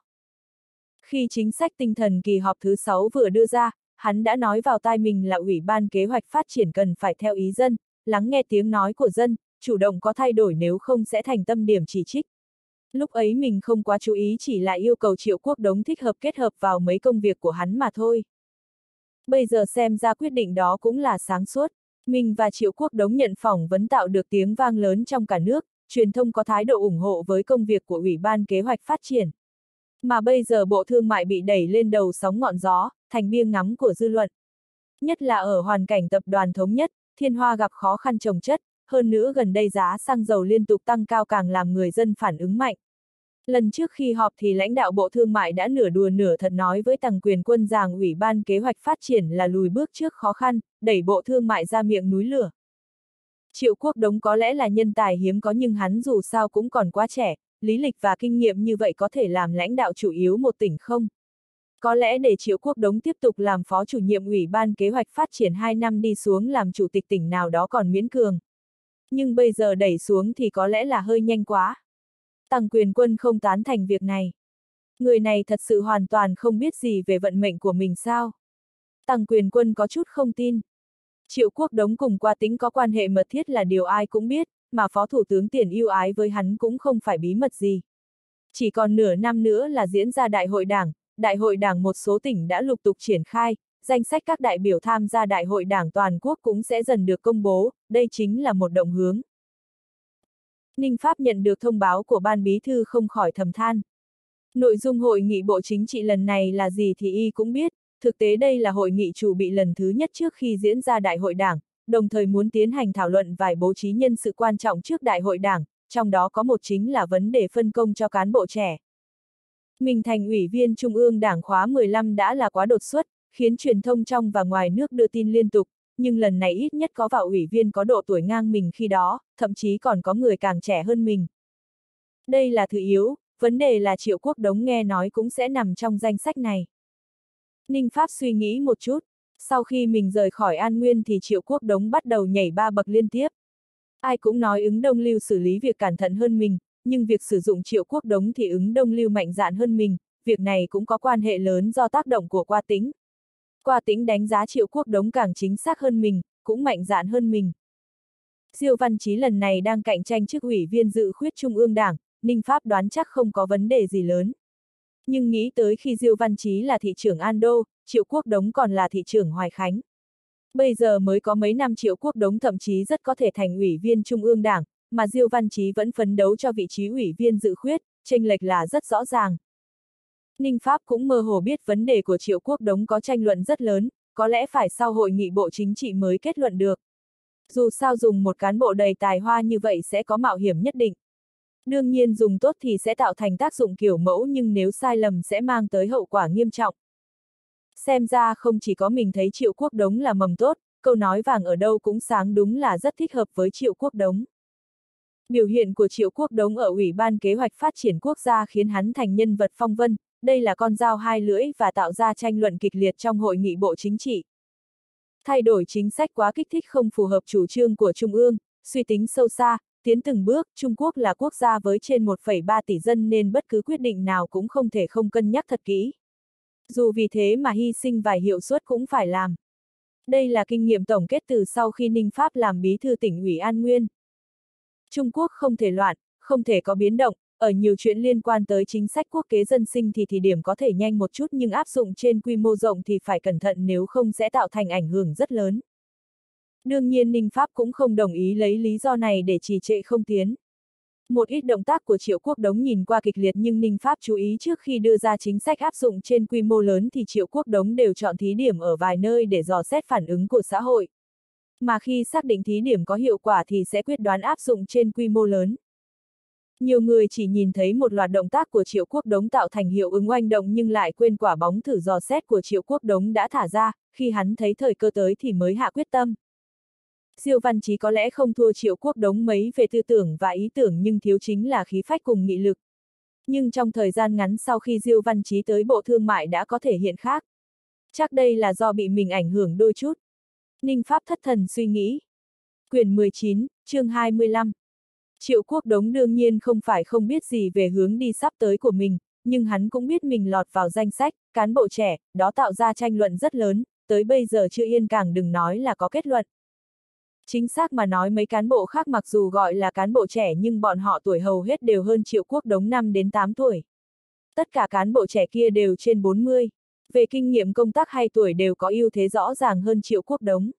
Khi chính sách tinh thần kỳ họp thứ sáu vừa đưa ra, hắn đã nói vào tai mình là Ủy ban Kế hoạch Phát triển cần phải theo ý dân, lắng nghe tiếng nói của dân, chủ động có thay đổi, nếu không sẽ thành tâm điểm chỉ trích. Lúc ấy mình không quá chú ý, chỉ là yêu cầu Triệu Quốc Đống thích hợp kết hợp vào mấy công việc của hắn mà thôi. Bây giờ xem ra quyết định đó cũng là sáng suốt. Mình và Triệu Quốc Đống nhận phỏng vấn tạo được tiếng vang lớn trong cả nước, truyền thông có thái độ ủng hộ với công việc của Ủy ban Kế hoạch Phát triển. Mà bây giờ Bộ Thương mại bị đẩy lên đầu sóng ngọn gió, thành biếng ngắm của dư luận. Nhất là ở hoàn cảnh Tập đoàn Thống Nhất, Thiên Hoa gặp khó khăn chồng chất, hơn nữa gần đây giá xăng dầu liên tục tăng cao càng làm người dân phản ứng mạnh. Lần trước khi họp thì lãnh đạo Bộ Thương mại đã nửa đùa nửa thật nói với Tằng Quyền Quân rằng Ủy ban Kế hoạch Phát triển là lùi bước trước khó khăn, đẩy Bộ Thương mại ra miệng núi lửa. Triệu Quốc Đống có lẽ là nhân tài hiếm có, nhưng hắn dù sao cũng còn quá trẻ, lý lịch và kinh nghiệm như vậy có thể làm lãnh đạo chủ yếu một tỉnh không? Có lẽ để Triệu Quốc Đống tiếp tục làm phó chủ nhiệm Ủy ban Kế hoạch Phát triển hai năm đi xuống làm chủ tịch tỉnh nào đó còn miễn cường. Nhưng bây giờ đẩy xuống thì có lẽ là hơi nhanh quá. Tằng Quyền Quân không tán thành việc này. Người này thật sự hoàn toàn không biết gì về vận mệnh của mình sao? Tằng Quyền Quân có chút không tin. Triệu Quốc Đống cùng Qua Tĩnh có quan hệ mật thiết là điều ai cũng biết, mà Phó Thủ tướng Tiền ưu ái với hắn cũng không phải bí mật gì. Chỉ còn nửa năm nữa là diễn ra Đại hội Đảng, Đại hội Đảng một số tỉnh đã lục tục triển khai, danh sách các đại biểu tham gia Đại hội Đảng toàn quốc cũng sẽ dần được công bố, đây chính là một động hướng. Ninh Pháp nhận được thông báo của Ban Bí thư không khỏi thầm than. Nội dung hội nghị Bộ Chính trị lần này là gì thì y cũng biết, thực tế đây là hội nghị chủ bị lần thứ nhất trước khi diễn ra Đại hội Đảng, đồng thời muốn tiến hành thảo luận vài bố trí nhân sự quan trọng trước Đại hội Đảng, trong đó có một chính là vấn đề phân công cho cán bộ trẻ. Mình thành Ủy viên Trung ương Đảng khóa mười lăm đã là quá đột xuất, khiến truyền thông trong và ngoài nước đưa tin liên tục, nhưng lần này ít nhất có vào ủy viên có độ tuổi ngang mình khi đó, thậm chí còn có người càng trẻ hơn mình. Đây là thứ yếu, vấn đề là Triệu Quốc Đống nghe nói cũng sẽ nằm trong danh sách này. Ninh Pháp suy nghĩ một chút, sau khi mình rời khỏi An Nguyên thì Triệu Quốc Đống bắt đầu nhảy ba bậc liên tiếp. Ai cũng nói Ứng Đông Lưu xử lý việc cẩn thận hơn mình, nhưng việc sử dụng Triệu Quốc Đống thì Ứng Đông Lưu mạnh dạn hơn mình, việc này cũng có quan hệ lớn do tác động của Qua Tĩnh. Qua Tĩnh đánh giá Triệu Quốc Đống càng chính xác hơn mình, cũng mạnh dạn hơn mình. Diêu Văn Chí lần này đang cạnh tranh chức ủy viên dự khuyết Trung ương Đảng, Ninh Pháp đoán chắc không có vấn đề gì lớn. Nhưng nghĩ tới khi Diêu Văn Chí là thị trưởng An Đô, Triệu Quốc Đống còn là thị trưởng Hoài Khánh. Bây giờ mới có mấy năm Triệu Quốc Đống thậm chí rất có thể thành ủy viên Trung ương Đảng, mà Diêu Văn Chí vẫn phấn đấu cho vị trí ủy viên dự khuyết, chênh lệch là rất rõ ràng. Ninh Pháp cũng mơ hồ biết vấn đề của Triệu Quốc Đống có tranh luận rất lớn, có lẽ phải sau hội nghị Bộ Chính trị mới kết luận được. Dù sao dùng một cán bộ đầy tài hoa như vậy sẽ có mạo hiểm nhất định. Đương nhiên dùng tốt thì sẽ tạo thành tác dụng kiểu mẫu, nhưng nếu sai lầm sẽ mang tới hậu quả nghiêm trọng. Xem ra không chỉ có mình thấy Triệu Quốc Đống là mầm tốt, câu nói vàng ở đâu cũng sáng đúng là rất thích hợp với Triệu Quốc Đống. Biểu hiện của Triệu Quốc Đống ở Ủy ban Kế hoạch Phát triển Quốc gia khiến hắn thành nhân vật phong vân, đây là con dao hai lưỡi và tạo ra tranh luận kịch liệt trong hội nghị Bộ Chính trị. Thay đổi chính sách quá kích thích không phù hợp chủ trương của Trung ương, suy tính sâu xa, tiến từng bước, Trung Quốc là quốc gia với trên một phẩy ba tỷ dân nên bất cứ quyết định nào cũng không thể không cân nhắc thật kỹ. Dù vì thế mà hy sinh vài hiệu suất cũng phải làm. Đây là kinh nghiệm tổng kết từ sau khi Ninh Pháp làm bí thư tỉnh ủy An Nguyên. Trung Quốc không thể loạn, không thể có biến động, ở nhiều chuyện liên quan tới chính sách quốc kế dân sinh thì thì điểm có thể nhanh một chút nhưng áp dụng trên quy mô rộng thì phải cẩn thận nếu không sẽ tạo thành ảnh hưởng rất lớn. Đương nhiên Ninh Pháp cũng không đồng ý lấy lý do này để trì trệ không tiến. Một ít động tác của Triệu Quốc Đống nhìn qua kịch liệt nhưng Ninh Pháp chú ý trước khi đưa ra chính sách áp dụng trên quy mô lớn thì Triệu Quốc Đống đều chọn thí điểm ở vài nơi để dò xét phản ứng của xã hội. Mà khi xác định thí điểm có hiệu quả thì sẽ quyết đoán áp dụng trên quy mô lớn. Nhiều người chỉ nhìn thấy một loạt động tác của Triệu Quốc Đống tạo thành hiệu ứng oanh động nhưng lại quên quả bóng thử dò xét của Triệu Quốc Đống đã thả ra, khi hắn thấy thời cơ tới thì mới hạ quyết tâm. Diêu Văn Chí có lẽ không thua Triệu Quốc Đống mấy về tư tưởng và ý tưởng nhưng thiếu chính là khí phách cùng nghị lực. Nhưng trong thời gian ngắn sau khi Diêu Văn Chí tới Bộ Thương mại đã có thể hiện khác. Chắc đây là do bị mình ảnh hưởng đôi chút. Ninh Pháp thất thần suy nghĩ. Quyển mười chín, chương hai mươi lăm. Triệu Quốc Đống đương nhiên không phải không biết gì về hướng đi sắp tới của mình, nhưng hắn cũng biết mình lọt vào danh sách, cán bộ trẻ, đó tạo ra tranh luận rất lớn, tới bây giờ chưa yên càng đừng nói là có kết luận. Chính xác mà nói mấy cán bộ khác mặc dù gọi là cán bộ trẻ nhưng bọn họ tuổi hầu hết đều hơn Triệu Quốc Đống năm đến tám tuổi. Tất cả cán bộ trẻ kia đều trên bốn mươi, về kinh nghiệm công tác hay tuổi đều có ưu thế rõ ràng hơn Triệu Quốc Đống.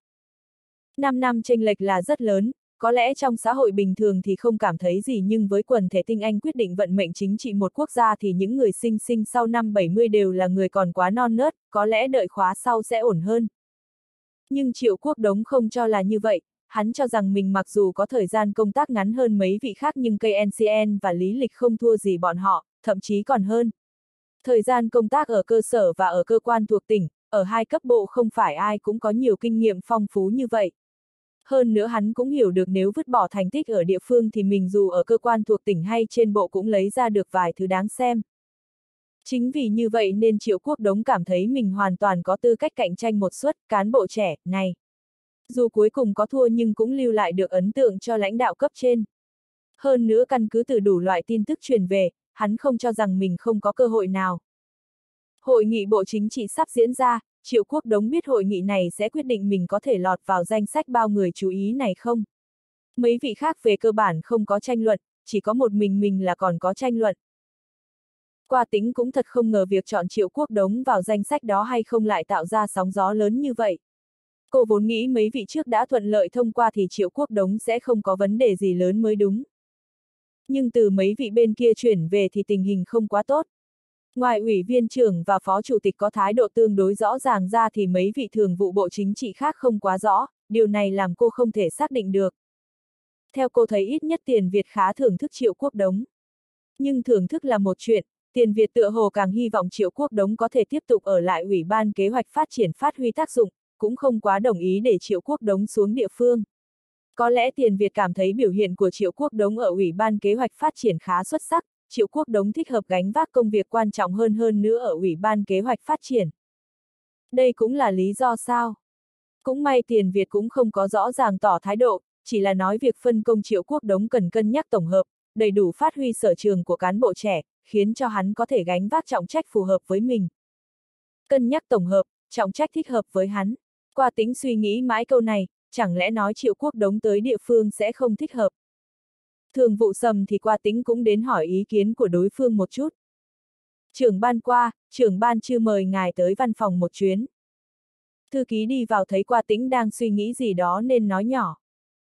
năm năm chênh lệch là rất lớn, có lẽ trong xã hội bình thường thì không cảm thấy gì nhưng với quần thể tinh anh quyết định vận mệnh chính trị một quốc gia thì những người sinh sinh sau năm bảy mươi đều là người còn quá non nớt, có lẽ đợi khóa sau sẽ ổn hơn. Nhưng Triệu Quốc Đống không cho là như vậy. Hắn cho rằng mình mặc dù có thời gian công tác ngắn hơn mấy vị khác nhưng ca en xê en và lý lịch không thua gì bọn họ, thậm chí còn hơn. Thời gian công tác ở cơ sở và ở cơ quan thuộc tỉnh, ở hai cấp bộ không phải ai cũng có nhiều kinh nghiệm phong phú như vậy. Hơn nữa hắn cũng hiểu được nếu vứt bỏ thành tích ở địa phương thì mình dù ở cơ quan thuộc tỉnh hay trên bộ cũng lấy ra được vài thứ đáng xem. Chính vì như vậy nên Triệu Quốc Đống cảm thấy mình hoàn toàn có tư cách cạnh tranh một suất cán bộ trẻ này. Dù cuối cùng có thua nhưng cũng lưu lại được ấn tượng cho lãnh đạo cấp trên. Hơn nữa căn cứ từ đủ loại tin tức truyền về, hắn không cho rằng mình không có cơ hội nào. Hội nghị Bộ Chính trị sắp diễn ra, Triệu Quốc Đống biết hội nghị này sẽ quyết định mình có thể lọt vào danh sách bao người chú ý này không. Mấy vị khác về cơ bản không có tranh luận, chỉ có một mình mình là còn có tranh luận. Qua Tính cũng thật không ngờ việc chọn Triệu Quốc Đống vào danh sách đó hay không lại tạo ra sóng gió lớn như vậy. Cô vốn nghĩ mấy vị trước đã thuận lợi thông qua thì Triệu Quốc Đống sẽ không có vấn đề gì lớn mới đúng. Nhưng từ mấy vị bên kia chuyển về thì tình hình không quá tốt. Ngoài ủy viên trưởng và phó chủ tịch có thái độ tương đối rõ ràng ra thì mấy vị thường vụ Bộ Chính trị khác không quá rõ, điều này làm cô không thể xác định được. Theo cô thấy ít nhất Tiền Việt khá thưởng thức Triệu Quốc Đống. Nhưng thưởng thức là một chuyện, Tiền Việt tựa hồ càng hy vọng Triệu Quốc Đống có thể tiếp tục ở lại Ủy ban Kế hoạch Phát triển phát huy tác dụng, cũng không quá đồng ý để Triệu Quốc Đống xuống địa phương. Có lẽ Tiền Việt cảm thấy biểu hiện của Triệu Quốc Đống ở Ủy ban Kế hoạch Phát triển khá xuất sắc, Triệu Quốc Đống thích hợp gánh vác công việc quan trọng hơn hơn nữa ở Ủy ban Kế hoạch Phát triển. Đây cũng là lý do sao? Cũng may Tiền Việt cũng không có rõ ràng tỏ thái độ, chỉ là nói việc phân công Triệu Quốc Đống cần cân nhắc tổng hợp, đầy đủ phát huy sở trường của cán bộ trẻ, khiến cho hắn có thể gánh vác trọng trách phù hợp với mình. Cân nhắc tổng hợp, trọng trách thích hợp với hắn. Qua Tính suy nghĩ mãi câu này, chẳng lẽ nói Triệu Quốc Đống tới địa phương sẽ không thích hợp. Thường vụ Sầm thì Qua Tính cũng đến hỏi ý kiến của đối phương một chút. Trưởng ban Qua, trưởng ban chưa mời ngài tới văn phòng một chuyến. Thư ký đi vào thấy Qua Tính đang suy nghĩ gì đó nên nói nhỏ.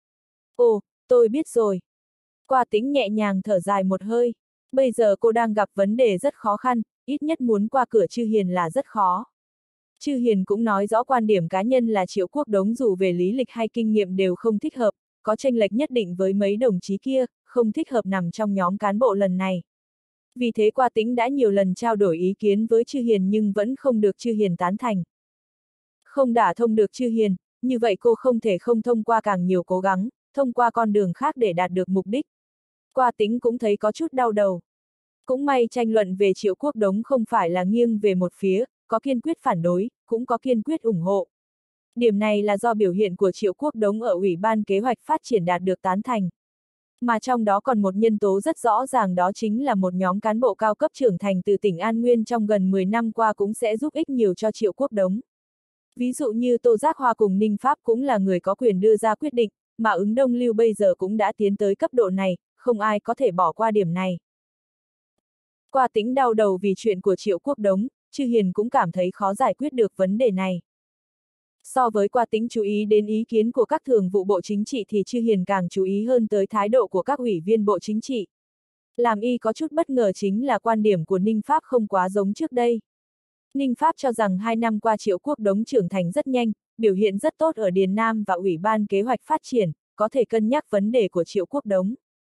Ồ, tôi biết rồi. Qua Tính nhẹ nhàng thở dài một hơi. Bây giờ cô đang gặp vấn đề rất khó khăn, ít nhất muốn qua cửa Chư Hiền là rất khó. Chư Hiền cũng nói rõ quan điểm cá nhân là Triệu Quốc Đống dù về lý lịch hay kinh nghiệm đều không thích hợp, có chênh lệch nhất định với mấy đồng chí kia, không thích hợp nằm trong nhóm cán bộ lần này. Vì thế Qua Tính đã nhiều lần trao đổi ý kiến với Chư Hiền nhưng vẫn không được Chư Hiền tán thành. Không đả thông được Chư Hiền, như vậy cô không thể không thông qua càng nhiều cố gắng, thông qua con đường khác để đạt được mục đích. Qua Tính cũng thấy có chút đau đầu. Cũng may tranh luận về Triệu Quốc Đống không phải là nghiêng về một phía, có kiên quyết phản đối, cũng có kiên quyết ủng hộ. Điểm này là do biểu hiện của Triệu Quốc Đống ở Ủy ban Kế hoạch Phát triển đạt được tán thành. Mà trong đó còn một nhân tố rất rõ ràng, đó chính là một nhóm cán bộ cao cấp trưởng thành từ tỉnh An Nguyên trong gần mười năm qua cũng sẽ giúp ích nhiều cho Triệu Quốc Đống. Ví dụ như Tô Giác Hoa cùng Ninh Pháp cũng là người có quyền đưa ra quyết định, mà Ứng Đông Lưu bây giờ cũng đã tiến tới cấp độ này, không ai có thể bỏ qua điểm này. Qua Tĩnh đau đầu vì chuyện của Triệu Quốc Đống, Chư Hiền cũng cảm thấy khó giải quyết được vấn đề này. So với Qua Tĩnh chú ý đến ý kiến của các thường vụ Bộ Chính trị thì Chư Hiền càng chú ý hơn tới thái độ của các ủy viên Bộ Chính trị. Làm y có chút bất ngờ chính là quan điểm của Ninh Pháp không quá giống trước đây. Ninh Pháp cho rằng hai năm qua Triệu Quốc Đống trưởng thành rất nhanh, biểu hiện rất tốt ở Điền Nam và Ủy ban Kế hoạch Phát triển, có thể cân nhắc vấn đề của Triệu Quốc Đống.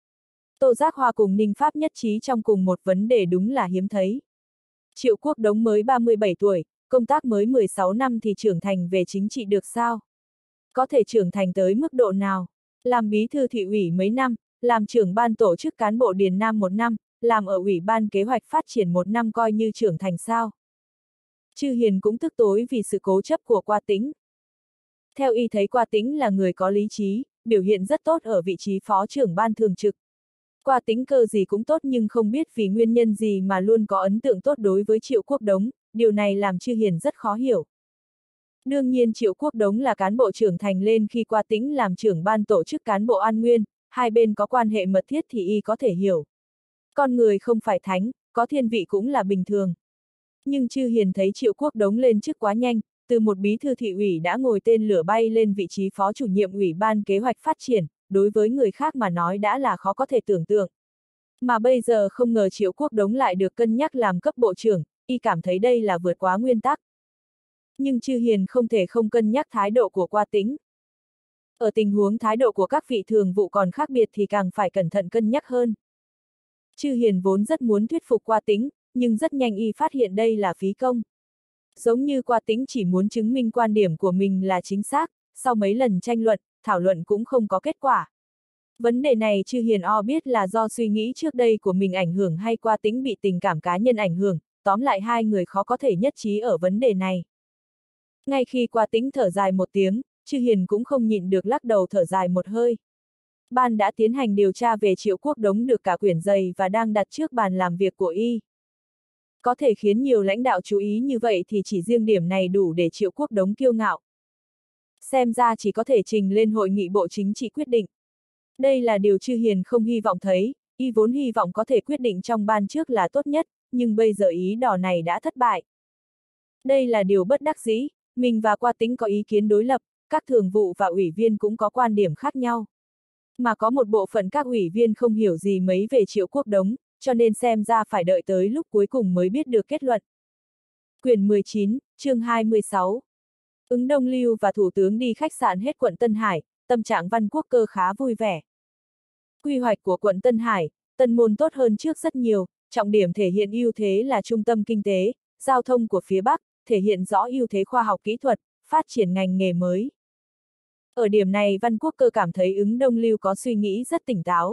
Tô Giác Hoa cùng Ninh Pháp nhất trí trong cùng một vấn đề đúng là hiếm thấy. Triệu Quốc Đống mới ba mươi bảy tuổi, công tác mới mười sáu năm thì trưởng thành về chính trị được sao? Có thể trưởng thành tới mức độ nào? Làm bí thư thị ủy mấy năm, làm trưởng ban tổ chức cán bộ Điền Nam một năm, làm ở Ủy ban Kế hoạch Phát triển một năm coi như trưởng thành sao? Chư Hiền cũng tức tối vì sự cố chấp của Qua Tĩnh. Theo y thấy Qua Tĩnh là người có lý trí, biểu hiện rất tốt ở vị trí phó trưởng ban thường trực. Qua Tĩnh cơ gì cũng tốt nhưng không biết vì nguyên nhân gì mà luôn có ấn tượng tốt đối với Triệu Quốc Đống, điều này làm Chư Hiền rất khó hiểu. Đương nhiên Triệu Quốc Đống là cán bộ trưởng thành lên khi Qua Tĩnh làm trưởng ban tổ chức cán bộ An Nguyên, hai bên có quan hệ mật thiết thì y có thể hiểu. Con người không phải thánh, có thiên vị cũng là bình thường. Nhưng Chư Hiền thấy Triệu Quốc Đống lên chức quá nhanh, từ một bí thư thị ủy đã ngồi tên lửa bay lên vị trí phó chủ nhiệm Ủy ban Kế hoạch Phát triển, đối với người khác mà nói đã là khó có thể tưởng tượng. Mà bây giờ không ngờ Triệu Quốc Đống lại được cân nhắc làm cấp bộ trưởng, y cảm thấy đây là vượt quá nguyên tắc. Nhưng Chư Hiền không thể không cân nhắc thái độ của Qua Tĩnh. Ở tình huống thái độ của các vị thường vụ còn khác biệt thì càng phải cẩn thận cân nhắc hơn. Chư Hiền vốn rất muốn thuyết phục Qua Tĩnh, nhưng rất nhanh y phát hiện đây là phí công. Giống như Qua Tĩnh chỉ muốn chứng minh quan điểm của mình là chính xác, sau mấy lần tranh luận, thảo luận cũng không có kết quả. Vấn đề này Chư Hiền o biết là do suy nghĩ trước đây của mình ảnh hưởng hay Qua Tĩnh bị tình cảm cá nhân ảnh hưởng, tóm lại hai người khó có thể nhất trí ở vấn đề này. Ngay khi Qua Tĩnh thở dài một tiếng, Chư Hiền cũng không nhịn được lắc đầu thở dài một hơi. Ban đã tiến hành điều tra về Triệu Quốc Đống được cả quyển dày và đang đặt trước bàn làm việc của y. Có thể khiến nhiều lãnh đạo chú ý như vậy thì chỉ riêng điểm này đủ để Triệu Quốc Đống kiêu ngạo. Xem ra chỉ có thể trình lên hội nghị Bộ Chính trị quyết định. Đây là điều Chư Hiền không hy vọng thấy, y vốn hy vọng có thể quyết định trong ban trước là tốt nhất, nhưng bây giờ ý đỏ này đã thất bại. Đây là điều bất đắc dĩ, mình và Qua Tĩnh có ý kiến đối lập, các thường vụ và ủy viên cũng có quan điểm khác nhau. Mà có một bộ phận các ủy viên không hiểu gì mấy về Triệu Quốc Đống, cho nên xem ra phải đợi tới lúc cuối cùng mới biết được kết luận. Quyển mười chín, chương hai mươi sáu. Ứng Đông Lưu và Thủ tướng đi khách sạn hết quận Tân Hải, tâm trạng Văn Quốc Cơ khá vui vẻ. Quy hoạch của quận Tân Hải, Tân Môn tốt hơn trước rất nhiều, trọng điểm thể hiện ưu thế là trung tâm kinh tế, giao thông của phía Bắc, thể hiện rõ ưu thế khoa học kỹ thuật, phát triển ngành nghề mới. Ở điểm này Văn Quốc Cơ cảm thấy Ứng Đông Lưu có suy nghĩ rất tỉnh táo.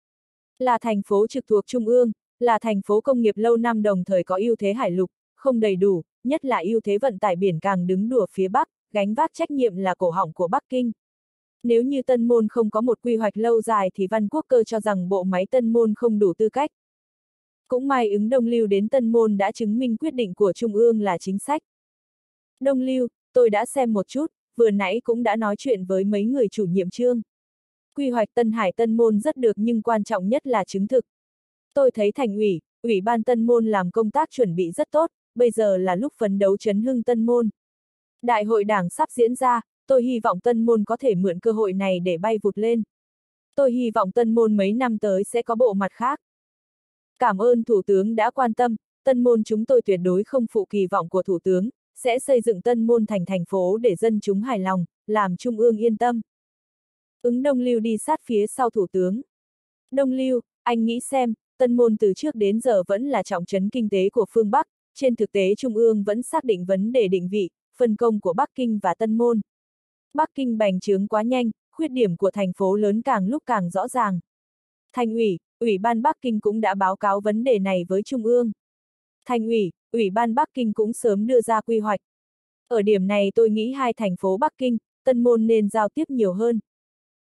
Là thành phố trực thuộc Trung ương, là thành phố công nghiệp lâu năm đồng thời có ưu thế hải lục, không đầy đủ, nhất là ưu thế vận tải biển càng đứng đùa phía Bắc, gánh vác trách nhiệm là cổ họng của Bắc Kinh. Nếu như Tân Môn không có một quy hoạch lâu dài thì Văn Quốc Cơ cho rằng bộ máy Tân Môn không đủ tư cách. Cũng may Ứng Đông Lưu đến Tân Môn đã chứng minh quyết định của Trung ương là chính sách. Đông Lưu, tôi đã xem một chút, vừa nãy cũng đã nói chuyện với mấy người chủ nhiệm chương. Quy hoạch Tân Hải Tân Môn rất được nhưng quan trọng nhất là chứng thực. Tôi thấy thành ủy, ủy ban Tân Môn làm công tác chuẩn bị rất tốt, bây giờ là lúc phấn đấu chấn hưng Tân Môn. Đại hội đảng sắp diễn ra, tôi hy vọng Tân Môn có thể mượn cơ hội này để bay vụt lên. Tôi hy vọng Tân Môn mấy năm tới sẽ có bộ mặt khác. Cảm ơn Thủ tướng đã quan tâm, Tân Môn chúng tôi tuyệt đối không phụ kỳ vọng của Thủ tướng, sẽ xây dựng Tân Môn thành thành phố để dân chúng hài lòng, làm Trung ương yên tâm. Ứng Đông Lưu đi sát phía sau Thủ tướng. Đông Lưu, anh nghĩ xem, Tân Môn từ trước đến giờ vẫn là trọng trấn kinh tế của phương Bắc, trên thực tế Trung ương vẫn xác định vấn đề định vị, phân công của Bắc Kinh và Tân Môn. Bắc Kinh bành trướng quá nhanh, khuyết điểm của thành phố lớn càng lúc càng rõ ràng. Thành ủy, Ủy ban Bắc Kinh cũng đã báo cáo vấn đề này với Trung ương. Thành ủy, Ủy ban Bắc Kinh cũng sớm đưa ra quy hoạch. Ở điểm này tôi nghĩ hai thành phố Bắc Kinh, Tân Môn nên giao tiếp nhiều hơn.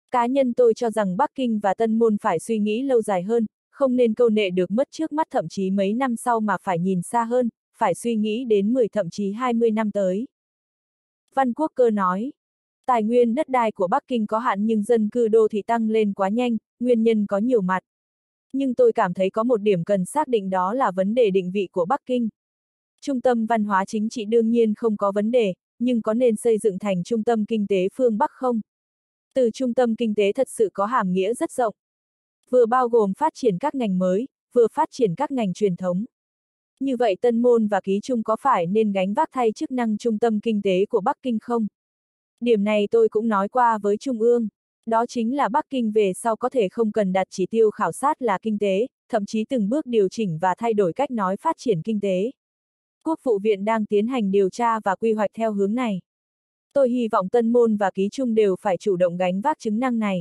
Cá nhân tôi cho rằng Bắc Kinh và Tân Môn phải suy nghĩ lâu dài hơn, không nên câu nệ được mất trước mắt thậm chí mấy năm sau mà phải nhìn xa hơn, phải suy nghĩ đến mười thậm chí hai mươi năm tới. Văn Quốc Cơ nói, tài nguyên đất đai của Bắc Kinh có hạn nhưng dân cư đô thị tăng lên quá nhanh, nguyên nhân có nhiều mặt. Nhưng tôi cảm thấy có một điểm cần xác định đó là vấn đề định vị của Bắc Kinh. Trung tâm văn hóa chính trị đương nhiên không có vấn đề, nhưng có nên xây dựng thành trung tâm kinh tế phương Bắc không? Từ trung tâm kinh tế thật sự có hàm nghĩa rất rộng. Vừa bao gồm phát triển các ngành mới, vừa phát triển các ngành truyền thống. Như vậy Tân Môn và Ký Trung có phải nên gánh vác thay chức năng trung tâm kinh tế của Bắc Kinh không? Điểm này tôi cũng nói qua với Trung ương. Đó chính là Bắc Kinh về sau có thể không cần đặt chỉ tiêu khảo sát là kinh tế, thậm chí từng bước điều chỉnh và thay đổi cách nói phát triển kinh tế. Quốc vụ viện đang tiến hành điều tra và quy hoạch theo hướng này. Tôi hy vọng Tân Môn và Ký Trung đều phải chủ động gánh vác chức năng này.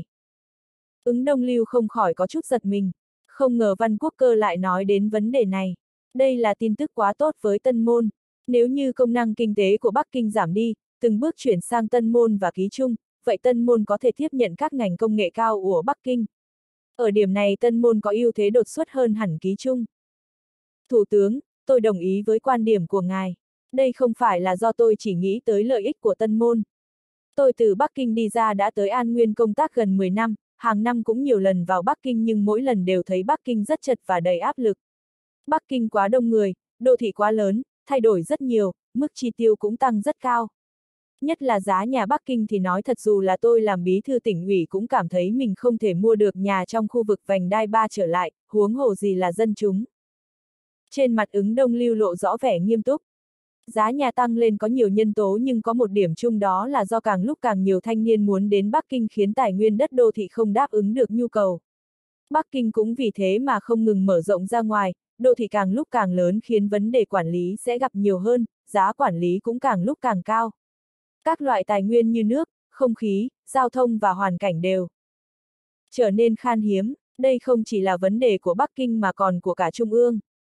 Ứng Đông Lưu không khỏi có chút giật mình. Không ngờ Văn Quốc Cơ lại nói đến vấn đề này. Đây là tin tức quá tốt với Tân Môn. Nếu như công năng kinh tế của Bắc Kinh giảm đi, từng bước chuyển sang Tân Môn và Ký Trung, vậy Tân Môn có thể tiếp nhận các ngành công nghệ cao của Bắc Kinh. Ở điểm này Tân Môn có ưu thế đột xuất hơn hẳn Ký Trung. Thủ tướng, tôi đồng ý với quan điểm của ngài. Đây không phải là do tôi chỉ nghĩ tới lợi ích của Tân Môn. Tôi từ Bắc Kinh đi ra đã tới An Nguyên công tác gần mười năm, hàng năm cũng nhiều lần vào Bắc Kinh nhưng mỗi lần đều thấy Bắc Kinh rất chật và đầy áp lực. Bắc Kinh quá đông người, đô thị quá lớn, thay đổi rất nhiều, mức chi tiêu cũng tăng rất cao. Nhất là giá nhà Bắc Kinh thì nói thật dù là tôi làm bí thư tỉnh ủy cũng cảm thấy mình không thể mua được nhà trong khu vực vành đai ba trở lại, huống hồ gì là dân chúng. Trên mặt Ứng Đông Lưu lộ rõ vẻ nghiêm túc. Giá nhà tăng lên có nhiều nhân tố nhưng có một điểm chung đó là do càng lúc càng nhiều thanh niên muốn đến Bắc Kinh khiến tài nguyên đất đô thị không đáp ứng được nhu cầu. Bắc Kinh cũng vì thế mà không ngừng mở rộng ra ngoài, đô thị càng lúc càng lớn khiến vấn đề quản lý sẽ gặp nhiều hơn, giá quản lý cũng càng lúc càng cao. Các loại tài nguyên như nước, không khí, giao thông và hoàn cảnh đều trở nên khan hiếm, đây không chỉ là vấn đề của Bắc Kinh mà còn của cả Trung ương.